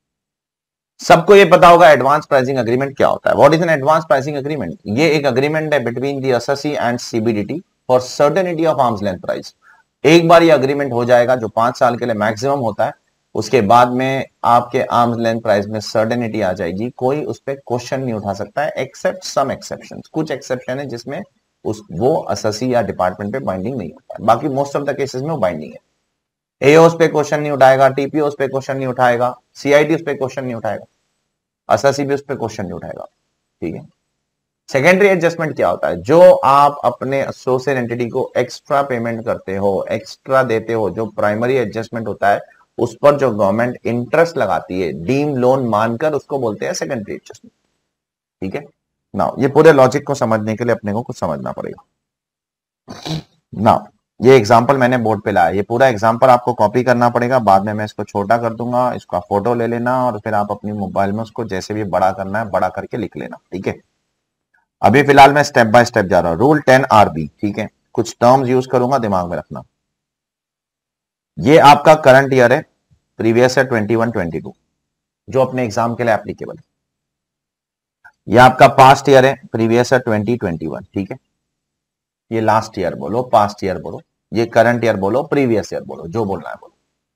सबको ये पता होगा एडवांस प्राइसिंग एग्रीमेंट क्या होता है। What is an advance pricing agreement? ये एक एग्रीमेंट है between the assessee and CBDT for certainty of arms length price. एक बार ये एग्रीमेंट हो जाएगा जो 5 साल के लिए मैक्सिमम होता है, उसके बाद में आपके आर्म्स लेंथ प्राइस में सर्टेनिटी आ जाएगी, कोई उस पर क्वेश्चन नहीं उठा सकता है एक्सेप्ट सम एक्सेप्शन। कुछ एक्सेप्शन है जिसमें वो असेसी या डिपार्टमेंट पे बाइंडिंग नहीं होता है, बाकी मोस्ट ऑफ द केसेस में वो बाइंडिंग है। AO पे क्वेश्चन नहीं उठाएगा, TPO पे क्वेश्चन नहीं उठाएगा, CIT पे क्वेश्चन नहीं उठाएगा, असेसी भी उस पर क्वेश्चन नहीं उठाएगा, ठीक है। सेकेंडरी एडजस्टमेंट क्या होता है? जो आप अपने एसोसिएट एंटिटी को एक्स्ट्रा पेमेंट करते हो, एक्स्ट्रा देते हो, जो प्राइमरी एडजस्टमेंट होता है उस पर जो गवर्नमेंट इंटरेस्ट लगाती है डीम लोन मानकर, उसको बोलते हैं सेकेंडरी एडजस्टमेंट, ठीक है। नाउ ये पूरे लॉजिक को समझने के लिए अपने को कुछ समझना पड़ेगा। नाउ ये एग्जाम्पल मैंने बोर्ड पे लाया, ये पूरा एग्जाम्पल आपको कॉपी करना पड़ेगा, बाद में मैं इसको छोटा कर दूंगा, इसका फोटो ले लेना और फिर आप अपनी मोबाइल में उसको जैसे भी बड़ा करना है बड़ा करके लिख लेना, ठीक है। अभी फिलहाल मैं स्टेप बाय स्टेप जा रहा हूं। रूल 10 RB, ठीक है, कुछ टर्म्स यूज करूंगा, दिमाग में रखना। ये आपका करंट ईयर है, प्रीवियस है 21-22, जो अपने एग्जाम के लिए एप्लीकेबल है। ये आपका पास्ट ईयर है, प्रीवियस है 2021, ठीक है। ये लास्ट ईयर बोलो, पास्ट ईयर बोलो, ये करंट ईयर बोलो, प्रीवियस ईयर बोलो, जो बोलना है बोलो।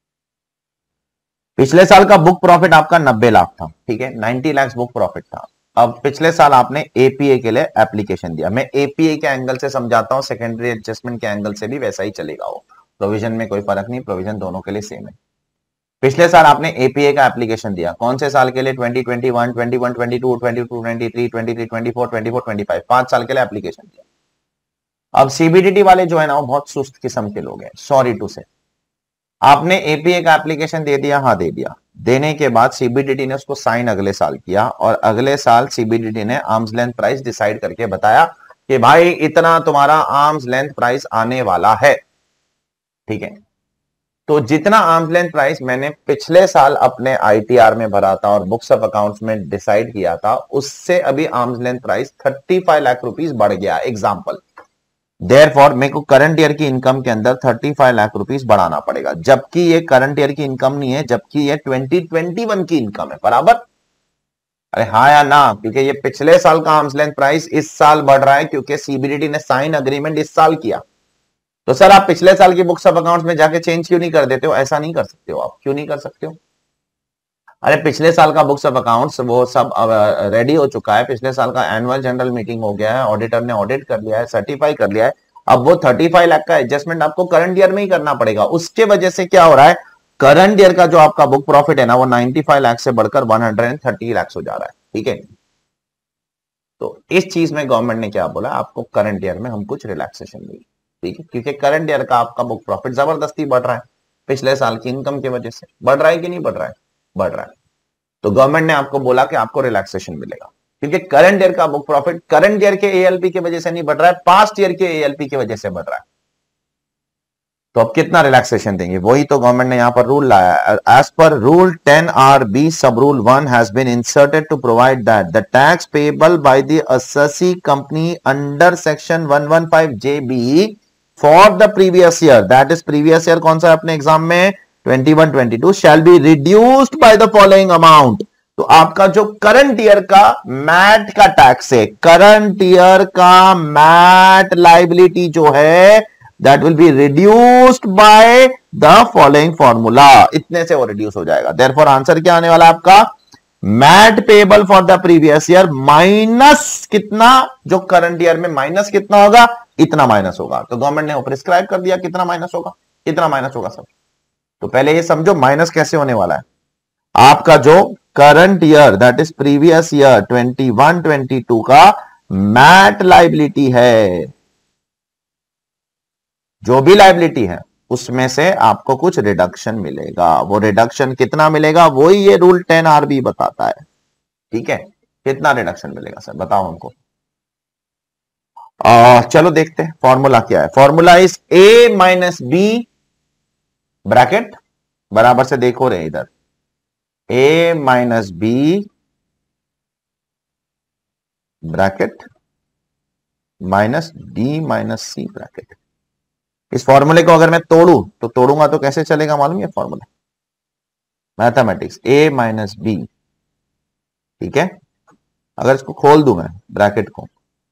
पिछले साल का बुक प्रॉफिट आपका 90 लाख था, ठीक है, 90 लाख बुक प्रॉफिट था। अब पिछले साल आपने APA के लिए एप्लीकेशन दिया, मैं APA के एंगल से समझाता हूं, सेकेंडरी एडजस्टमेंट के एंगल से भी वैसा ही चलेगा। प्रोविजन में कोई फर्क नहीं, प्रोविजन दोनों के लिए सेम है। पिछले साल आपने एपीए का एप्लीकेशन दिया, कौन से साल के लिए? 2021, 21, 22, 22, 23, 23, 24, 24, 25, 5 साल के लिए एप्लीकेशन दिया। अब सीबीडीटी वाले जो है ना वो बहुत सुस्त किस्म के लोग हैं, सॉरी टू से। आपने एपीए का एप्लीकेशन दे दिया, हाँ दे दिया, देने के बाद सीबीडीटी ने उसको साइन अगले साल किया और अगले साल सीबीडीटी ने आर्म्स लेंथ प्राइस डिसाइड करके बताया कि भाई इतना तुम्हारा आर्म्स लेंथ प्राइस आने वाला है, ठीक है। तो जितना आर्म्स लेंथ प्राइस मैंने पिछले साल अपने आईटीआर में भरा था और बुक्स ऑफ अकाउंट्स में डिसाइड किया था, उससे अभी arms length price 35 lakh rupees बढ़ गया। एग्जांपल, देयरफॉर मेरे को करंट ईयर की इनकम के अंदर 35 लाख रुपीस बढ़ाना पड़ेगा, जबकि ये करंट ईयर की इनकम नहीं है, जबकि ये 2021 की इनकम है। बराबर? अरे हाँ या ना? क्योंकि ये पिछले साल का आर्म्स लेंथ प्राइस इस साल बढ़ रहा है क्योंकि सीबीडीटी ने साइन अग्रीमेंट इस साल किया। तो सर आप पिछले साल की बुक्स ऑफ अकाउंट्स में जाके चेंज क्यों नहीं कर देते हो? ऐसा नहीं कर सकते हो आप, क्यों नहीं कर सकते हो? अरे पिछले साल का बुक्स ऑफ अकाउंट्स वो सब रेडी हो चुका है, पिछले साल का एनुअल जनरल मीटिंग हो गया है, ऑडिटर ने ऑडिट कर लिया है, सर्टिफाई कर लिया है। अब वो 35 लाख का एडजस्टमेंट आपको करंट ईयर में ही करना पड़ेगा। उसके वजह से क्या हो रहा है, करंट ईयर का जो आपका बुक प्रॉफिट है ना वो 95 लाख से बढ़कर 130 लाख हो जा रहा है, ठीक है। तो इस चीज में गवर्नमेंट ने क्या बोला, आपको करंट ईयर में हम कुछ रिलैक्सेशन देंगे, ठीक है, क्योंकि करंट ईयर का आपका बुक प्रॉफिट जबरदस्ती बढ़ रहा है पिछले साल की इनकम की वजह से। बढ़ रहा है कि नहीं बढ़ रहा है? बढ़ रहा है। तो गवर्नमेंट ने आपको बोला कि आपको रिलैक्सेशन मिलेगा, क्योंकि करंट ईयर का बुक प्रॉफिट करंट ईयर के एएलपी की वजह से नहीं बढ़ रहा है, पास्ट ईयर के एएलपी की वजह से बढ़ रहा है। तो अब कितना रिलैक्सेशन देंगे, वही तो गवर्नमेंट ने यहां पर रूल लाया है। एज पर रूल 10RB सब rule 1 has been inserted to provide that the tax payable by the assessee company under section 115JB for the previous year, that is previous year कौन सा है अपने एग्जाम में? 21-22 shall be reduced by the following amount. तो आपका जो current year का MAT का टैक्स है, करंट ईयर का मैट लाइबिलिटी जो है, that will be reduced by the following formula. इतने से वो रिड्यूस हो जाएगा। देयरफॉर आंसर क्या आने वाला आपका? MAT payable for the previous year minus कितना, जो करंट ईयर में माइनस कितना होगा, इतना माइनस होगा। तो गवर्नमेंट ने प्रिस्क्राइब कर दिया कितना माइनस होगा, इतना माइनस होगा सब। तो पहले ये समझो माइनस कैसे होने वाला है। आपका जो current year that is previous year 21-22 का मैट लाइबिलिटी है, जो भी लाइबिलिटी है उसमें से आपको कुछ रिडक्शन मिलेगा। वो रिडक्शन कितना मिलेगा, वही ये रूल 10RB बताता है, ठीक है। कितना रिडक्शन मिलेगा सर बताओ हमको। चलो देखते हैं फॉर्मूला क्या है। Formula is A minus B bracket बराबर से देखो रहे इधर, A minus B bracket minus D minus C bracket. इस फॉर्मूले को अगर मैं तोड़ू तो तोड़ूंगा तो कैसे चलेगा मालूम है formula? Mathematics A minus B, ठीक है। अगर इसको खोल दूं मैं ब्रैकेट को,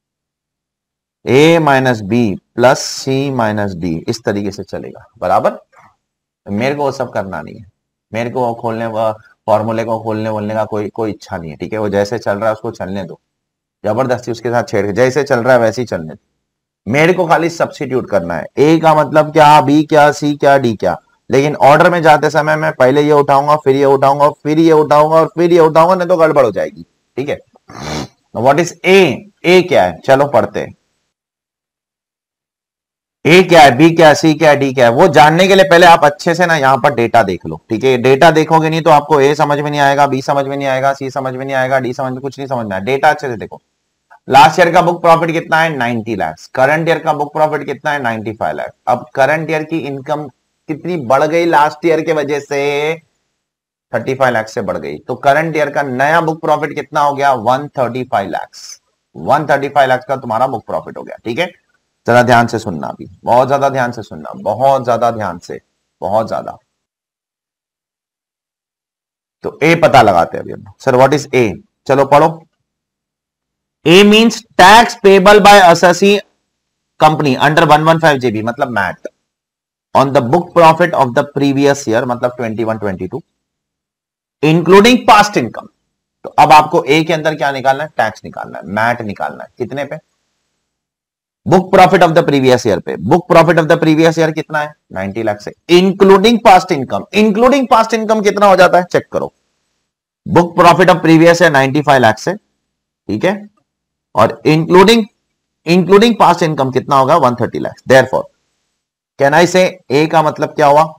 A minus B plus C minus D, इस तरीके से चलेगा। बराबर? मेरे को वो सब करना नहीं है, मेरे को खोलने फॉर्मूले को खोलने बोलने का कोई इच्छा नहीं है, ठीक है। वो जैसे चल रहा है उसको चलने दो, जबरदस्ती उसके साथ छेड़, जैसे चल रहा है वैसे ही चलने दो। मेरे को खाली सब्स्टिट्यूट करना है। ए का मतलब क्या, बी क्या, सी क्या, डी क्या, लेकिन ऑर्डर में जाते समय मैं पहले ये उठाऊंगा, फिर ये उठाऊंगा, फिर ये उठाऊंगा और फिर ये उठाऊंगा, नहीं तो गड़बड़ हो जाएगी, ठीक है। What is a? ए क्या है, चलो पढ़ते हैं। ए क्या है, बी क्या है, सी क्या है, डी क्या है, वो जानने के लिए पहले आप अच्छे से ना यहां पर डेटा देख लो, ठीक है। डेटा देखोगे नहीं तो आपको ए समझ में नहीं आएगा, बी समझ में नहीं आएगा, सी समझ में नहीं आएगा, डी समझ में कुछ नहीं समझना है। डेटा अच्छे से देखो। लास्ट ईयर का बुक प्रॉफिट कितना है? 90 लाख। करंट ईयर का बुक प्रॉफिट कितना है? 95 लाख। अब करंट ईयर की इनकम कितनी बढ़ गई लास्ट ईयर के वजह से? 35 लाख से बढ़ गई। तो करंट ईयर का नया बुक प्रॉफिट कितना हो गया? 135 लाख। 135 लाख का तुम्हारा बुक प्रॉफिट हो गया, ठीक है। जरा ध्यान से सुनना, अभी बहुत ज्यादा ध्यान से सुनना, बहुत ज्यादा ध्यान से, बहुत ज्यादा। तो ए पता लगाते हैं अभी सर। What is A? चलो पढ़ो। A means tax payable by assessee company under 115JB मतलब MAT on the book profit of the previous year मतलब 21-22 इंक्लूडिंग पास्ट इनकम। तो अब आपको ए के अंदर क्या निकालना है? टैक्स निकालना है, मैट निकालना है। कितने पे? Book profit of the previous year पे, book profit of the previous year कितना है 90 लाख से, including past income, including past income कितना हो जाता है चेक करो, book profit of previous year 95 lakh से, ठीक है, और इंक्लूडिंग पास्ट इनकम कितना होगा 130 लाख। देयरफॉर कैन आई से ए का मतलब क्या हुआ,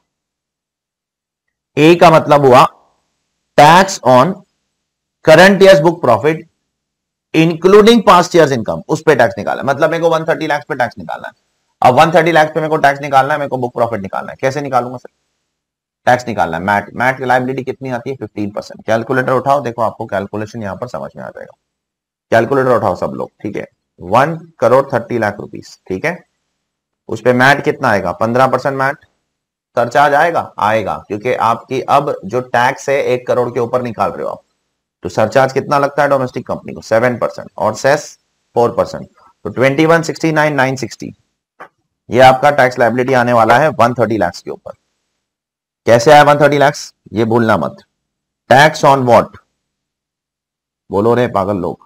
ए का मतलब हुआ tax on current years book profit including past years income, उस पे टैक्स निकालना, मतलब मेरे को 130 लाख पे टैक्स निकालना है। अब 130 लाख पे मेरे को टैक्स निकालना है, मेरे को बुक प्रॉफिट निकालना है, कैसे निकालूंगा सर, टैक्स निकालना है, मैट की लायबिलिटी कितनी आती है 15%। कैलकुलेटर उठाओ, देखो आपको कैलकुलेशन यहां पर समझ में आ जाएगा। कैलकुलेटर उठाओ सब लोग, ठीक है, 1,30,00,000 रुपीस, ठीक है, उस पे मैट कितना आएगा 15% मैट, सरचार्ज आएगा, आएगा, क्योंकि आपकी अब जो टैक्स है 1 करोड़ के ऊपर निकाल रहे हो आप, तो सरचार्ज कितना लगता है डोमेस्टिक कंपनी को 7% और सेस 4%, तो 21,69,960 ये आपका टैक्स लायबिलिटी आने वाला है 130 लाख के ऊपर। कैसे आया 130 लाख, ये भूलना मत। टैक्स ऑन व्हाट, बोलो रे पागल लोग,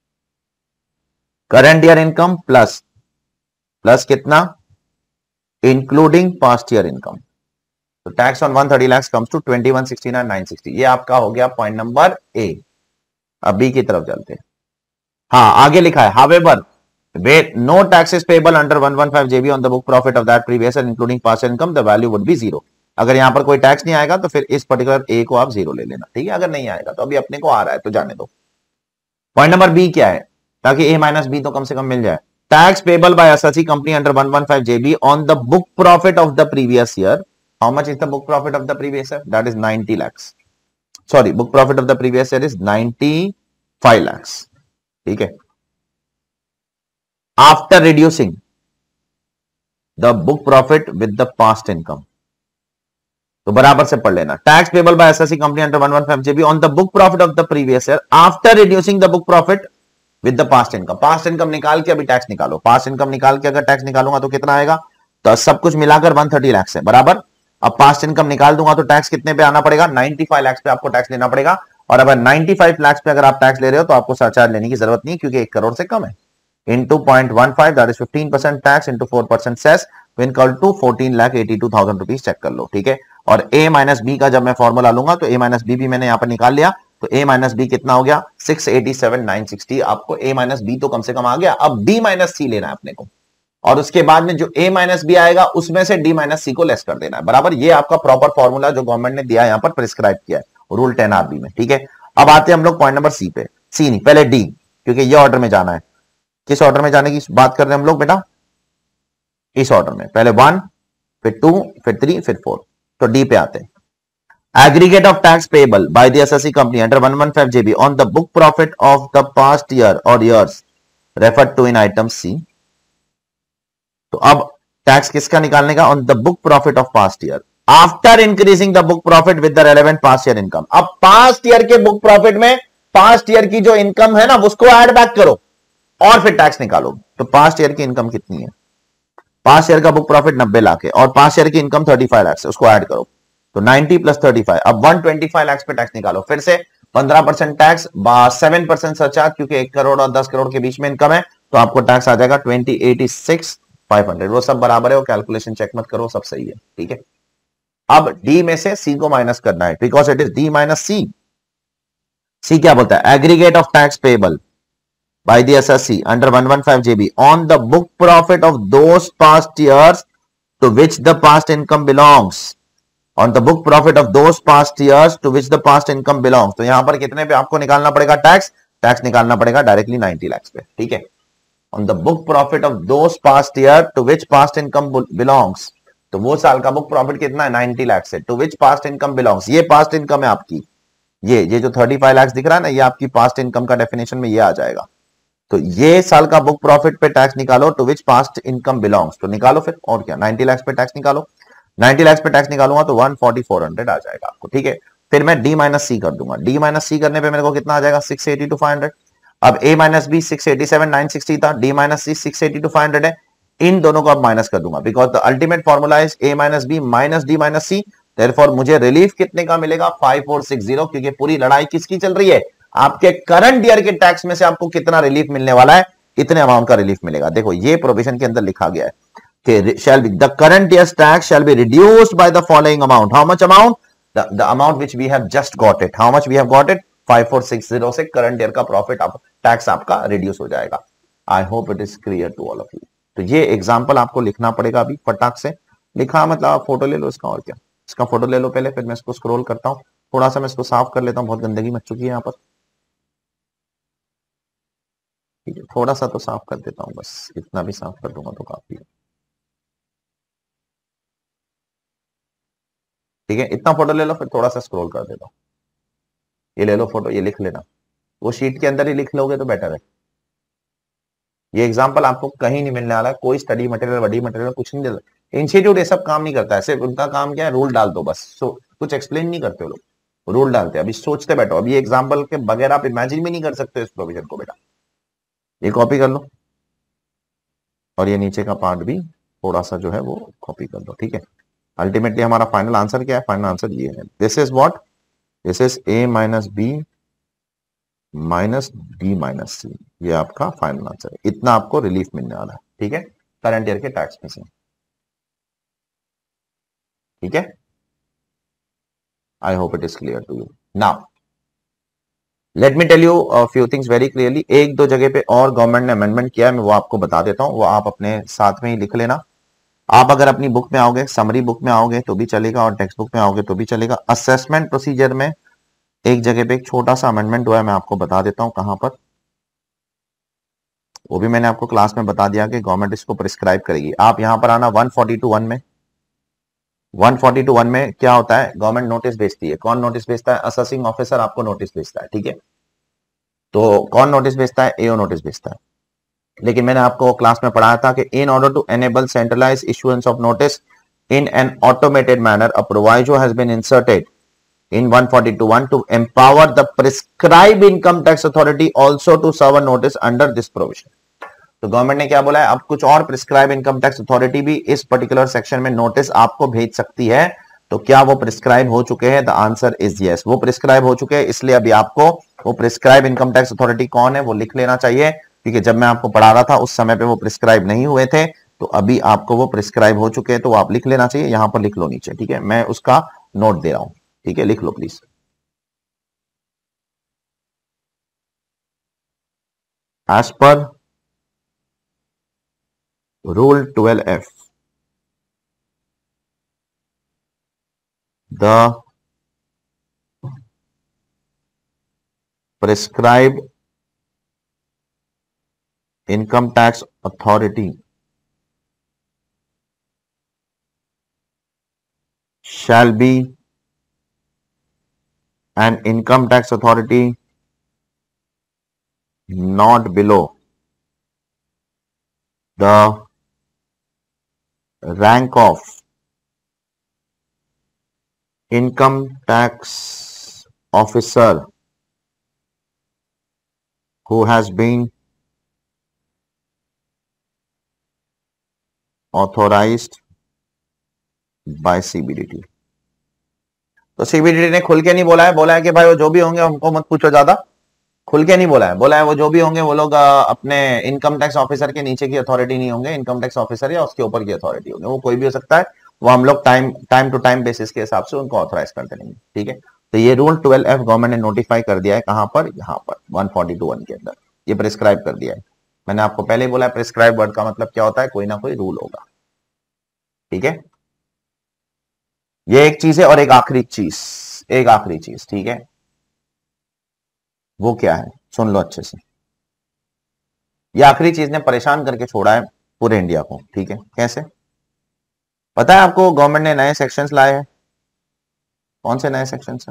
करंट ईयर इनकम प्लस कितना, इंक्लूडिंग पास्ट ईयर इनकम, तो tax on 130 lakh comes to 21,69,960। ये आपका हो गया पॉइंट नंबर ए। अब बी की तरफ चलते हैं। हाँ, आगे लिखा है however where no tax is payable under 115 JB on the book profit of that previous year including past income, the value would be 0। अगर यहां पर कोई टैक्स नहीं आएगा तो फिर इस पर्टिकुलर ए को आप 0 ले लेना, ठीक है, अगर नहीं आएगा तो अभी अपने को आ रहा है तो जाने दो। पॉइंट नंबर बी क्या है, ताकि ए माइनस बी तो कम से कम मिल जाए। Tax payable by SSC company under 115 JB on the book profit of the previous year, how much is the book profit of the previous year, that is 90 lakhs, sorry, book profit of the previous year is 95 lakhs, ठीक है, after reducing the book profit with the past income, तो बराबर से पढ़ लेना, tax payable by SSC company under 115 JB on the book profit of the previous year after reducing the book profit with the past income. Past income निकाल के अभी tax निकालो, past income निकाल के अगर टैक्स निकालूंगा तो कितना आएगा, तो सब कुछ मिलाकर 130 लाख है बराबर। अब पास्ट इनकम निकाल दूंगा तो टैक्स कितने पे आना पड़ेगा, 95 लाख पे आपको टैक्स लेना पड़ेगा, और अगर 95 लाख पे अगर आप टैक्स ले रहे हो तो आपको सरचार्ज लेने की जरूरत नहीं, क्योंकि 1 करोड़ से कम है। into 0.15 that is 15% tax into 4% cess when equal to 14,82,000 rupees, check कर लो, ठीक है। और a माइनस बी का जब मैं फॉर्मूला लूंगा तो a माइनस बी भी मैंने यहां पर निकाल लिया, तो a माइनस बी कितना हो गया 687,960। आपको a माइनस बी तो कम से कम आ गया, अब b माइनस सी लेना है अपने को, और उसके बाद में जो a माइनस बी आएगा उसमें से d माइनस सी को लेस कर देना है बराबर। ये आपका प्रॉपर फॉर्मूला जो गवर्नमेंट ने दिया है, यहां पर प्रिस्क्राइब किया है रूल 10 RB में, ठीक है। अब आते हैं हम लोग पॉइंट नंबर सी पे, सी नहीं पहले डी, क्योंकि ये ऑर्डर में जाना है। किस ऑर्डर में जाने की बात कर रहे हैं हम लोग बेटा, इस ऑर्डर में, पहले 1 फिर 2 फिर 3 फिर 4, तो डी पे आते हैं। Aggregate of tax payable by the SSC company under 115 JB on the book profit of the past year और years referred to in item C. तो अब टैक्स किसका निकालने का, on the book profit of past year after increasing the book profit with the relevant past year income. अब past year के book profit में पास्ट ईयर की जो इनकम है ना उसको ऐड बैक करो और फिर टैक्स निकालो। तो पास्ट ईयर की इनकम कितनी है, पास्ट ईयर का बुक प्रॉफिट 90 लाख है और पास्ट ईयर की इनकम 35 लाख है, उसको ऐड करो, तो 90 प्लस 35, अब 125 लाख पे टैक्स निकालो, फिर से 15% टैक्स, 7% सरचार्ज, क्योंकि 1 करोड़ और 10 करोड़ के बीच में इनकम है, तो आपको टैक्स आ जाएगा 28,6,500। वो सब बराबर है, वो कैलकुलेशन चेक मत करो, सब सही है, ठीक है। अब डी में से सी को माइनस करना है, because it is D minus C. C क्या बोलता है, aggregate of tax payable by the SSC under 115 JB on the book profit of those past years to which the past income belongs, on the book profit of those past years to which the past income belongs। तो यहां पर कितने पे आपको निकालना पड़ेगा tax, tax निकालना पड़ेगा डायरेक्टली 90 लाख पे, ठीक है। on the book profit of those past year to which past income belongs, तो वो साल का बुक प्रॉफिट कितना है 90 लाख से, to which past income belongs, ये पास्ट इनकम है आपकी, ये जो 35 लाख दिख रहा है ना, ये आपकी पास्ट इनकम का डेफिनेशन में ये आ जाएगा। तो ये साल का बुक प्रॉफिट पे टैक्स निकालो, to which past income belongs, तो निकालो फिर, और क्या 90 लाख पे टैक्स निकालो, 90 लाख पे टैक्स निकालूंगा तो 140,400 आ जाएगा आपको, ठीक है। फिर मैं डी माइनस सी कर दूंगा, डी माइनस सी करने पे मेरे को कितना आ जाएगा 682,500। अब ए माइनस बी 687,960 था, डी माइनस सी 682,500 है, इन दोनों को अब माइनस कर दूंगा, because the ultimate formula is A minus B minus D minus C. Therefore मुझे रिलीफ कितने का मिलेगा 5460, क्योंकि पूरी लड़ाई किसकी चल रही है, आपके करंट ईयर के टैक्स में से आपको कितना रिलीफ मिलने वाला है इतने अमाउंट का रिलीफ मिलेगा। देखो ये प्रोविजन के अंदर लिखा गया है कि shall be the current year's tax shall be reduced by the following amount. How much amount? The amount which we have just got it. How much we have got it? 5460 से current year का profit tax आपका reduce हो जाएगा। I hope it is clear to all of you. तो ये example आपको लिखना पड़ेगा अभी फटाक से। लिखा मतलब आप फोटो ले लो इसका, और क्या, इसका फोटो ले लो पहले, फिर मैं इसको स्क्रॉल करता हूँ। थोड़ा सा मैं इसको साफ कर लेता हूँ, बहुत गंदगी मच चुकी है यहाँ पर। ठीक है, थोड़ा सा तो साफ कर देता हूँ, बस इतना भी साफ कर दूंगा तो काफी है। ठीक है, इतना फोटो ले लो, फिर थोड़ा सा स्क्रॉल कर देता हूँ। ये ले लो फोटो, ये लिख लेना, वो शीट के अंदर ही लिख लोगे तो बेटर है। ये एग्जांपल आपको कहीं नहीं मिलने वाला है, कोई स्टडी मटेरियल वडी मटेरियल कुछ नहीं देता। इंस्टीट्यूट ये सब काम नहीं करता है, सिर्फ उनका काम क्या है, रूल डाल दो बस। कुछ एक्सप्लेन नहीं करते लोग, रूल डालते हैं। अभी सोचते बैठो, अभी एग्जाम्पल के बगैर आप इमेजिन भी नहीं कर सकते इस प्रोविजन को। बेटा ये कॉपी कर लो, और ये नीचे का पार्ट भी थोड़ा सा जो है वो कॉपी कर दो। ठीक है, अल्टीमेटली हमारा फाइनल आंसर क्या है? फाइनल आंसर ये है, this is what, this is a minus B minus D minus C. ये आपका फाइनल आंसर है। इतना आपको रिलीफ मिलने वाला है। ठीक है, करंट ईयर के टैक्स में से। ठीक है, I hope it is clear to you. Now let me tell you few things very clearly. एक दो जगह पे और गवर्नमेंट ने अमेंडमेंट किया है, मैं वो आपको बता देता हूं, वो आप अपने साथ में ही लिख लेना। आप अगर अपनी बुक में आओगे, समरी बुक में आओगे तो भी चलेगा, और टेक्स्ट बुक में आओगे तो भी चलेगा। असेसमेंट प्रोसीजर में एक जगह पे एक छोटा सा अमेंडमेंट हुआ है, मैं आपको बता देता हूं कहां पर। वो भी मैंने आपको क्लास में बता दिया कि गवर्नमेंट इसको प्रिस्क्राइब करेगी। आप यहां पर आना 142(1) में। 142(1) में क्या होता है, गवर्नमेंट नोटिस भेजती है। कौन नोटिस भेजता है? असेसिंग ऑफिसर आपको नोटिस भेजता है। ठीक है, तो कौन नोटिस भेजता है? एओ नोटिस भेजता है। लेकिन मैंने आपको क्लास में पढ़ाया था कि in order to enable centralize issuance of notice in an automated manner, a proviso has been inserted in 142(1) to empower the prescribed income tax authority also to serve a notice under this provision. तो government ने क्या बोला है, अब कुछ और prescribe income tax authority भी इस पर्टिकुलर सेक्शन में नोटिस आपको भेज सकती है। तो क्या वो प्रिस्क्राइब हो चुके हैं? द आंसर इज यस, वो प्रिस्क्राइब हो चुके हैं। इसलिए अभी आपको वो प्रिस्क्राइब इनकम टैक्स अथॉरिटी कौन है वो लिख लेना चाहिए, क्योंकि जब मैं आपको पढ़ा रहा था उस समय पे वो प्रिस्क्राइब नहीं हुए थे, तो अभी आपको वो प्रिस्क्राइब हो चुके हैं, तो आप लिख लेना चाहिए। यहां पर लिख लो नीचे। ठीक है, मैं उसका नोट दे रहा हूं। ठीक है, लिख लो please. As per rule 12F, the prescribed income tax authority shall be an income tax authority not below the rank of income tax officer who has been authorized by CBDT। तो CBDT ने खुल के नहीं बोला है, बोला है कि भाई वो जो भी होंगे हमको मत पूछो ज्यादा। खुल के नहीं बोला है, बोला है वो जो भी होंगे वो लोग अपने इनकम टैक्स ऑफिसर के नीचे की अथॉरिटी नहीं होंगे, इनकम टैक्स ऑफिसर या उसके ऊपर की अथॉरिटी होंगे। वो कोई भी हो सकता है, वो हम लोग टाइम टू टाइम बेसिस के हिसाब से उनको ऑथराइज करते रहेंगे। ठीक है, तो ये रूल 12F गवर्नमेंट ने नोटिफाई कर दिया है। कहां पर? यहां पर 142(1) के अंदर ये प्रिस्क्राइब कर दिया है। मैंने आपको पहले ही बोला है, प्रिस्क्राइब वर्ड का मतलब क्या होता है, कोई ना कोई रूल होगा। ठीक है, ये एक चीज है। और एक आखिरी चीज, ठीक है, वो क्या है सुन लो अच्छे से। ये आखिरी चीज ने परेशान करके छोड़ा है पूरे इंडिया को। ठीक है, कैसे पता है आपको? गवर्नमेंट ने नए सेक्शंस लाए हैं। कौन से नए सेक्शंस है?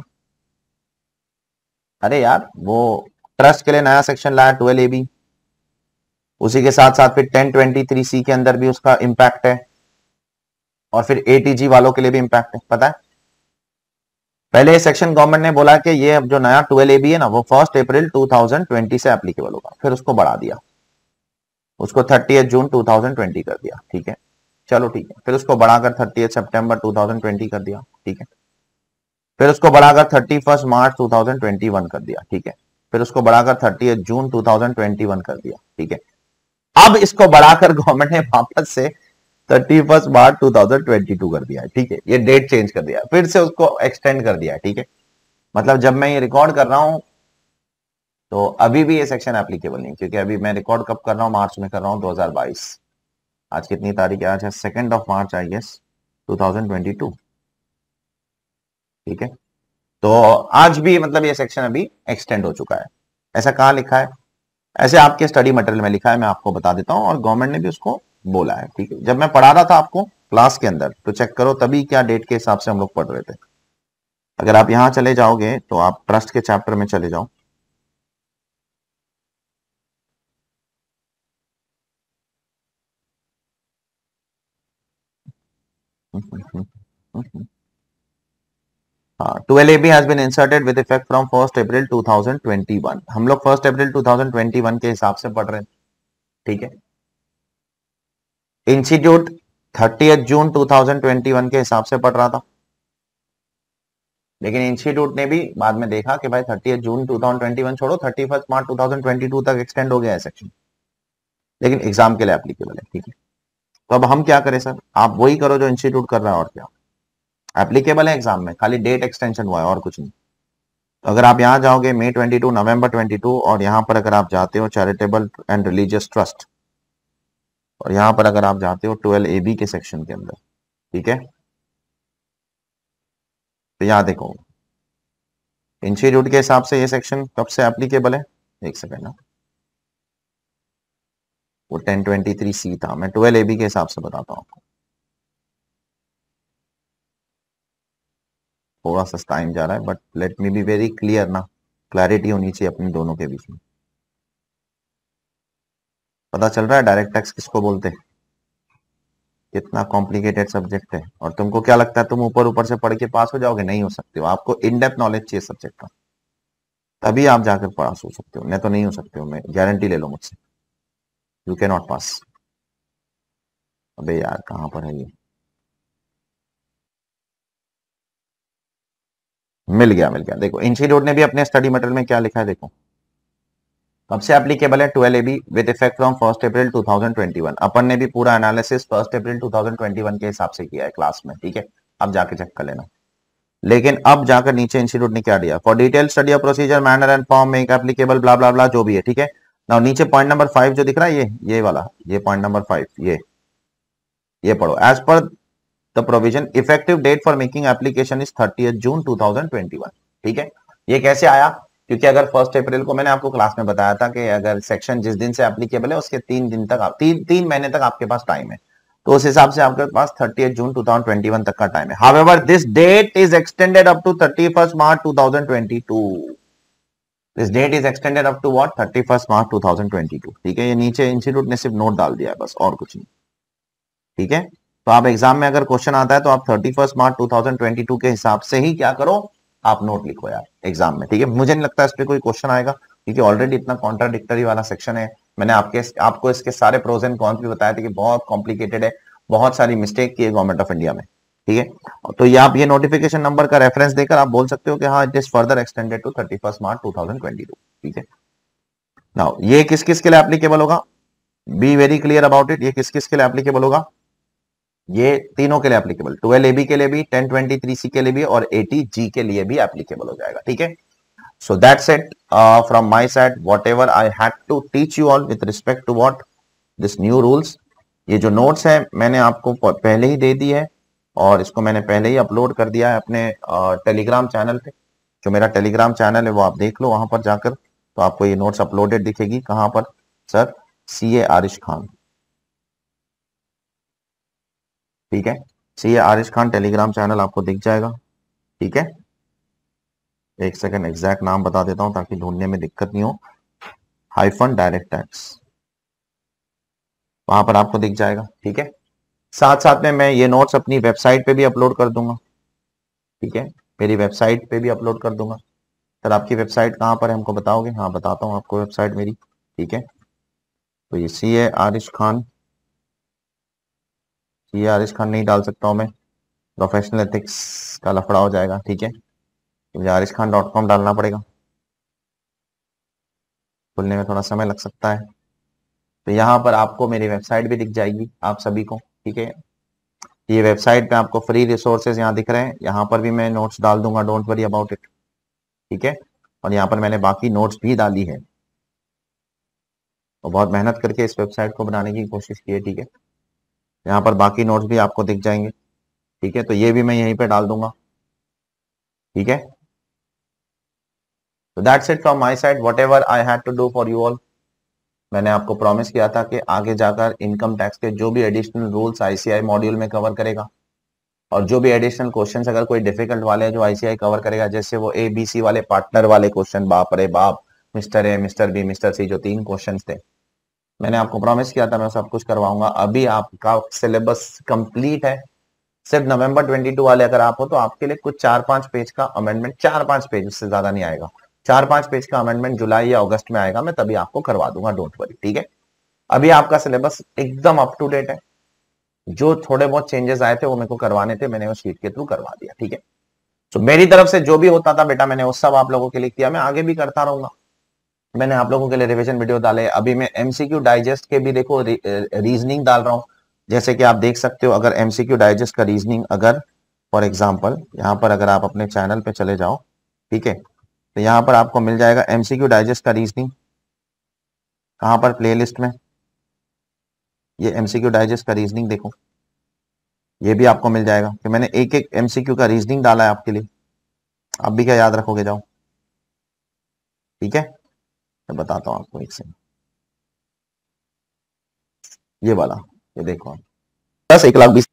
अरे यार, वो ट्रस्ट के लिए नया सेक्शन लाया 12AB, उसी के साथ साथ फिर 1023C के अंदर भी उसका इंपैक्ट है, और फिर ATG वालों के लिए भी इंपैक्ट है। पता है, पहले सेक्शन गवर्नमेंट ने बोला कि ये जो नया 12AB है ना, वो 1 अप्रैल 2020 से एप्लीकेबल होगा। फिर उसको बढ़ा दिया, उसको 30 जून 2020 कर दिया। ठीक है, चलो ठीक है। फिर उसको बढ़ाकर 30 सितंबर 2020 कर दिया। ठीक है, फिर उसको बढ़ाकर 31 मार्च 2021 कर दिया। ठीक है, फिर उसको बढ़ाकर 30 जून 2021 कर दिया। ठीक है, अब इसको बढ़ाकर गवर्नमेंट ने वापस से 31 मार्च 2022 कर दिया है, ठीक है, ये डेट चेंज कर दिया, फिर से उसको एक्सटेंड कर दिया है, ठीक है। मतलब जब मैं ये रिकॉर्ड कर रहा हूं तो अभी भी ये सेक्शन एप्लीकेबल नहीं, क्योंकि अभी मैं रिकॉर्ड कब कर रहा हूं, मार्च में कर रहा हूं 2022। आज कितनी तारीख है, आज है 2 मार्च आई गेस 2022, ठीक है। तो आज भी मतलब ये सेक्शन अभी एक्सटेंड हो चुका है। ऐसा कहाँ लिखा है, ऐसे आपके स्टडी मटेरियल में लिखा है, मैं आपको बता देता हूं, और गवर्नमेंट ने भी उसको बोला है, ठीक है। जब मैं पढ़ा रहा था आपको क्लास के अंदर तो चेक करो तभी क्या डेट के हिसाब से हम लोग पढ़ रहे थे। अगर आप यहां चले जाओगे तो आप ट्रस्ट के चैप्टर में चले जाओ, हाँ, 12AB has been inserted with effect from 1 April 2021। हम लोग 1 अप्रैल 2021 के हिसाब से पढ़ रहे हैं, ठीक है। इंस्टीट्यूट 30 जून 2021 के हिसाब से पढ़ रहा था, लेकिन इंस्टीट्यूट ने भी बाद में देखा कि भाई 30 जून 2021 छोड़ो, 31 मार्च 2022 तक एक्सटेंड हो गया है सेक्शन, लेकिन एग्जाम के लिए एप्लीकेबल है, ठीक है। तो अब हम क्या करें सर, आप वही करो जो इंस्टीट्यूट कर रहा है, और क्या एप्लीकेबल है एग्जाम में, खाली डेट एक्सटेंशन हुआ है और कुछ नहीं। तो अगर आप यहाँ जाओगे मई 22, नवंबर 22, और यहाँ पर अगर आप जाते हो चैरिटेबल एंड रिलीजियस ट्रस्ट, और यहाँ पर अगर आप जाते हो 12AB के सेक्शन के अंदर, ठीक है, तो यहाँ देखो इंस्टीट्यूट के हिसाब से ये सेक्शन कब से एप्लीकेबल है, एक सेकेंड ना, वो 1023C था, मैं 12AB के हिसाब से बताता हूँ आपको, थोड़ा सा टाइम जा रहा है, but let me be very clear ना, क्लैरिटी होनी चाहिए अपने दोनों के बीच में। पता चल रहा है डायरेक्ट टैक्स किसको बोलते हैं, कितना कॉम्प्लिकेटेड सब्जेक्ट है, और तुमको क्या लगता है तुम ऊपर ऊपर से पढ़ के पास हो जाओगे, नहीं हो सकते हो, आपको इन डेप्थ नॉलेज चाहिए सब्जेक्ट का, तभी आप जाकर पास हो सकते हो, नहीं तो नहीं हो सकते हो, मैं गारंटी ले लो मुझसे, यू कैन नॉट पास। अबे यार कहां पर है ये, मिल गया मिल गया, देखो इंस्टीट्यूट ने भी अपने स्टडी मटेरियल में क्या लिखा है, देखो कब से एप्लीकेबल है, 12AB with effect from 1 April 2021। अपन ने भी पूरा एनालिसिस 1 अप्रैल 2021 के हिसाब से किया है क्लास में, ठीक है, अब जाके चेक कर लेना। लेकिन अब जाकर नीचे इंस्टीट्यूट ने क्या दिया, for detail study of procedure manner and form make applicable blah blah blah, जो भी है, ठीक है ना। नीचे पॉइंट नंबर 5 जो दिख रहा है, ये वाला, ये पॉइंट नंबर 5, ये पढ़ो, as per the provision effective date for making application is 30 June 2021, ठीक है। ये कैसे आया, क्योंकि अगर 1 अप्रैल को मैंने आपको क्लास में बताया था कि अगर सेक्शन जिस दिन से एप्लीकेबल है उसके 3 दिन तक, तीन महीने तक आपके पास टाइम है, तो उस हिसाब से आपके पास 30 जून 2021 तक का टाइम है। However this date is extended up to 31 March 2022। This date is extended up to what, 31 March 2022, ठीक है। ये नीचे इंस्टीट्यूट ने सिर्फ नोट डाल दिया है बस, और कुछ नहीं, ठीक है। तो आप एग्जाम में अगर क्वेश्चन आता है तो आप 31 मार्च 2022 के हिसाब से ही क्या करो, आप नोट लिखो यार एग्जाम में, ठीक है। मुझे नहीं लगता इस पे कोई क्वेश्चन आएगा, क्योंकि ऑलरेडी इतना कॉन्ट्राडिक्टरी वाला सेक्शन है। मैंने आपको इसके सारे प्रोज एंड कॉन्स भी बताए थे कि बहुत कॉम्प्लिकेटेड है, बहुत सारी मिस्टेक की है गवर्नमेंट ऑफ इंडिया में, ठीक है। तो ये आप ये नोटिफिकेशन नंबर का रेफरेंस देकर आप बोल सकते हो कि हाँ it is further extended to 31 March 2022, ठीक है। नाउ ये किस किस के लिए एप्लीकेबल होगा, be very clear about it, ये किस किस के लिए एप्लीकेबल होगा, ये तीनों के लिए एप्लीकेबल, 12AB के लिए भी, 1023C के लिए भी, और 80G के लिए भी एप्लीकेबल हो जाएगा, ठीक है। So that's it from my side, whatever I had to teach you all with respect to what this new rules. ये जो नोट्स है मैंने आपको पहले ही दे दी है, और इसको मैंने पहले ही अपलोड कर दिया है अपने टेलीग्राम चैनल पे। जो मेरा टेलीग्राम चैनल है वो आप देख लो वहां पर जाकर, तो आपको ये नोट्स अपलोडेड दिखेगी, कहां पर सर, CA आरिश खान, ठीक है। CA Arish Khan Telegram channel आपको दिख जाएगा, ठीक है। एक सेकंड एग्जैक्ट नाम बता देता हूं ताकि ढूंढने में दिक्कत नहीं हो, हाइफन डायरेक्ट टैक्स, वहां पर आपको दिख जाएगा, ठीक है। साथ साथ में मैं ये नोट्स अपनी वेबसाइट पे भी अपलोड कर दूंगा, ठीक है, मेरी वेबसाइट पे भी अपलोड कर दूंगा। सर आपकी वेबसाइट कहाँ पर है हमको बताओगे, हाँ बताता हूँ आपको वेबसाइट मेरी, ठीक है। तो ये CA आरिश खान नहीं डाल सकता हूँ मैं, प्रोफेशनल एथिक्स का लफड़ा हो जाएगा, ठीक है। मुझे arishkhan.com डालना पड़ेगा, खुलने में थोड़ा समय लग सकता है, तो यहाँ पर आपको मेरी वेबसाइट भी दिख जाएगी आप सभी को, ठीक है। ये वेबसाइट पे आपको फ्री रिसोर्सेज यहाँ दिख रहे हैं, यहाँ पर भी मैं नोट्स डाल दूंगा, डोंट वरी अबाउट इट, ठीक है। और यहाँ पर मैंने बाकी नोट्स भी डाली है और बहुत मेहनत करके इस वेबसाइट को बनाने की कोशिश की है, ठीक है। यहाँ पर बाकी नोट्स भी आपको दिख जाएंगे, ठीक है। तो ये भी मैं यहीं पे डाल दूंगा, ठीक है। तो that's it from my side, whatever I had to do for you all. मैंने आपको प्रॉमिस किया था कि आगे जाकर इनकम टैक्स के जो भी एडिशनल रूल्स आईसीआई मॉड्यूल में कवर करेगा और जो भी एडिशनल क्वेश्चंस अगर कोई डिफिकल्ट वाले हैं जो आईसीआई कवर करेगा, जैसे वो एबीसी वाले पार्टनर वाले क्वेश्चन, बाप रे बाप, mister A, mister B, mister C, जो 3 क्वेश्चंस थे, मैंने आपको प्रॉमिस किया था मैं सब कुछ करवाऊंगा। अभी आपका सिलेबस कंप्लीट है, सिर्फ नवंबर 22 वाले अगर आप हो तो आपके लिए कुछ 4-5 पेज का अमेंडमेंट, 4-5 पेज, उससे ज्यादा नहीं आएगा, 4-5 पेज का अमेंडमेंट जुलाई या अगस्त में आएगा, मैं तभी आपको करवा दूंगा, डोंट वरी, ठीक है। अभी आपका सिलेबस एकदम अप टू डेट है, जो थोड़े बहुत चेंजेस आए थे वो मेरे को करवाने थे, मैंने वो शीट के थ्रू करवा दिया, ठीक है। तो मेरी तरफ से जो भी होता था बेटा मैंने वो सब आप लोगों के लिए किया, मैं आगे भी करता रहूंगा। मैंने आप लोगों के लिए रिवीजन वीडियो डाले, अभी मैं एमसीक्यू डाइजेस्ट के भी देखो रीजनिंग डाल रहा हूं, जैसे कि आप देख सकते हो। अगर एमसीक्यू डाइजेस्ट का रीजनिंग, अगर फॉर एग्जांपल यहाँ पर अगर आप अपने चैनल पे चले जाओ, ठीक है, तो यहाँ पर आपको मिल जाएगा एमसीक्यू डाइजेस्ट का रीजनिंग, कहां पर, प्लेलिस्ट में, ये एमसीक्यू डाइजेस्ट का रीजनिंग देखो, ये भी आपको मिल जाएगा कि मैंने एक एक एमसीक्यू का रीजनिंग डाला है आपके लिए। आप भी क्या याद रखोगे, जाओ, ठीक है। मैं बताता हूं आपको एक से, ये वाला, ये देखो आप, बस 1,20,000,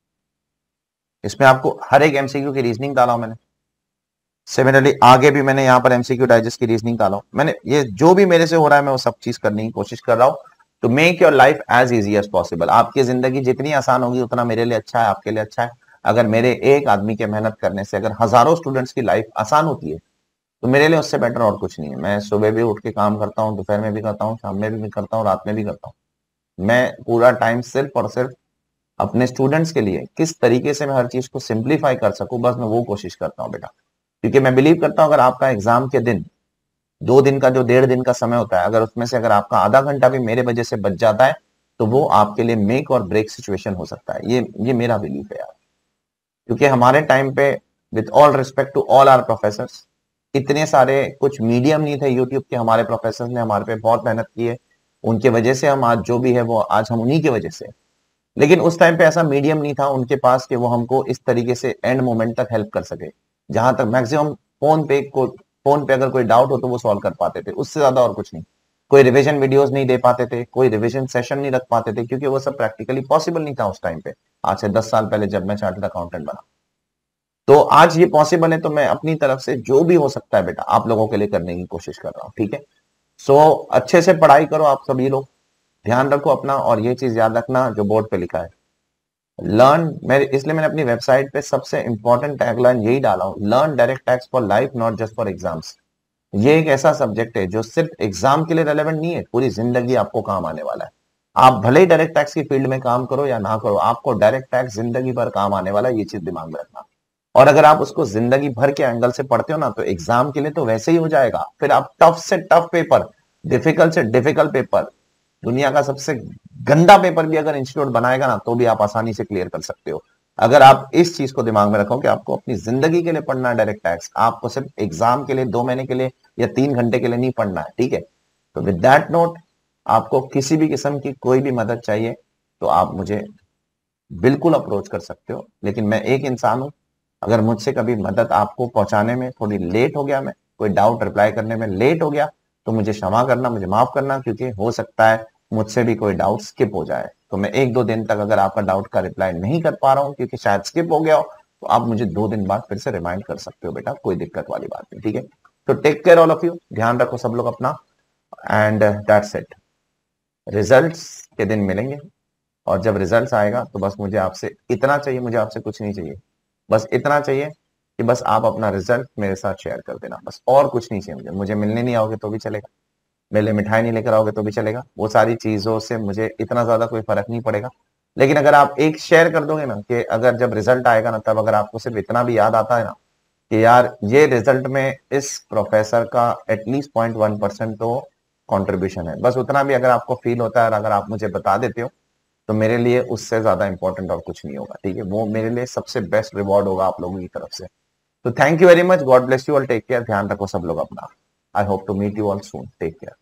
इसमें आपको हर एक एमसीक्यू की रीजनिंग डाला हूं मैंने। सिमिलरली आगे भी मैंने यहाँ पर एमसीक्यू डाइजेस्ट की रीजनिंग डाला हूं मैंने। ये जो भी मेरे से हो रहा है मैं वो सब चीज करने की कोशिश कर रहा हूं to make your life as easy as possible. आपकी जिंदगी जितनी आसान होगी उतना मेरे लिए अच्छा है, आपके लिए अच्छा है। अगर मेरे एक आदमी के मेहनत करने से अगर हजारों स्टूडेंट्स की लाइफ आसान होती है तो मेरे लिए उससे बेटर और कुछ नहीं है। मैं सुबह भी उठ के काम करता हूँ, दोपहर में भी करता हूँ, शाम में भी करता हूँ, रात में भी करता हूँ। मैं पूरा टाइम सिर्फ और सिर्फ अपने स्टूडेंट्स के लिए किस तरीके से मैं हर चीज को सिंप्लीफाई कर सकूं, बस मैं वो कोशिश करता हूँ बेटा। क्योंकि मैं बिलीव करता हूं अगर आपका एग्जाम के दिन 2 दिन का जो 1.5 दिन का समय होता है, अगर उसमें से अगर आपका आधा घंटा भी मेरे वजह से बच जाता है तो वो आपके लिए मेक और ब्रेक सिचुएशन हो सकता है। ये मेरा बिलीफ है यार। क्योंकि हमारे टाइम पे, with all respect to all our professors, इतने सारे कुछ मीडियम नहीं थे यूट्यूब के, हमारे प्रोफेसर ने हमारे पे बहुत मेहनत की है, उनके वजह से हम आज जो भी है वो आज हम उन्हीं की वजह से। लेकिन उस टाइम पे ऐसा मीडियम नहीं था उनके पास कि वो हमको इस तरीके से एंड मोमेंट तक हेल्प कर सके। जहां तक मैक्सिमम फोन पे अगर कोई डाउट हो तो वो सॉल्व कर पाते थे, उससे ज्यादा और कुछ नहीं। कोई रिवीजन वीडियोस नहीं दे पाते थे, कोई रिवीजन सेशन नहीं रख पाते थे, क्योंकि वो सब प्रैक्टिकली पॉसिबल नहीं था उस टाइम पे, आज से 10 साल पहले जब मैं चार्टर्ड अकाउंटेंट बना। तो आज ये पॉसिबल है, तो मैं अपनी तरफ से जो भी हो सकता है बेटा आप लोगों के लिए करने की कोशिश कर रहा हूँ, ठीक है। सो अच्छे से पढ़ाई करो आप सभी लोग, ध्यान रखो अपना, और ये चीज याद रखना जो बोर्ड पे लिखा है, लर्न। इसलिए मैंने अपनी वेबसाइट पे सबसे इंपॉर्टेंट टैगलाइन यही डाला हूं, learn direct tax for life not just for exams. ये एक ऐसा सब्जेक्ट है जो सिर्फ एग्जाम के लिए रेलेवेंट नहीं है, पूरी जिंदगी आपको काम आने वाला है। आप भले ही डायरेक्ट टैक्स की फील्ड में काम करो या ना करो, आपको डायरेक्ट टैक्स जिंदगी भर काम आने वाला है, ये चीज दिमाग में रखना। और अगर आप उसको जिंदगी भर के एंगल से पढ़ते हो ना तो एग्जाम के लिए तो वैसे ही हो जाएगा, फिर आप टफ से टफ पेपर, डिफिकल्ट से डिफिकल्ट पेपर, दुनिया का सबसे गंदा पेपर भी अगर इंस्टीट्यूट बनाएगा ना तो भी आप आसानी से क्लियर कर सकते हो। अगर आप इस चीज को दिमाग में रखो कि आपको अपनी जिंदगी के लिए पढ़ना है डायरेक्ट टैक्स, आपको सिर्फ एग्जाम के लिए 2 महीने के लिए या 3 घंटे के लिए नहीं पढ़ना है, ठीक है। तो विद दैट नोट, आपको किसी भी किस्म की कोई भी मदद चाहिए तो आप मुझे बिल्कुल अप्रोच कर सकते हो। लेकिन मैं एक इंसान हूं, अगर मुझसे कभी मदद आपको पहुंचाने में थोड़ी लेट हो गया, मैं कोई डाउट रिप्लाई करने में लेट हो गया, तो मुझे क्षमा करना, मुझे माफ करना, क्योंकि हो सकता है मुझसे भी कोई डाउट स्किप हो जाए। तो मैं 1-2 दिन तक अगर आपका डाउट का रिप्लाई नहीं कर पा रहा हूं क्योंकि शायद स्किप हो गया हो, तो आप मुझे 2 दिन बाद फिर से रिमाइंड कर सकते हो बेटा, कोई दिक्कत वाली बात नहीं, ठीक है। तो take care all of you, ध्यान रखो सब लोग अपना, एंड दैट्स इट। रिजल्ट्स के दिन मिलेंगे, और जब रिजल्ट्स आएगा तो बस मुझे आपसे इतना चाहिए, मुझे आपसे कुछ नहीं चाहिए, बस इतना चाहिए कि बस आप अपना रिजल्ट मेरे साथ शेयर कर देना, बस और कुछ नहीं चाहिए मुझे मिलने नहीं आओगे तो भी चलेगा, मेरे लिए मिठाई नहीं लेकर आओगे तो भी चलेगा, वो सारी चीजों से मुझे इतना ज्यादा कोई फर्क नहीं पड़ेगा। लेकिन अगर आप एक शेयर कर दोगे ना कि अगर जब रिजल्ट आएगा ना तब अगर आपको सिर्फ इतना भी याद आता है ना कि यार ये रिजल्ट में इस प्रोफेसर का एटलीस्ट 0.1% तो कंट्रीब्यूशन है। बस उतना भी अगर आपको फील होता है और अगर आप मुझे बता देते हो तो मेरे लिए उससे ज्यादा इंपॉर्टेंट और कुछ नहीं होगा, ठीक है। वो मेरे लिए सबसे बेस्ट रिवॉर्ड होगा आप लोगों की तरफ से। तो thank you very much, God bless you all, take care, ध्यान रखो सब लोग अपना। I hope to meet you all soon, take care.